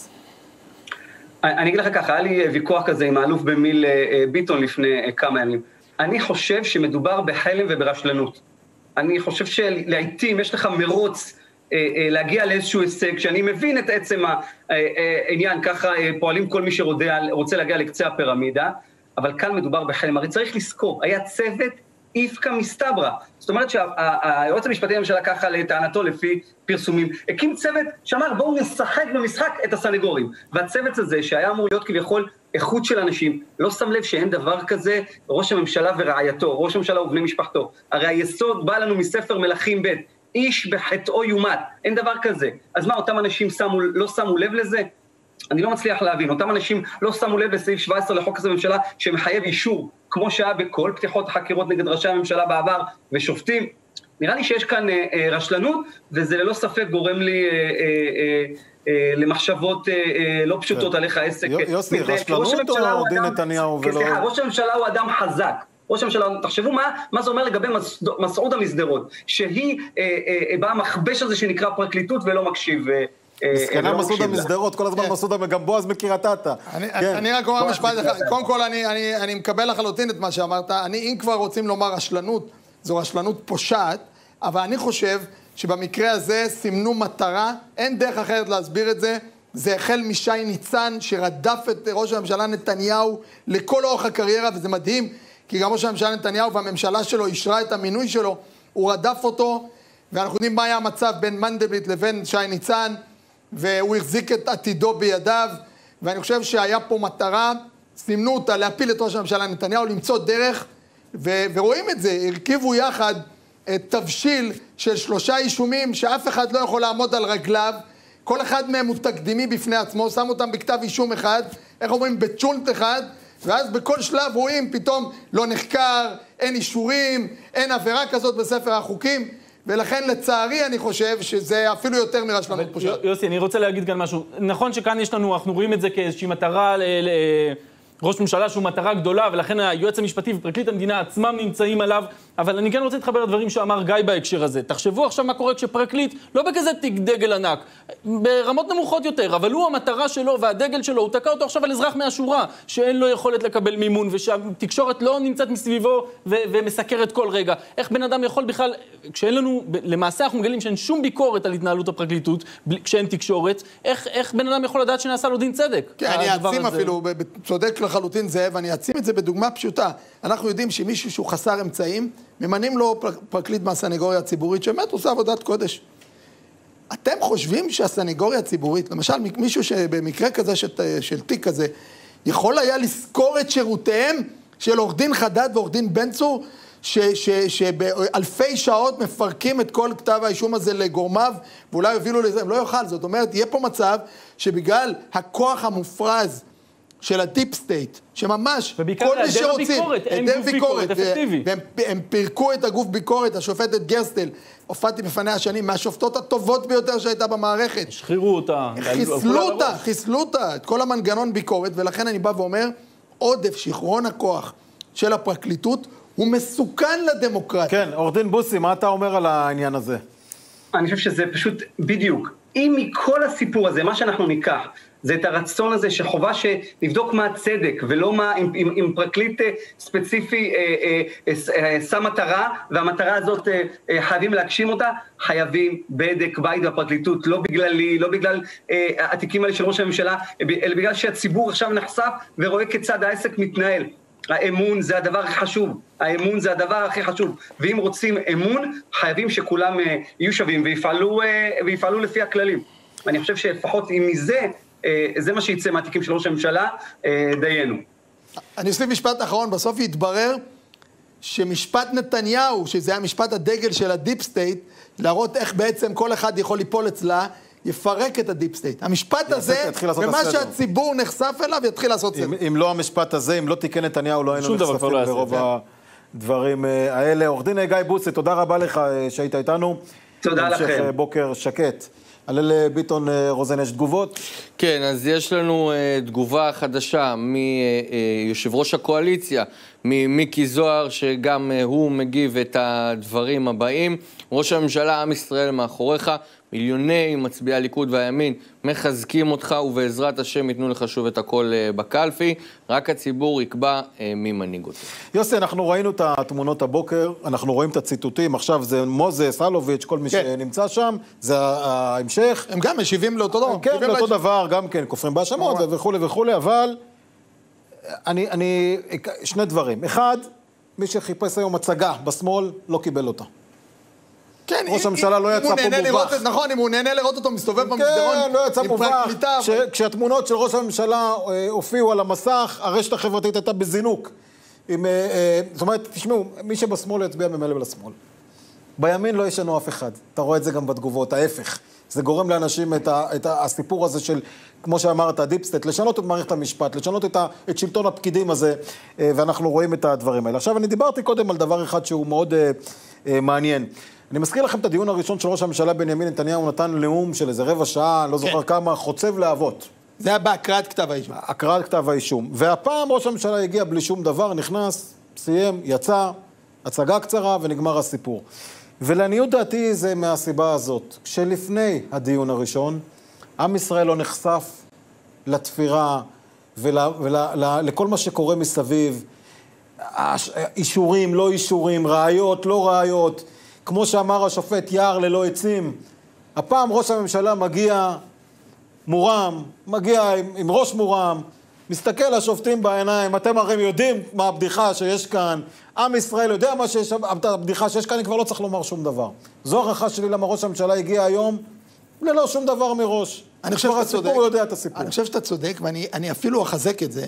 אני אגיד לך ככה, היה לי ויכוח כזה עם האלוף במיל ביטון לפני כמה ימים. אני חושב שמדובר בחלם וברשלנות. אני חושב שלעיתים יש לך מרוץ להגיע לאיזשהו הישג, שאני מבין את עצם העניין, ככה פועלים כל מי שרוצה להגיע לקצה הפירמידה, אבל כאן מדובר בחלם. הרי צריך לזכור, היה צוות איפקה מסתברא. זאת אומרת שהיועץ המשפטי לממשלה ככה לטענתו לפי פרסומים, הקים צוות שאמר בואו נשחק במשחק את הסנגורים. והצוות הזה שהיה אמור להיות כביכול איכות של אנשים, לא שם לב שאין דבר כזה ראש הממשלה ורעייתו, ראש הממשלה ובני משפחתו. הרי היסוד בא לנו מספר מלכים ב', איש בחטאו יומת, אין דבר כזה. אז מה, אותם אנשים לא שמו לב לזה? אני לא מצליח להבין. אותם אנשים לא שמו לב לסעיף 17 לחוק הזה בממשלה שמחייב אישור, כמו שהיה בכל פתיחות החקירות נגד ראשי הממשלה בעבר ושופטים. נראה לי שיש כאן רשלנות, וזה ללא ספק גורם לי למחשבות לא פשוטות על איך העסק. יוסי, רשלנות או דין נתניהו ולא... סליחה, ראש הממשלה הוא אדם חזק. ראש הממשלה, תחשבו מה זה אומר לגבי מסעודה משדרות, שהיא באה מכבש הזה שנקרא פרקליטות ולא מקשיב. מסכנה מסעודה משדרות, כל הזמן מסעודה גם בועז מקריית אתא. אני רק אומר משפט אחד, קודם כל אני מקבל לחלוטין את מה שאמרת, אם כבר רוצים לומר רשלנות, זו רשלנות פושעת, אבל אני חושב שבמקרה הזה סימנו מטרה, אין דרך אחרת להסביר את זה, זה החל משי ניצן שרדף את ראש הממשלה נתניהו לכל אורך הקריירה, וזה מדהים, כי גם ראש הממשלה נתניהו והממשלה שלו אישרה את המינוי שלו, הוא רדף אותו, ואנחנו יודעים מה היה המצב בין מנדלבליט לבין שי ניצן, והוא החזיק את עתידו בידיו, ואני חושב שהיה פה מטרה, סימנו אותה להפיל את ראש הממשלה נתניהו, למצוא דרך, ורואים את זה, הרכיבו יחד תבשיל של 3 אישומים, שאף אחד לא יכול לעמוד על רגליו, כל אחד מהם הוא תקדימי בפני עצמו, שם אותם בכתב אישום אחד, איך אומרים, בצ'ונט אחד, ואז בכל שלב רואים פתאום לא נחקר, אין אישורים, אין עבירה כזאת בספר החוקים, ולכן לצערי אני חושב שזה אפילו יותר מרשלנות פושעת. יוסי, אני רוצה להגיד כאן משהו. נכון שכאן יש לנו, אנחנו רואים את זה כאיזושהי מטרה ראש ממשלה שהוא מטרה גדולה, ולכן היועץ המשפטי ופרקליט המדינה עצמם נמצאים עליו, אבל אני כן רוצה להתחבר לדברים שאמר גיא בהקשר הזה. תחשבו עכשיו מה קורה כשפרקליט, לא בכזה תיק דגל ענק, ברמות נמוכות יותר, אבל הוא המטרה שלו והדגל שלו, הוא תקע אותו עכשיו על אזרח מהשורה, שאין לו יכולת לקבל מימון, ושהתקשורת לא נמצאת מסביבו ומסקרת כל רגע. איך בן אדם יכול בכלל, כשאין לנו, למעשה אנחנו מגלים שאין שום ביקורת על התנהלות הפרקליטות, כשאין תקשורת, איך בן אדם יכול לדעת שנעשה לו דין צדק? כן, אני אעצים אפילו, צודק לחלוטין זאב, אני אעצים את זה בדוגמה פשוטה. אנחנו יודעים שמישהו שהוא חסר אמצעים, ממנים לו פרקליט מהסנגוריה הציבורית, שבאמת עושה עבודת קודש. אתם חושבים שהסנגוריה הציבורית, למשל מישהו שבמקרה כזה של תיק כזה, יכול היה לזכור את שירותיהם של עורך דין חדד ועורך דין בן צור, שבאלפי שעות מפרקים את כל כתב האישום הזה לגורמיו, ואולי יובילו לזה, הם לא יוכל. זאת אומרת, יהיה פה מצב שבגלל הכוח המופרז של הדיפ סטייט, שממש כל מי שרוצים, אין גוף ביקורת אפקטיבי. והם פירקו את הגוף ביקורת, השופטת גרסטל, הופעתי בפניה השנים, מהשופטות הטובות ביותר שהייתה במערכת. שחירו אותה. חיסלו אותה, את כל המנגנון ביקורת, ולכן אני בא ואומר, עודף שחרון הכוח של הפרקליטות, הוא מסוכן לדמוקרטיה. כן, עורך דין בוסי, מה אתה אומר על העניין הזה? אני חושב שזה פשוט בדיוק. אם מכל הסיפור הזה, מה שאנחנו ניקח, זה את הרצון הזה שחובה שנבדוק מה הצדק, ולא מה, אם פרקליט ספציפי שם מטרה, והמטרה הזאת חייבים להגשים אותה, חייבים בדק בית בפרקליטות, לא בגללי, לא בגלל התיקים האלה של ראש הממשלה, אלא בגלל שהציבור עכשיו נחשף ורואה כיצד העסק מתנהל. האמון זה הדבר הכי חשוב, האמון זה הדבר הכי חשוב, ואם רוצים אמון, חייבים שכולם יהיו שווים ויפעלו לפי הכללים. אני חושב שלפחות אם מזה, זה מה שיצא מהתיקים של ראש הממשלה, דיינו. אני אוסיף משפט אחרון, בסוף יתברר שמשפט נתניהו, שזה המשפט הדגל של הדיפ סטייט, להראות איך בעצם כל אחד יכול ליפול אצלה, יפרק את הדיפ סטייט. המשפט הזה, ומה שהציבור נחשף אליו, יתחיל לעשות סדר. אם לא המשפט הזה, אם לא תיקן נתניהו, לא היינו נחשפים ברוב הדברים האלה. עורך דין גיא בוסי, תודה רבה לך שהיית איתנו. תודה לכם. המשך בוקר שקט. הלל ביטון רוזן, יש תגובות? כן, אז יש לנו תגובה חדשה מיושב ראש הקואליציה, ממיקי זוהר, שגם הוא מגיב את הדברים הבאים. ראש הממשלה, עם ישראל מאחוריך, מיליוני מצביעי הליכוד והימין מחזקים אותך, ובעזרת השם ייתנו לך שוב את הכל בקלפי, רק הציבור יקבע מי מנהיג אותו. יוסי, אנחנו ראינו את התמונות הבוקר, אנחנו רואים את הציטוטים, עכשיו זה מוזס, אלוביץ', כל מי שנמצא שם, זה ההמשך. הם גם משיבים לאותו דבר. כן, לאותו דבר, גם כן, כופרים בהאשמות וכו' וכו', אבל שני דברים. אחד, מי שחיפש היום הצגה בשמאל, לא קיבל אותה. כן, ראש הממשלה לא יצא פה מובך. נכון, אם הוא נהנה לראות אותו מסתובב במסדרון, כן, לא יצא מובך. כשהתמונות של ראש הממשלה הופיעו על המסך, הרשת החברתית הייתה בזינוק. זאת אומרת, תשמעו, מי שבשמאל יצביע ממילא לשמאל. בימין לא ישנו אף אחד. אתה רואה את זה גם בתגובות, ההפך. זה גורם לאנשים את הסיפור הזה של, כמו שאמרת, הדיפ סטייט, לשנות את מערכת המשפט, לשנות את שלטון הפקידים הזה, ואנחנו רואים את הדברים האלה. עכשיו, אני דיברתי קודם על דבר אחד שהוא מאוד מעניין. אני מזכיר לכם את הדיון הראשון של ראש הממשלה בנימין נתניהו, הוא נתן נאום של איזה רבע שעה, לא זוכר כמה, חוצב להבות. זה היה בהקראת כתב האישום. הקראת כתב האישום. והפעם ראש הממשלה הגיע בלי שום דבר, נכנס, סיים, יצא, הצגה קצרה ונגמר הסיפור. ולעניות דעתי זה מהסיבה הזאת. כשלפני הדיון הראשון, עם ישראל לא נחשף לתפירה ולכל מה שקורה מסביב, אישורים, לא אישורים, ראיות, לא ראיות, כמו שאמר השופט, יער ללא עצים. הפעם ראש הממשלה מגיע מורם, מגיע עם ראש מורם, מסתכל לשופטים בעיניים, אתם הרי יודעים מה הבדיחה שיש כאן, עם ישראל יודע מה שיש, הבדיחה שיש כאן, אני כבר לא צריך לומר שום דבר. זו הערכה שלי למה ראש הממשלה הגיע היום, ללא שום דבר מראש. אני חושב שאתה צודק. הוא יודע את הסיפור. אני חושב שאתה צודק, ואני אפילו אחזק את זה.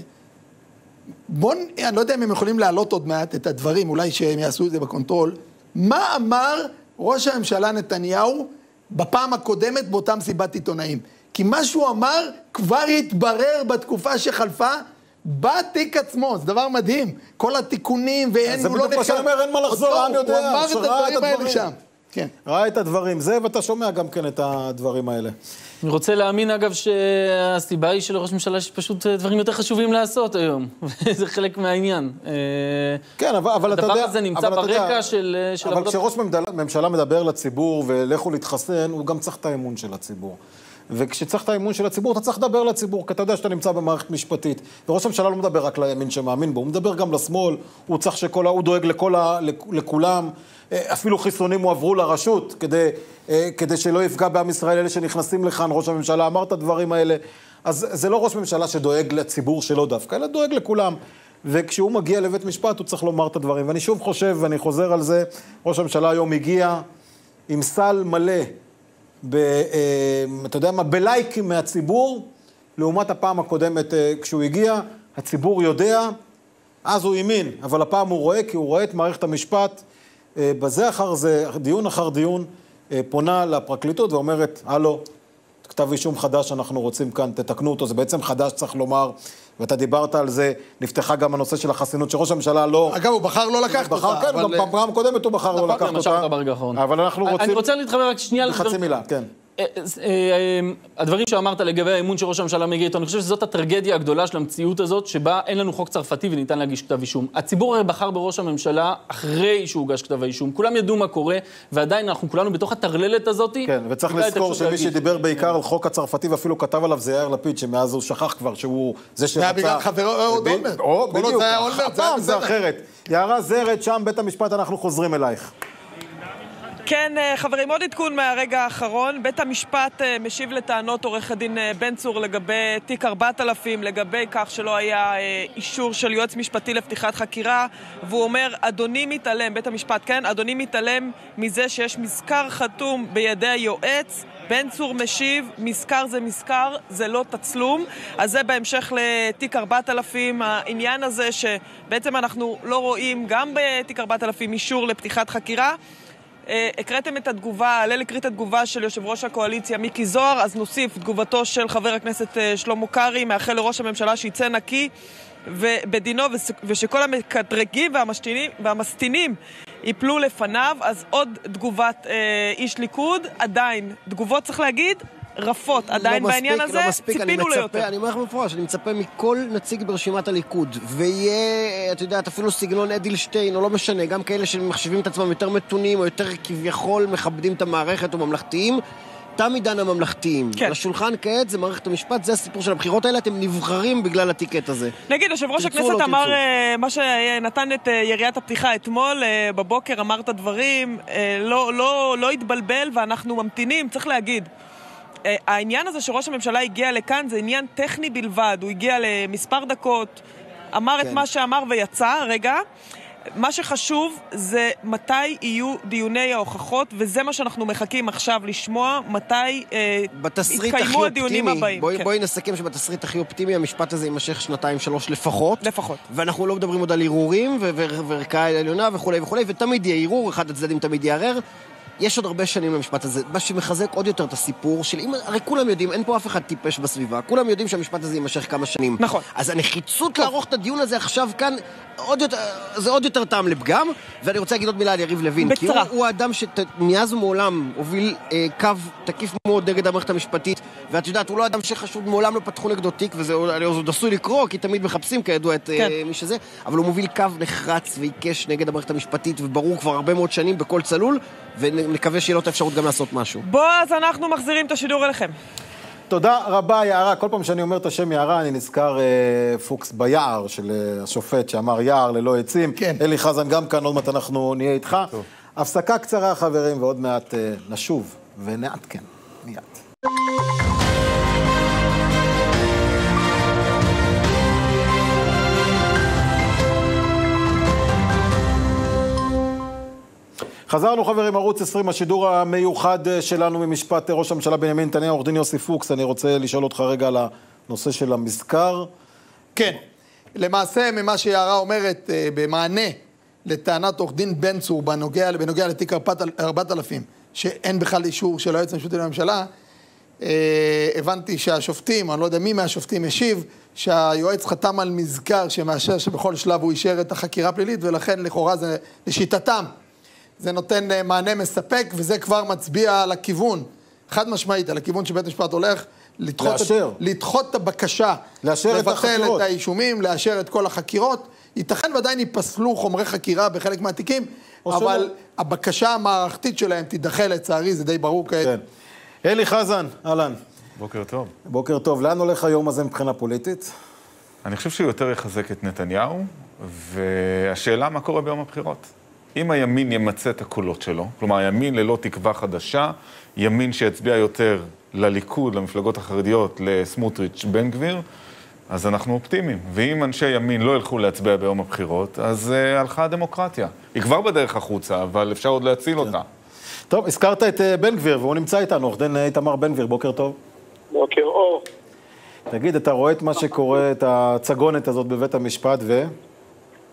אני לא יודע אם הם יכולים להעלות עוד מעט את הדברים, אולי שהם יעשו את זה בקונטרול. מה אמר ראש הממשלה נתניהו בפעם הקודמת באותם סיבת עיתונאים? כי מה שהוא אמר כבר התברר בתקופה שחלפה בתיק עצמו, זה דבר מדהים. כל התיקונים ואין... זה בדיוק מה שאומר, אין מה לחזור, העם יודע. הוא אמר את הדברים האלה שם. כן. ראה את הדברים, זה ואתה שומע גם כן את הדברים האלה. אני רוצה להאמין, אגב, שהסיבה היא של ראש ממשלה שפשוט דברים יותר חשובים לעשות היום. זה חלק מהעניין. כן, אבל אתה יודע... הדבר הזה נמצא ברקע של... אבל כשראש ממשלה מדבר לציבור ולכו להתחסן, הוא גם צריך את האמון של הציבור. וכשצריך את האמון של הציבור, אתה צריך לדבר לציבור, כי אתה יודע שאתה נמצא במערכת משפטית. וראש הממשלה לא מדבר רק לימין שמאמין בו, הוא מדבר גם לשמאל, הוא צריך הוא דואג לכולם, אפילו חיסונים הועברו לרשות, כדי שלא יפגע בעם ישראל אלה שנכנסים לכאן, ראש הממשלה אמר את הדברים האלה. אז זה לא ראש ממשלה שדואג לציבור שלו דווקא, אלא דואג לכולם. וכשהוא מגיע לבית משפט, הוא צריך לומר את הדברים. ואני שוב חושב, ואני חוזר על זה, ראש הממשלה היום הגיע עם סל מלא, אתה יודע מה, בלייקים מהציבור, לעומת הפעם הקודמת כשהוא הגיע, הציבור יודע אז הוא ימין, אבל הפעם הוא רואה, כי הוא רואה את מערכת המשפט, בזה אחר זה, דיון אחר דיון, פונה לפרקליטות ואומרת, הלו, כתב אישום חדש אנחנו רוצים כאן, תתקנו אותו, זה בעצם חדש צריך לומר, ואתה דיברת על זה, נפתחה גם הנושא של החסינות, שראש הממשלה לא... אגב, הוא בחר לא לקחת אותה. כן, גם פעם קודמת הוא בחר לא לקחת אותה. אבל אנחנו רוצים... אני רוצה להתחבר רק שנייה... בחצי מילה, כן. הדברים שאמרת לגבי האמון שראש הממשלה מגיע איתו, אני חושב שזאת הטרגדיה הגדולה של המציאות הזאת, שבה אין לנו חוק צרפתי וניתן להגיש כתב אישום. הציבור בחר בראש הממשלה אחרי שהוגש כתב האישום. כולם ידעו מה קורה, ועדיין אנחנו כולנו בתוך הטרללת הזאת. כן, וצריך לזכור שמי שדיבר בעיקר על חוק הצרפתי, ואפילו כתב עליו זה יאיר לפיד, שמאז הוא שכח כבר שהוא זה שרצה... זה היה בגלל חברו אהוד אולמרט. בדיוק, הפעם זה אחרת. יערה זרד, שם בית המשפט, אנחנו חוזרים אלייך. כן, חברים, עוד עדכון מהרגע האחרון. בית המשפט משיב לטענות עורך הדין בן צור לגבי תיק 4000, לגבי כך שלא היה אישור של יועץ משפטי לפתיחת חקירה, והוא אומר, אדוני מתעלם, בית המשפט, כן, אדוני מתעלם מזה שיש מזכר חתום בידי היועץ. בן צור משיב, מזכר זה מזכר, זה לא תצלום. אז זה בהמשך לתיק 4000, העניין הזה שבעצם אנחנו לא רואים גם בתיק 4000 אישור לפתיחת חקירה. הקראתם את התגובה, הלל הקריא את התגובה של יושב ראש הקואליציה מיקי זוהר, אז נוסיף תגובתו של חבר הכנסת שלמה קרעי, מאחל לראש הממשלה שיצא נקי ובדינו, ושכל המקטרגים והמסטינים ייפלו לפניו. אז עוד תגובת איש ליכוד, עדיין תגובות צריך להגיד רפות, עדיין בעניין הזה ציפינו ליותר. אני אומר לך מפורש, אני מצפה מכל נציג ברשימת הליכוד, ויהיה, את יודעת, אפילו סגנון אדלשטיין, או לא משנה, גם כאלה שמחשבים את עצמם יותר מתונים, או יותר כביכול מכבדים את המערכת או ממלכתיים, תם עידן הממלכתיים. כן. לשולחן כעת זה מערכת המשפט, זה הסיפור של הבחירות האלה, אתם נבחרים בגלל הטיקט הזה. נגיד, יושב ראש הכנסת אמר מה שנתן את יריית הפתיחה אתמול, בבוקר אמר את הדברים, לא התבלבל, ואנחנו ממתינים, צריך להגיד. העניין הזה שראש הממשלה הגיע לכאן זה עניין טכני בלבד, הוא הגיע למספר דקות, אמר את מה שאמר ויצא, רגע. מה שחשוב זה מתי יהיו דיוני ההוכחות, וזה מה שאנחנו מחכים עכשיו לשמוע, מתי יתקיימו הדיונים הבאים. בואי נסכם שבתסריט הכי אופטימי המשפט הזה יימשך 2-3 לפחות. ואנחנו לא מדברים עוד על ערעורים וערכאה עליונה וכו' וכו', ותמיד יהיה ערעור, אחד הצדדים תמיד יערער. יש עוד הרבה שנים למשפט הזה, מה שמחזק עוד יותר את הסיפור של, הרי כולם יודעים, אין פה אף אחד טיפש בסביבה, כולם יודעים שהמשפט הזה יימשך כמה שנים. נכון. אז הנחיצות לערוך את הדיון הזה עכשיו כאן, זה עוד יותר טעם לפגם, ואני רוצה להגיד עוד מילה על יריב לוין, בקצרה. כי הוא האדם שמאז ומעולם הוביל קו תקיף מאוד נגד המערכת המשפטית, ואת יודעת, הוא לא אדם שחשוד, מעולם לא פתחו נגדו תיק, וזה עוד עשוי לקרוא, כי תמיד מחפשים כידוע את מי שזה, אבל הוא מוביל קו נחרץ ועיקש נגד המערכת המשפטית, וברור כבר הרבה מאוד שנים בכל צלול, ונקווה שיהיה לו את האפשרות גם לעשות משהו. אז אנחנו מחזירים את השידור אליכם. תודה רבה, יערה. כל פעם שאני אומר את השם יערה, אני נזכר פוקס ביער של השופט שאמר יער ללא עצים. כן. אלי חזן גם כאן, עוד מעט אנחנו נהיה איתך. טוב. הפסקה קצרה, חברים, ועוד מעט נשוב ונעדכן. מיד. חזרנו חברים, ערוץ 20, השידור המיוחד שלנו ממשפט ראש הממשלה בנימין נתניהו, עורך דין יוסי פוקס, אני רוצה לשאול אותך רגע על הנושא של המזכר. כן, למעשה ממה שיערה אומרת במענה לטענת עורך דין בן צור בנוגע לתיק 4000, שאין בכלל אישור של היועץ המשפטי לממשלה, הבנתי שהשופטים, אני לא יודע מי מהשופטים השיב, שהיועץ חתם על מזכר שמאשר שבכל שלב הוא אישר את החקירה הפלילית, ולכן לכאורה זה לשיטתם. זה נותן מענה מספק, וזה כבר מצביע על הכיוון, חד משמעית, על הכיוון שבית המשפט הולך לדחות את הבקשה, לבטל את האישומים, לאשר את כל החקירות. ייתכן ועדיין ייפסלו חומרי חקירה בחלק מהתיקים, אבל הבקשה המערכתית שלהם תידחה לצערי, זה די ברור כעת. כן. אלי חזן, אהלן. בוקר טוב. בוקר טוב. לאן הולך היום הזה מבחינה פוליטית? אני חושב שהוא יותר יחזק את נתניהו, והשאלה מה קורה ביום הבחירות. אם הימין ימצא את הקולות שלו, כלומר, הימין ללא תקווה חדשה, ימין שיצביע יותר לליכוד, למפלגות החרדיות, לסמוטריץ' בן גביר, אז אנחנו אופטימיים. ואם אנשי ימין לא ילכו להצביע ביום הבחירות, אז הלכה הדמוקרטיה. היא כבר בדרך החוצה, אבל אפשר עוד להציל אותה. טוב, הזכרת את בן גביר, והוא נמצא איתנו, עורך דין איתמר בן גביר, בוקר טוב. בוקר אור. תגיד, אתה רואה את מה שקורה, את הצגונת הזאת בבית המשפט,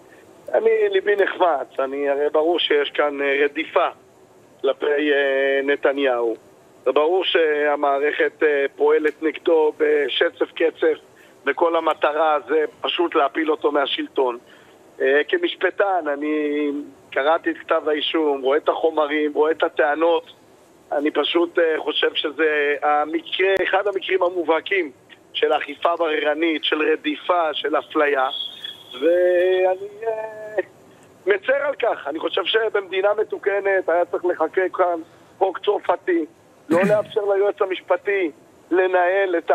ביבי נחמץ, הרי ברור שיש כאן רדיפה כלפי נתניהו. ברור שהמערכת פועלת נגדו בשצף קצף, וכל המטרה זה פשוט להפיל אותו מהשלטון. כמשפטן, אני קראתי את כתב האישום, רואה את החומרים, רואה את הטענות. אני פשוט חושב שזה אחד המקרים המובהקים של אכיפה בררנית, של רדיפה, של אפליה. ואני מצר על כך. אני חושב שבמדינה מתוקנת היה צריך לחוקק כאן חוק צרפתי, לא לאפשר ליועץ המשפטי לנהל את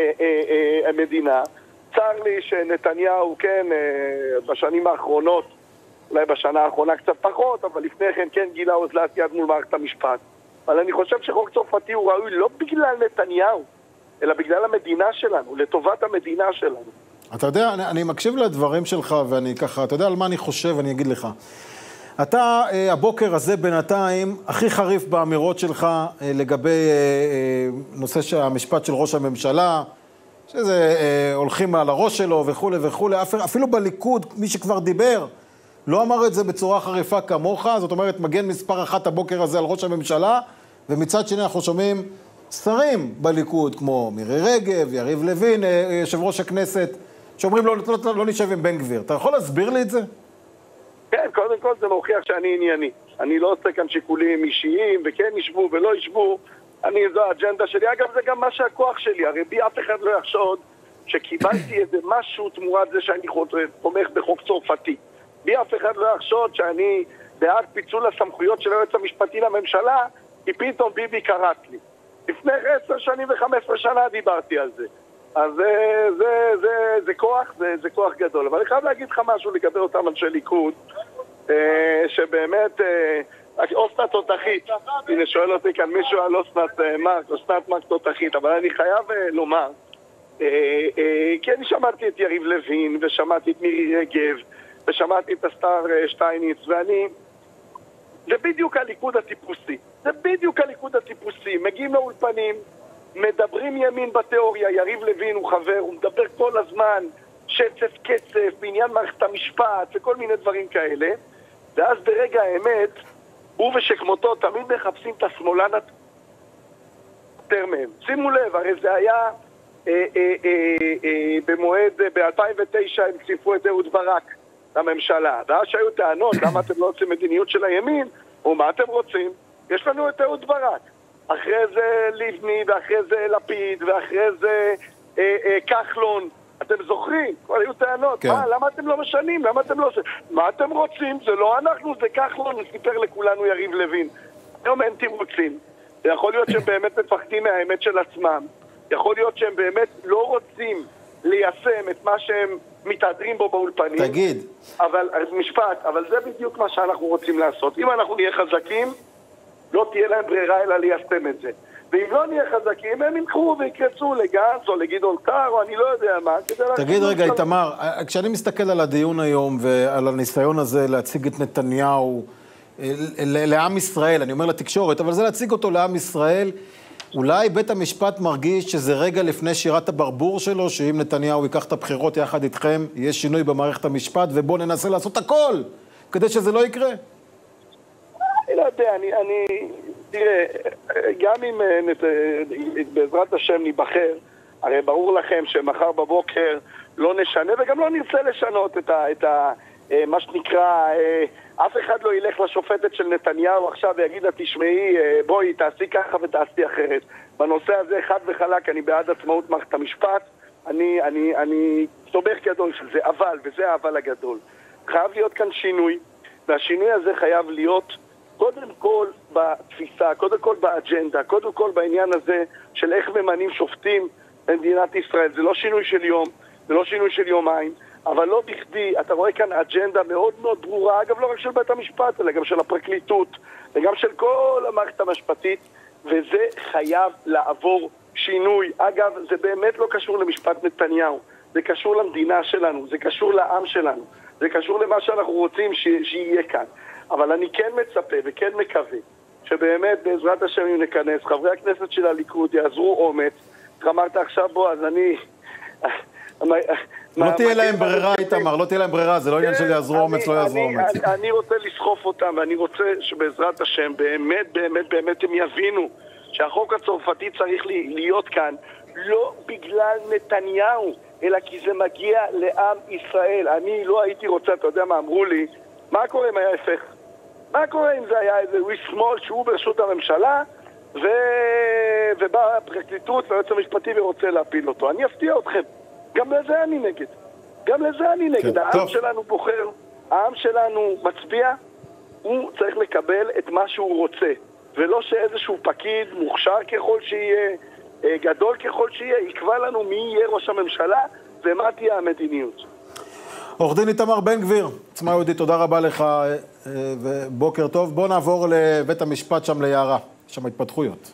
המדינה. צר לי שנתניהו, כן, בשנים האחרונות, אולי בשנה האחרונה קצת פחות, אבל לפני כן כן גילה אוזלת יד מול מערכת המשפט. אבל אני חושב שחוק צרפתי הוא ראוי לא בגלל נתניהו, אלא בגלל המדינה שלנו, לטובת המדינה שלנו. אתה יודע, אני מקשיב לדברים שלך, ואני ככה, אתה יודע על מה אני חושב, אני אגיד לך. אתה, הבוקר הזה בינתיים, הכי חריף באמירות שלך לגבי נושא שהמשפט של ראש הממשלה, שזה הולכים על הראש שלו וכו' וכו', אפילו בליכוד, מי שכבר דיבר, לא אמר את זה בצורה חריפה כמוך, זאת אומרת, מגן מספר אחת הבוקר הזה על ראש הממשלה, ומצד שני אנחנו שומעים שרים בליכוד, כמו מירי רגב, יריב לוין, יושב ראש הכנסת, שאומרים לא נשב עם בן גביר. אתה יכול להסביר לי את זה? כן, קודם כל זה מוכיח שאני ענייני. אני לא עושה כאן שיקולים אישיים, וכן ישבו ולא ישבו. זו האג'נדה שלי. אגב, זה גם מה שהכוח שלי. הרי בי אף אחד לא יחשוד שקיבלתי איזה משהו תמורת זה שאני תומך בחוק צרפתי. בי אף אחד לא יחשוד שאני בעד פיצול הסמכויות של היועץ המשפטי לממשלה, כי פתאום ביבי קראת לי. לפני 10 שנים ו15 שנה דיברתי על זה. אז זה כוח גדול. אבל אני חייב להגיד לך משהו לגבי אותם אנשי ליכוד, שבאמת, אוסנת תותחית, הנה שואל אותי כאן מישהו על אוסנת מרק תותחית, אבל אני חייב לומר, כי אני שמעתי את יריב לוין, ושמעתי את מירי רגב, ושמעתי את השר שטייניץ, זה בדיוק הליכוד הטיפוסי. זה בדיוק הליכוד הטיפוסי. מגיעים לאולפנים, מדברים ימין בתיאוריה, יריב לוין הוא חבר, הוא מדבר כל הזמן, שצף קצף, בעניין מערכת המשפט וכל מיני דברים כאלה, ואז ברגע האמת, הוא ושכמותו תמיד מחפשים את השמאלן יותר מהם. שימו לב, הרי זה היה במועד, ב-2009 הם כפיפו את אהוד ברק לממשלה, ואז שהיו טענות, למה אתם לא עושים מדיניות של הימין, או מה אתם רוצים? יש לנו את אהוד ברק. אחרי זה לבני, ואחרי זה לפיד, ואחרי זה כחלון. אתם זוכרים? כבר היו טענות. כן. למה אתם לא משנים? למה אתם לא עושים? מה אתם רוצים? זה לא אנחנו, זה כחלון. וסיפר לכולנו יריב לוין. היום אין תירוצים. יכול להיות שהם באמת מפחדים מהאמת של עצמם. יכול להיות שהם באמת לא רוצים ליישם את מה שהם מתהדרים בו באולפנים. תגיד. אבל זה בדיוק מה שאנחנו רוצים לעשות. אם אנחנו נהיה חזקים, לא תהיה להם ברירה אלא ליישם את זה. ואם לא נהיה חזקים, הם ינקרו ויקרצו לגנץ או לגדעון סער, או אני לא יודע מה. תגיד רגע, איתמר, כשאני מסתכל על הדיון היום ועל הניסיון הזה להציג את נתניהו לעם ישראל, אני אומר לתקשורת, אבל זה להציג אותו לעם ישראל, אולי בית המשפט מרגיש שזה רגע לפני שירת הברבור שלו, שאם נתניהו ייקח את הבחירות יחד איתכם, יהיה שינוי במערכת המשפט, ובואו ננסה לעשות הכל כדי שזה לא יקרה. אני לא יודע, תראה, גם אם בעזרת השם ניבחר, הרי ברור לכם שמחר בבוקר לא נשנה, וגם לא נרצה לשנות את מה שנקרא, אף אחד לא ילך לשופטת של נתניהו עכשיו ויגיד לה, תשמעי, בואי, תעשי ככה ותעשי אחרת. בנושא הזה, חד וחלק, אני בעד עצמאות מערכת המשפט, אני סומך גדול של זה, אבל, וזה האבל הגדול. חייב להיות כאן שינוי, והשינוי הזה חייב להיות קודם כל בתפיסה, קודם כל באג'נדה, קודם כל בעניין הזה של איך ממנים שופטים במדינת ישראל. זה לא שינוי של יום, זה לא שינוי של יומיים, אבל לא בכדי, אתה רואה כאן אג'נדה מאוד מאוד ברורה, אגב לא רק של בית המשפט, אלא גם של הפרקליטות, וגם של כל המערכת המשפטית, וזה חייב לעבור שינוי. אגב, זה באמת לא קשור למשפט נתניהו, זה קשור למדינה שלנו, זה קשור לעם שלנו, זה קשור למה שאנחנו רוצים שיהיה כאן. אבל אני כן מצפה וכן מקווה שבאמת בעזרת השם אם נכנס, חברי הכנסת של הליכוד יעזרו אומץ. אמרת עכשיו בו, אז לא תהיה להם ברירה, איתמר, לא תהיה להם ברירה, זה לא עניין של יעזרו אומץ, לא יעזרו אומץ. אני רוצה לסחוף אותם, ואני רוצה שבעזרת השם, באמת, באמת, באמת הם יבינו שהחוק הצרפתי צריך להיות כאן, לא בגלל נתניהו, אלא כי זה מגיע לעם ישראל. אני לא הייתי רוצה, אתה יודע מה אמרו לי, מה קורה אם היה הפך? מה קורה אם זה היה איזה איש שמאל שהוא ברשות הממשלה, ובא הפרקליטות והיועץ המשפטי ורוצה להפיל אותו? אני אפתיע אתכם. גם לזה אני נגד. גם לזה אני נגד. העם שלנו בוחר, העם שלנו מצביע, הוא צריך לקבל את מה שהוא רוצה. ולא שאיזשהו פקיד מוכשר ככל שיהיה, גדול ככל שיהיה, יקבע לנו מי יהיה ראש הממשלה ומה תהיה המדיניות. עורך דין איתמר בן גביר, עוצמה יהודית, תודה רבה לך ובוקר טוב. בוא נעבור לבית המשפט שם ליערה, שם התפתחויות.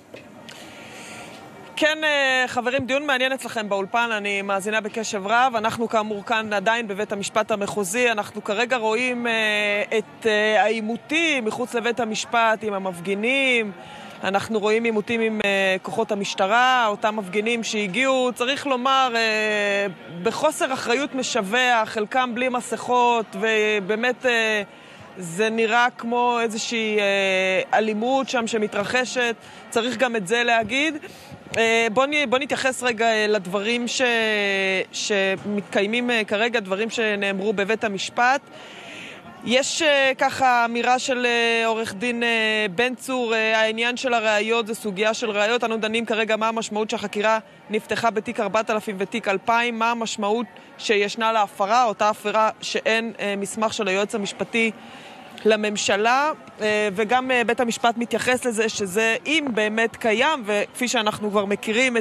כן, חברים, דיון מעניין אצלכם באולפן, אני מאזינה בקשב רב. אנחנו כאמור כאן עדיין בבית המשפט המחוזי. אנחנו כרגע רואים את העימותים מחוץ לבית המשפט עם המפגינים. אנחנו רואים עימותים עם כוחות המשטרה, אותם מפגינים שהגיעו, צריך לומר, בחוסר אחריות משווה, חלקם בלי מסכות, ובאמת זה נראה כמו איזושהי אלימות שם שמתרחשת, צריך גם את זה להגיד. בוא נתייחס רגע לדברים שמתקיימים כרגע, דברים שנאמרו בבית המשפט. יש ככה אמירה של עורך דין בן צור, העניין של הראיות זה סוגיה של ראיות. אנו דנים כרגע מה המשמעות שהחקירה נפתחה בתיק 4000 ותיק 2000, מה המשמעות שישנה להפרה, אותה הפרה שאין מסמך של היועץ המשפטי לממשלה, וגם בית המשפט מתייחס לזה שזה אם באמת קיים, וכפי שאנחנו כבר מכירים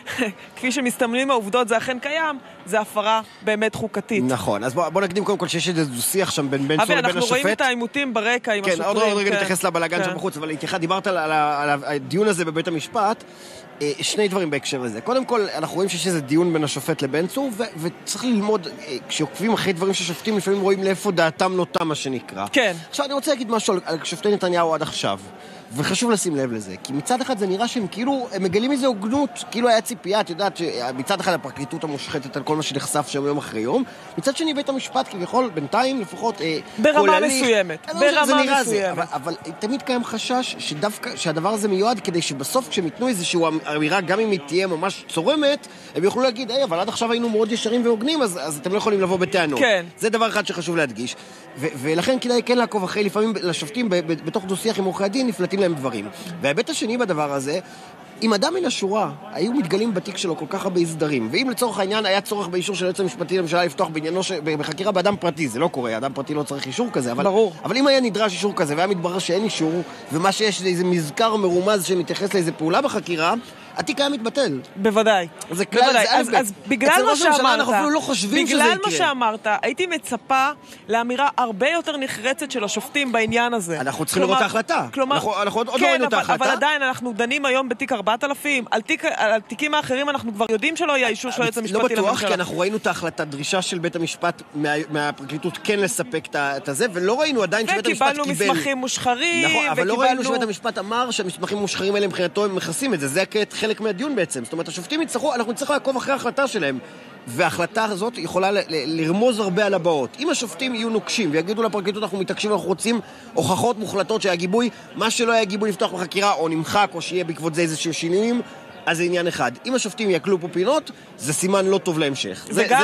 כפי שמסתמנים העובדות זה אכן קיים, זה הפרה באמת חוקתית. נכון, אז בוא נקדים קודם כל שיש איזה שיח שם בין בן צור לבין השופט. אנחנו רואים את העימותים ברקע עם השוטרים. כן, עוד רגע נתייחס לבלגן שם בחוץ, אבל דיברת על הדיון הזה בבית המשפט, שני דברים בהקשר לזה. קודם כל, אנחנו רואים שיש איזה דיון בין השופט לבן צור, וצריך ללמוד, כשעוקבים אחרי דברים ששופטים, לפעמים רואים לאיפה דעתם נוטה, מה שנקרא. כן. עכשיו, אני רוצה להגיד משהו על שופטי נתניהו עד עכשיו, וחשוב לשים לב לזה, כי מצד אחד זה נראה שהם כאילו, הם מגלים איזו הוגנות, כאילו היה ציפייה, את יודעת, מצד אחד הפרקליטות המושחתת על כל מה שנחשף שם יום אחרי יום, מצד שני בית המשפט כביכול, בינתיים לפחות, ברמה מסוימת, ברמה מסוימת. אבל תמיד קיים חשש שדווקא, שהדבר הזה מיועד כדי שבסוף כשהם ייתנו איזושהי אמירה, גם אם היא תהיה ממש צורמת, הם יוכלו להגיד, אבל עד עכשיו היינו מאוד ישרים והוגנים, אז אתם לא יכולים לבוא בטענות. כן. זה דבר אחד שחשוב להדגיש. ולכן כדאי כן לעקוב אחרי, לפעמים לשופטים בתוך דו-שיח עם עורכי הדין נפלטים להם דברים. וההיבט השני בדבר הזה, אם אדם מן השורה היו מתגלים בתיק שלו כל כך הרבה הסדרים, ואם לצורך העניין היה צורך באישור של היועץ המשפטי לממשלה לפתוח בעניינו בחקירה באדם פרטי, זה לא קורה, אדם פרטי לא צריך אישור כזה, אבל אם היה נדרש אישור כזה והיה מתברר שאין אישור, ומה שיש זה איזה מזכר מרומז שמתייחס לאיזה פעולה בחקירה, התיק היה מתבטל. בוודאי. זה כלל, זה אז בגלל מה שאמרת, אנחנו אפילו לא חושבים שזה יקרה. בגלל מה שאמרת, הייתי מצפה לאמירה הרבה יותר נחרצת של השופטים בעניין הזה. אנחנו צריכים לראות את ההחלטה. אנחנו עוד לא ראינו את ההחלטה. אבל עדיין אנחנו דנים היום בתיק 4000, על תיקים האחרים אנחנו כבר יודעים שלא היה אישור של היועץ המשפטי לממשלה. לא בטוח, כי אנחנו ראינו את ההחלטה, דרישה של בית המשפט מהפרקליטות כן לספק את זה, ולא ראינו עדיין שבית המשפט קיבל. וקיבלנו מסמכים מושחרים, נכון, אבל לא ראינו שבית המשפט אמר שהמסמכים מושחרים האלה מבחינתו הם מכסים את זה. זה חלק מהדיון בעצם. זאת אומרת, השופטים אנחנו נצטרך לעקוב אחרי ההחלטה שלהם. וההחלטה הזאת יכולה לרמוז הרבה על הבאות. אם השופטים יהיו נוקשים ויגידו לפרקליטות אנחנו מתעקשים, אנחנו רוצים הוכחות מוחלטות שהיה גיבוי, מה שלא היה גיבוי לפתוח בחקירה או נמחק או שיהיה בעקבות זה איזשהו שינויים, אז זה עניין אחד. אם השופטים יקלו פה פינות, זה סימן לא טוב להמשך.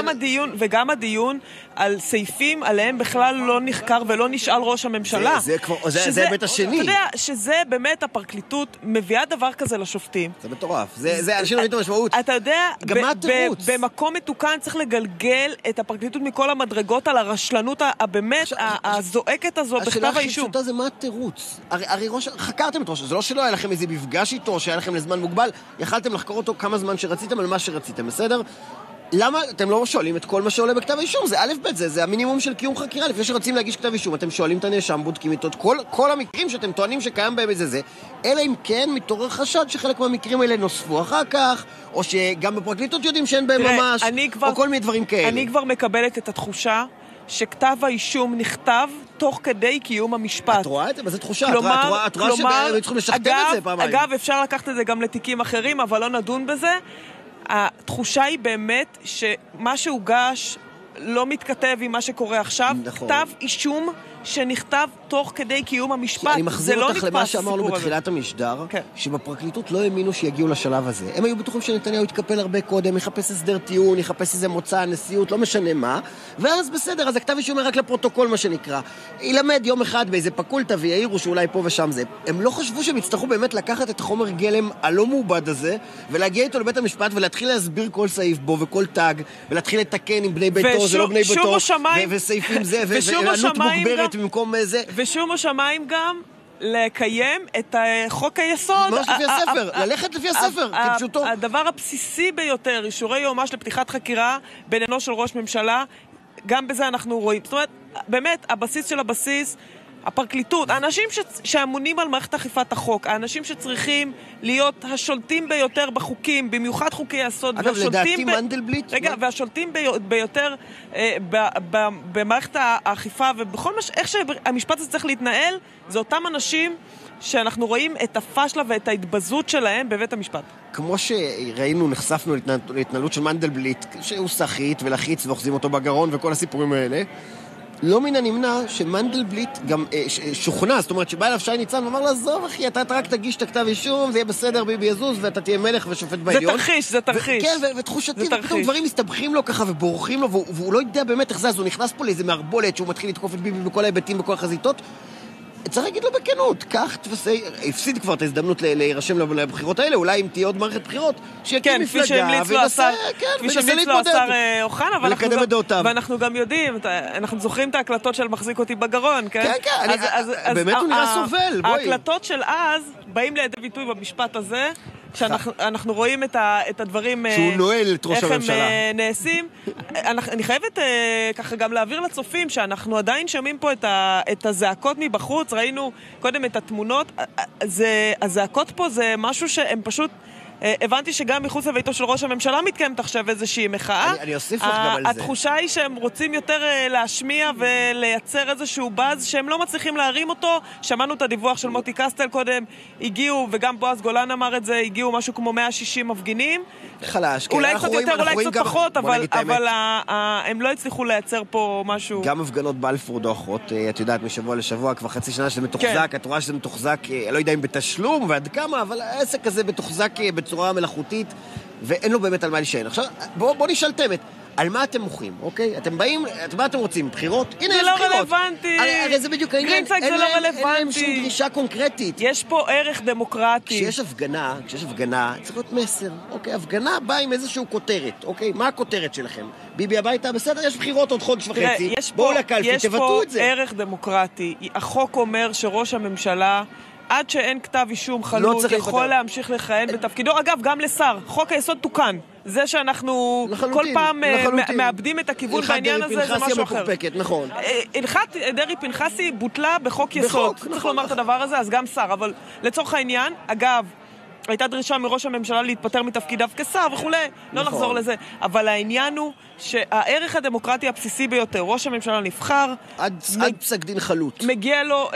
וגם הדיון על סעיפים עליהם בכלל לא נחקר ולא נשאל ראש הממשלה. זה ההיבט השני. אתה יודע שזה באמת הפרקליטות מביאה דבר כזה לשופטים. זה מטורף. זה אנשים לא יודעים המשמעות. אתה יודע, במקום מתוקן צריך לגלגל את הפרקליטות מכל המדרגות על הרשלנות הבאמת הזועקת הזו בכתב האישום. השאלה הכי פשוטה זה מה התירוץ. הרי חקרתם את ראש, זה לא שלא היה לכם איזה מפגש איתו, שהיה לכם לזמן מוגבל, יכלתם לחקור אותו כמה זמן שרציתם על מה שרציתם, בסדר? למה אתם לא שואלים את כל מה שעולה בכתב האישום? זה א' ב', זה המינימום של קיום חקירה. לפני שרוצים להגיש כתב אישום, אתם שואלים את הנאשם, בודקים איתו את כל המקרים שאתם טוענים שקיים בהם איזה זה, אלא אם כן מתעורר חשד שחלק מהמקרים האלה נוספו אחר כך, או שגם בפרקליטות יודעים שאין בהם ממש, או כל מיני דברים כאלה. אני כבר מקבלת את התחושה שכתב האישום נכתב תוך כדי קיום המשפט. את רואה את זה? מה זה תחושה? את רואה שהם צריכים לשכתב את זה פעמיים. אגב, אפשר לקחת את זה גם לתיקים אחרים, אבל לא נדון בזה. התחושה היא באמת שמה שהוגש לא מתכתב עם מה שקורה עכשיו. נכון. כתב אישום שנכתב תוך כדי קיום המשפט. אני מחזיר אותך למה שאמרנו בתחילת המשדר, שבפרקליטות לא האמינו שיגיעו לשלב הזה. הם היו בטוחים שנתניהו יתקפל הרבה קודם, יחפש הסדר טיעון, יחפש איזה מוצא, נשיאות, לא משנה מה, ואז בסדר, אז הכתב אישום רק לפרוטוקול, מה שנקרא. ילמד יום אחד באיזה פקולטה ויעירו שאולי פה ושם זה. הם לא חשבו שהם יצטרכו באמת לקחת את החומר גלם הלא מעובד הזה, ולהגיע איתו לבית המשפט ולהתחיל להסביר כל סעיף בו וכל טאג, ולהתחיל לתקן עם בני ביתו, זה לא בני ביתו, וסעיפים זה, ועלות מוגברת במקום זה. ושום השמיים גם לקיים את חוק היסוד. ממש לפי הספר, ללכת לפי הספר, כפשוטו. הדבר הבסיסי ביותר, אישורי יועמ"ש לפתיחת חקירה בעניינו של ראש ממשלה, גם בזה אנחנו רואים. זאת אומרת, באמת, הבסיס של הבסיס, הפרקליטות, האנשים שאמונים על מערכת אכיפת החוק, האנשים שצריכים להיות השולטים ביותר בחוקים, במיוחד חוקי היסוד. אגב, לדעתי מנדלבליט... רגע, והשולטים ביותר במערכת האכיפה, ובכל איך שהמשפט הזה צריך להתנהל, זה אותם אנשים שאנחנו רואים את הפשלה ואת ההתבזות שלהם בבית המשפט. כמו שראינו, נחשפנו להתנהלות של מנדלבליט, שהוא שחית ולחיץ ואוחזים אותו בגרון וכל הסיפורים האלה, לא מן הנמנע שמנדלבליט גם שוכנע, זאת אומרת שבא אליו שי ניצן ואמר לה, עזוב אחי, אתה רק תגיש את הכתב אישום, זה יהיה בסדר, ביבי יזוז, ואתה תהיה מלך ושופט בעליון. זה תרחיש. כן, ותחושתי, ופתאום דברים מסתבכים לו ככה ובורחים לו, והוא לא יודע באמת איך זה, אז הוא נכנס פה לאיזה מערבולת שהוא מתחיל לתקוף את ביבי בכל ההיבטים, בכל החזיתות. צריך להגיד לו בכנות, כך תפסי, הפסיד כבר את ההזדמנות להירשם לבחירות האלה, אולי אם תהיה עוד מערכת בחירות, שיקים מפלגה ונסה להתמודד ולקדם את דעותיו. ואנחנו גם יודעים, אנחנו זוכרים את ההקלטות של מחזיק אותי בגרון, כן? כן, באמת הוא נראה סובל, בואי. ההקלטות של אז באים לידי ביטוי במשפט הזה, כשאנחנו רואים את הדברים, שהוא נועל את ראש הממשלה. איך הם נעשים. אני חייבת ככה גם להעביר לצופים שאנחנו עדיין שומעים פה את הזעקות מבחוץ, ראינו קודם את התמונות, הזעקות פה זה משהו שהם פשוט, הבנתי שגם מחוץ לביתו של ראש הממשלה מתקיימת עכשיו איזושהי מחאה. אני אוסיף לך גם על זה. התחושה היא שהם רוצים יותר להשמיע ולייצר איזשהו באז שהם לא מצליחים להרים אותו. שמענו את הדיווח של מוטי קסטל קודם, הגיעו, וגם בועז גולן אמר את זה, הגיעו משהו כמו 160 מפגינים. חלש, כן. אולי קצת יותר, אולי קצת פחות, אבל הם לא הצליחו לייצר פה משהו. גם הפגנות בלפור דוחות, את יודעת, משבוע לשבוע, כבר חצי שנה שזה מתוחזק, את רואה שזה מתוחזק, לא יודע אם בתשלום ועד כמה, אבל העסק הזה מתוחזק בצורה מלאכותית, ואין לו באמת על מה להישען. עכשיו, בוא נשאל תמת, על מה אתם מוכרים, אוקיי? אתם באים, מה אתם רוצים? בחירות? הנה, יש בחירות. זה לא רלוונטי. הרי זה בדיוק העניין. גרינצייג זה לא רלוונטי. אין להם שום דרישה קונקרטית. יש פה ערך דמוקרטי. כשיש הפגנה, צריך להיות מסר, אוקיי? הפגנה באה עם איזשהו כותרת, אוקיי? מה הכותרת שלכם? ביבי הביתה, בסדר, יש בחירות עוד חודש וחצי. בואו לקלפי, תבטאו את זה. יש פה ערך דמוקרטי. החוק אומר שראש הממשלה עד שאין כתב אישום חלוט, יכול להמשיך לכהן בתפקידו. אגב, גם לשר. חוק היסוד תוקן. זה שאנחנו כל פעם מאבדים את הכיוון בעניין הזה, זה משהו אחר. נכון. הלכת דרעי פנחסי בוטלה בחוק יסוד. צריך לומר את הדבר הזה, אז גם שר. אבל לצורך העניין, אגב, הייתה דרישה מראש הממשלה להתפטר מתפקידיו כשר וכולי, לא נחזור לזה. אבל העניין הוא שהערך הדמוקרטי הבסיסי ביותר, ראש הממשלה נבחר, עד פסק דין חלוט. מגיע לו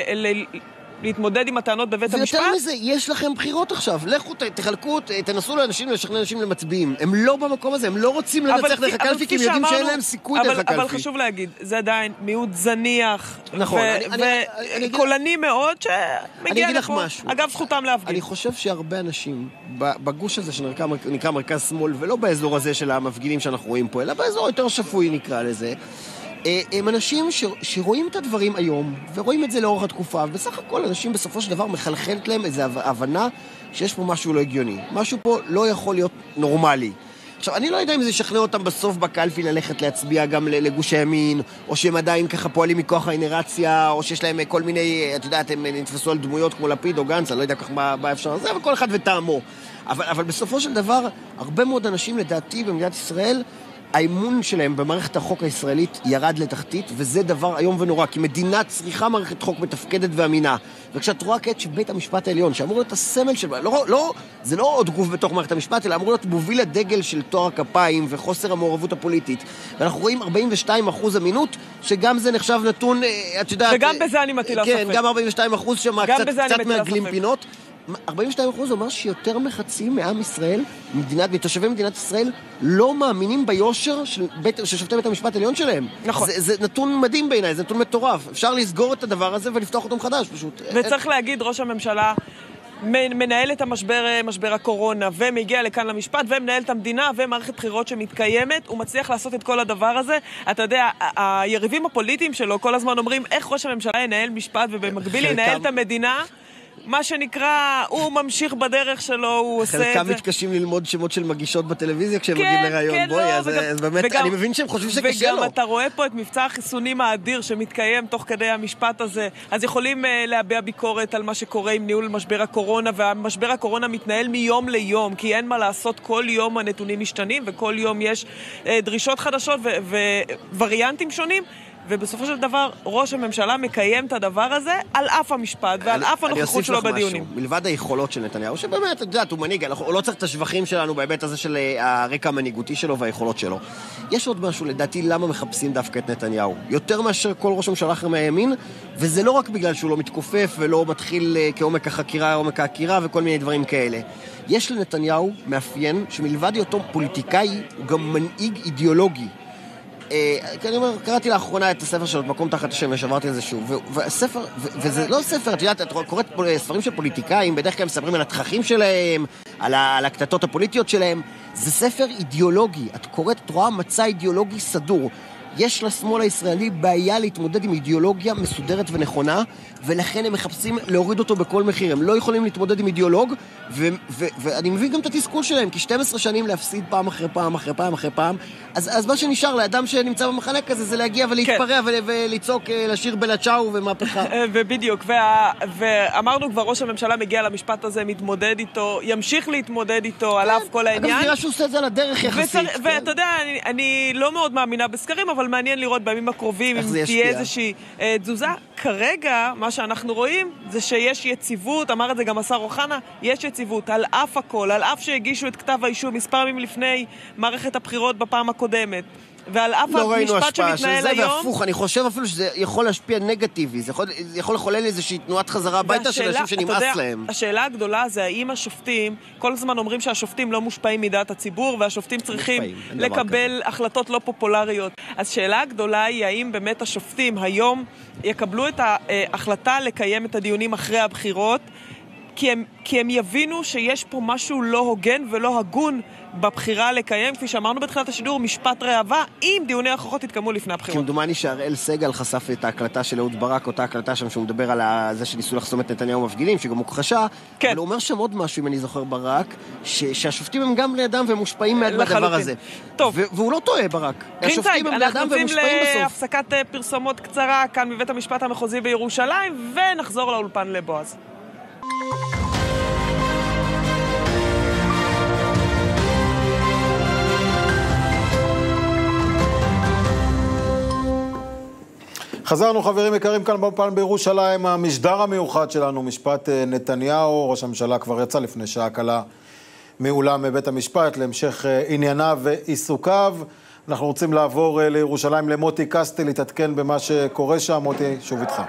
להתמודד עם הטענות בבית המשפט. ויותר מזה, יש לכם בחירות עכשיו. לכו, תחלקו, תנסו לשכנע אנשים למצביעים. הם לא במקום הזה, הם לא רוצים לנצח דרך הקלפי, כי הם יודעים שאין להם סיכוי דרך הקלפי. אבל חשוב להגיד, זה עדיין מיעוט זניח. נכון. וקולני מאוד שמגיע לפה. אגב, זכותם להפגין. אני חושב שהרבה אנשים, בגוש הזה שנקרא מרכז שמאל, ולא באזור הזה של המפגינים שאנחנו רואים פה, אלא באזור יותר שפוי נקרא לזה, הם אנשים שרואים את הדברים היום, ורואים את זה לאורך התקופה, ובסך הכל אנשים בסופו של דבר מחלחלת להם איזו הבנה שיש פה משהו לא הגיוני. משהו פה לא יכול להיות נורמלי. עכשיו, אני לא יודע אם זה ישכנע אותם בסוף בקלפי ללכת להצביע גם לגוש הימין, או שהם עדיין ככה פועלים מכוח האינרציה, או שיש להם כל מיני, את יודעת, הם נתפסו על דמויות כמו לפיד או גנץ, אני לא יודע כך מה אפשר לזה, אבל כל אחד וטעמו. אבל בסופו של דבר, הרבה מאוד אנשים, לדעתי, במדינת ישראל, האמון שלהם במערכת החוק הישראלית ירד לתחתית, וזה דבר היום ונורא, כי מדינה צריכה מערכת חוק מתפקדת ואמינה. וכשאת רואה כעת שבית המשפט העליון, שאמור להיות הסמל של... זה לא עוד גוף בתוך מערכת המשפט, אלא אמור להיות מוביל הדגל של תואר כפיים וחוסר המעורבות הפוליטית. ואנחנו רואים 42% אמינות, שגם זה נחשב נתון, את יודעת... וגם בזה אני מטילה ספק. כן, גם 42% שם קצת מעגלים פינות. אומר שיותר מחצי מעם ישראל, מתושבי מדינת ישראל, לא מאמינים ביושר של שופטי בית המשפט העליון שלהם. נכון. זה נתון מדהים בעיניי, זה נתון מטורף. אפשר לסגור את הדבר הזה ולפתוח אותו מחדש, פשוט. וצריך להגיד, ראש הממשלה מנהל את משבר הקורונה, ומגיע לכאן למשפט, ומנהל את המדינה, ומערכת בחירות שמתקיימת, הוא מצליח לעשות את כל הדבר הזה. אתה יודע, היריבים הפוליטיים שלו כל הזמן אומרים, איך ראש הממשלה ינהל משפט, ובמקביל ינהל את המדינה. מה שנקרא, הוא ממשיך בדרך שלו, הוא עושה את זה. חלקם מתקשים ללמוד שמות של מגישות בטלוויזיה כשהם מגיעים לרעיון. בואי, אז באמת, אני מבין שהם חושבים שקשה לו. וגם אתה רואה פה את מבצע החיסונים האדיר שמתקיים תוך כדי המשפט הזה. אז יכולים להביע ביקורת על מה שקורה עם ניהול משבר הקורונה, והמשבר הקורונה מתנהל מיום ליום, כי אין מה לעשות, כל יום הנתונים משתנים, וכל יום יש דרישות חדשות ווריאנטים שונים. ובסופו של דבר, ראש הממשלה מקיים את הדבר הזה על אף המשפט ועל אף הנוכחות שלו בדיונים. מלבד היכולות של נתניהו, שבאמת, את יודעת, הוא מנהיג, הוא לא צריך את השבחים שלנו בהיבט הזה של הרקע המנהיגותי שלו והיכולות שלו. יש עוד משהו, לדעתי, למה מחפשים דווקא את נתניהו? יותר מאשר כל ראש הממשלה אחר מהימין, וזה לא רק בגלל שהוא לא מתכופף ולא מתחיל כעומק החקירה, עומק העקירה וכל מיני דברים כאלה. יש לנתניהו מאפיין שמלבד היותו פוליטיקאי, הוא גם מנהיג אידיאולוגי. אני אומר, קראתי לאחרונה את הספר שלו, מקום תחת השמש, עברתי על זה שוב, והספר, וזה לא ספר, את יודעת, את קוראת ספרים של פוליטיקאים, בדרך כלל מספרים על התככים שלהם, על הקטטות הפוליטיות שלהם, זה ספר אידיאולוגי, את קוראת, את רואה מצע אידיאולוגי סדור, יש לשמאל הישראלי בעיה להתמודד עם אידיאולוגיה מסודרת ונכונה, ולכן הם מחפשים להוריד אותו בכל מחיר. הם לא יכולים להתמודד עם אידיאולוג, ואני מבין גם את התסכול שלהם, כי 12 שנים להפסיד פעם אחרי פעם אחרי פעם אחרי פעם, אז מה שנשאר לאדם שנמצא במחנה כזה, זה להגיע ולהתפרע ולצעוק, לשיר בלצ'או ומהפכה. ובדיוק, ואמרנו כבר, ראש הממשלה מגיע למשפט הזה, מתמודד איתו, ימשיך להתמודד איתו, על אף כל העניין. אגב, נראה שהוא עושה את זה על הדרך יחסית. ואתה יודע, אני לא מאוד מאמינה בסקרים, אבל מעניין לראות בימים הקרובים אם תהיה איזושהי תזוזה. כרגע, מה שאנחנו רואים זה שיש יציבות, אמר את זה גם השר אוחנה, יש יציבות על אף הכל, על אף שהגישו את כתב האישום מספר ימים לפני מערכת הבחירות בפעם הקודמת, ועל אף המשפט שמתנהל היום. והפוך, אני חושב אפילו שזה יכול להשפיע נגטיבי, זה יכול לחולל איזושהי תנועת חזרה הביתה של אנשים שנמאס להם. השאלה הגדולה זה האם השופטים, כל הזמן אומרים שהשופטים לא מושפעים מדעת הציבור, והשופטים צריכים לקבל החלטות לא פופולריות. אז שאלה הגדולה היא האם באמת השופטים היום יקבלו את ההחלטה לקיים את הדיונים אחרי הבחירות, כי הם יבינו שיש פה משהו לא הוגן ולא הגון בבחירה לקיים, כפי שאמרנו בתחילת השידור, משפט ראווה, אם דיוני ההוכחות יתקיימו לפני הבחירות. כמדומני שהראל סגל חשף את ההקלטה של אהוד ברק, אותה הקלטה שם שהוא מדבר על זה שניסו לחסום את נתניהו מפגינים, שגם הוא כחשה, כן. אבל הוא אומר שם עוד משהו, אם אני זוכר ברק, שהשופטים הם גם לידם והם מושפעים מהדבר הזה. טוב. והוא לא טועה ברק. השופטים הם לידם והם מושפעים בסוף. אנחנו יוצאים להפסקת פרסומות קצרה כאן מבית המשפט המחוזי בירושלים, ונחזור לאולפן לבועז. חזרנו חברים יקרים כאן באולפן בירושלים, המשדר המיוחד שלנו, משפט נתניהו. ראש הממשלה כבר יצא לפני שעה קלה מאולם בית המשפט להמשך ענייניו ועיסוקיו. אנחנו רוצים לעבור לירושלים למוטי קסטל, להתעדכן במה שקורה שם. מוטי, שוב איתך.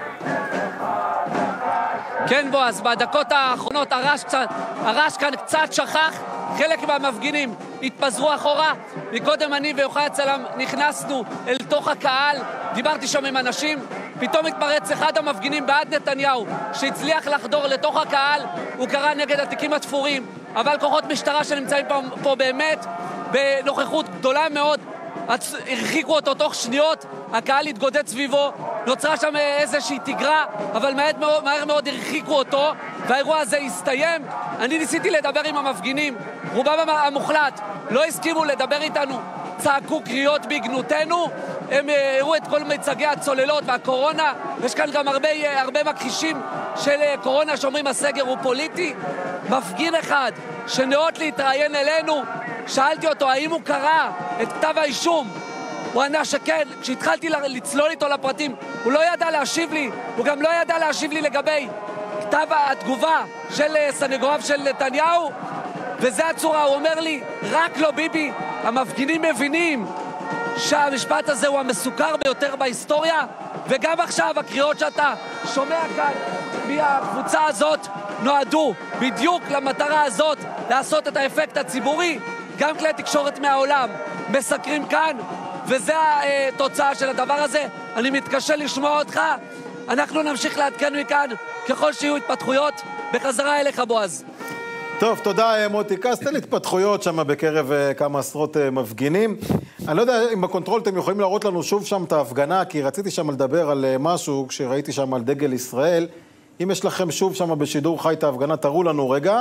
כן בועז, בדקות האחרונות הרעש כאן קצת שכח, חלק מהמפגינים התפזרו אחורה. מקודם אני ויוחאי הצלם נכנסנו אל תוך הקהל, דיברתי שם עם אנשים, פתאום התפרץ אחד המפגינים בעד נתניהו שהצליח לחדור לתוך הקהל, הוא קרא נגד התיקים התפורים, אבל כוחות משטרה שנמצאים פה באמת בנוכחות גדולה מאוד, הרחיקו אותו תוך שניות, הקהל התגודד סביבו, נוצרה שם איזושהי תגרה, אבל מהר מאוד הרחיקו אותו, והאירוע הזה הסתיים. אני ניסיתי לדבר עם המפגינים, רובם המוחלט לא הסכימו לדבר איתנו, צעקו קריאות בגנותנו, הם הראו את כל מצגי הצוללות והקורונה, יש כאן גם הרבה מכחישים של קורונה שאומרים הסגר הוא פוליטי. מפגין אחד שנאות להתראיין אלינו, שאלתי אותו האם הוא קרא את כתב האישום, הוא ענה שכן. כשהתחלתי לצלול איתו לפרטים הוא לא ידע להשיב לי, הוא גם לא ידע להשיב לי לגבי כתב התגובה של סנגוריו של נתניהו, וזה הצורה, הוא אומר לי רק לא ביבי. המפגינים מבינים שהמשפט הזה הוא המסוכר ביותר בהיסטוריה, וגם עכשיו הקריאות שאתה שומע כאן מהקבוצה הזאת נועדו בדיוק למטרה הזאת, לעשות את האפקט הציבורי. גם כלי תקשורת מהעולם מסקרים כאן, וזה התוצאה של הדבר הזה. אני מתקשה לשמוע אותך. אנחנו נמשיך לעדכן מכאן ככל שיהיו התפתחויות. בחזרה אליך, בועז. טוב, תודה מוטי קסטל. התפתחויות שם בקרב כמה עשרות מפגינים. אני לא יודע אם בקונטרול אתם יכולים להראות לנו שוב שם את ההפגנה, כי רציתי שם לדבר על משהו כשראיתי שם על דגל ישראל. אם יש לכם שוב שם בשידור חי את ההפגנה, תראו לנו רגע.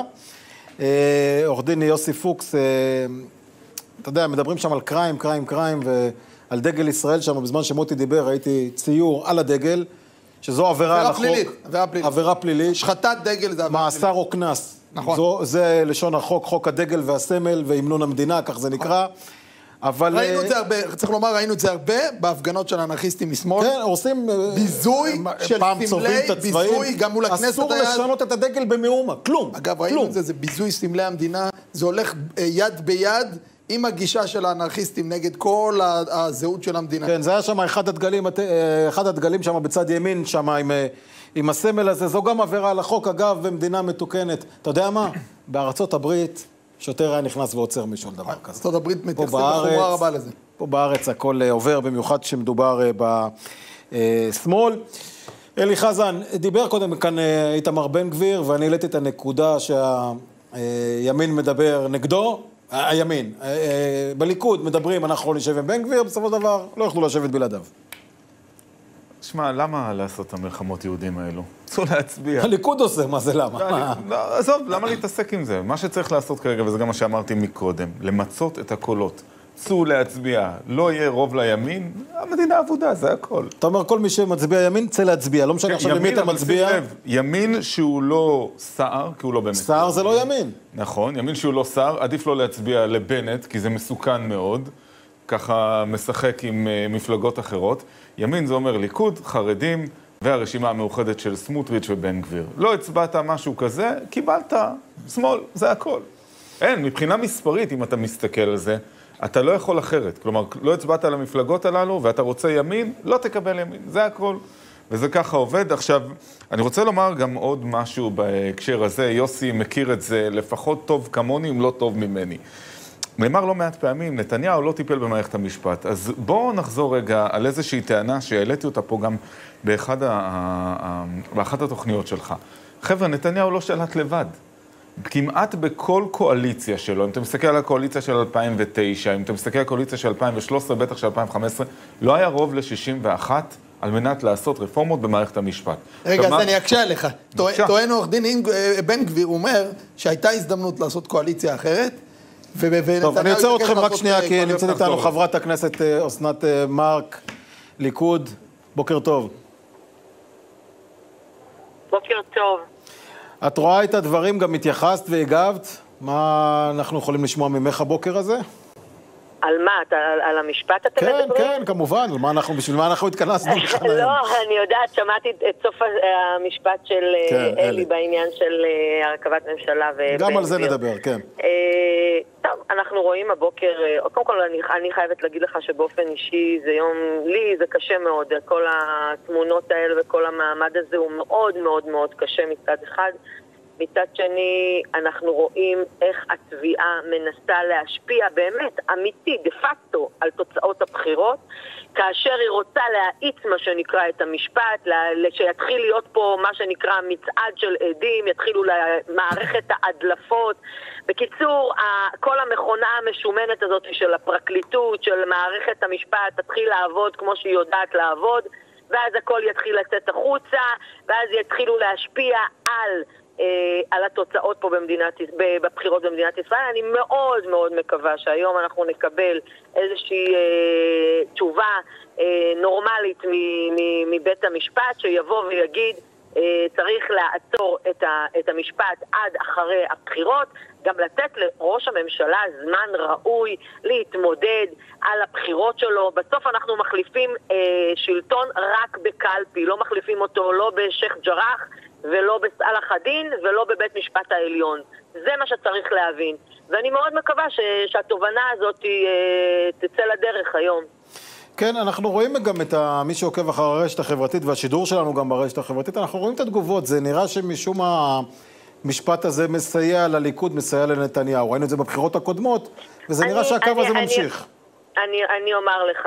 עורך דין יוסי פוקס, אתה יודע, מדברים שם על קריים, ועל דגל ישראל שם, בזמן שמוטי דיבר, ראיתי ציור על הדגל, שזו עבירה על החוק. עבירה פלילית. שחטת דגל זה עבירה פלילית. מאסר או קנס. נכון. זה לשון החוק, חוק הדגל והסמל והמנון המדינה, כך זה נקרא. אבל... ראינו את זה הרבה, צריך לומר, ראינו את זה הרבה בהפגנות של האנרכיסטים משמאל. כן, עושים... ביזוי של סמלי, ביזוי, גם מול הכנסת אסור לשנות את הדגל במאומה, כלום. אגב, ראינו את זה, זה ביזוי סמלי המדינה, זה הולך יד ביד עם הגישה של האנרכיסטים נגד כל הזהות של המדינה. כן, זה היה שם אחד הדגלים שם בצד ימין, שם עם הסמל הזה, זו גם עבירה על החוק, אגב, במדינה מתוקנת. אתה יודע מה? בארצות הברית... שוטר היה נכנס ועוצר מישהו לדבר כזה. ארצות הברית מתייחסת בחומרה רבה לזה. פה בארץ הכל עובר, במיוחד שמדובר בשמאל. אלי חזן, דיבר קודם כאן איתמר בן גביר, ואני העליתי את הנקודה שהימין מדבר נגדו, הימין. בליכוד מדברים, אנחנו נשב עם בן גביר, בסופו של דבר לא יכלו לשבת בלעדיו. שמע, למה לעשות את המלחמות יהודים האלו? צאו להצביע. הליכוד עושה, מה זה למה? עזוב, למה להתעסק עם זה? מה שצריך לעשות כרגע, וזה גם מה שאמרתי מקודם, למצות את הקולות. צאו להצביע, לא יהיה רוב לימין, המדינה עבודה, זה הכל. אתה אומר, כל מי שמצביע ימין, צא להצביע, לא משנה עכשיו למי אתה מצביע. ימין שהוא לא שר, כי הוא לא באמת. שר זה לא ימין. נכון, ימין שהוא לא שר, עדיף לא להצביע לבנט, כי זה מסוכן מאוד. ככה משחק עם מפלגות אחרות. ימין זה אומר ליכוד, חרדים והרשימה המאוחדת של סמוטריץ' ובן גביר. לא הצבעת משהו כזה, קיבלת שמאל, זה הכל. אין, מבחינה מספרית, אם אתה מסתכל על זה, אתה לא יכול אחרת. כלומר, לא הצבעת על המפלגות הללו ואתה רוצה ימין, לא תקבל ימין, זה הכל. וזה ככה עובד. עכשיו, אני רוצה לומר גם עוד משהו בהקשר הזה. יוסי מכיר את זה לפחות טוב כמוני, אם לא טוב ממני. נאמר לא מעט פעמים, נתניהו לא טיפל במערכת המשפט. אז בואו נחזור רגע על איזושהי טענה שהעליתי אותה פה גם באחת התוכניות שלך. חבר'ה, נתניהו לא שלט לבד. כמעט בכל קואליציה שלו, אם אתה מסתכל על הקואליציה של 2009, אם אתה מסתכל על הקואליציה של 2013, בטח של 2015, לא היה רוב ל-61 על מנת לעשות רפורמות במערכת המשפט. רגע, אז אני אקשה עליך. טוען עורך דין בן גביר אומר שהייתה הזדמנות לעשות קואליציה אחרת, טוב, אני יוצא אתכם רק שנייה, כי נמצאת איתנו חברת הכנסת אסנת מארק, ליכוד. בוקר טוב. בוקר טוב. את רואה את הדברים, גם התייחסת והגבת? מה אנחנו יכולים לשמוע ממך הבוקר הזה? על מה? על המשפט אתם מדברים? כן, כמובן. בשביל מה אנחנו התכנסנו? לא, אני יודעת, שמעתי את סוף המשפט של אלי בעניין של הרכבת ממשלה ובן גביר. גם על זה נדבר, כן. טוב, אנחנו רואים הבוקר, קודם כל אני חייבת להגיד לך שבאופן אישי זה יום, לי זה קשה מאוד, כל התמונות האלה וכל המעמד הזה הוא מאוד מאוד מאוד קשה מצד אחד. מצד שני, אנחנו רואים איך התביעה מנסה להשפיע באמת, אמיתי, דה פקטו, על תוצאות הבחירות, כאשר היא רוצה להאיץ מה שנקרא את המשפט, שיתחיל להיות פה מה שנקרא מצעד של עדים, יתחילו למערכת ההדלפות. בקיצור, כל המכונה המשומנת הזאת של הפרקליטות, של מערכת המשפט, תתחיל לעבוד כמו שהיא יודעת לעבוד, ואז הכל יתחיל לצאת החוצה, ואז יתחילו להשפיע על התוצאות פה בבחירות במדינת ישראל. אני מאוד מאוד מקווה שהיום אנחנו נקבל איזושהי תשובה נורמלית מבית המשפט, שיבוא ויגיד צריך לעצור את המשפט עד אחרי הבחירות, גם לתת לראש הממשלה זמן ראוי להתמודד על הבחירות שלו. בסוף אנחנו מחליפים שלטון רק בקלפי, לא מחליפים אותו לא בשייח' ג'ראח ולא בסלאח א-דין ולא בבית משפט העליון. זה מה שצריך להבין. ואני מאוד מקווה שהתובנה הזאת תצא לדרך היום. כן, אנחנו רואים גם את מי שעוקב אחר הרשת החברתית, והשידור שלנו גם ברשת החברתית, אנחנו רואים את התגובות. זה נראה שמשום מה המשפט הזה מסייע לליכוד, מסייע לנתניהו. ראינו את זה בבחירות הקודמות, וזה נראה שהקו הזה ממשיך. אני אומר לך,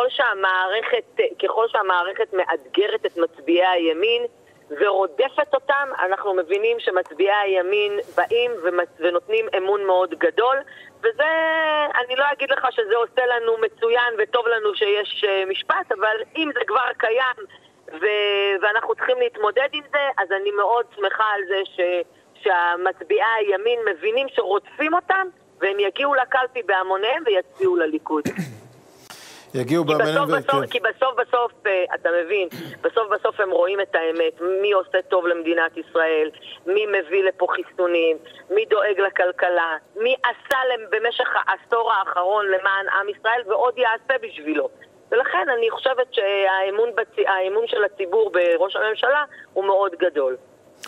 ככל שהמערכת מאתגרת את מצביעי הימין ורודפת אותם, אנחנו מבינים שמצביעי הימין באים ונותנים אמון מאוד גדול, וזה, אני לא אגיד לך שזה עושה לנו מצוין וטוב לנו שיש משפט, אבל אם זה כבר קיים ואנחנו צריכים להתמודד עם זה, אז אני מאוד שמחה על זה שהמצביעי הימין מבינים שרודפים אותם, והם יגיעו לקלפי בהמוניהם ויצביעו לליכוד. יגיעו בהמוניהם כי בסוף, אתה מבין, בסוף הם רואים את האמת, מי עושה טוב למדינת ישראל, מי מביא לפה חיסונים, מי דואג לכלכלה, מי עשה במשך העשור האחרון למען עם ישראל ועוד יעשה בשבילו. ולכן אני חושבת שהאמון של הציבור בראש הממשלה הוא מאוד גדול.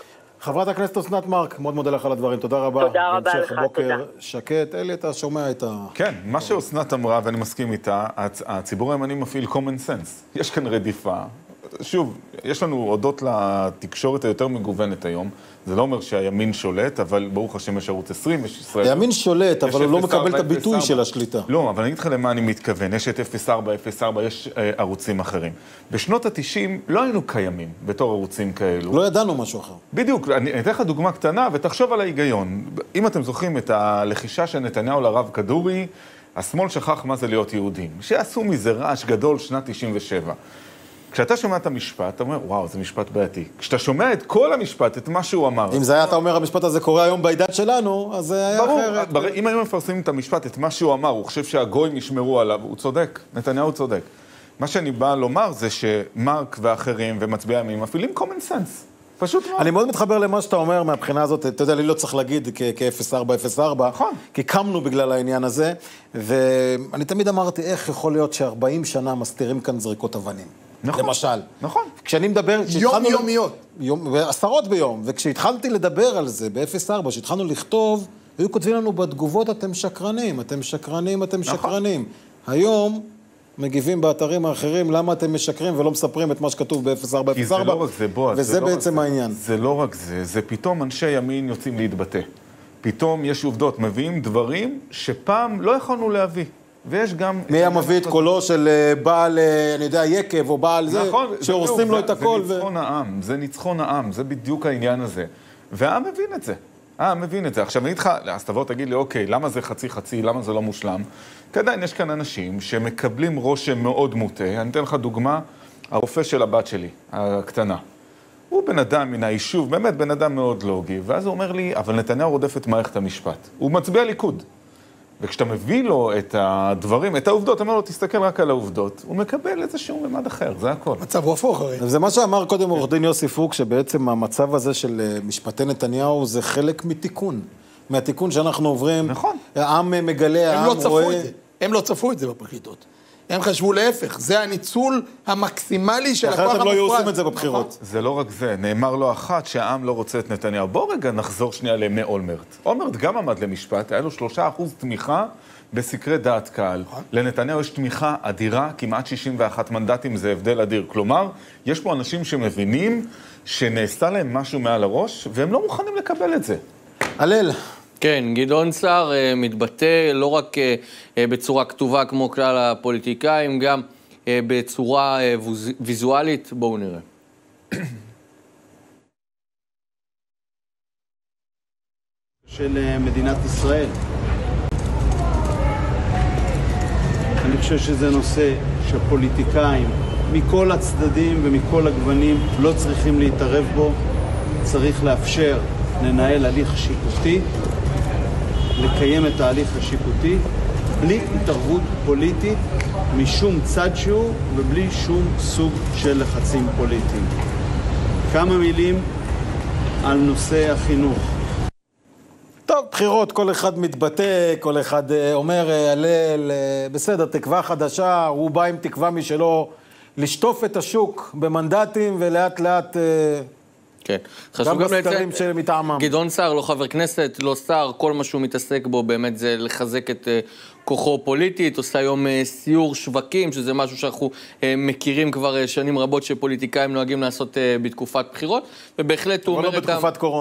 חברת הכנסת אסנת מארק, מאוד מודה לך על הדברים, תודה רבה. תודה רבה לך, תודה. בוקר שקט. אלי, אתה שומע את כן, מה שאסנת אמרה, ואני מסכים איתה, הציבור הימני מפעיל common sense. יש כאן רדיפה. שוב, יש לנו הודות לתקשורת היותר מגוונת היום. זה לא אומר שהימין שולט, אבל ברוך השם יש ערוץ 20, יש ישראל. הימין שולט, אבל הוא לא מקבל את הביטוי של השליטה. לא, אבל אני אגיד לך למה אני מתכוון. יש את 04, יש ערוצים אחרים. בשנות ה-90 לא היינו קיימים בתור ערוצים כאלו. לא ידענו משהו אחר. בדיוק, אני אתן לך דוגמה קטנה ותחשוב על ההיגיון. אם אתם זוכרים את הלחישה של נתניהו לרב כדורי, השמאל שכח מה זה להיות יהודים. שעשו מזה רעש גדול שנת 97. כשאתה שומע את המשפט, אתה אומר, וואו, זה משפט בעייתי. כשאתה שומע את כל המשפט, את מה שהוא אמר... אם זה היה, אתה אומר, המשפט הזה קורה היום בעידן שלנו, אז זה היה אחרת. ברור, אם היו מפרסמים את המשפט, את מה שהוא אמר, הוא חושב שהגויים ישמרו עליו, הוא צודק, נתניהו צודק. מה שאני בא לומר זה שמרק ואחרים ומצביעי הימין מפעילים common sense. פשוט מאוד. אני מאוד מתחבר למה שאתה אומר מהבחינה הזאת, אתה יודע, לי לא צריך להגיד כ-0404, נכון. כי קמנו בגלל העניין הזה, ואני תמיד אמרתי, איך יכול להיות ש40 שנה מסתירים כאן זריקות אבנים? נכון. למשל. נכון. כשאני מדבר... יומיות. עשרות ביום. וכשהתחלתי לדבר על זה, ב-04, כשהתחלנו לכתוב, היו כותבים לנו בתגובות, אתם שקרנים, אתם שקרנים, אתם שקרנים. היום מגיבים באתרים האחרים, למה אתם משקרים ולא מספרים את מה שכתוב ב-0404. כי זה לא רק זה, בועז. וזה בעצם העניין. זה לא רק זה, זה פתאום אנשי ימין יוצאים להתבטא. פתאום יש עובדות, מביאים דברים שפעם לא יכולנו להביא. ויש גם... מי היה מביא את קולו של בעל, אני יודע, יקב או בעל זה, שהורסים לו את הכל. זה ניצחון העם, זה ניצחון העם, זה בדיוק העניין הזה. והעם מבין את זה. העם מבין את זה. עכשיו אני איתך, אז תבוא תגיד לי, אוקיי, למה זה חצי-חצי, למה זה לא מושלם? כי עדיין יש כאן אנשים שמקבלים רושם מאוד מוטה. אני אתן לך דוגמה, הרופא של הבת שלי, הקטנה. הוא בן אדם מן היישוב, באמת בן אדם מאוד לוגי, ואז הוא אומר לי, אבל נתניהו רודף את מערכת המשפט. הוא מצביע ליכוד. וכשאתה מביא לו את הדברים, את העובדות, אומר לו, תסתכל רק על העובדות, הוא מקבל איזשהו ממד אחר, זה הכל. מצב הוא הפוך הרי. זה מה שאמר קודם עורך דין יוסי פוק, שבעצם המצב הזה של משפטי נתניהו זה חלק מתיקון. מהתיקון שאנחנו עוברים, נכון. העם מגלה, העם רואה... הם לא צפו את זה בפרקליטות. הם חשבו להפך, זה הניצול המקסימלי של הכוח המופרד. אחרת הם לא היו עושים את זה בבחירות. זה לא רק זה, נאמר לו אחת שהעם לא רוצה את נתניהו. בואו רגע נחזור שנייה לימי אולמרט. אולמרט גם עמד למשפט, היה לו 3% תמיכה בסקרי דעת קהל. לנתניהו יש תמיכה אדירה, כמעט 61 מנדטים, זה הבדל אדיר. כלומר, יש פה אנשים שמבינים שנעשה להם משהו מעל הראש, והם לא מוכנים לקבל את זה. הלל. כן, גדעון סער מתבטא לא רק בצורה כתובה כמו כלל הפוליטיקאים, גם בצורה ויזואלית. בואו נראה. של מדינת ישראל. אני חושב שזה נושא שהפוליטיקאים מכל הצדדים ומכל הגוונים לא צריכים להתערב בו. צריך לאפשר לנהל הליך שיפוטי, לקיים את ההליך השיפוטי, בלי התערבות פוליטית משום צד שהוא ובלי שום סוג של לחצים פוליטיים. כמה מילים על נושא החינוך. טוב, בחירות, כל אחד מתבטא, כל אחד אומר, הלל, בסדר, תקווה חדשה, הוא בא עם תקווה משלו לשטוף את השוק במנדטים ולאט לאט... כן. גם בסקרים שמטעמם. גדעון סער, לא חבר כנסת, לא שר, כל מה שהוא מתעסק בו באמת זה לחזק את כוחו פוליטית, עושה היום סיור שווקים, שזה משהו שאנחנו מכירים כבר שנים רבות שפוליטיקאים נוהגים לעשות בתקופת בחירות, ובהחלט הוא אומר... אבל לא בתקופת קורונה.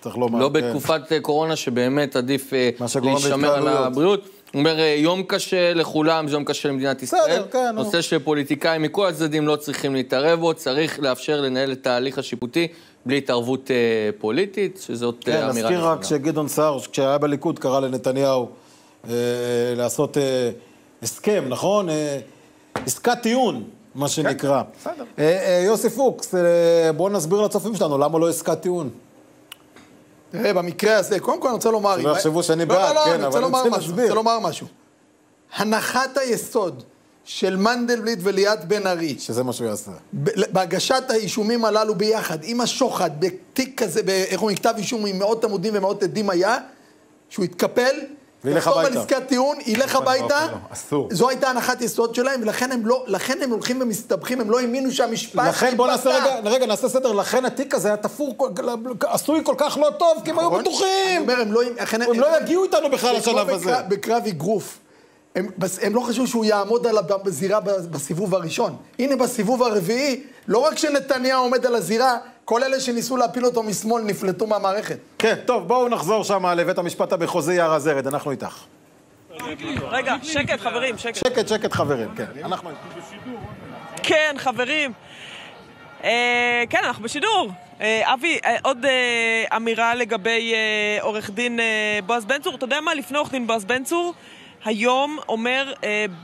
צריך לומר. לא בתקופת קורונה שבאמת עדיף להישמר על הבריאות. הוא אומר, יום קשה לכולם, זה יום קשה למדינת ישראל. נושא שפוליטיקאים מכל הצדדים לא צריכים להתערב בו, צריך לאפשר לנהל את ההליך השיפוטי בלי התערבות פוליטית, שזאת אמירה נכונה. נזכיר רק שגדעון סער, כשהיה בליכוד, קרא לנתניהו לעשות הסכם, נכון? עסקת טיעון, מה שנקרא. יוסי פוקס, בואו נסביר לצופים שלנו, למה לא עסקת טיעון? תראה, במקרה הזה, קודם כל אני רוצה לומר... שלא יחשבו שאני בעד, כן, אבל אני רוצה לומר משהו. הנחת היסוד של מנדלבליט וליאת בן ארי, שזה מה שהוא יעשה. בהגשת האישומים הללו ביחד, עם השוחד, בתיק כזה, איך הוא נכתב אישום עם מאות עמודים ומאות עדים היה, שהוא יתקפל, וילך הביתה. על עסקת טיעון, ילך הביתה, זו הייתה הנחת יסוד שלהם, ולכן הם הולכים ומסתבכים, הם לא האמינו שהמשפט... לכן, בוא נעשה סדר, לכן התיק הזה היה תפור, עשוי כל כך לא טוב, כי הם היו בטוחים. הם לא יגיעו איתנו בכלל לשלב הזה. בקרב אגרוף. הם לא חשבו שהוא יעמוד על הזירה בסיבוב הראשון. הנה בסיבוב הרביעי, לא רק שנתניהו עומד על הזירה, כל אלה שניסו להפיל אותו משמאל נפלטו מהמערכת. כן, טוב, בואו נחזור שם לבית המשפט המחוזי יער הזרד, אנחנו איתך. רגע, שקט חברים, שקט. שקט חברים, כן. אנחנו... כן, חברים. כן, אנחנו בשידור. אבי, עוד אמירה לגבי עורך דין בועז בן צור. אתה יודע מה? לפני עורך דין בועז בן צור, היום אומר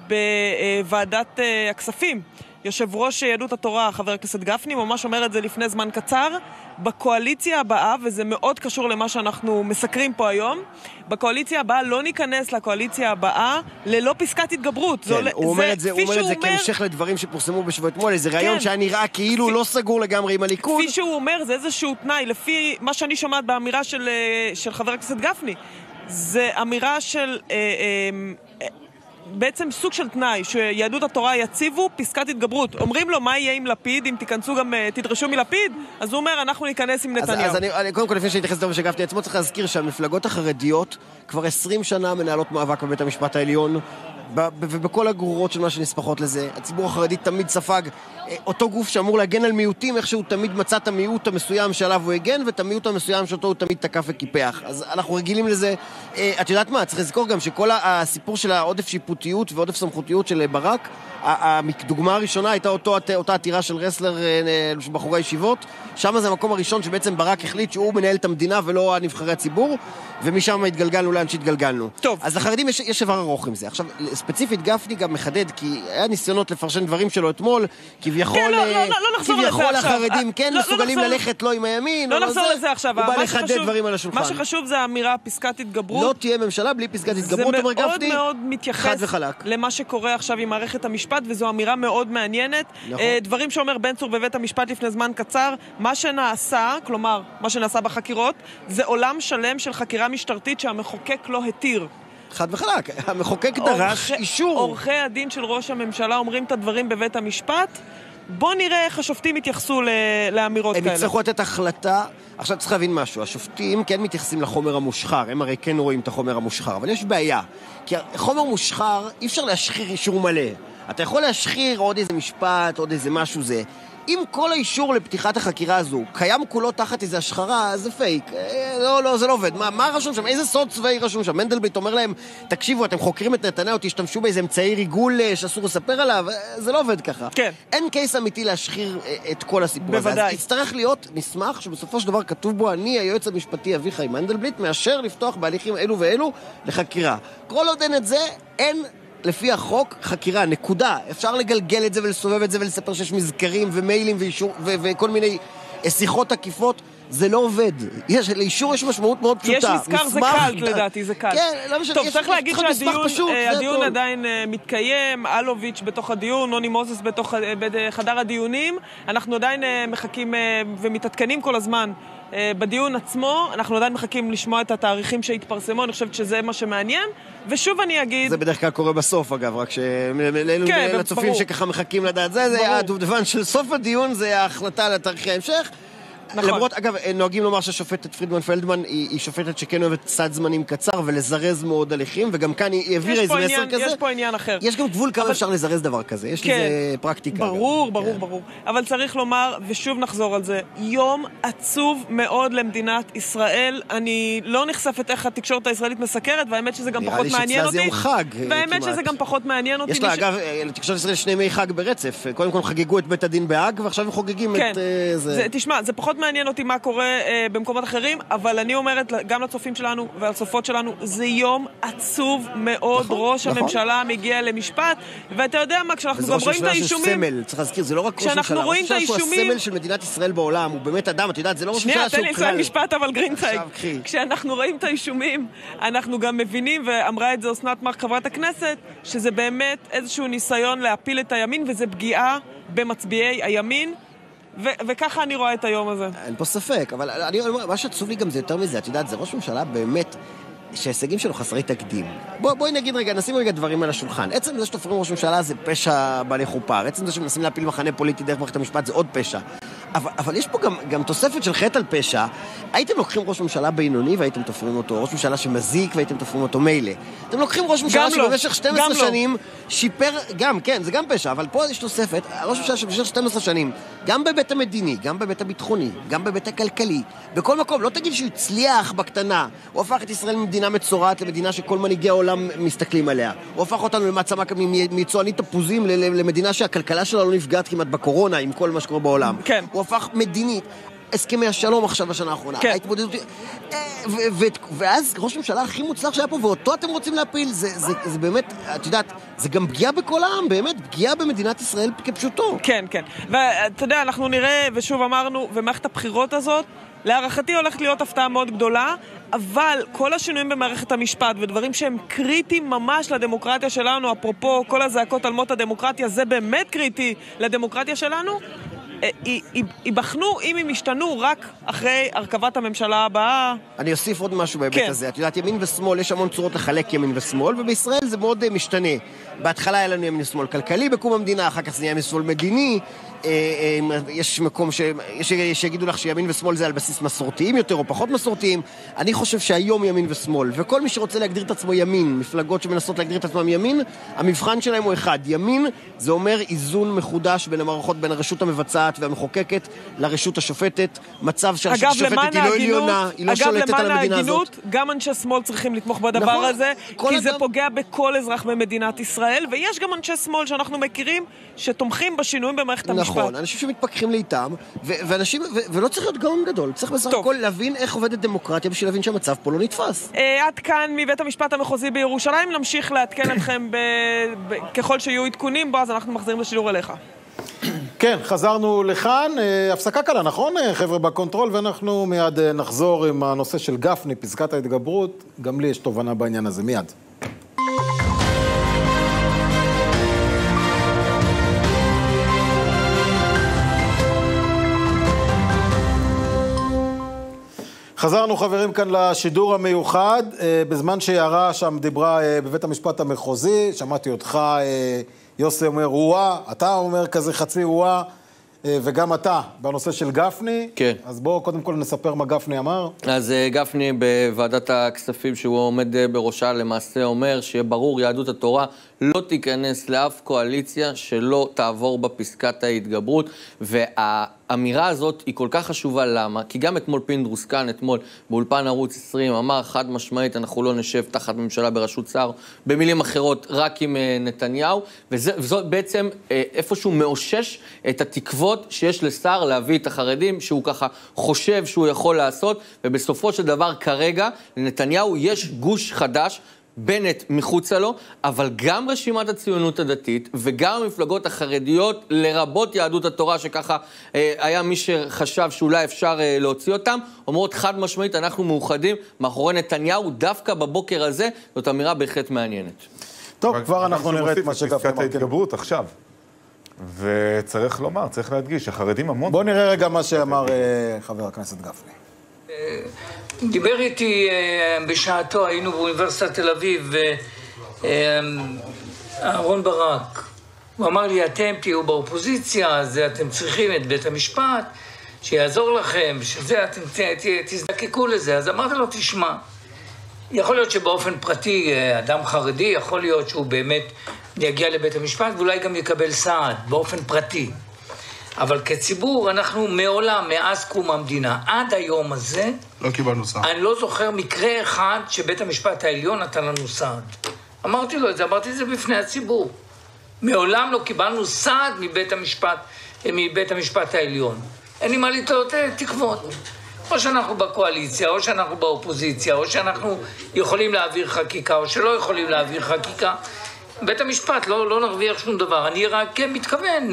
בוועדת הכספים, יושב ראש יהדות התורה, חבר הכנסת גפני, ממש אומר את זה לפני זמן קצר, בקואליציה הבאה, וזה מאוד קשור למה שאנחנו מסקרים פה היום, בקואליציה הבאה לא ניכנס לקואליציה הבאה ללא פסקת התגברות. כן, הוא אומר את זה כמשך לדברים שפורסמו בשבוע אתמול, איזה רעיון שהיה נראה כאילו לא סגור לגמרי עם הליכוד. כפי שהוא אומר, זה איזשהו תנאי, לפי מה שאני שומעת באמירה של חבר הכנסת גפני, זה אמירה של... בעצם סוג של תנאי שיהדות התורה יציבו פסקת התגברות. אומרים לו מה יהיה עם לפיד, אם תיכנסו גם תדרשו מלפיד, אז הוא אומר אנחנו ניכנס עם נתניהו. אז אני קודם כל לפני שאני אתייחס לדבר שגפני עצמו צריך להזכיר שהמפלגות החרדיות כבר 20 שנה מנהלות מאבק בבית המשפט העליון ובכל הגרורות של מה שנספחות לזה. הציבור החרדי תמיד ספג אותו גוף שאמור להגן על מיעוטים, איכשהו תמיד מצא את המיעוט המסוים שעליו הוא הגן ואת המיעוט המסוים שאותו הוא תמיד תקף וקיפח. אז אנחנו רגילים לזה. את יודעת מה? צריך לזכור גם שכל הסיפור של העודף שיפוטיות ועודף סמכותיות של ברק, הדוגמה הראשונה הייתה אותה עתירה של רסלר בחורי ישיבות. שם זה המקום הראשון שבעצם ברק החליט שהוא מנהל את המדינה ולא נבחרי הציבור, ומשם התגלגלנו לאן שהתגלגלנו. טוב. אז לחרדים יש עבר ארוך עם זה. עכשיו, ספציפית גפני גם מחדד, כי היה ניסיונות לפרשן דברים שלו אתמול, כביכול החרדים כן מסוגלים ללכת לא עם הימין. לא נחזור לזה עכשיו. הוא בא לחדד דברים על השולחן. מה שחשוב זה האמירה פסקת התגברות. לא תהיה ממשלה בלי פסקת התגברות, אומר גפני. זה מאוד מאוד מתייחס למה שקורה עכשיו עם מערכת המשפט, וזו אמירה מאוד מעניינת. דברים שאומר בן צור בבית המשפט לפני זמן קצר, מה שנעשה, כלומר, מה שנעשה בחקירות, זה עולם שלם של חקירה משטרתית שהמחוקק לא התיר. חד וחלק, המחוקק דרש אישור. עורכי הדין של ראש הממשלה אומרים את הדברים בבית המשפט, בוא נראה איך השופטים יתייחסו לאמירות כאלה. הם יצטרכו לתת החלטה. עכשיו צריך להבין משהו, השופטים כן מתייחסים לחומר המושחר, הם הרי כן רואים את החומר המושחר, אבל יש בעיה, כי חומר מושחר אי אפשר להשחיר אישור מלא. אתה יכול להשחיר עוד איזה משפט, עוד איזה משהו זה. אם כל האישור לפתיחת החקירה הזו קיים כולו תחת איזו השחרה, זה פייק. לא, זה לא עובד. מה רשום שם? איזה סוד צבאי רשום שם? מנדלבליט אומר להם, תקשיבו, אתם חוקרים את נתניהו, תשתמשו באיזה אמצעי ריגול שאסור לספר עליו. זה לא עובד ככה. כן. אין קייס אמיתי להשחיר את כל הסיפור הזה. בוודאי. אז יצטרך להיות מסמך שבסופו של דבר כתוב בו, אני, היועץ המשפטי אביחי מנדלבליט, מאשר לפתוח בהליכים אלו ואלו לחקירה. כל עוד אין את זה, אין לפי החוק חקירה, נקודה. אפשר לגלגל את זה ולסובב את זה ולספר שיש מזכרים ומיילים ואישור וכל מיני שיחות עקיפות. זה לא עובד. לאישור יש משמעות מאוד פשוטה. יש מזכר, זה קלט לדעתי, זה קלט. כן, לא משנה. טוב, צריך להגיד שהדיון עדיין מתקיים, אלוביץ' בתוך הדיון, נוני מוזס בתוך חדר הדיונים. אנחנו עדיין מחכים ומתעדכנים כל הזמן בדיון עצמו. אנחנו עדיין מחכים לשמוע את התאריכים שהתפרסמו, אני חושבת שזה מה שמעניין. ושוב אני אגיד... זה בדרך כלל קורה בסוף, אגב, רק לצופים שככה מחכים לדעת. זה הדובדבן של סוף הדיון, זה ההחלטה על התאריכי ההמשך. נכון. למרות, אגב, נוהגים לומר שהשופטת פרידמן פלדמן היא שופטת שכן אוהבת סד זמנים קצר ולזרז מאוד הליכים, וגם כאן היא העבירה איזה מסר כזה. יש פה עניין אחר. יש גם גבול כמה אפשר לזרז דבר כזה, יש לזה פרקטיקה. ברור. אבל צריך לומר, ושוב נחזור על זה, יום עצוב מאוד למדינת ישראל. אני לא נחשפת איך התקשורת הישראלית מסקרת, והאמת שזה גם פחות מעניין אותי. נראה לי שצלה זה יום חג. והאמת שזה גם פחות מעניין אותי. יש לה, אגב, לתקשורת ישראל 2 ימי חג ברצף. קודם כל חגגו את בית הדין בהאג, ועכשיו הם חוגגים את זה. תשמע, זה פחות מעניין אותי מה קורה במקומות אחרים, אבל אני אומרת גם לצופים שלנו ולצופות שלנו, זה יום עצוב מאוד. ראש הממשלה מגיע למשפט, ואתה יודע מה, כשאנחנו גם רואים את האישומים... צריך להזכיר, זה לא רק ראש הממשלה, ראש הממשלה שהוא הסמל של מדינת ישראל בעולם, הוא באמת אדם, את יודעת, זה לא ראש הממשלה שהוא כלל. שנייה, תן לי משפט, אבל גרינצייג. כשאנחנו רואים את האישומים, אנחנו גם מבינים, ואמרה את זה אסנת מארק חברת הכנסת, שזה באמת איזשהו ניסיון להפיל את הימין, וזה פגיעה במצביעי הימין, וככה אני רואה את היום הזה. אין פה ספק, אבל מה שעצוב לי גם זה יותר מזה, את יודעת, זה ראש ממשלה באמת שההישגים שלו חסרי תקדים. בואי נגיד רגע, נשים רגע דברים על השולחן. עצם זה שתופרים ראש ממשלה זה פשע בעלי חופר. עצם זה שמנסים להפיל מחנה פוליטי דרך מערכת המשפט זה עוד פשע. אבל יש פה גם תוספת של חטא על פשע. הייתם לוקחים ראש ממשלה בינוני והייתם תופרים אותו, ראש ממשלה שמזיק והייתם תופרים אותו מילא. אתם לוקחים ראש ממשלה שבמשך 12 שנים שיפר, כן, זה גם פשע, אבל פה יש תוספת, ראש ממשלה שבמשך 12 שנים, גם בבית המדיני, גם בבית הביטחוני, גם בבית הכלכלי, בכל מקום, לא תגיד שהוא הצליח בקטנה, הוא הפך את ישראל ממדינה מצורעת למדינה שכל מנהיגי העולם מסתכלים עליה. הוא הפך אותנו למעצמה מצוענית תפוזים למדינה שהכלכלה שלה לא נפגעת כמעט בקורונה עם כל מה שקורה בעולם. כן. הוא הפך מדינית. הסכמי השלום עכשיו בשנה האחרונה. כן. ההתמודדות... ואז ראש הממשלה הכי מוצלח שהיה פה, ואותו אתם רוצים להפיל, זה באמת, את יודעת, זה גם פגיעה בכל העם, באמת, פגיעה במדינת ישראל כפשוטו. כן. ואתה יודע, אנחנו נראה, ושוב אמרנו, ומערכת הבחירות הזאת, להערכתי הולכת להיות הפתעה מאוד גדולה, אבל כל השינויים במערכת המשפט ודברים שהם קריטיים ממש לדמוקרטיה שלנו, אפרופו כל הזעקות על מות הדמוקרטיה, זה באמת קריטי לדמוקרטיה שלנו, ייבחנו אם הם ישתנו רק אחרי הרכבת הממשלה הבאה. אני אוסיף עוד משהו בהיבט הזה. את יודעת, ימין ושמאל, יש המון צורות לחלק ימין ושמאל, ובישראל זה מאוד משתנה. בהתחלה היה לנו ימין ושמאל כלכלי בקום המדינה, אחר כך זה ימין ושמאל מדיני. יש מקום שיגידו לך שימין ושמאל זה על בסיס מסורתיים יותר או פחות מסורתיים. אני חושב שהיום ימין ושמאל, וכל מי שרוצה להגדיר את עצמו ימין, מפלגות שמנסות להגדיר את עצמם ימין, המבחן שלהם הוא אחד. ימין זה אומר איזון מחודש בין המערכות, בין הרשות המבצעת והמחוקקת לרשות השופטת, מצב שהרשות השופטת היא לא עליונה, היא לא שולטת על המדינה הזאת. גם אנשי שמאל צריכים לתמוך בדבר הזה, כי זה פוגע בכל אזרח במדינת ישראל, ויש גם אנשי שמאל שאנחנו מכירים שתומכים בשינויים במערכת המשפט. נכון, אנשים שמתפכחים לאיתם, ואנשים, ולא צריך להיות גאון גדול, צריך בסך הכל להבין איך עובדת דמוקרטיה, בשביל להבין שהמצב פה לא נתפס. עד כאן מבית המשפט המחוזי בירושלים, נמשיך לעדכן אתכם ככל שיהיו עדכונים בו, אז אנחנו מחזירים לשידור אליך. כן, חזרנו לכאן, הפסקה קלה, נכון חבר'ה בקונטרול, ואנחנו מיד נחזור עם הנושא של גפני, פסקת ההתגברות, גם לי יש תובנה בעניין הזה, מיד. חזרנו חברים כאן לשידור המיוחד, בזמן שיערה שם דיברה בבית המשפט המחוזי, שמעתי אותך יוסי אומר וואה, אתה אומר כזה חצי וואה, וגם אתה בנושא של גפני. כן. אז בואו קודם כל נספר מה גפני אמר. אז גפני בוועדת הכספים שהוא עומד בראשה למעשה אומר שיהיה ברור, יהדות התורה לא תיכנס לאף קואליציה שלא תעבור בפסקת ההתגברות, והאמירה הזאת היא כל כך חשובה. למה? כי גם אתמול פינדרוס כאן, אתמול באולפן ערוץ 20, אמר חד משמעית, אנחנו לא נשב תחת ממשלה בראשות שר, במילים אחרות רק עם נתניהו, וזאת בעצם איפשהו מאושש את התקוות שיש לשר להביא את החרדים, שהוא ככה חושב שהוא יכול לעשות, ובסופו של דבר כרגע לנתניהו יש גוש חדש, בנט מחוצה לו, אבל גם רשימת הציונות הדתית וגם המפלגות החרדיות, לרבות יהדות התורה, שככה היה מי שחשב שאולי אפשר להוציא אותם, אומרות חד משמעית, אנחנו מאוחדים מאחורי נתניהו, דווקא בבוקר הזה, זאת אמירה בהחלט מעניינת. טוב, כבר אנחנו נראה את מה שגפני אמר. פסקת ההתגברות עכשיו. וצריך לומר, צריך להדגיש, החרדים המון... בואו נראה רגע מה שאמר חבר הכנסת גפני. דיבר איתי בשעתו, היינו באוניברסיטת תל אביב, אהרון ברק. הוא אמר לי, אתם תהיו באופוזיציה, אז אתם צריכים את בית המשפט, שיעזור לכם, שזה, אתם תזדקקו לזה. אז אמרתי לו, תשמע, יכול להיות שבאופן פרטי, אדם חרדי, יכול להיות שהוא באמת יגיע לבית המשפט, ואולי גם יקבל סעד, באופן פרטי. אבל כציבור, אנחנו מעולם, מאז קום המדינה, עד היום הזה, לא קיבלנו סעד. אני לא זוכר מקרה אחד שבית המשפט העליון נתן לנו סעד. אמרתי לו את זה, אמרתי את זה בפני הציבור. מעולם לא קיבלנו סעד מבית המשפט העליון. אין לי מה לתלות תקוות. או שאנחנו בקואליציה, או שאנחנו באופוזיציה, או שאנחנו יכולים להעביר חקיקה, או שלא יכולים להעביר חקיקה. בית המשפט לא נרוויח שום דבר. אני רק מתכוון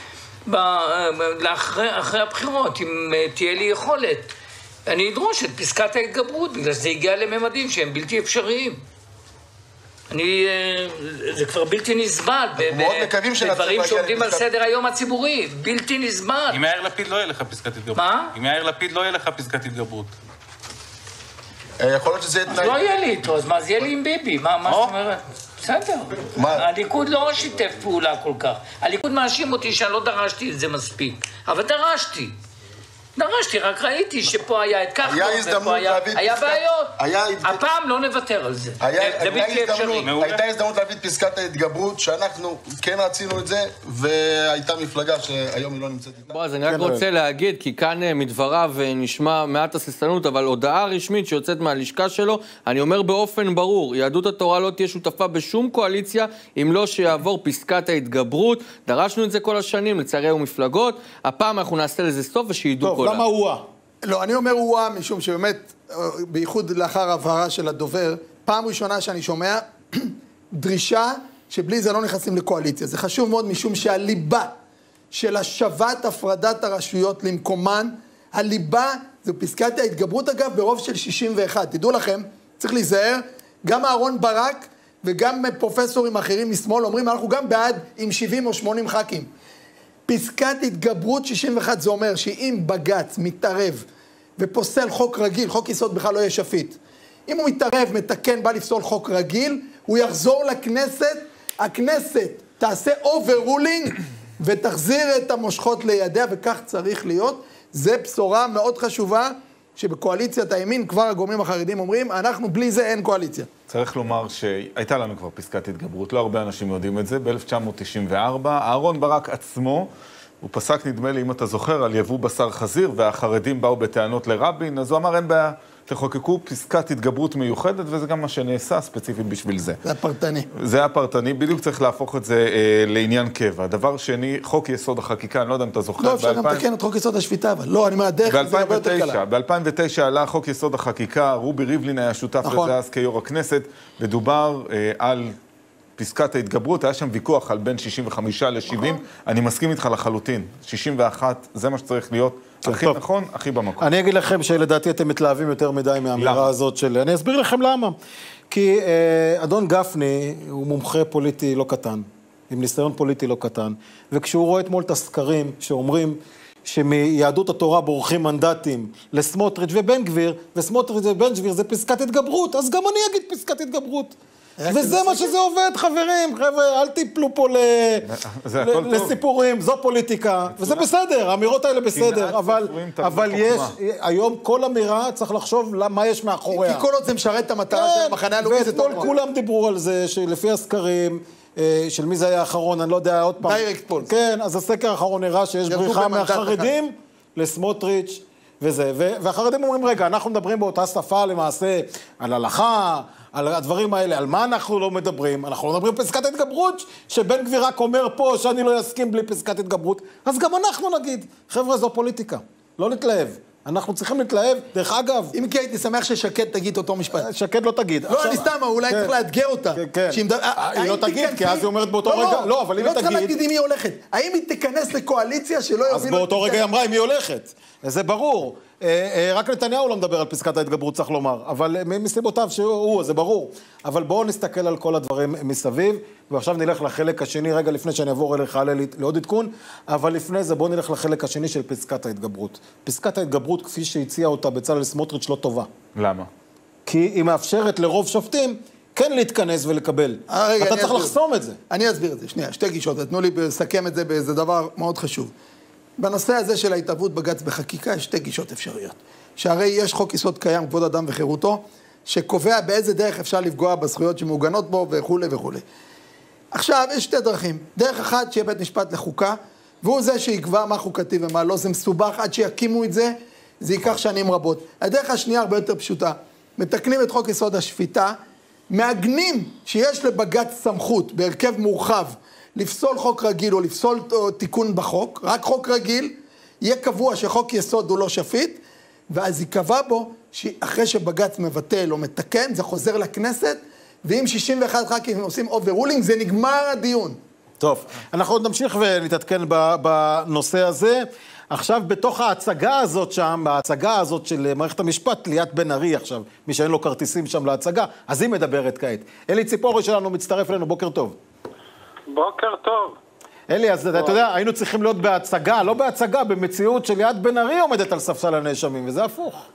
אחרי הבחירות, אם תהיה לי יכולת. אני אדרוש את פסקת ההתגברות, בגלל שזה הגיע לממדים שהם בלתי אפשריים. זה כבר בלתי נסבל, בדברים שעומדים על סדר היום הציבורי, בלתי נסבל. אם יאיר לפיד לא יהיה לך פסקת התגברות. מה? אם יאיר לפיד לא יהיה לך פסקת התגברות. יכול להיות שזה... אז לא יהיה לי איתו, אז מה, זה יהיה לי עם ביבי, מה זאת אומרת? בסדר. הליכוד לא שיתף פעולה כל כך. הליכוד מאשים אותי שאני לא דרשתי את זה מספיק, אבל דרשתי, רק ראיתי שפה היה את כחלון, ופה היה בעיות. הפעם לא נוותר על זה. זה בלתי אפשרי. הייתה הזדמנות להביא את פסקת ההתגברות, שאנחנו כן רצינו את זה, והייתה מפלגה שהיום היא לא נמצאת איתה. אז אני רק רוצה להגיד, כי כאן מדבריו נשמע מעט הססנות, אבל הודעה רשמית שיוצאת מהלשכה שלו, אני אומר באופן ברור, יהדות התורה לא תהיה שותפה בשום קואליציה, אם לא שיעבור פסקת ההתגברות. דרשנו את זה כל השנים, לצערי ומפלגות. הפעם אנחנו נעשה לזה סוף ושידעו כל למה הוא? לא, אני אומר הוא משום שבאמת, בייחוד לאחר הבהרה של הדובר, פעם ראשונה שאני שומע דרישה שבלי זה לא נכנסים לקואליציה. זה חשוב מאוד משום שהליבה של השבת הפרדת הרשויות למקומן, הליבה זו פסקת ההתגברות אגב ברוב של 61. תדעו לכם, צריך להיזהר, גם אהרון ברק וגם פרופסורים אחרים משמאל אומרים אנחנו גם בעד עם 70 או 80 ח"כים. פסקת התגברות 61 זה אומר שאם בג"ץ מתערב ופוסל חוק רגיל, חוק יסוד בכלל לא יהיה שפיט. אם הוא מתערב, מתקן, בא לפסול חוק רגיל, הוא יחזור לכנסת, הכנסת תעשה overruling ותחזיר את המושכות לידיה, וכך צריך להיות. זה בשורה מאוד חשובה שבקואליציית הימין כבר הגורמים החרדים אומרים, אנחנו בלי זה אין קואליציה. צריך לומר שהייתה לנו כבר פסקת התגברות, לא הרבה אנשים יודעים את זה, ב-1994, אהרון ברק עצמו, הוא פסק נדמה לי, אם אתה זוכר, על יבוא בשר חזיר, והחרדים באו בטענות לרבין, אז הוא אמר, אין בעיה, תחוקקו פסקת התגברות מיוחדת, וזה גם מה שנעשה ספציפית בשביל זה. זה הפרטני. זה הפרטני, בדיוק צריך להפוך את זה לעניין קבע. דבר שני, חוק יסוד החקיקה, אני לא יודע אם אתה זוכר. לא, אפשר גם לתקן את חוק יסוד השפיטה, אבל לא, אני מהדרך, זה הרבה יותר קלה. ב-2009 עלה חוק יסוד החקיקה, רובי ריבלין היה שותף לזה אז כיו"ר הכנסת, ודובר על פסקת ההתגברות, היה שם ויכוח על בין 65 ל-70, אני מסכים איתך לחלוטין, 61, זה מה שצריך להיות. הכי נכון, הכי במקום. אני אגיד לכם שלדעתי אתם מתלהבים יותר מדי מהאמירה הזאת של... אני אסביר לכם למה. כי אדון גפני הוא מומחה פוליטי לא קטן, עם ניסיון פוליטי לא קטן, וכשהוא רואה אתמול את הסקרים שאומרים שמיהדות התורה בורחים מנדטים לסמוטריץ' ובן גביר, וסמוטריץ' ובן גביר זה פסקת התגברות, אז גם אני אגיד פסקת התגברות. וזה מה שזה עובד, חברים. חבר'ה, אל תיפלו פה לסיפורים, זו פוליטיקה. וזה בסדר, האמירות האלה בסדר, אבל יש, היום כל אמירה צריך לחשוב מה יש מאחוריה. כי כל עוד זה משרת את המטרה של המחנה הלאומי, זה טוב. ואתמול כולם דיברו על זה, שלפי הסקרים, של מי זה היה האחרון, אני לא יודע, עוד פעם. דיירקט פולס. כן, אז הסקר האחרון הראה שיש בריחה מהחרדים לסמוטריץ' וזה. והחרדים אומרים, רגע, אנחנו מדברים באותה שפה למעשה על הלכה, על הדברים האלה, על מה אנחנו לא מדברים? אנחנו לא מדברים פסקת התגברות, שבן גביר רק אומר פה שאני לא יסכים בלי פסקת התגברות, אז גם אנחנו נגיד, חבר'ה, זו פוליטיקה, לא נתלהב. אנחנו צריכים להתלהב, דרך אגב... אם כי הייתי שמח ששקד תגיד אותו משפט. שקד לא תגיד. לא, אני סתם, אולי צריך לאתגר אותה. כן, היא לא תגיד, כי אז היא אומרת באותו רגע... לא, אבל אם היא תגיד... לא צריכה להגיד אם היא הולכת. האם היא תיכנס לקואליציה שלא יובילו... אז באותו רגע היא אמרה אם היא הולכת. זה ברור. רק נתניהו לא מדבר על פסקת ההתגברות, צריך לומר. אבל מסיבותיו שהוא, זה ברור. אבל בואו נסתכל על כל הדברים מסביב, ועכשיו נלך לחלק השני, רגע לפני שאני אעבור אליך לעוד עדכון, אבל לפני זה בואו נלך לחלק השני של פסקת ההתגברות. פסקת ההתגברות, כפי שהציע אותה בצלאל סמוטריץ', לא טובה. למה? כי היא מאפשרת לרוב שופטים כן להתכנס ולקבל. אתה צריך לחסום את זה. אני אסביר את זה, שנייה, שתי גישות, תנו לי לסכם את זה באיזה דבר מאוד חשוב. בנושא הזה של ההתערבות בג"ץ בחקיקה יש שתי גישות אפשריות. שהרי יש חוק יסוד קיים, כבוד אדם וחירותו, שקובע באיזה דרך אפשר לפגוע בזכויות שמעוגנות בו וכו' וכו'. עכשיו, יש שתי דרכים. דרך אחת שיהיה בית משפט לחוקה, והוא זה שיקבע מה חוקתי ומה לא. זה מסובך, עד שיקימו את זה, זה ייקח שנים רבות. הדרך השנייה הרבה יותר פשוטה. מתקנים את חוק יסוד השפיטה, מעגנים שיש לבג"ץ סמכות בהרכב מורחב, לפסול חוק רגיל או לפסול תיקון בחוק, רק חוק רגיל, יהיה קבוע שחוק יסוד הוא לא שפיט, ואז יקבע בו שאחרי שבג"ץ מבטל או מתקן, זה חוזר לכנסת, ואם 61 ח"כים עושים אוברולינג, זה נגמר הדיון. טוב, אנחנו עוד נמשיך ונתעדכן בנושא הזה. עכשיו בתוך ההצגה הזאת שם, בהצגה הזאת של מערכת המשפט, ליאת בן ארי עכשיו, מי שאין לו כרטיסים שם להצגה, אז היא מדברת כעת. אלי ציפורי שלנו מצטרף אלינו, בוקר טוב. בוקר טוב. אלי, אז אתה יודע, היינו צריכים להיות בהצגה, לא בהצגה, במציאות של ליאת בן ארי עומדת על ספסל הנאשמים, וזה הפוך.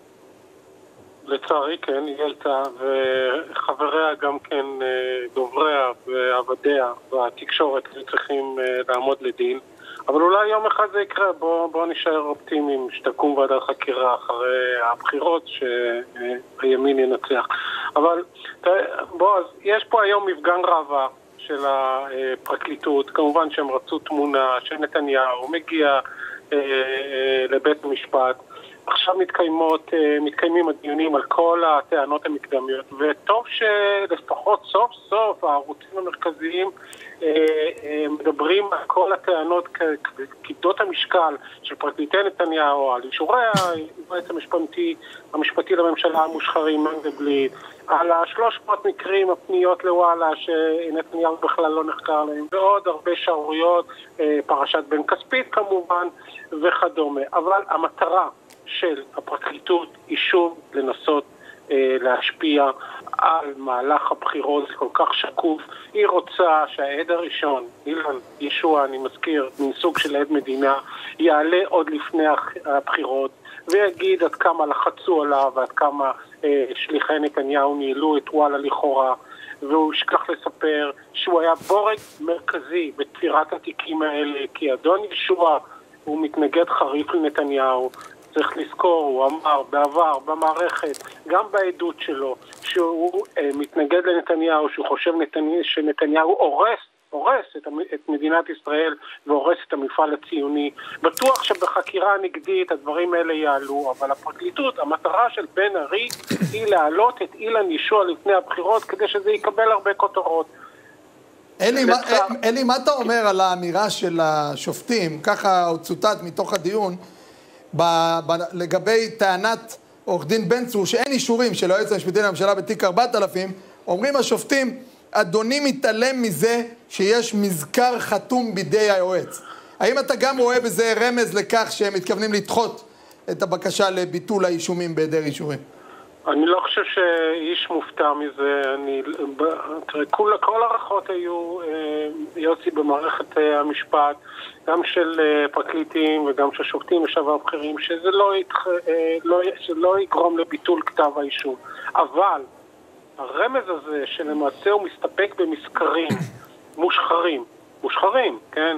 לצערי כן, היא הייתה, וחבריה גם כן, דובריה ועבדיה והתקשורת צריכים לעמוד לדין. אבל אולי יום אחד זה יקרה, בוא נשאר אופטימיים, שתקום ועדת חקירה אחרי הבחירות שהימין ינצח. אבל בוא, יש פה היום מפגן ראווה של הפרקליטות, כמובן שהם רצו תמונה של נתניהו, מגיע לבית המשפט, עכשיו מתקיימים הדיונים על כל הטענות המקדמיות, וטוב שלפחות סוף סוף הערוצים המרכזיים מדברים על כל הטענות כבדות המשקל של פרקליטי נתניהו, על אישורי היועץ המשפטי לממשלה המושחרים מנדלבליט, על 300 מקרים הפניות לוואלה שנתניהו בכלל לא נחקר להם, ועוד הרבה שערוריות, פרשת בן כספית כמובן וכדומה. אבל המטרה של הפרקליטות היא שוב לנסות להשפיע על מהלך הבחירות, זה כל כך שקוף. היא רוצה שהעד הראשון, אילן ישוע, אני מזכיר, מן סוג של עד מדינה, יעלה עוד לפני הבחירות ויגיד עד כמה לחצו עליו ועד כמה שליחי נתניהו ניהלו את וואלה לכאורה, והוא שכח לספר שהוא היה בורג מרכזי בתפירת התיקים האלה, כי אדון ישוע הוא מתנגד חריף לנתניהו. צריך לזכור, הוא אמר בעבר, במערכת, גם בעדות שלו, שהוא מתנגד לנתניהו, שהוא חושב שנתניהו הורס את מדינת ישראל והורס את המפעל הציוני. בטוח שבחקירה הנגדית הדברים האלה יעלו, אבל הפרקליטות, המטרה של בן ארי היא להעלות את אילן ישוע לפני הבחירות כדי שזה יקבל הרבה כותרות. אלי, מה אתה אומר על האמירה של השופטים, ככה הוא צוטט מתוך הדיון, לגבי טענת עורך דין בן צור שאין אישורים של היועץ המשפטי לממשלה בתיק 4000, אומרים השופטים, אדוני מתעלם מזה שיש מזכר חתום בידי היועץ. האם אתה גם רואה בזה רמז לכך שהם מתכוונים לדחות את הבקשה לביטול האישומים בהיעדר אישורים? אני לא חושב שאיש מופתע מזה. תראה, כל הערכות היו יוצאים במערכת המשפט, גם של פרקליטים וגם של שופטים ושעבר בכירים, שזה לא יגרום לביטול כתב האישום. אבל הרמז הזה שלמעשה הוא מסתפק במזכרים מושחרים, כן?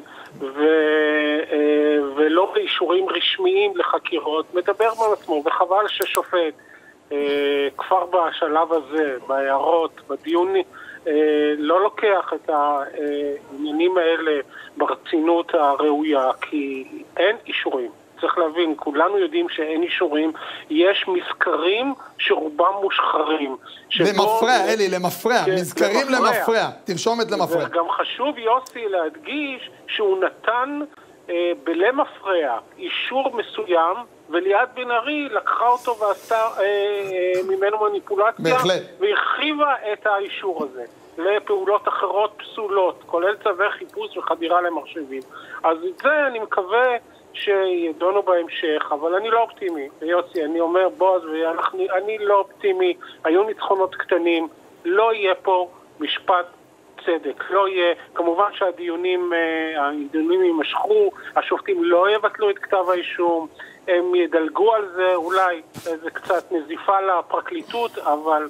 ולא באישורים רשמיים לחקירות, מדבר מעצמו, וחבל ששופט כבר בשלב הזה, בהערות, בדיונים, לא לוקח את העניינים האלה ברצינות הראויה, כי אין אישורים. צריך להבין, כולנו יודעים שאין אישורים, יש מזכרים שרובם מושחרים. למפרע, אלי, למפרע, מזכרים למפרע, תרשומת למפרע. וגם חשוב, יוסי, להדגיש שהוא נתן בלמפרע אישור מסוים, וליאת בן ארי לקחה אותו ועשתה ממנו מניפולציה, והרחיבה את האישור הזה לפעולות אחרות פסולות, כולל צווי חיפוש וחדירה למחשבים. אז את זה אני מקווה שידונו בהמשך, אבל אני לא אופטימי. יוסי, אני אומר בוז, אני לא אופטימי, היו ניצחונות קטנים, לא יהיה פה משפט צדק, לא יהיה, כמובן שהדיונים יימשכו, השופטים לא יבטלו את כתב האישום, הם ידלגו על זה, אולי זה קצת נזיפה לפרקליטות, אבל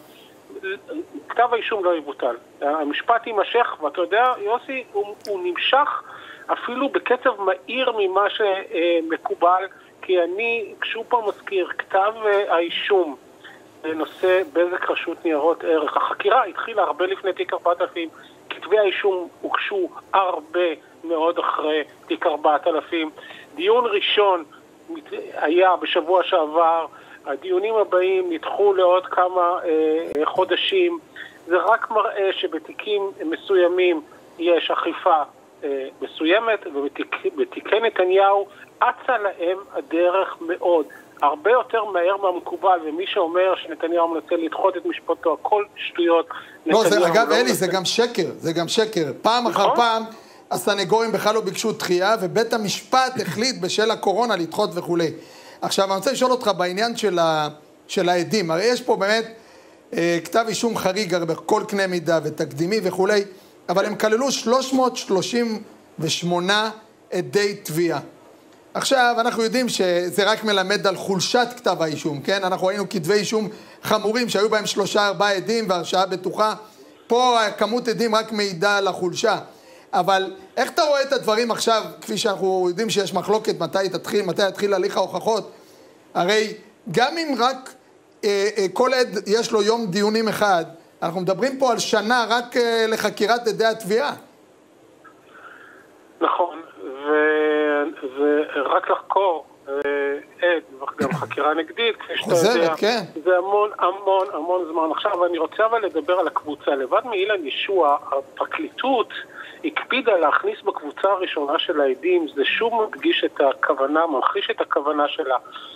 כתב האישום לא יבוטל. המשפט יימשך, ואתה יודע, יוסי, הוא נמשך אפילו בקצב מהיר ממה שמקובל, כי אני שוב פעם מזכיר, כתב האישום בנושא בזק רשות ניירות ערך, החקירה התחילה הרבה לפני תיק 4000, כתבי האישום הוגשו הרבה מאוד אחרי תיק 4000, דיון ראשון היה בשבוע שעבר, הדיונים הבאים נדחו לעוד כמה חודשים, זה רק מראה שבתיקים מסוימים יש אכיפה מסוימת, ובתיקי נתניהו אצה להם הדרך מאוד, הרבה יותר מהר מהמקובל, ומי שאומר שנתניהו מנסה לדחות את משפטו, הכל שטויות. לא, זה, אגב, אלי, זה גם שקר, זה גם שקר. פעם אחר פעם הסנגורים בכלל לא ביקשו דחייה, ובית המשפט החליט בשל הקורונה לדחות וכולי. עכשיו, אני רוצה לשאול אותך בעניין של העדים. הרי יש פה באמת כתב אישום חריג בכל קנה מידה ותקדימי וכולי, אבל הם כללו 338 עדי תביעה. עכשיו, אנחנו יודעים שזה רק מלמד על חולשת כתב האישום, כן? אנחנו ראינו כתבי אישום חמורים שהיו בהם 3-4 עדים והרשעה בטוחה. פה כמות עדים רק מעידה על החולשה. אבל איך אתה רואה את הדברים עכשיו, כפי שאנחנו יודעים שיש מחלוקת מתי יתחיל הליך ההוכחות? הרי גם אם רק כל עד יש לו יום דיונים אחד, אנחנו מדברים פה על שנה רק לחקירת עדי התביעה. נכון, ורק לחקור עד, וגם חקירה נגדית, כפי שאתה יודע, זה המון זמן. עכשיו אני רוצה אבל לדבר על הקבוצה. לבד מאילן ישוע, הפרקליטות הקפידה להכניס בקבוצה הראשונה של העדים, זה שוב מדגיש את הכוונה, ממחיש את הכוונה שלה.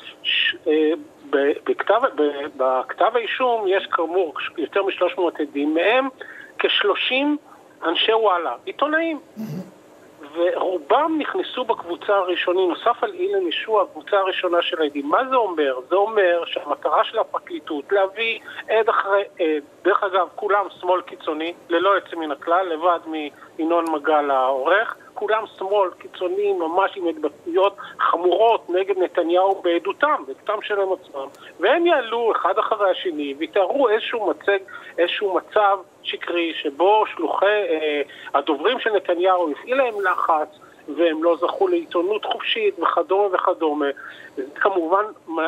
בכתב האישום יש כאמור יותר מ-300 עדים, מהם כ-30 אנשי וואלה, עיתונאים. ורובם נכנסו בקבוצה הראשונית, נוסף על אילן ישוע, הקבוצה הראשונה של העדים. מה זה אומר? זה אומר שהמטרה של הפרקליטות להביא עד אחרי עד, דרך אגב, כולם שמאל קיצוני, ללא יוצא מן הכלל, לבד מינון מגל העורך, כולם שמאל קיצוני, ממש עם התבטאויות חמורות נגד נתניהו בעדותם שלהם עצמם, והם יעלו אחד אחרי השני ויתארו איזשהו מצב שקרי שבו שלוחי הדוברים של נתניהו הפעיל להם לחץ והם לא זכו לעיתונות חופשית וכדומה. זה כמובן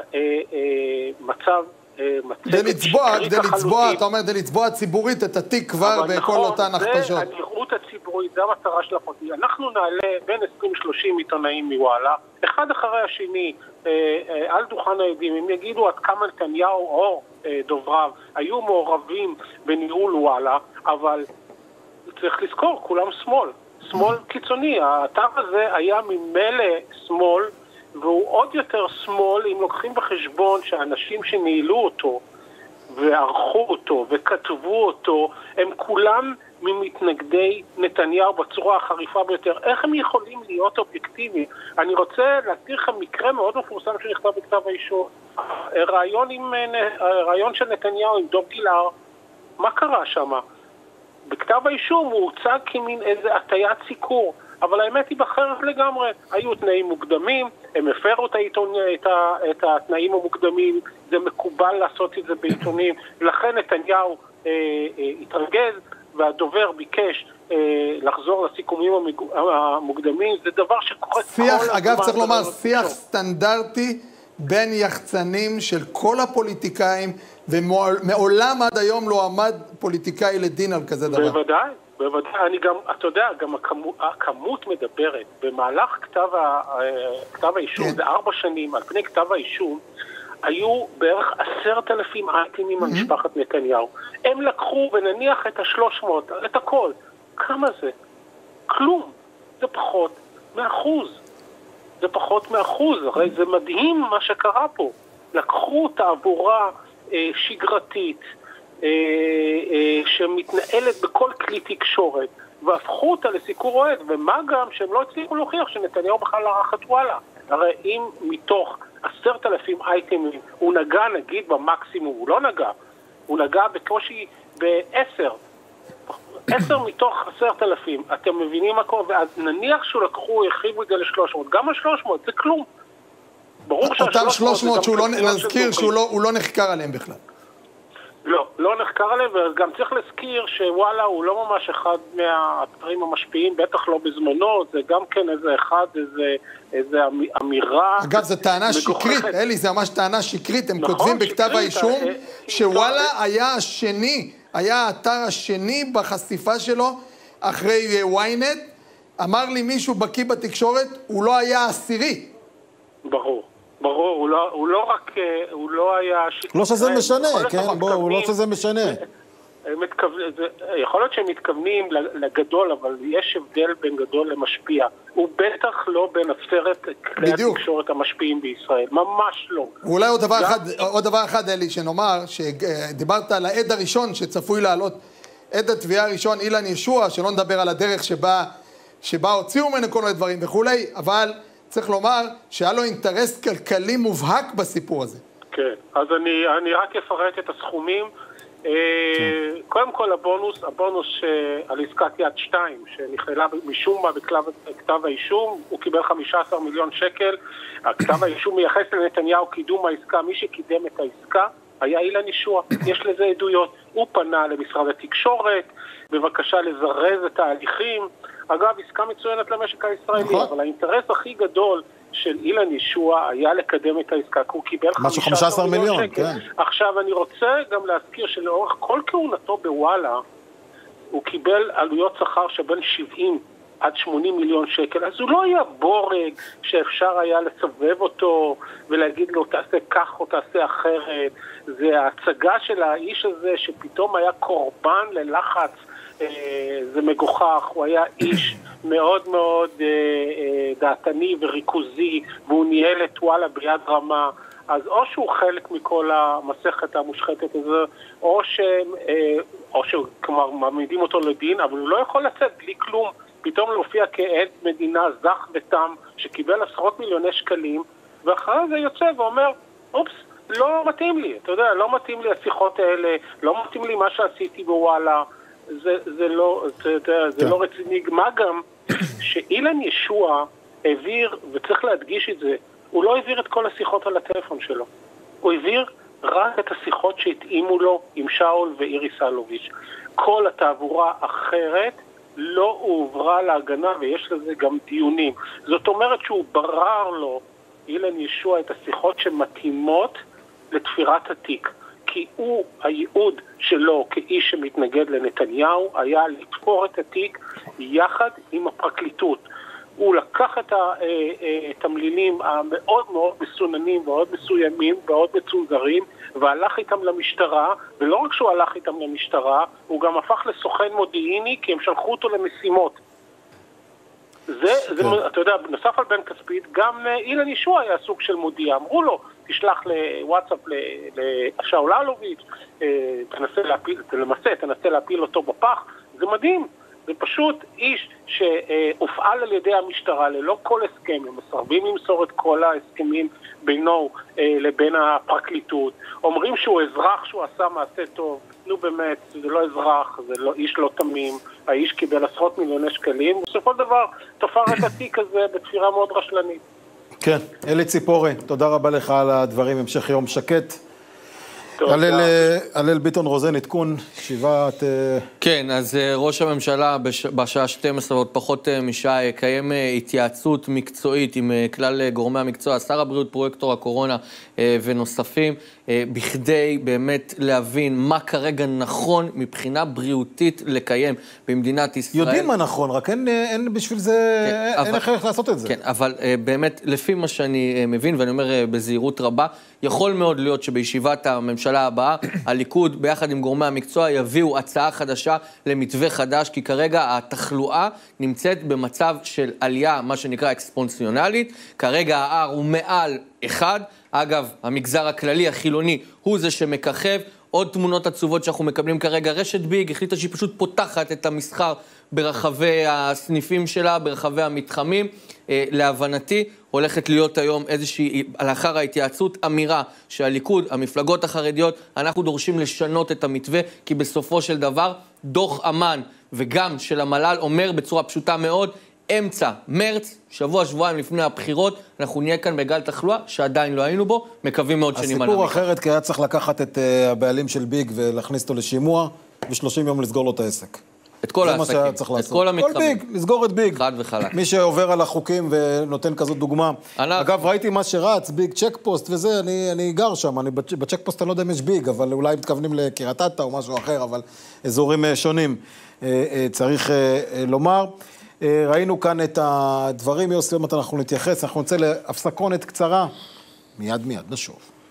מצב כדי לצבוע, אתה אומר, כדי לצבוע ציבורית את התיק כבר בכל אותן הכפשות. זה הנראות הציבורית, זה המטרה של הפרקליטות. אנחנו נעלה בין 20-30 עיתונאים מוואלה, אחד אחרי השני על דוכן העדים, הם יגידו עד כמה נתניהו או דובריו היו מעורבים בניהול וואלה, אבל צריך לזכור, כולם שמאל קיצוני. האתר הזה היה ממילא שמאל, והוא עוד יותר שמאל אם לוקחים בחשבון שהאנשים שניהלו אותו וערכו אותו וכתבו אותו הם כולם ממתנגדי נתניהו בצורה החריפה ביותר. איך הם יכולים להיות אובייקטיביים? אני רוצה להזכיר לכם מקרה מאוד מפורסם שנכתב בכתב האישום, רעיון של נתניהו עם דוב גילהר. מה קרה שם? בכתב האישום הוא הוצג כמין איזה הטיית סיקור, אבל האמת היא בחרב לגמרי. היו תנאים מוקדמים, הם הפרו את התנאים המוקדמים, זה מקובל לעשות את זה בעיתונים, לכן נתניהו התרגז והדובר ביקש לחזור לסיכומים המוקדמים. זה דבר שקורה כל הזמן. אגב, צריך לומר, שיח סטנדרטי בין יחצנים של כל הפוליטיקאים, ומעולם עד היום לא עמד פוליטיקאי לדין על כזה דבר. בוודאי. אני גם, אתה יודע, גם הכמות מדברת. במהלך כתב האישום, זה 4 שנים, על פני כתב האישום, היו בערך 10,000 אייטמים על משפחת נתניהו. הם לקחו ונניח את 300, את הכל. כמה זה? כלום. זה פחות מ1%. הרי זה מדהים מה שקרה פה. לקחו תעבורה שגרתית, שמתנהלת בכל כלי תקשורת, והפכו אותה לסיקור אוהד, ומה גם שהם לא הצליחו להוכיח שנתניהו בכלל ערך את וואלה. הרי אם מתוך 10,000 אייטמים הוא נגע נגיד במקסימום, הוא לא נגע, הוא נגע בקושי ב10 מתוך 10,000, אתם מבינים מה קורה? ואז נניח שהוא לקחו, הרחיבו את זה ל300, גם ה300 זה כלום. ברור אותם 300 שהוא לא נזכיר שהוא לא נחקר עליהם בכלל. לא נחקר עליהם, וגם צריך להזכיר שוואלה הוא לא ממש אחד מהאתרים המשפיעים, בטח לא בזמנו, זה גם כן איזה אמירה... אגב, זו טענה שקרית, אלי, זה ממש טענה שקרית, הם כותבים בכתב האישום שוואלה היה האתר השני בחשיפה שלו אחרי ynet, אמר לי מישהו בקיא בתקשורת, הוא לא היה עשירי. ברור, הוא לא רק, הוא לא היה... לא שזה משנה, כן, בואו, לא שזה משנה. יכול להיות שהם מתכוונים לגדול, אבל יש הבדל בין גדול למשפיע. הוא בטח לא בין 10 כלי התקשורת המשפיעים בישראל, ממש לא. ואולי עוד דבר אחד, אלי, שנאמר, שדיברת על העד הראשון שצפוי לעלות, עד התביעה הראשון, אילן ישוע, שלא נדבר על הדרך שבה הוציאו ממנו כל מיני דברים וכולי, אבל צריך לומר שהיה לו אינטרס כלכלי מובהק בסיפור הזה. כן, אז אני רק אפרט את הסכומים. קודם כל הבונוס על עסקת יד 2 שנכללה משום מה בכתב האישום, הוא קיבל 15 מיליון שקל. הכתב האישום מייחס לנתניהו קידום העסקה, מי שקידם את העסקה היה אילן ישוע, יש לזה עדויות. הוא פנה למשרד התקשורת בבקשה לזרז את ההליכים. אגב, עסקה מצוינת למשק הישראלי, אבל האינטרס הכי גדול של אילן ישוע היה לקדם את העסקה, כי הוא קיבל 15 מיליון שקל. כן. עכשיו, אני רוצה גם להזכיר שלאורך כל כהונתו בוואלה, הוא קיבל עלויות שכר שבין 70 עד 80 מיליון שקל, אז הוא לא היה בורג שאפשר היה לסובב אותו ולהגיד לו תעשה כך או תעשה אחרת. זה ההצגה של האיש הזה שפתאום היה קורבן ללחץ, זה מגוחך. הוא היה איש מאוד מאוד דעתני וריכוזי, והוא ניהל את וואלה ביד רמה. אז או שהוא חלק מכל המסכת המושחתת הזו, או כלומר מעמידים אותו לדין, אבל הוא לא יכול לצאת בלי כלום. פתאום להופיע כעד מדינה זך ותם שקיבל עשרות מיליוני שקלים, ואחרי זה יוצא ואומר, אופס, לא מתאים לי, אתה יודע, לא מתאים לי השיחות האלה, לא מתאים לי מה שעשיתי בוואלה, זה לא רציני. מה גם שאילן ישוע העביר, וצריך להדגיש את זה, הוא לא העביר את כל השיחות על הטלפון שלו, הוא העביר רק את השיחות שהתאימו לו עם שאול ואיריס אלוביץ'. כל התעבורה אחרת לא הועברה להגנה, ויש לזה גם דיונים. זאת אומרת שהוא ברר לו, אילן ישוע, את השיחות שמתאימות לתפירת התיק. כי הוא, הייעוד שלו כאיש שמתנגד לנתניהו, היה לתפור את התיק יחד עם הפרקליטות. הוא לקח את התמלילים המאוד מאוד מסוננים, מאוד מסוימים, מאוד מצונזרים, והלך איתם למשטרה, ולא רק שהוא הלך איתם למשטרה, הוא גם הפך לסוכן מודיעיני, כי הם שלחו אותו למשימות. אתה יודע, בנוסף על בן כספית, גם אילן ישוע היה סוג של מודיע. אמרו לו, תשלח לוואטסאפ לשאול אלוביץ', תנסה להפיל אותו בפח. זה מדהים. זה פשוט איש שהופעל על ידי המשטרה ללא כל הסכם, הם מסרבים למסור את כל ההסכמים בינו לבין הפרקליטות. אומרים שהוא אזרח, שהוא עשה מעשה טוב. נו באמת, זה לא אזרח, זה לא איש לא תמים. האיש קיבל עשרות מיליוני שקלים, בסופו של דבר תפר את התיק הזה בתפירה מאוד רשלנית. כן, אלי ציפורי, תודה רבה לך על הדברים, המשך יום שקט. הלל ביטון רוזן, עדכון, ישיבת... כן, אז ראש הממשלה בשעה 12 ועוד פחות משעה יקיים התייעצות מקצועית עם כלל גורמי המקצוע, שר הבריאות, פרויקטור הקורונה ונוספים, בכדי באמת להבין מה כרגע נכון מבחינה בריאותית לקיים במדינת ישראל. יודעים מה נכון, רק אין בשביל זה, אין איך לעשות את זה. כן, אבל באמת לפי מה שאני מבין, ואני אומר בזהירות רבה, יכול מאוד להיות שבישיבת הממשלה הבאה, הליכוד ביחד עם גורמי המקצוע יביאו הצעה חדשה למתווה חדש, כי כרגע התחלואה נמצאת במצב של עלייה, מה שנקרא אקספוננציונלית. כרגע ה-R הוא מעל 1. אגב, המגזר הכללי, החילוני, הוא זה שמככב. עוד תמונות עצובות שאנחנו מקבלים כרגע. רשת ביג החליטה שהיא פשוט פותחת את המסחר ברחבי הסניפים שלה, ברחבי המתחמים. להבנתי, הולכת להיות היום איזושהי, לאחר ההתייעצות, אמירה שהליכוד, המפלגות החרדיות, אנחנו דורשים לשנות את המתווה, כי בסופו של דבר, דוח אמן וגם של המל"ל אומר בצורה פשוטה מאוד, אמצע מרץ, שבועיים לפני הבחירות, אנחנו נהיה כאן בגל תחלואה שעדיין לא היינו בו, מקווים מאוד שנמנע מכך. הסיפור אחרת, כי היה צריך לקחת את הבעלים של ביג ולהכניס אותו לשימוע, ו30 יום לסגור לו את העסק. את כל העסקים, את כל המתחמים. כל ביג, לסגור את ביג. חד וחלק. מי שעובר על החוקים ונותן כזאת דוגמה. אגב, ראיתי מה שרץ, ביג צ'ק פוסט וזה, אני גר שם, בצ'ק פוסט אני לא יודע אם יש ביג, אבל אולי מתכוונים לקריית אתא או משהו אחר, אבל אזורים שונים, צריך לומר. ראינו כאן את הדברים, יוסי, עוד מעט אנחנו נתייחס, אנחנו נצא להפסקונת קצרה, מיד נשוב.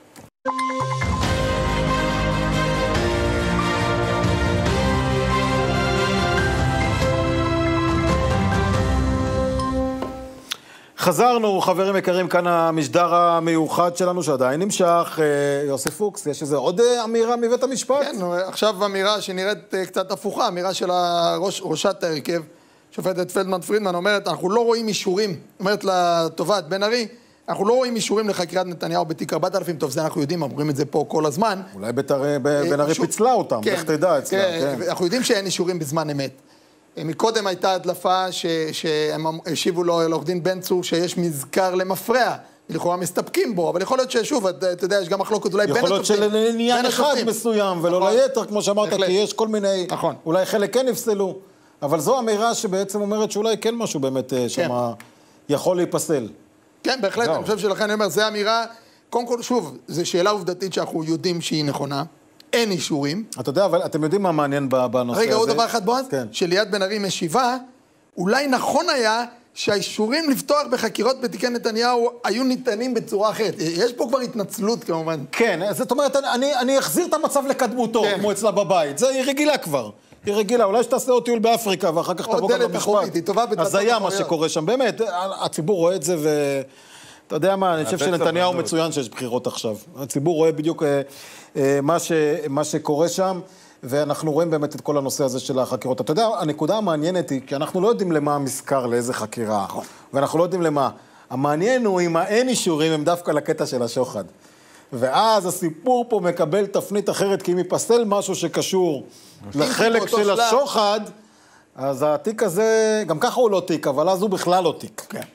חזרנו, חברים יקרים, כאן המשדר המיוחד שלנו שעדיין נמשך. יוסף פוקס, יש איזו עוד אמירה מבית המשפט? כן, עכשיו אמירה שנראית קצת הפוכה, אמירה של ראשת ההרכב, שופטת פלדמן-פרידמן, אומרת, אנחנו לא רואים אישורים, אומרת לתובעת בן ארי, אנחנו לא רואים אישורים לחקירת נתניהו בתיק 4000, טוב, זה אנחנו יודעים, אומרים את זה פה כל הזמן. אולי בן ארי פיצלה אותם, איך תדע אצלם. אנחנו יודעים שאין אישורים בזמן אמת. מקודם הייתה הדלפה שהם השיבו לו לעורך דין בן צור שיש מזכר למפרע, לכאורה מסתפקים בו, אבל יכול להיות ששוב, אתה יודע, יש גם מחלוקת אולי בין השופטים. יכול להיות שלעניין אחד מסוים ולא ליתר, כמו שאמרת, כי יש כל מיני, אולי חלק כן נפסלו, אבל זו אמירה שבעצם אומרת שאולי כן משהו באמת שמה יכול להיפסל. כן, בהחלט, אני חושב שלכן אני אומר, זו אמירה, קודם כל, שוב, זו שאלה עובדתית שאנחנו יודעים שהיא נכונה. אין אישורים. אתה יודע, אבל אתם יודעים מה מעניין בנושא הזה? רגע, עוד דבר אחד בועז, שליד בן ארי משיבה, אולי נכון היה שהאישורים לפתוח בחקירות בתיקי נתניהו היו ניתנים בצורה אחרת. יש פה כבר התנצלות כמובן. כן, זאת אומרת, אני אחזיר את המצב לקדמותו, כמו אצלה בבית. היא רגילה כבר. היא רגילה, אולי שתעשה עוד טיול באפריקה, ואחר כך תבוא גם במשפט. אז היה מה שקורה שם. באמת, הציבור רואה את זה אתה יודע מה, אני חושב שנתניהו מצוין שיש בחירות עכשיו. הציבור רואה בדיוק מה שקורה שם, ואנחנו רואים באמת את כל הנושא הזה של החקירות. אתה יודע, הנקודה המעניינת היא, כי אנחנו לא יודעים למה המזכר, לאיזה חקירה, ואנחנו לא יודעים למה. המעניין הוא, אם אין אישורים, הם דווקא לקטע של השוחד. ואז הסיפור פה מקבל תפנית אחרת, כי אם ייפסל משהו שקשור לחלק של השוחד, אז התיק הזה, גם ככה הוא לא תיק, אבל אז הוא בכלל לא תיק. כן.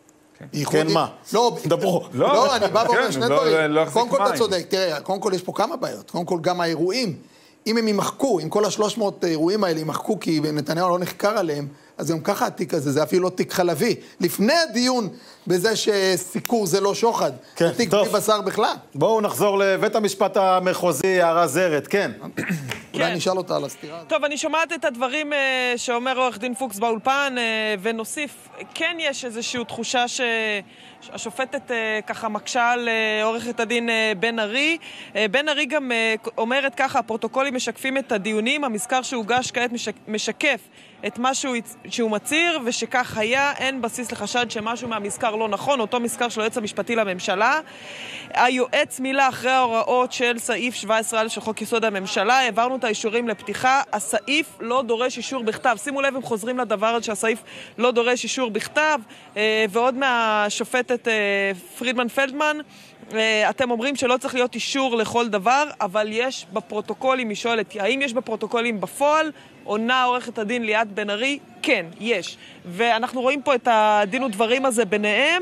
כן, מה? לא, דברו. לא, אני בא ואומר שני דברים. קודם כל אתה צודק, תראה, קודם כל יש פה כמה בעיות. קודם כל גם האירועים, אם הם ימחקו, אם כל 300 אירועים האלה ימחקו, כי נתניהו לא נחקר עליהם, אז גם ככה התיק הזה, זה אפילו לא תיק חלבי. לפני הדיון בזה שסיקור זה לא שוחד, זה תיק בלי בשר בכלל. בואו נחזור לבית המשפט המחוזי, הערה זרת, כן. אולי נשאל אותה על הסתירה. טוב, אני שומעת את הדברים שאומר עורך דין פוקס באולפן, ונוסיף, כן יש איזושהי תחושה שהשופטת ככה מקשה על עורכת הדין בן ארי. בן ארי גם אומרת ככה, הפרוטוקולים משקפים את הדיונים, המזכר שהוגש כעת משקף את מה שהוא מציר, ושכך היה, אין בסיס לחשד שמשהו מהמזכר לא נכון, אותו מזכר של היועץ המשפטי לממשלה. היועץ מילה אחרי ההוראות של סעיף 17א של חוק יסוד הממשלה, העברנו את האישורים לפתיחה, הסעיף לא דורש אישור בכתב. שימו לב, הם חוזרים לדבר הזה שהסעיף לא דורש אישור בכתב, ועוד מהשופטת פרידמן פלדמן, אתם אומרים שלא צריך להיות אישור לכל דבר, אבל יש בפרוטוקולים, היא שואלת, האם יש בפרוטוקולים בפועל? עונה עורכת הדין ליאת בן ארי, כן, יש. ואנחנו רואים פה את הדין ודברים הזה ביניהם.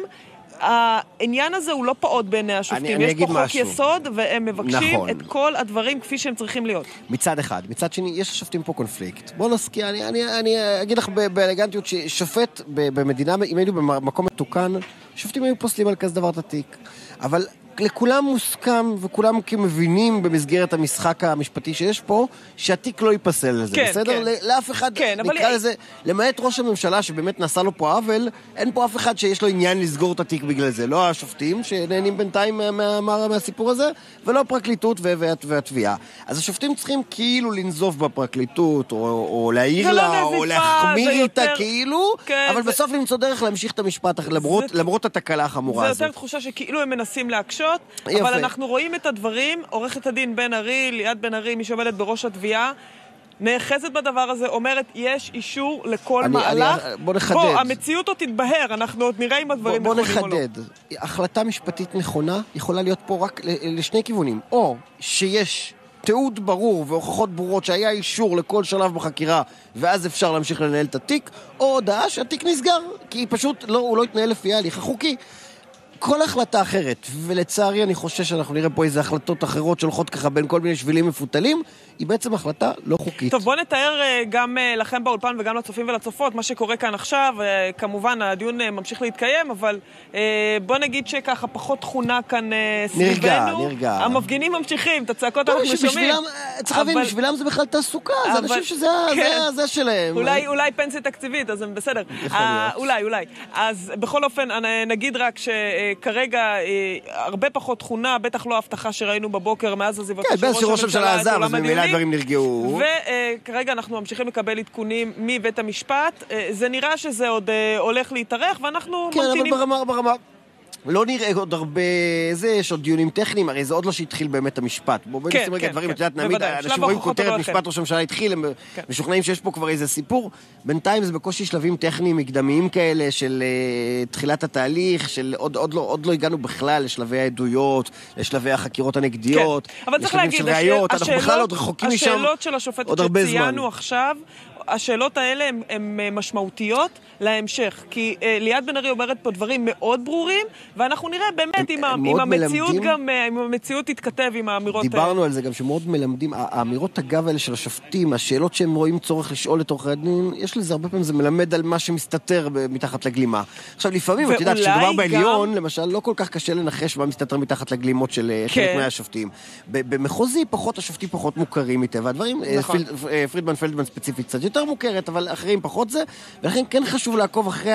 העניין הזה הוא לא פעוט בעיני השופטים. יש פה חוק יסוד, והם מבקשים את כל הדברים כפי שהם צריכים להיות. מצד אחד. מצד שני, יש לשופטים פה קונפליקט. בוא נזכיר, אני אגיד לך באלגנטיות ששופט במדינה, אם היינו במקום מתוקן, שופטים היו פוסלים על כזה דבר את התיק. אבל לכולם מוסכם, וכולם כמבינים במסגרת המשחק המשפטי שיש פה, שהתיק לא ייפסל לזה, כן, בסדר? כן. לאף אחד, כן, נקרא לזה, למעט ראש הממשלה שבאמת נעשה לו פה עוול, אין פה אף אחד שיש לו עניין לסגור את התיק בגלל זה. לא השופטים שנהנים בינתיים מהסיפור הזה, ולא הפרקליטות והתביעה. אז השופטים צריכים כאילו לנזוף בפרקליטות, או להעיר לה, או להחמיר איתה כאילו, כן, אבל בסוף למצוא דרך להמשיך את המשפט, למרות התקלה החמורה הזאת. זה יותר תחושה שכאילו הם מנסים להקשות, אבל אנחנו רואים את הדברים, עורכת הדין בן ארי, ליאת בן ארי, מי שעומדת בראש התביעה, נאחזת בדבר הזה, אומרת, יש אישור לכל מהלך. בוא נחדד. בוא, המציאות עוד תתבהר, אנחנו עוד נראה אם הדברים נכונים או לא. בוא נחדד. החלטה משפטית נכונה יכולה להיות פה רק לשני כיוונים. או שיש תיעוד ברור והוכחות ברורות שהיה אישור לכל שלב בחקירה ואז אפשר להמשיך לנהל את התיק, או הודעה שהתיק נסגר, כי פשוט הוא לא יתנהל לפי ההליך החוקי. כל החלטה אחרת, ולצערי אני חושש שאנחנו נראה פה איזה החלטות אחרות שהולכות ככה בין כל מיני שבילים מפותלים, היא בעצם החלטה לא חוקית. טוב, בוא נתאר גם לכם באולפן וגם לצופים ולצופות מה שקורה כאן עכשיו. כמובן, הדיון ממשיך להתקיים, אבל בוא נגיד שככה פחות תכונה כאן סביבנו. נרגע. המפגינים ממשיכים, את הצעקות אנחנו שומעים. צריך להבין, בשבילם זה בכלל תעסוקה, זה אנשים שזה שלהם. אולי פנסיה תקציבית, אז זה בסדר. אולי. אז בכל אופן, נגיד רק שכרגע הרבה פחות תכונה, בטח לא הבטחה שראינו בבוקר מאז עזיבתו של ראש הממשלה את עולם הדיונים. הדברים נרגעו. וכרגע אנחנו ממשיכים לקבל עדכונים מבית המשפט. זה נראה שזה עוד הולך להתארך, ואנחנו ממתינים. כן, אבל ברמה. לא נראה עוד הרבה, יש עוד דיונים טכניים, הרי זה עוד לא שהתחיל באמת המשפט. בואו נשים רגע דברים, את יודעת, נעמיד, אנשים רואים כותרת משפט ראש הממשלה התחיל, הם משוכנעים שיש פה כבר איזה סיפור. בינתיים זה בקושי שלבים טכניים מקדמיים כאלה של תחילת התהליך, של עוד לא הגענו בכלל לשלבי העדויות, לשלבי החקירות הנגדיות, לשלבים של ראיות, אנחנו בכלל עוד רחוקים משם השאלות של השופטת שציינו עכשיו, השאלות האלה הן משמעותיות להמשך, כי ליאת בן ארי אומרת פה דברים מאוד ברורים, ואנחנו נראה באמת אם המציאות תתכתב עם האמירות האלה. דיברנו על זה גם שמאוד מלמדים, האמירות אגב האלה של השופטים, השאלות שהם רואים צורך לשאול את עורכי הדין, יש לזה הרבה פעמים, זה מלמד על מה שמסתתר מתחת לגלימה. עכשיו לפעמים, את יודעת, כשדובר בעליון, למשל, לא כל כך קשה לנחש מה מסתתר מתחת לגלימות של חלק מהשופטים. במחוזי פחות, השופטים פחות מוכרים מטבע הדברים, פרידמן ספציפית קצת יותר מוכרת, אבל אחרים פחות זה, ולכן כן חשוב לעקוב אחרי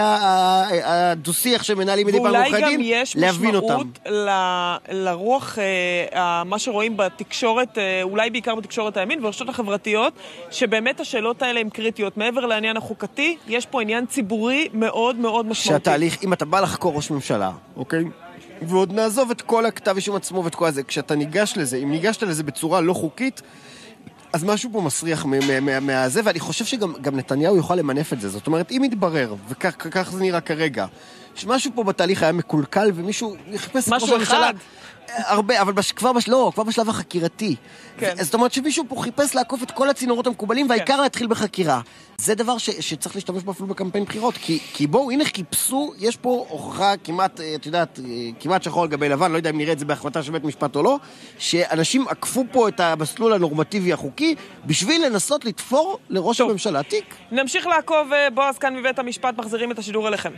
הדו-שיח שמנהלים מדי פעם עורכי דין, להבין אותם. ואולי גם יש משמעות לרוח, מה שרואים בתקשורת, אולי בעיקר בתקשורת הימין והרשתות החברתיות, שבאמת השאלות האלה הן קריטיות. מעבר לעניין החוקתי, יש פה עניין ציבורי מאוד מאוד משמעותי. שהתהליך, אם אתה בא לחקור ראש ממשלה, אוקיי? ועוד נעזוב את כל הכתב אישום עצמו ואת כל הזה, כשאתה ניגש לזה, אם ניגשת לזה בצורה לא חוקית, אז משהו פה מסריח מהזה, ואני חושב שגם נתניהו יוכל למנף את זה. זאת אומרת, אם יתברר, וכך זה נראה כרגע, שמשהו פה בתהליך היה מקולקל, ומישהו יחפש את ראש הממשלה הרבה, אבל כבר בשלב החקירתי. זאת אומרת שמישהו פה חיפש לעקוף את כל הצינורות המקובלים, והעיקר להתחיל בחקירה. זה דבר שצריך להשתמש בו אפילו בקמפיין בחירות, כי בואו, הנה חיפשו, יש פה הוכחה כמעט, את יודעת, כמעט שחור על גבי לבן, לא יודע אם נראה את זה בהחלטה של בית משפט או לא, שאנשים עקפו פה את המסלול הנורמטיבי החוקי, בשביל לנסות לתפור לראש הממשלה תיק. נמשיך לעקוב, בועז, כאן מבית המשפט, מחזירים את השידור אליכם.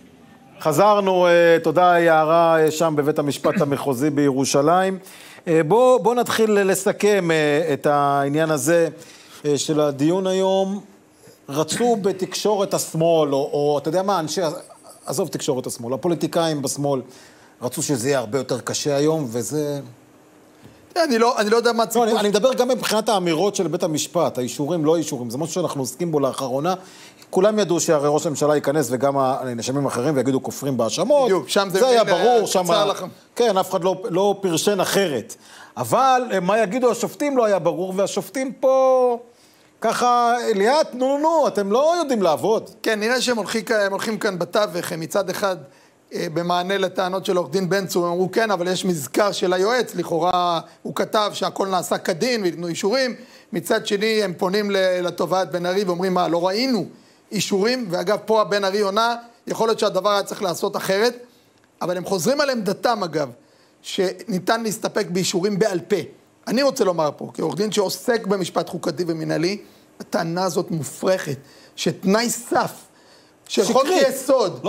חזרנו, תודה יערה שם בבית המשפט המחוזי בירושלים. בוא נתחיל לסכם את העניין הזה של הדיון היום. רצו בתקשורת השמאל, או אתה יודע מה, עזוב תקשורת השמאל, הפוליטיקאים בשמאל, רצו שזה יהיה הרבה יותר קשה היום, וזה... אני לא יודע מה ציפוש. אני מדבר גם מבחינת האמירות של בית המשפט, האישורים, לא אישורים, זה משהו שאנחנו עוסקים בו לאחרונה. כולם ידעו שהרי ראש הממשלה ייכנס וגם הנאשמים אחרים ויגידו כופרים בהאשמות. בדיוק, שם זה היה ברור, שם... כן, אף אחד לא פרשן אחרת. אבל מה יגידו השופטים לא היה ברור, והשופטים פה... ככה, ליאת, נו, אתם לא יודעים לעבוד. כן, נראה שהם הולכים כאן בתווך, הם מצד אחד במענה לטענות של עורך דין בן צור, הם אמרו כן, אבל יש מזכר של היועץ, לכאורה הוא כתב שהכל נעשה כדין ויתנו אישורים, מצד שני הם פונים לתובעת בן ארי ואומרים מה, לא ראינו אישורים, ואגב פה הבן ארי עונה, יכול להיות שהדבר היה צריך לעשות אחרת, אבל הם חוזרים על עמדתם אגב, שניתן להסתפק באישורים בעל פה. אני רוצה לומר פה, כעורך דין שעוסק במשפט חוקתי ומנהלי, הטענה הזאת מופרכת, שתנאי סף, של חוק יסוד,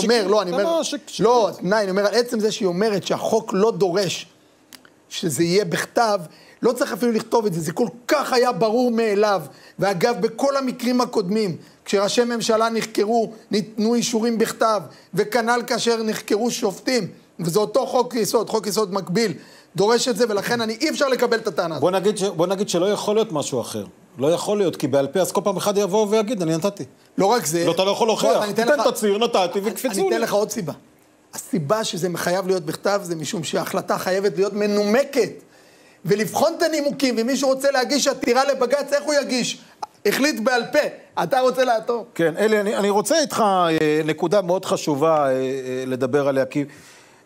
אני אומר על עצם זה שהיא אומרת שהחוק לא דורש שזה יהיה בכתב, לא צריך אפילו לכתוב את זה, זה כל כך היה ברור מאליו, ואגב בכל המקרים הקודמים, כשראשי ממשלה נחקרו, ניתנו אישורים בכתב, וכנ"ל כאשר נחקרו שופטים, וזה אותו חוק יסוד, חוק יסוד מקביל, דורש את זה, ולכן אי אפשר לקבל את הטענה הזאת. בוא נגיד שלא יכול להיות משהו אחר. לא יכול להיות, כי בעל פה אז כל פעם אחד יבוא ויגיד, אני נתתי. לא רק זה. לא, אתה לא יכול להוכיח. תיתן תצהיר, נתתי וקפצו לי. אני אתן לך עוד סיבה. הסיבה שזה חייב להיות בכתב, זה משום שההחלטה חייבת להיות מנומקת. ולבחון את הנימוקים, ואם מישהו רוצה להגיש עתירה לבג"ץ, איך הוא יגיש? החליט בעל פה. אתה רוצה לעתור? כן, אלי, אני רוצה איתך נקודה מאוד חשובה לדבר עליה, כי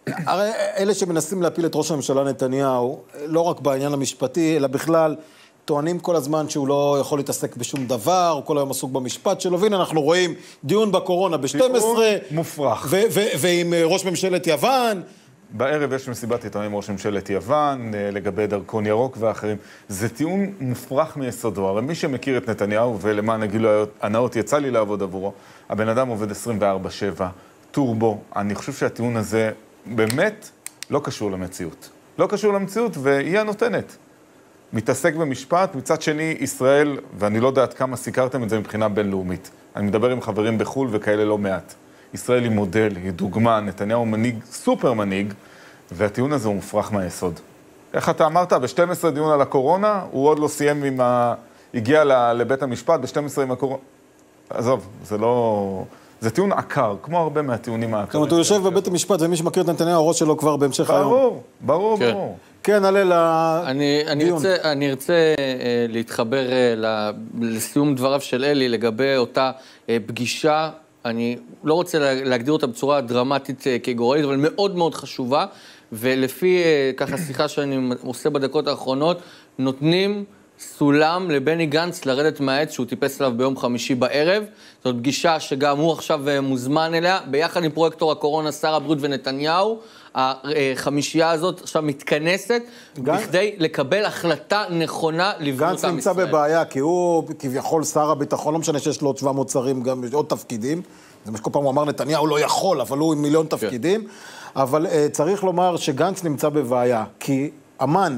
הרי אלה שמנסים להפיל את ראש הממשלה נתניהו, לא רק בעניין המשפטי, אלא בכלל, טוענים כל הזמן שהוא לא יכול להתעסק בשום דבר, הוא כל היום עסוק במשפט שלו, והנה אנחנו רואים דיון בקורונה ב-12. טיעון מופרך. ועם ראש ממשלת יוון. בערב יש מסיבת עיתונאים עם ראש ממשלת יוון, לגבי דרכון ירוק ואחרים. זה טיעון מופרך מיסודו. הרי מי שמכיר את נתניהו, ולמען הגילוי הנאות יצא לי לעבוד עבורו, הבן אדם עובד 24/7, טורבו. אני חושב שהטיעון הזה באמת לא קשור למציאות. לא קשור למציאות, והיא הנותנת. מתעסק במשפט, מצד שני ישראל, ואני לא יודעת כמה סיקרתם את זה מבחינה בינלאומית. אני מדבר עם חברים בחול וכאלה לא מעט. ישראל היא מודל, היא דוגמה, נתניהו מנהיג, סופר מנהיג, והטיעון הזה הוא מופרך מהיסוד. איך אתה אמרת? ב-12 דיון על הקורונה, הוא עוד לא סיים הגיע לבית המשפט, ב-12 עם הקורונה. עזוב, זה לא... זה טיעון עקר, כמו הרבה מהטיעונים העקרים. זאת אומרת, הוא יושב בבית המשפט, ומי שמכיר את נתניהו, הראש שלו כבר בהמשך היום. ברור. כן, עלה לדיון. אני ארצה להתחבר לסיום דבריו של אלי לגבי אותה פגישה. אני לא רוצה להגדיר אותה בצורה דרמטית כגורלית, אבל מאוד מאוד חשובה, ולפי ככה שיחה שאני עושה בדקות האחרונות, נותנים סולם לבני גנץ לרדת מהעץ שהוא טיפס עליו ביום חמישי בערב. זאת פגישה שגם הוא עכשיו מוזמן אליה, ביחד עם פרויקטור הקורונה, שר הבריאות ונתניהו. החמישייה הזאת עכשיו מתכנסת בכדי לקבל החלטה נכונה לבנות עם ישראל. גנץ נמצא בבעיה, כי הוא כביכול שר הביטחון, לא משנה שיש לו עוד 700 שרים, גם עוד תפקידים. זה מה שכל פעם הוא אמר, נתניהו לא יכול, אבל הוא עם מיליון תפקידים. אבל צריך לומר שגנץ נמצא בבעיה, כי אמן,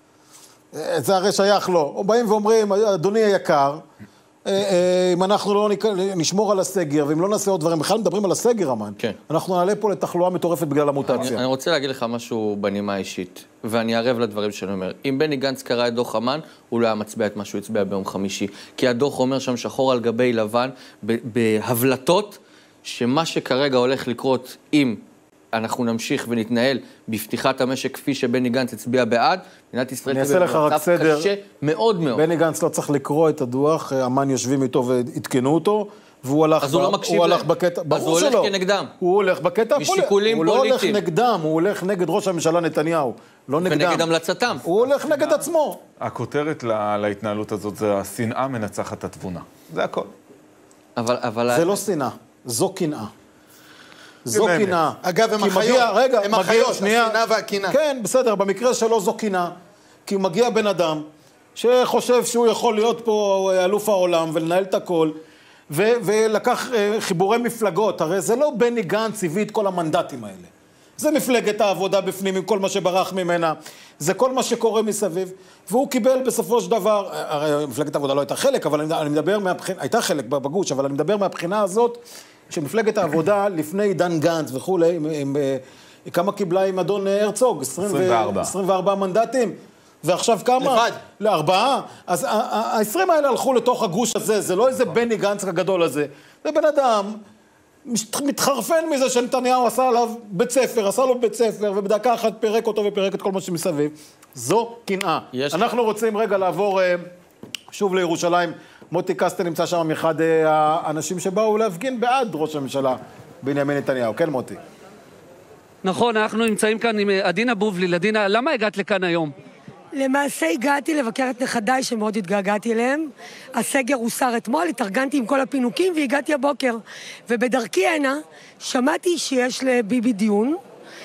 זה הרי שייך לו. באים ואומרים, אדוני היקר, אם אנחנו לא נשמור על הסגר, ואם לא נעשה עוד דברים, בכלל מדברים על הסגר, אמן. כן. אנחנו נעלה פה לתחלואה מטורפת בגלל המוטציה. אני רוצה להגיד לך משהו בנימה אישית, ואני ערב לדברים שאני אומר. אם בני גנץ קרא את דוח אמן, הוא לא היה מצביע את מה שהוא הצביע ביום חמישי. כי הדוח אומר שם שחור על גבי לבן, בהבלטות, שמה שכרגע הולך לקרות אם אנחנו נמשיך ונתנהל בפתיחת המשק כפי שבני גנץ הצביע בעד, מדינת ישראל תהיה במצב קשה מאוד מאוד. בני גנץ לא צריך לקרוא את הדוח, אמן יושבים איתו והתקנו אותו, והוא הלך... אז הוא לא מקשיב להם. אז הוא הולך כנגדם. הוא הולך בקטע הפוליטי. משיקולים פוליטיים. הוא לא הולך נגדם, הוא הולך נגד ראש הממשלה נתניהו. לא נגדם. ונגד המלצתם. הוא הולך נגד עצמו. הכותרת להתנהלות הזאת זה השנאה מנצחת התבונה. זה הכל. זה לא שנאה, זו קנאה. זו קנאה. אגב, הם החיות. רגע, הם החיות, השנאה והקנאה. כן, בסדר, במקרה שלו זו קנאה. כי מגיע בן אדם שחושב שהוא יכול להיות פה אלוף העולם ולנהל את הכל, ולקח חיבורי מפלגות. הרי זה לא בני גנץ הביא את כל המנדטים האלה. זה מפלגת העבודה בפנים עם כל מה שברח ממנה. זה כל מה שקורה מסביב. והוא קיבל בסופו של דבר, הרי מפלגת העבודה לא הייתה חלק, אבל אני מדבר הייתה חלק בגוש, אבל אני מדבר מהבחינה הזאת, שמפלגת העבודה לפני עידן גנץ וכולי, כמה קיבלה עם אדון הרצוג? 24 מנדטים. ועכשיו כמה? לבד. 4. אז ה-20 האלה הלכו לתוך הגוש הזה, זה לא איזה בני גנץ הגדול הזה. זה בן אדם מתחרפן מזה שנתניהו עשה עליו בית ספר, ובדקה אחת פירק אותו ופרק את כל מה שמסביב. זו קנאה. אנחנו רוצים רגע לעבור שוב לירושלים. מוטי קסטל נמצא שם מאחד האנשים שבאו להפגין בעד ראש הממשלה בנימין נתניהו. כן, מוטי. נכון, אנחנו נמצאים כאן עם עדינה בובליל. עדינה, למה הגעת לכאן היום? למעשה הגעתי לבקר את נכדיי שמאוד התגעגעתי אליהם. הסגר הוסר אתמול, התארגנתי עם כל הפינוקים והגעתי הבוקר. ובדרכי הנה שמעתי שיש לביבי דיון,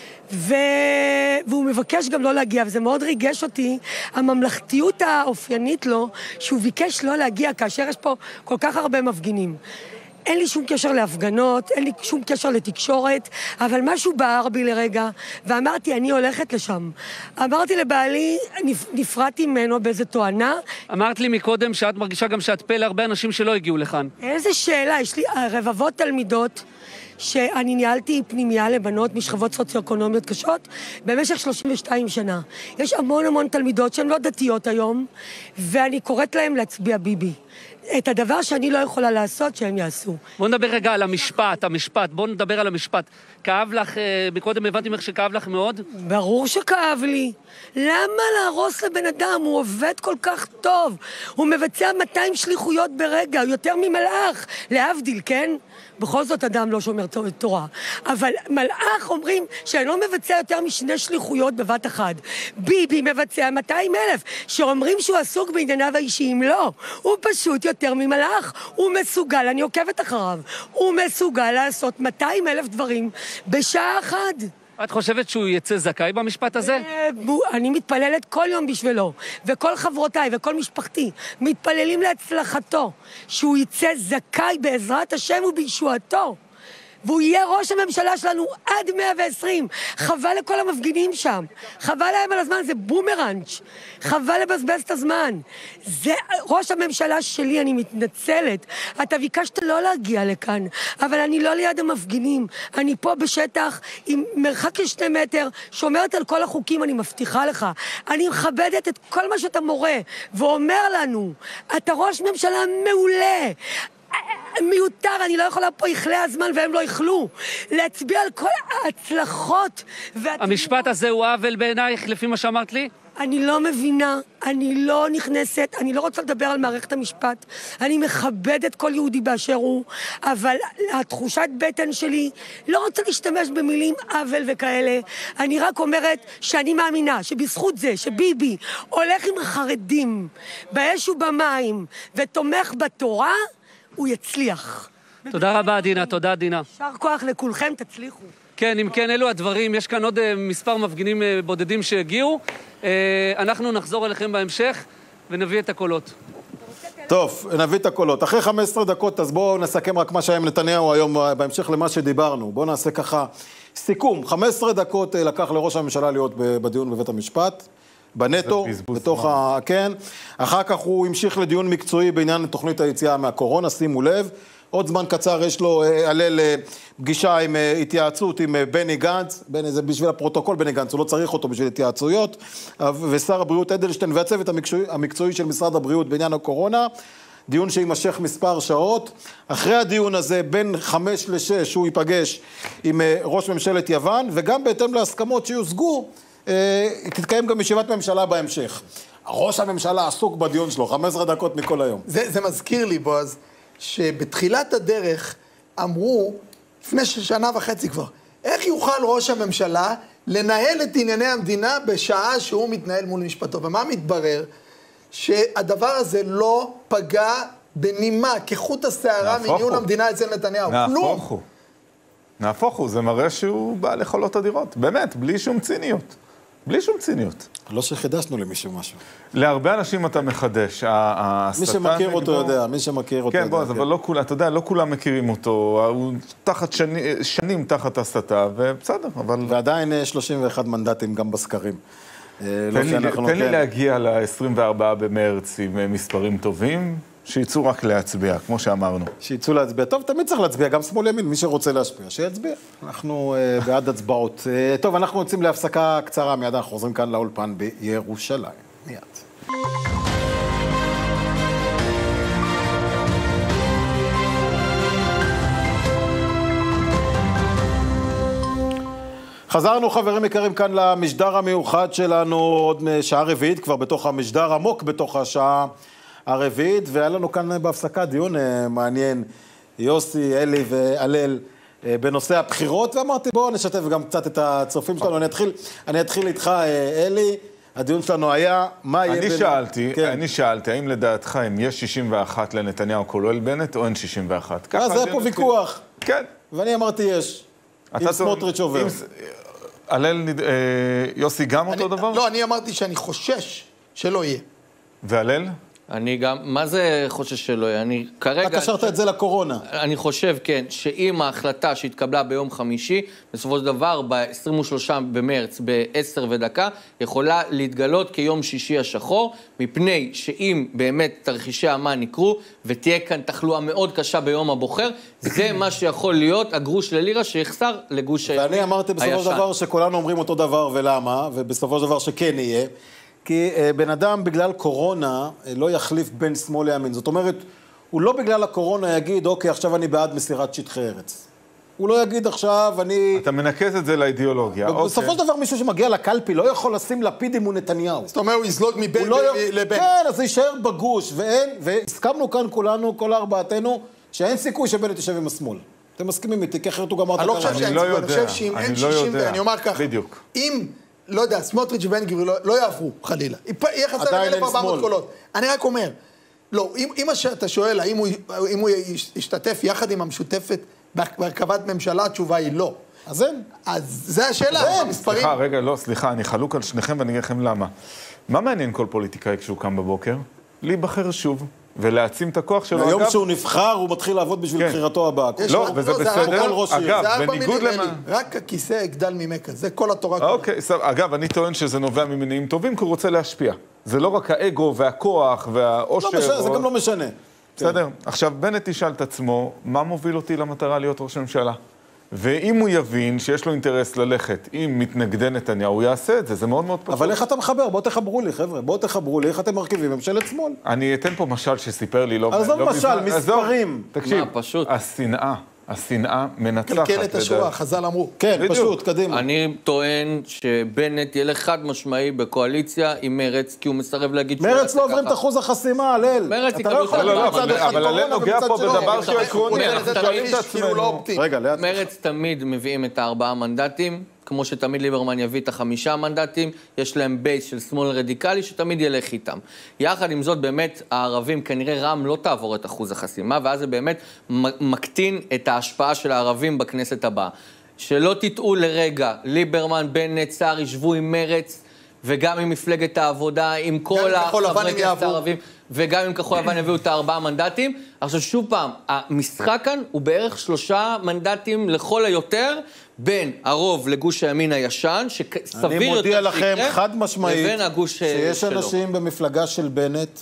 והוא מבקש גם לא להגיע, וזה מאוד ריגש אותי, הממלכתיות האופיינית לו, שהוא ביקש לא להגיע כאשר יש פה כל כך הרבה מפגינים. אין לי שום קשר להפגנות, אין לי שום קשר לתקשורת, אבל משהו בער בי לרגע, ואמרתי, אני הולכת לשם. אמרתי לבעלי, נפרדתי ממנו באיזה תואנה. אמרת לי מקודם שאת מרגישה גם שאת פה להרבה אנשים שלא הגיעו לכאן. איזה שאלה, יש לי רבבות תלמידות, שאני ניהלתי פנימייה לבנות משכבות סוציו-אקונומיות קשות במשך 32 שנה. יש המון תלמידות שהן לא דתיות היום, ואני קוראת להן להצביע ביבי. את הדבר שאני לא יכולה לעשות, שהם יעשו. בוא נדבר רגע על המשפט. בוא נדבר על המשפט. כאב לך, מקודם הבנתי ממך שכאב לך מאוד? ברור שכאב לי. למה להרוס לבן אדם? הוא עובד כל כך טוב. הוא מבצע 200 שליחויות ברגע, יותר ממלאך. להבדיל, כן? בכל זאת אדם לא שומר תורה. אבל מלאך אומרים שלא מבצע יותר מ2 שליחויות בבת אחת. ביבי מבצע 200,000, שאומרים שהוא עסוק בענייניו האישיים. לא, הוא פשוט יותר ממלאך. הוא מסוגל, אני עוקבת אחריו, הוא מסוגל לעשות 200,000 דברים בשעה אחת. את חושבת שהוא יצא זכאי במשפט הזה? אני מתפללת כל יום בשבילו, וכל חברותיי וכל משפחתי מתפללים להצלחתו, שהוא יצא זכאי בעזרת השם ובישועתו, והוא יהיה ראש הממשלה שלנו עד 120. חבל לכל המפגינים שם, חבל להם על הזמן, זה בומרנץ', חבל לבזבז את הזמן. זה ראש הממשלה שלי, אני מתנצלת. אתה ביקשת לא להגיע לכאן, אבל אני לא ליד המפגינים, אני פה בשטח עם מרחק של 2 מטר, שומרת על כל החוקים, אני מבטיחה לך. אני מכבדת את כל מה שאתה מורה ואומר לנו. אתה ראש ממשלה מעולה, מיותר, אני לא יכולה פה יכלה הזמן והם לא יכלו להצביע על כל ההצלחות. המשפט הזה הוא עוול בעינייך לפי מה שאמרת לי? אני לא מבינה, אני לא נכנסת, אני לא רוצה לדבר על מערכת המשפט, אני מכבדת כל יהודי באשר הוא, אבל התחושת בטן שלי לא רוצה להשתמש במילים עוול וכאלה. אני רק אומרת שאני מאמינה שבזכות זה שביבי הולך עם חרדים באש ובמים ותומך בתורה, הוא יצליח. תודה רבה, דינה, תודה, דינה. שר כוח לכולכם, תצליחו. כן, אם כן, אלו הדברים. יש כאן עוד מספר מפגינים בודדים שהגיעו. אנחנו נחזור אליכם בהמשך ונביא את הקולות. טוב, נביא את הקולות. אחרי 15 דקות, אז בואו נסכם רק מה שהיה עם נתניהו היום, בהמשך למה שדיברנו. בואו נעשה ככה סיכום. 15 דקות לקח לראש הממשלה להיות בדיון בבית המשפט. בנטו, בתוך כן. אחר כך הוא המשיך לדיון מקצועי בעניין תוכנית היציאה מהקורונה, שימו לב. עוד זמן קצר יש לו עלל פגישה עם התייעצות עם בני גנץ, זה בשביל הפרוטוקול בני גנץ, הוא לא צריך אותו בשביל התייעצויות, ושר הבריאות אדלשטיין והצוות המקצועי של משרד הבריאות בעניין הקורונה, דיון שימשך מספר שעות. אחרי הדיון הזה, בין 5 ל-6, הוא ייפגש עם ראש ממשלת יוון, וגם בהתאם להסכמות שיושגו, תתקיים גם ישיבת ממשלה בהמשך. ראש הממשלה עסוק בדיון שלו, 15 דקות מכל היום. זה מזכיר לי, בועז, שבתחילת הדרך אמרו, לפני 1.5 שנה כבר, איך יוכל ראש הממשלה לנהל את ענייני המדינה בשעה שהוא מתנהל מול משפטו? ומה מתברר? שהדבר הזה לא פגע בנימה, כחוט השערה מניהול המדינה אצל נתניהו. נהפוך הוא, זה מראה שהוא בעל יכולות אדירות. באמת, בלי שום ציניות. בלי שום ציניות. לא שחידשנו למישהו משהו. להרבה אנשים אתה מחדש. מי שמכיר אותו יודע, מי שמכיר אותו יודע. כן, בוא, אבל לא כולם, אתה יודע, לא כולם מכירים אותו. הוא תחת שנים תחת הסתה, ובסדר, אבל... ועדיין 31 מנדטים גם בסקרים. תן לי להגיע ל-24 במרץ עם מספרים טובים. שיצאו רק להצביע, כמו שאמרנו. שיצאו להצביע. טוב, תמיד צריך להצביע, גם שמאל ימין, מי שרוצה להשפיע, שיצביע. אנחנו בעד הצבעות. טוב, אנחנו יוצאים להפסקה קצרה, מיד אנחנו חוזרים כאן לאולפן בירושלים. מיד. חזרנו, חברים יקרים, כאן למשדר המיוחד שלנו, עוד שעה רביעית, כבר בתוך המשדר, עמוק בתוך השעה הרביעית, והיה לנו כאן בהפסקה דיון מעניין, יוסי, אלי ואלל, בנושא הבחירות, ואמרתי בואו נשתף גם קצת את הצופים שלנו. אני אתחיל איתך, אלי. הדיון שלנו היה, מה יהיה... אני שאלתי, האם לדעתך אם יש 61 לנתניהו כולל בנט או אין 61? זה פה ויכוח. כן. ואני אמרתי יש. אם סמוטריץ' עובר. הלל, יוסי גם אותו דבר? לא, אני אמרתי שאני חושש שלא יהיה. והלל? אני גם, מה זה חושש שלא יהיה? אני כרגע... אתה קשרת את זה לקורונה. אני חושב, כן, שאם ההחלטה שהתקבלה ביום חמישי, בסופו של דבר, ב-23 במרץ, ב-10:01, יכולה להתגלות כיום שישי השחור, מפני שאם באמת תרחישי אמן יקרו, ותהיה כאן תחלואה מאוד קשה ביום הבוחר, זה מה שיכול להיות הגרוש ללירה שיחסר לגוש הישן. ואני אמרתי בסופו של דבר שכולנו אומרים אותו דבר ולמה, ובסופו של דבר שכן יהיה. כי בן אדם בגלל קורונה לא יחליף בין שמאל לימין. זאת אומרת, הוא לא בגלל הקורונה יגיד, אוקיי, עכשיו אני בעד מסירת שטחי ארץ. הוא לא יגיד עכשיו, אתה מנקז את זה לאידיאולוגיה. בסופו של דבר מישהו שמגיע לקלפי לא יכול לשים לפיד אם הוא נתניהו. זאת אומרת, הוא יזלוג מבן לבן. כן, אז זה יישאר בגוש, והסכמנו כאן כולנו, כל ארבעתנו, שאין סיכוי שבנט יושב עם השמאל. אתם מסכימים איתי, כי אחרת הוא גמר את הקרב. אני לא יודע. אני חושב שאם אין 60, אני אומר ככה. בדיוק. אם, לא יודע, סמוטריץ' ובן גביר לא יעברו, חלילה. יהיה חסר 1,400 קולות. אני רק אומר, לא, אם אתה שואל, האם הוא ישתתף יחד עם המשותפת בהרכבת ממשלה, התשובה היא לא. אז אין. אז זה השאלה, המספרים. סליחה, רגע, לא, סליחה, אני חלוק על שניכם ואני אגיד לכם למה. מה מעניין כל פוליטיקאי כשהוא קם בבוקר? להיבחר שוב, ולהעצים את הכוח שלו. היום שהוא נבחר, הוא מתחיל לעבוד בשביל בחירתו הבאה. לא, וזה בסדר. אגב, בניגוד למה... רק הכיסא יגדל ממכה, זה כל התורה. אוקיי, אגב, אני טוען שזה נובע ממניעים טובים, כי הוא רוצה להשפיע. זה לא רק האגו והכוח והאושר. זה גם לא משנה. בסדר? עכשיו, בנט תשאל את עצמו, מה מוביל אותי למטרה להיות ראש הממשלה? ואם הוא יבין שיש לו אינטרס ללכת עם מתנגדי נתניהו, הוא יעשה את זה, זה מאוד מאוד פשוט. אבל איך אתה מחבר? בואו תחברו לי, חבר'ה. בואו תחברו לי, איך אתם מרכיבים ממשלת שמאל. אני אתן פה משל שסיפר לי לא... אז לא משל, מספרים. תקשיב, השנאה מנצחת. קלקלת השורה, חז"ל אמרו. כן, פשוט, קדימה. אני טוען שבנט ילך חד משמעי בקואליציה עם מרץ, כי הוא מסרב להגיד... מרץ לא עוברים את אחוז החסימה, הלל. מרץ יקבלו את אבל הלל נוגע פה בדבר שהוא עקרוני, אנחנו שואלים את עצמנו. מרץ תמיד מביאים את 4 מנדטים, כמו שתמיד ליברמן יביא את 5 מנדטים, יש להם בייס של שמאל רדיקלי שתמיד ילך איתם. יחד עם זאת, באמת, הערבים, כנראה רע"מ לא תעבור את אחוז החסימה, ואז זה באמת מקטין את ההשפעה של הערבים בכנסת הבאה. שלא תטעו לרגע, ליברמן, בנט, סער ישבו עם מרץ, וגם עם מפלגת העבודה, עם כל החברי כנסת הערבים, וגם עם כחול לבן יביאו את 4 מנדטים. עכשיו שוב פעם, המשחק כאן הוא בערך 3 מנדטים לכל היותר, בין הרוב לגוש הימין הישן, שסביר יותר אני מודיע לכם חד משמעית, לבין הגוש שלו. שיש אנשים במפלגה של בנט,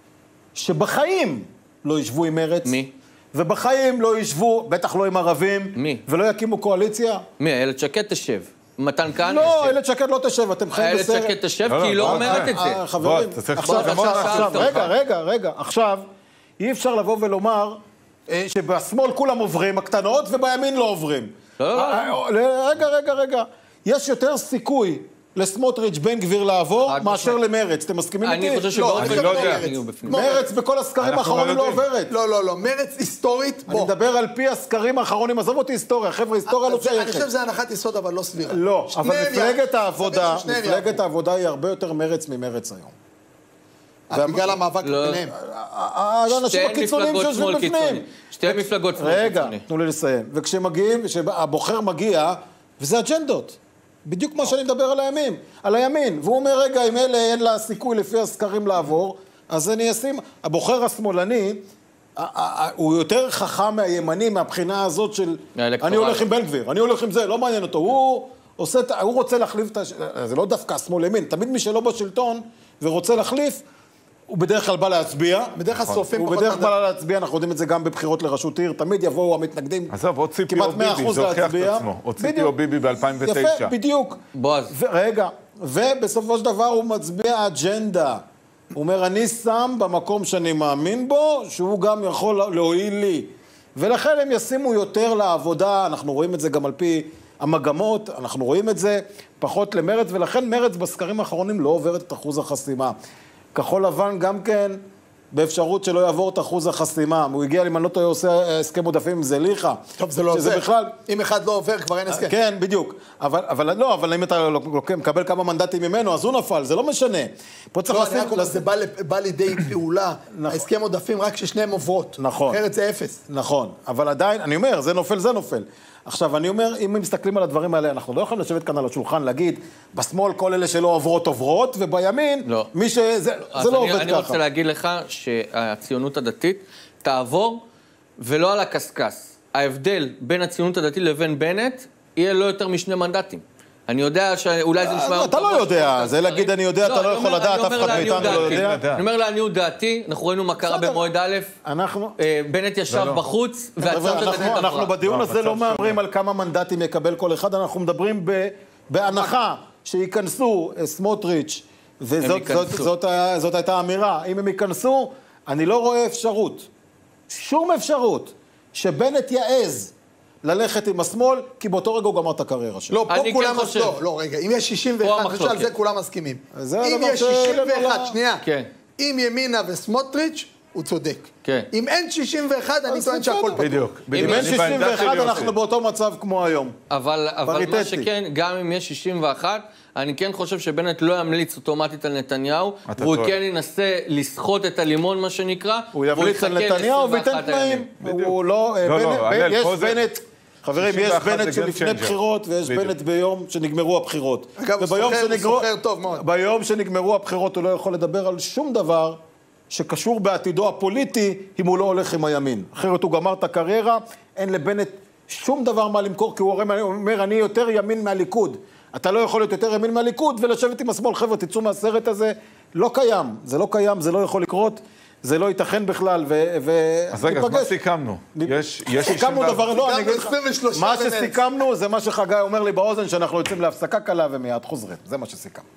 שבחיים לא ישבו עם מרץ. מי? ובחיים לא ישבו, בטח לא עם ערבים. מי? ולא יקימו קואליציה. מי? איילת שקד תשב. מתן כהנא לא, איילת שקד לא תשב, אתם חיים בסרט. איילת שקד תשב כי היא לא אומרת את זה. חברים, עכשיו, רגע, עכשיו, אי אפשר לבוא ולומר שבשמאל כולם עוברים, הקטנות, ובימין לא עוברים. רגע. יש יותר סיכוי לסמוטריץ' בן גביר לעבור מאשר למרץ. אתם מסכימים איתי? אני חושב שבאופן לא יודע. מרץ בכל הסקרים האחרונים לא עוברת. לא. מרץ היסטורית. אני מדבר על פי הסקרים האחרונים. עזוב אותי היסטוריה. חבר'ה, היסטוריה לא שייכת. אני חושב שזה הנחת יסוד, אבל לא סבירה. לא, אבל מפלגת העבודה היא הרבה יותר מרץ ממרץ היום. בגלל המאבק ביניהם. האנשים הקיצוניים שיושבים בפנים. שתי מפלגות שמאל קיצוני. רגע, תנו לי לסיים. וכשמגיעים, כשהבוחר מגיע, וזה אג'נדות. בדיוק מה שאני מדבר על הימין. והוא אומר, רגע, אם אלה אין לה סיכוי לפי הסקרים לעבור, אז אני אשים... הבוחר השמאלני, הוא יותר חכם מהימני מהבחינה הזאת של... אני הולך עם בן גביר, אני הולך עם זה, לא מעניין אותו. הוא רוצה להחליף את... זה לא דווקא שמאל ימין. תמיד מי שלא בשלטון ורוצה להחליף, הוא בדרך כלל בא להצביע. בדרך כלל שורפים פחות... הוא בדרך כלל בא להצביע, אנחנו יודעים את זה גם בבחירות לראשות עיר. תמיד יבואו המתנגדים. עזוב, עוד ציפי או ביבי, זה הוכיח את עצמו. עוד ציפי או ביבי ב-2009. יפה, בדיוק. בועז. רגע, ובסופו של דבר הוא מצביע אג'נדה. הוא אומר, אני שם במקום שאני מאמין בו, שהוא גם יכול להועיל לי. ולכן הם ישימו יותר לעבודה, אנחנו רואים את זה גם על פי המגמות, אנחנו רואים את זה פחות למרץ, ולכן מרץ בסקרים האחרונים לא עוברת את אחוז החסימה. כחול לבן גם כן, באפשרות שלא יעבור את אחוז החסימה. הוא הגיע, אם אני לא טועה, עושה הסכם עודפים עם זליכה. טוב, זה לא עוזר. בכלל... אם אחד לא עובר, כבר אין הסכם. כן, בדיוק. אבל אם אתה מקבל כמה מנדטים ממנו, אז הוא נפל, זה לא משנה. פה צריך לשים... זה בא לידי פעולה. ההסכם עודפים רק ששניהם עוברות. נכון. אחרת זה 0. נכון. אבל עדיין, אני אומר, זה נופל. עכשיו, אני אומר, אם מסתכלים על הדברים האלה, אנחנו לא יכולים לשבת כאן על השולחן, להגיד, בשמאל כל אלה שלא עוברות, ובימין, לא. מי זה לא עובד ככה. אני רוצה להגיד לך שהציונות הדתית תעבור, ולא על הקסקס. ההבדל בין הציונות הדתית לבין בנט, יהיה לא יותר מ2 מנדטים. אני יודע שאולי זה נשמע... אתה לא יודע, זה להגיד אני יודע, אתה לא יכול לדעת, אף אחד מאיתנו לא יודע. אני אומר לעניות דעתי, אנחנו ראינו מה קרה במועד א', בנט ישב בחוץ, אנחנו בדיון הזה לא מאמרים על כמה מנדטים יקבל כל אחד, אנחנו מדברים בהנחה שיכנסו סמוטריץ', וזאת הייתה האמירה, אם הם ייכנסו, אני לא רואה אפשרות שום אפשרות שבנט יעז ללכת עם השמאל, כי באותו רגע הוא גמר את הקריירה שלו. לא, פה כולם לא, רגע, אם יש 61, אני חושב על זה כולם מסכימים. אם יש 61, שנייה, אם ימינה וסמוטריץ', הוא צודק. אם אין 61, אני טוען שהכל פתוח. בדיוק. אם אין 61, אנחנו באותו מצב כמו היום. אבל מה שכן, גם אם יש 61, אני כן חושב שבנט לא ימליץ אוטומטית על נתניהו, והוא כן ינסה לסחוט את הלימון, מה שנקרא. הוא ימליץ על נתניהו וייתן תנאים. הוא לא... יש בנט... חברים, יש בנט שלפני בחירות, ויש בנט ביום שנגמרו הבחירות. אגב, הוא סוחר טוב מאוד. ביום שנגמרו הבחירות הוא לא יכול לדבר על שום דבר שקשור בעתידו הפוליטי, אם הוא לא הולך עם הימין. אחרת הוא גמר את הקריירה, אין לבנט שום דבר מה למכור, כי הוא אומר, אני יותר ימין מהליכוד. אתה לא יכול להיות יותר ימין מהליכוד, ולשבת עם השמאל, חבר'ה, תצאו מהסרט הזה. לא קיים, זה לא קיים, זה לא יכול לקרות. זה לא ייתכן בכלל, אז רגע, מה סיכמנו? סיכמנו דבר, לא, אני אגיד לך, מה שסיכמנו זה מה שחגי אומר לי באוזן, שאנחנו יוצאים להפסקה קלה ומיד חוזרים. זה מה שסיכמנו.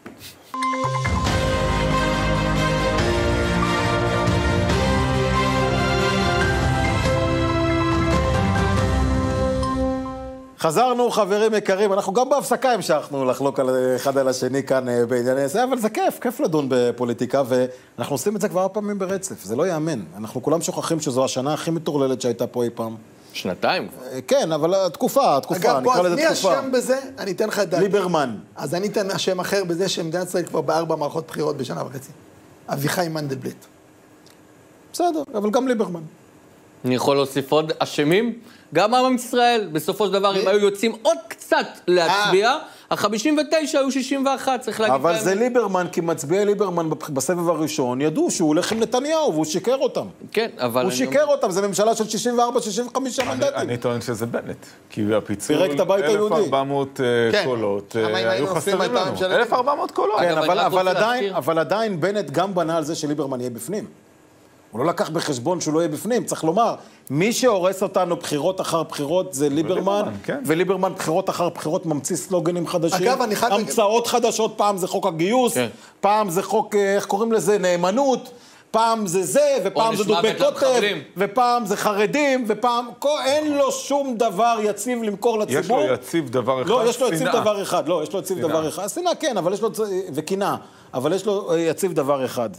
חזרנו, חברים יקרים, אנחנו גם בהפסקה המשכנו לחלוק אחד על השני כאן בענייני זה, אבל זה כיף לדון בפוליטיקה, ואנחנו עושים את זה כבר פעמים ברצף, זה לא יאמן. אנחנו כולם שוכחים שזו השנה הכי מטורללת שהייתה פה אי פעם. שנתיים. כן, אבל התקופה, אגב, בוא, אז מי אשם בזה? אני אתן לך דעת. ליברמן. אז אני אתן השם אחר בזה שמדינת ישראל כבר ב4 מערכות בחירות בשנה וחצי. אביחי מנדלבליט. בסדר, אבל גם ליברמן. אני יכול להוסיף עוד אשמים? גם עם ישראל, בסופו של דבר, אם היו יוצאים עוד קצת להצביע, ה-59 היו 61, צריך להגיד. אבל זה ליברמן, כי מצביעי ליברמן בסבב הראשון ידעו שהוא הולך עם נתניהו, והוא שיקר אותם. כן, אבל... הוא שיקר אותם, זה ממשלה של 64-65 מנדטים. אני טוען שזה בנט, כי הפיצול, פירק את הבית היהודי. 1,400 קולות, היו חסרים לנו. 1,400 קולות. כן, אבל עדיין בנט גם בנה על זה שליברמן יהיה בפנים. הוא לא לקח בחשבון שהוא לא יהיה בפנים, צריך לומר, מי שהורס אותנו בחירות אחר בחירות זה ליברמן, וליברמן בחירות אחר בחירות ממציא סלוגנים חדשים, המצאות חדשות, פעם זה חוק הגיוס, פעם זה חוק, איך קוראים לזה, נאמנות, פעם זה זה, ופעם זה דובי קוטב, ופעם זה חרדים, ופעם, אין לו שום דבר יציב למכור לציבור. יש לו יציב דבר אחד, לא, יש לו יציב דבר אחד, לא, יש לו יציב דבר אחד, שנאה כן, אבל יש לו, וקינה, אבל יש לו יציב דבר אחד.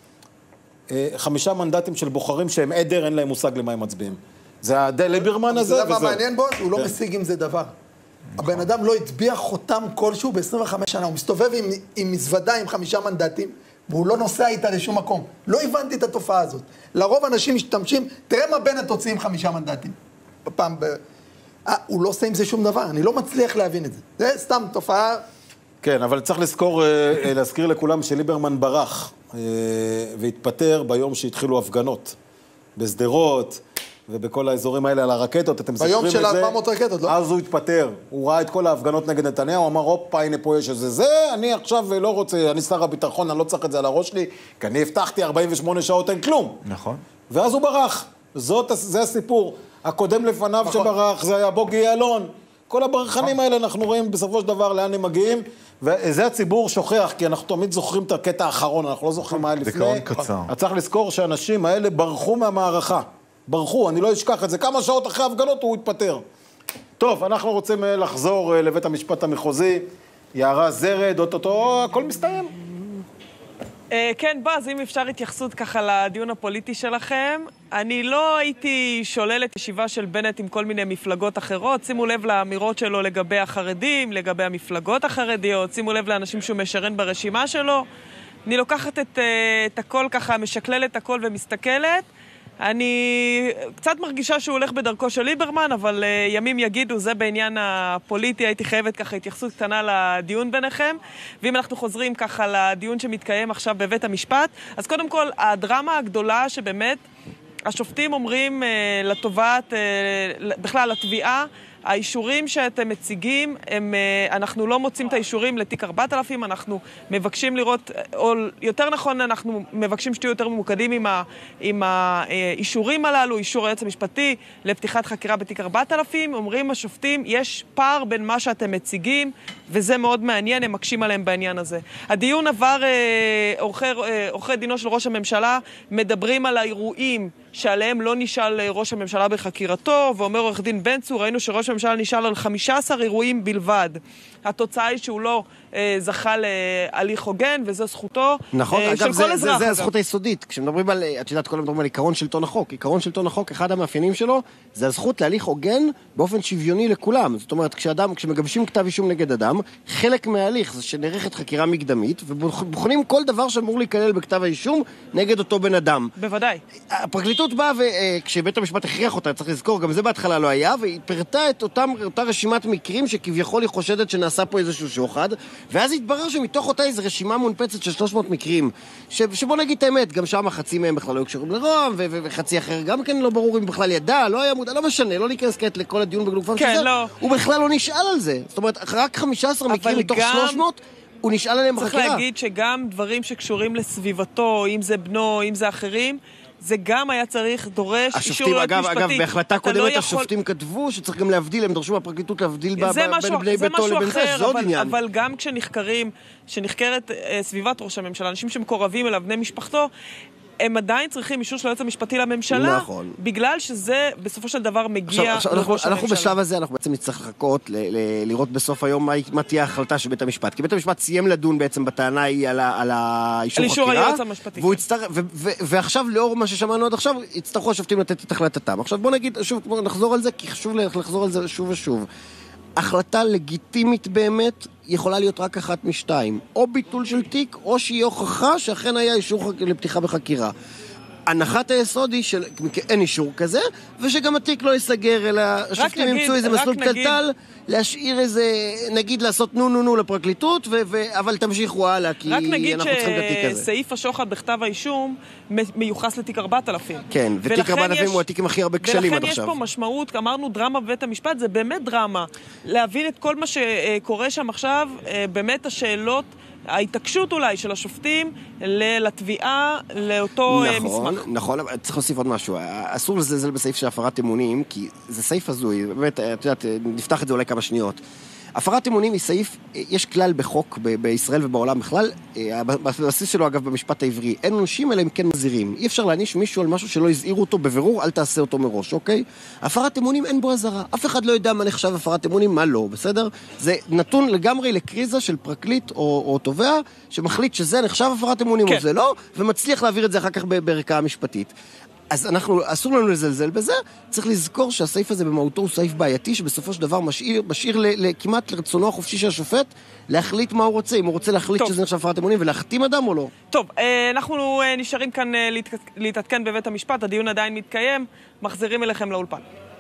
5 מנדטים של בוחרים שהם עדר, אין להם מושג למה הם מצביעים. זה ליברמן הזה, וזה. זה דבר מעניין בו, הוא לא משיג עם זה דבר. הבן אדם לא הטביע חותם כלשהו ב-25 שנה, הוא מסתובב עם מזוודה עם 5 מנדטים, והוא לא נוסע איתה לשום מקום. לא הבנתי את התופעה הזאת. לרוב אנשים משתמשים, תראה מה בנט הוציא עם 5 מנדטים. הוא לא עושה עם זה שום דבר, אני לא מצליח להבין את זה. זה סתם תופעה... כן, אבל צריך להזכיר לכולם שליברמן ברח והתפטר ביום שהתחילו הפגנות בסדרות ובכל האזורים האלה על הרקטות, אתם זוכרים את זה? ביום של 400 רקטות, לא? אז הוא התפטר, הוא ראה את כל ההפגנות נגד נתניהו, הוא אמר, הופה, הנה פה יש איזה זה, אני עכשיו לא רוצה, אני שר הביטחון, אני לא צריך את זה על הראש שלי, כי אני הבטחתי 48 שעות אין כלום. נכון. ואז הוא ברח, זה הסיפור. הקודם לפניו שברח, זה היה בוגי יעלון. כל הברחנים האלה אנחנו רואים בסופו של דבר לאן הם מגיעים, וזה הציבור שוכח, כי אנחנו תמיד זוכרים את הקטע האחרון, אנחנו לא זוכרים מה היה לפני. דיכאון קצר. צריך לזכור שהאנשים האלה ברחו מהמערכה. ברחו, אני לא אשכח את זה. כמה שעות אחרי ההפגנות הוא התפטר. טוב, אנחנו רוצים לחזור לבית המשפט המחוזי. יערה זרד, אוטוטו, הכל מסתיים. כן, באז, אם אפשר התייחסות ככה לדיון הפוליטי שלכם, אני לא הייתי שוללת ישיבה של בנט עם כל מיני מפלגות אחרות, שימו לב לאמירות שלו לגבי החרדים, לגבי המפלגות החרדיות, שימו לב לאנשים שהוא משרן ברשימה שלו. אני לוקחת את הכל ככה, משקללת הכל ומסתכלת. אני קצת מרגישה שהוא הולך בדרכו של ליברמן, אבל ימים יגידו, זה בעניין הפוליטי, הייתי חייבת ככה התייחסות קטנה לדיון ביניכם. ואם אנחנו חוזרים ככה לדיון שמתקיים עכשיו בבית המשפט, אז קודם כל, הדרמה הגדולה שבאמת השופטים אומרים לטובת, בכלל לתביעה, האישורים שאתם מציגים, אנחנו לא מוצאים את האישורים לתיק 4000, אנחנו מבקשים לראות, או יותר נכון, אנחנו מבקשים שתהיו יותר ממוקדים עם האישורים הללו, אישור היועץ המשפטי לפתיחת חקירה בתיק 4000, אומרים השופטים, יש פער בין מה שאתם מציגים, וזה מאוד מעניין, הם מקשים עליהם בעניין הזה. הדיון עבר, עורכי דינו של ראש הממשלה מדברים על האירועים שעליהם לא נשאל ראש הממשלה בחקירתו, ואומר עורך דין בן צור, ראינו שראש הממשלה נשאל על 15 אירועים בלבד. התוצאה היא שהוא לא זכה להליך הוגן, וזו זכותו נכון, של אגב, כל אזרח. זה הזכות היסודית. כשמדברים על, את יודעת, כל מדברים על עיקרון שלטון החוק. עיקרון שלטון החוק, אחד המאפיינים שלו, זה הזכות להליך הוגן באופן שוויוני לכולם. זאת אומרת, כשמגבשים כתב אישום נגד אדם, חלק מההליך זה שנערכת חקירה מקדמית, ובוחנים כל דבר שאמור להיכלל בכתב האישום נגד אותו בן אדם. בוודאי. הפרקליטות באה, וכשבית המשפט הכריח אותה, צריך לזכור, גם זה בהתחלה לא היה, והיא פירטה את אותה רשימת מקרים שכביכול היא חושדת שנעשה פה איזשהו שוחד, ואז התברר שמתוך אותה איזו רשימה מונפצת של 300 מקרים, שבוא נגיד את האמת, גם שם חצי מהם בכלל לא היו קשורים לרום, וחצי אחר גם כן לא ברור אם בכלל ידע, לא היה מודע, לא משנה, לא ניכנס כעת לכל הדיון בגלופם כן, שזה, לא. הוא בכלל לא נשאל על זה. זאת אומרת, רק 15 מקרים מתוך 300, הוא נשאל עליהם בחקירה. צריך להגיד שגם דברים שקשורים לסביבתו, אם זה בנו, אם זה אחרים, זה גם היה צריך, דורש אישור יועץ משפטי. אגב, בהחלטה קודמת השופטים כתבו שצריך גם להבדיל, הם דרשו מהפרקליטות להבדיל בין בני ביתו לבין זה, זה עוד עניין. אבל גם כשנחקרת סביבת ראש הממשלה, אנשים שמקורבים אליו, בני משפחתו, הם עדיין צריכים אישור של היועץ המשפטי לממשלה, נכון. בגלל שזה בסופו של דבר מגיע לראש הממשלה. אנחנו בשלב הזה, אנחנו בעצם נצטרך לחכות, לראות בסוף היום מה תהיה ההחלטה של בית המשפט. כי בית המשפט סיים לדון בעצם בטענה היא על האישור חקירה, היועץ המשפטי. ועכשיו, לאור מה ששמענו עד עכשיו, יצטרכו השופטים לתת את החלטתם. עכשיו בוא נגיד, שוב, נחזור על זה, כי חשוב לחזור על זה שוב ושוב. החלטה לגיטימית באמת יכולה להיות רק אחת משתיים, או ביטול של תיק, או שהיא הוכחה שאכן היה אישור לפתיחה בחקירה. הנחת היסוד היא שאין אישור כזה, ושגם התיק לא ייסגר, אלא השופטים ימצאו איזה מסלול קטלטל, להשאיר איזה, נגיד לעשות נו לפרקליטות, אבל תמשיכו הלאה, כי אנחנו צריכים את התיק הזה. רק נגיד שסעיף השוחד בכתב האישום מיוחס לתיק 4000. כן, ותיק 4000 הוא התיק עם הכי הרבה כשלים עד עכשיו. ולכן יש פה משמעות, אמרנו דרמה בבית המשפט, זה באמת דרמה. להבין את כל מה שקורה שם עכשיו, באמת השאלות, ההתעקשות אולי של השופטים לתביעה, לאותו מסמך. נכון, צריך להוסיף עוד משהו. אסור לזלזל בסעיף של הפרת אמונים, כי זה סעיף הזוי. באמת, את יודעת, נפתח את זה אולי כמה שניות. הפרת אמונים היא סעיף, יש כלל בחוק בישראל ובעולם בכלל, בבסיס שלו אגב במשפט העברי, אין עונשים אלא אם כן מזהירים. אי אפשר להעניש מישהו על משהו שלא הזהירו אותו בבירור, אל תעשה אותו מראש, אוקיי? הפרת אמונים אין בו אזהרה. אף אחד לא יודע מה נחשב הפרת אמונים, מה לא, בסדר? זה נתון לגמרי לקריזה של פרקליט או תובע, שמחליט שזה נחשב הפרת אמונים או זה לא, ומצליח להעביר את זה אחר כך בערכאה משפטית. אז אסור לנו לזלזל בזה, צריך לזכור שהסעיף הזה במהותו הוא סעיף בעייתי, שבסופו של דבר משאיר כמעט לרצונו החופשי של השופט, להחליט מה הוא רוצה, אם הוא רוצה להחליט שזה נחשב הפרת אמונים, ולהחתים אדם או לא. טוב, אנחנו נשארים כאן להתעדכן בבית המשפט, הדיון עדיין מתקיים, מחזירים אליכם לאולפן.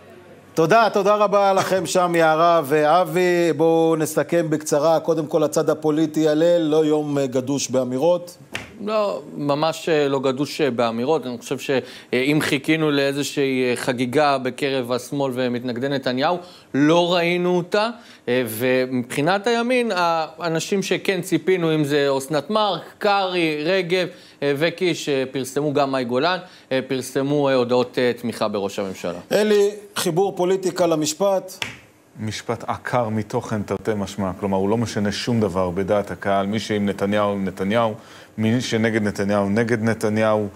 תודה רבה לכם שם יערה ואבי. בואו נסכם בקצרה, קודם כל הצד הפוליטי הלל, לא יום גדוש באמירות. לא, ממש לא גדוש באמירות. אני חושב שאם חיכינו לאיזושהי חגיגה בקרב השמאל ומתנגדי נתניהו, לא ראינו אותה. ומבחינת הימין, האנשים שכן ציפינו, אם זה אסנת מארק, קרי, רגב וקיש, פרסמו גם מאי גולן, פרסמו הודעות תמיכה בראש הממשלה. אלי, חיבור פוליטיקה למשפט. משפט עקר מתוכן תרתי משמע, כלומר הוא לא משנה שום דבר בדעת הקהל, מי שעם נתניהו עם נתניהו, מי שנגד נתניהו נגד נתניהו.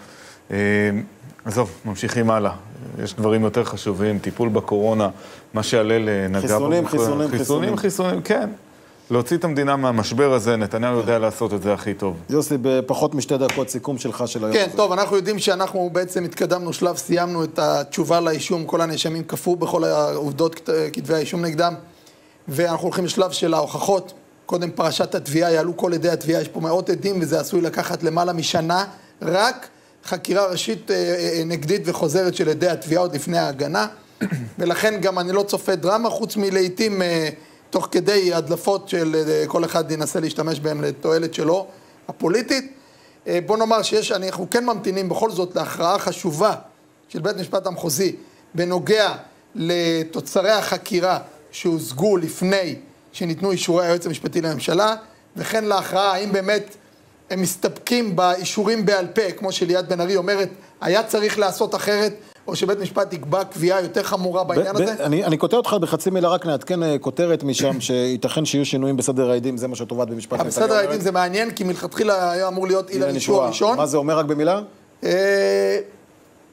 עזוב, ממשיכים הלאה. יש דברים יותר חשובים, טיפול בקורונה, מה שעלה לנגע... חיסונים, כן. להוציא את המדינה מהמשבר הזה, נתניהו יודע לעשות את זה הכי טוב. יוסי, בפחות משתי דקות סיכום שלך של היום. כן, טוב, אנחנו יודעים שאנחנו בעצם התקדמנו שלב, סיימנו את התשובה לאישום, כל הנאשמים כפו בכל העובדות כתבי האישום נגדם, ואנחנו הולכים לשלב של ההוכחות. קודם פרשת התביעה, יעלו כל עדי התביעה, יש פה מאות עדים, וזה עשוי לקחת למעלה משנה, רק חקירה ראשית נגדית וחוזרת של עדי התביעה עוד לפני ההגנה, ולכן גם אני לא צופה דרמה, חוץ מלעיתים תוך כדי הדלפות של כל אחד ינסה להשתמש בהם לתועלת שלו, הפוליטית. בוא נאמר שאנחנו כן ממתינים בכל זאת להכרעה חשובה של בית משפט המחוזי, בנוגע לתוצרי החקירה שהושגו לפני שניתנו אישורי היועץ המשפטי לממשלה, וכן להכרעה האם באמת הם מסתפקים באישורים בעל פה, כמו שליאת בן ארי אומרת, היה צריך לעשות אחרת, או שבית משפט יקבע קביעה יותר חמורה בעניין הזה? אני קוטע אותך בחצי מילה, רק נעדכן כותרת משם, שייתכן שיהיו שינויים בסדר העדים, זה מה שתובעת במשפט. בסדר העדים זה מעניין, כי מלכתחילה היה אמור להיות עיל האישור הראשון. מה זה אומר רק במילה?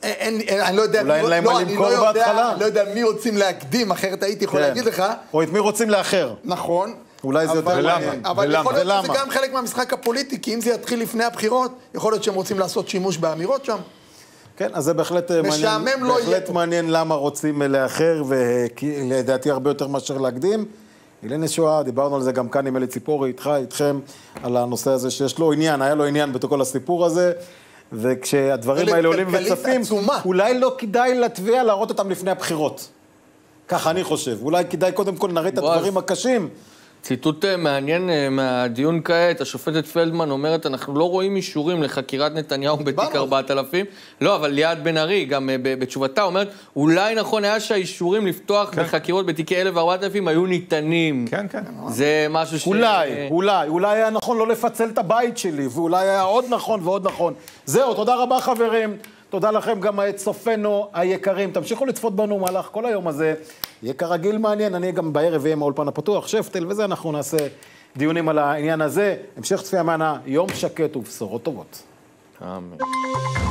אני לא יודע... אולי אין להם מה למכור בהתחלה. אני לא יודע מי רוצים להקדים, אחרת הייתי יכול להגיד לך. או את מי רוצים לאחר. נכון. אולי זה יותר מעניין. אבל יכול להיות שזה גם חלק מהמשחק הפוליטי, כי אם זה יתחיל לפני הבחירות, יכול להיות שהם רוצים לעשות שימוש באמירות שם. כן, אז זה בהחלט מעניין למה רוצים לאחר, ולדעתי הרבה יותר מאשר להקדים. אילן שואה, דיברנו על זה גם כאן עם אלי ציפורי, איתכם, על הנושא הזה שיש לו עניין, היה לו עניין בתוך הסיפור הזה, וכשהדברים האלה עולים וצפים, אולי לא כדאי לתביעה להראות אותם לפני הבחירות. ככה אני חושב. אולי כדאי קודם כל נראה את הדברים הקשים. ציטוט מעניין מהדיון כעת, השופטת פלדמן אומרת, אנחנו לא רואים אישורים לחקירת נתניהו בתיק 4000. לא, אבל ליעד בן ארי, גם בתשובתה, אומרת, אולי נכון היה שהאישורים לפתוח בחקירות בתיקי 1000-4000 היו ניתנים. כן, כן. זה משהו ש... אולי היה נכון לא לפצל את הבית שלי, ואולי היה עוד נכון ועוד נכון. זהו, תודה רבה חברים. תודה לכם גם צופינו היקרים. תמשיכו לצפות בנו מהלך כל היום הזה. יהיה כרגיל מעניין, אני גם בערב אהיה עם האולפן הפתוח, שפטל וזה, אנחנו נעשה דיונים על העניין הזה. המשך צפייה מהנה, יום שקט ובשורות טובות. אמן.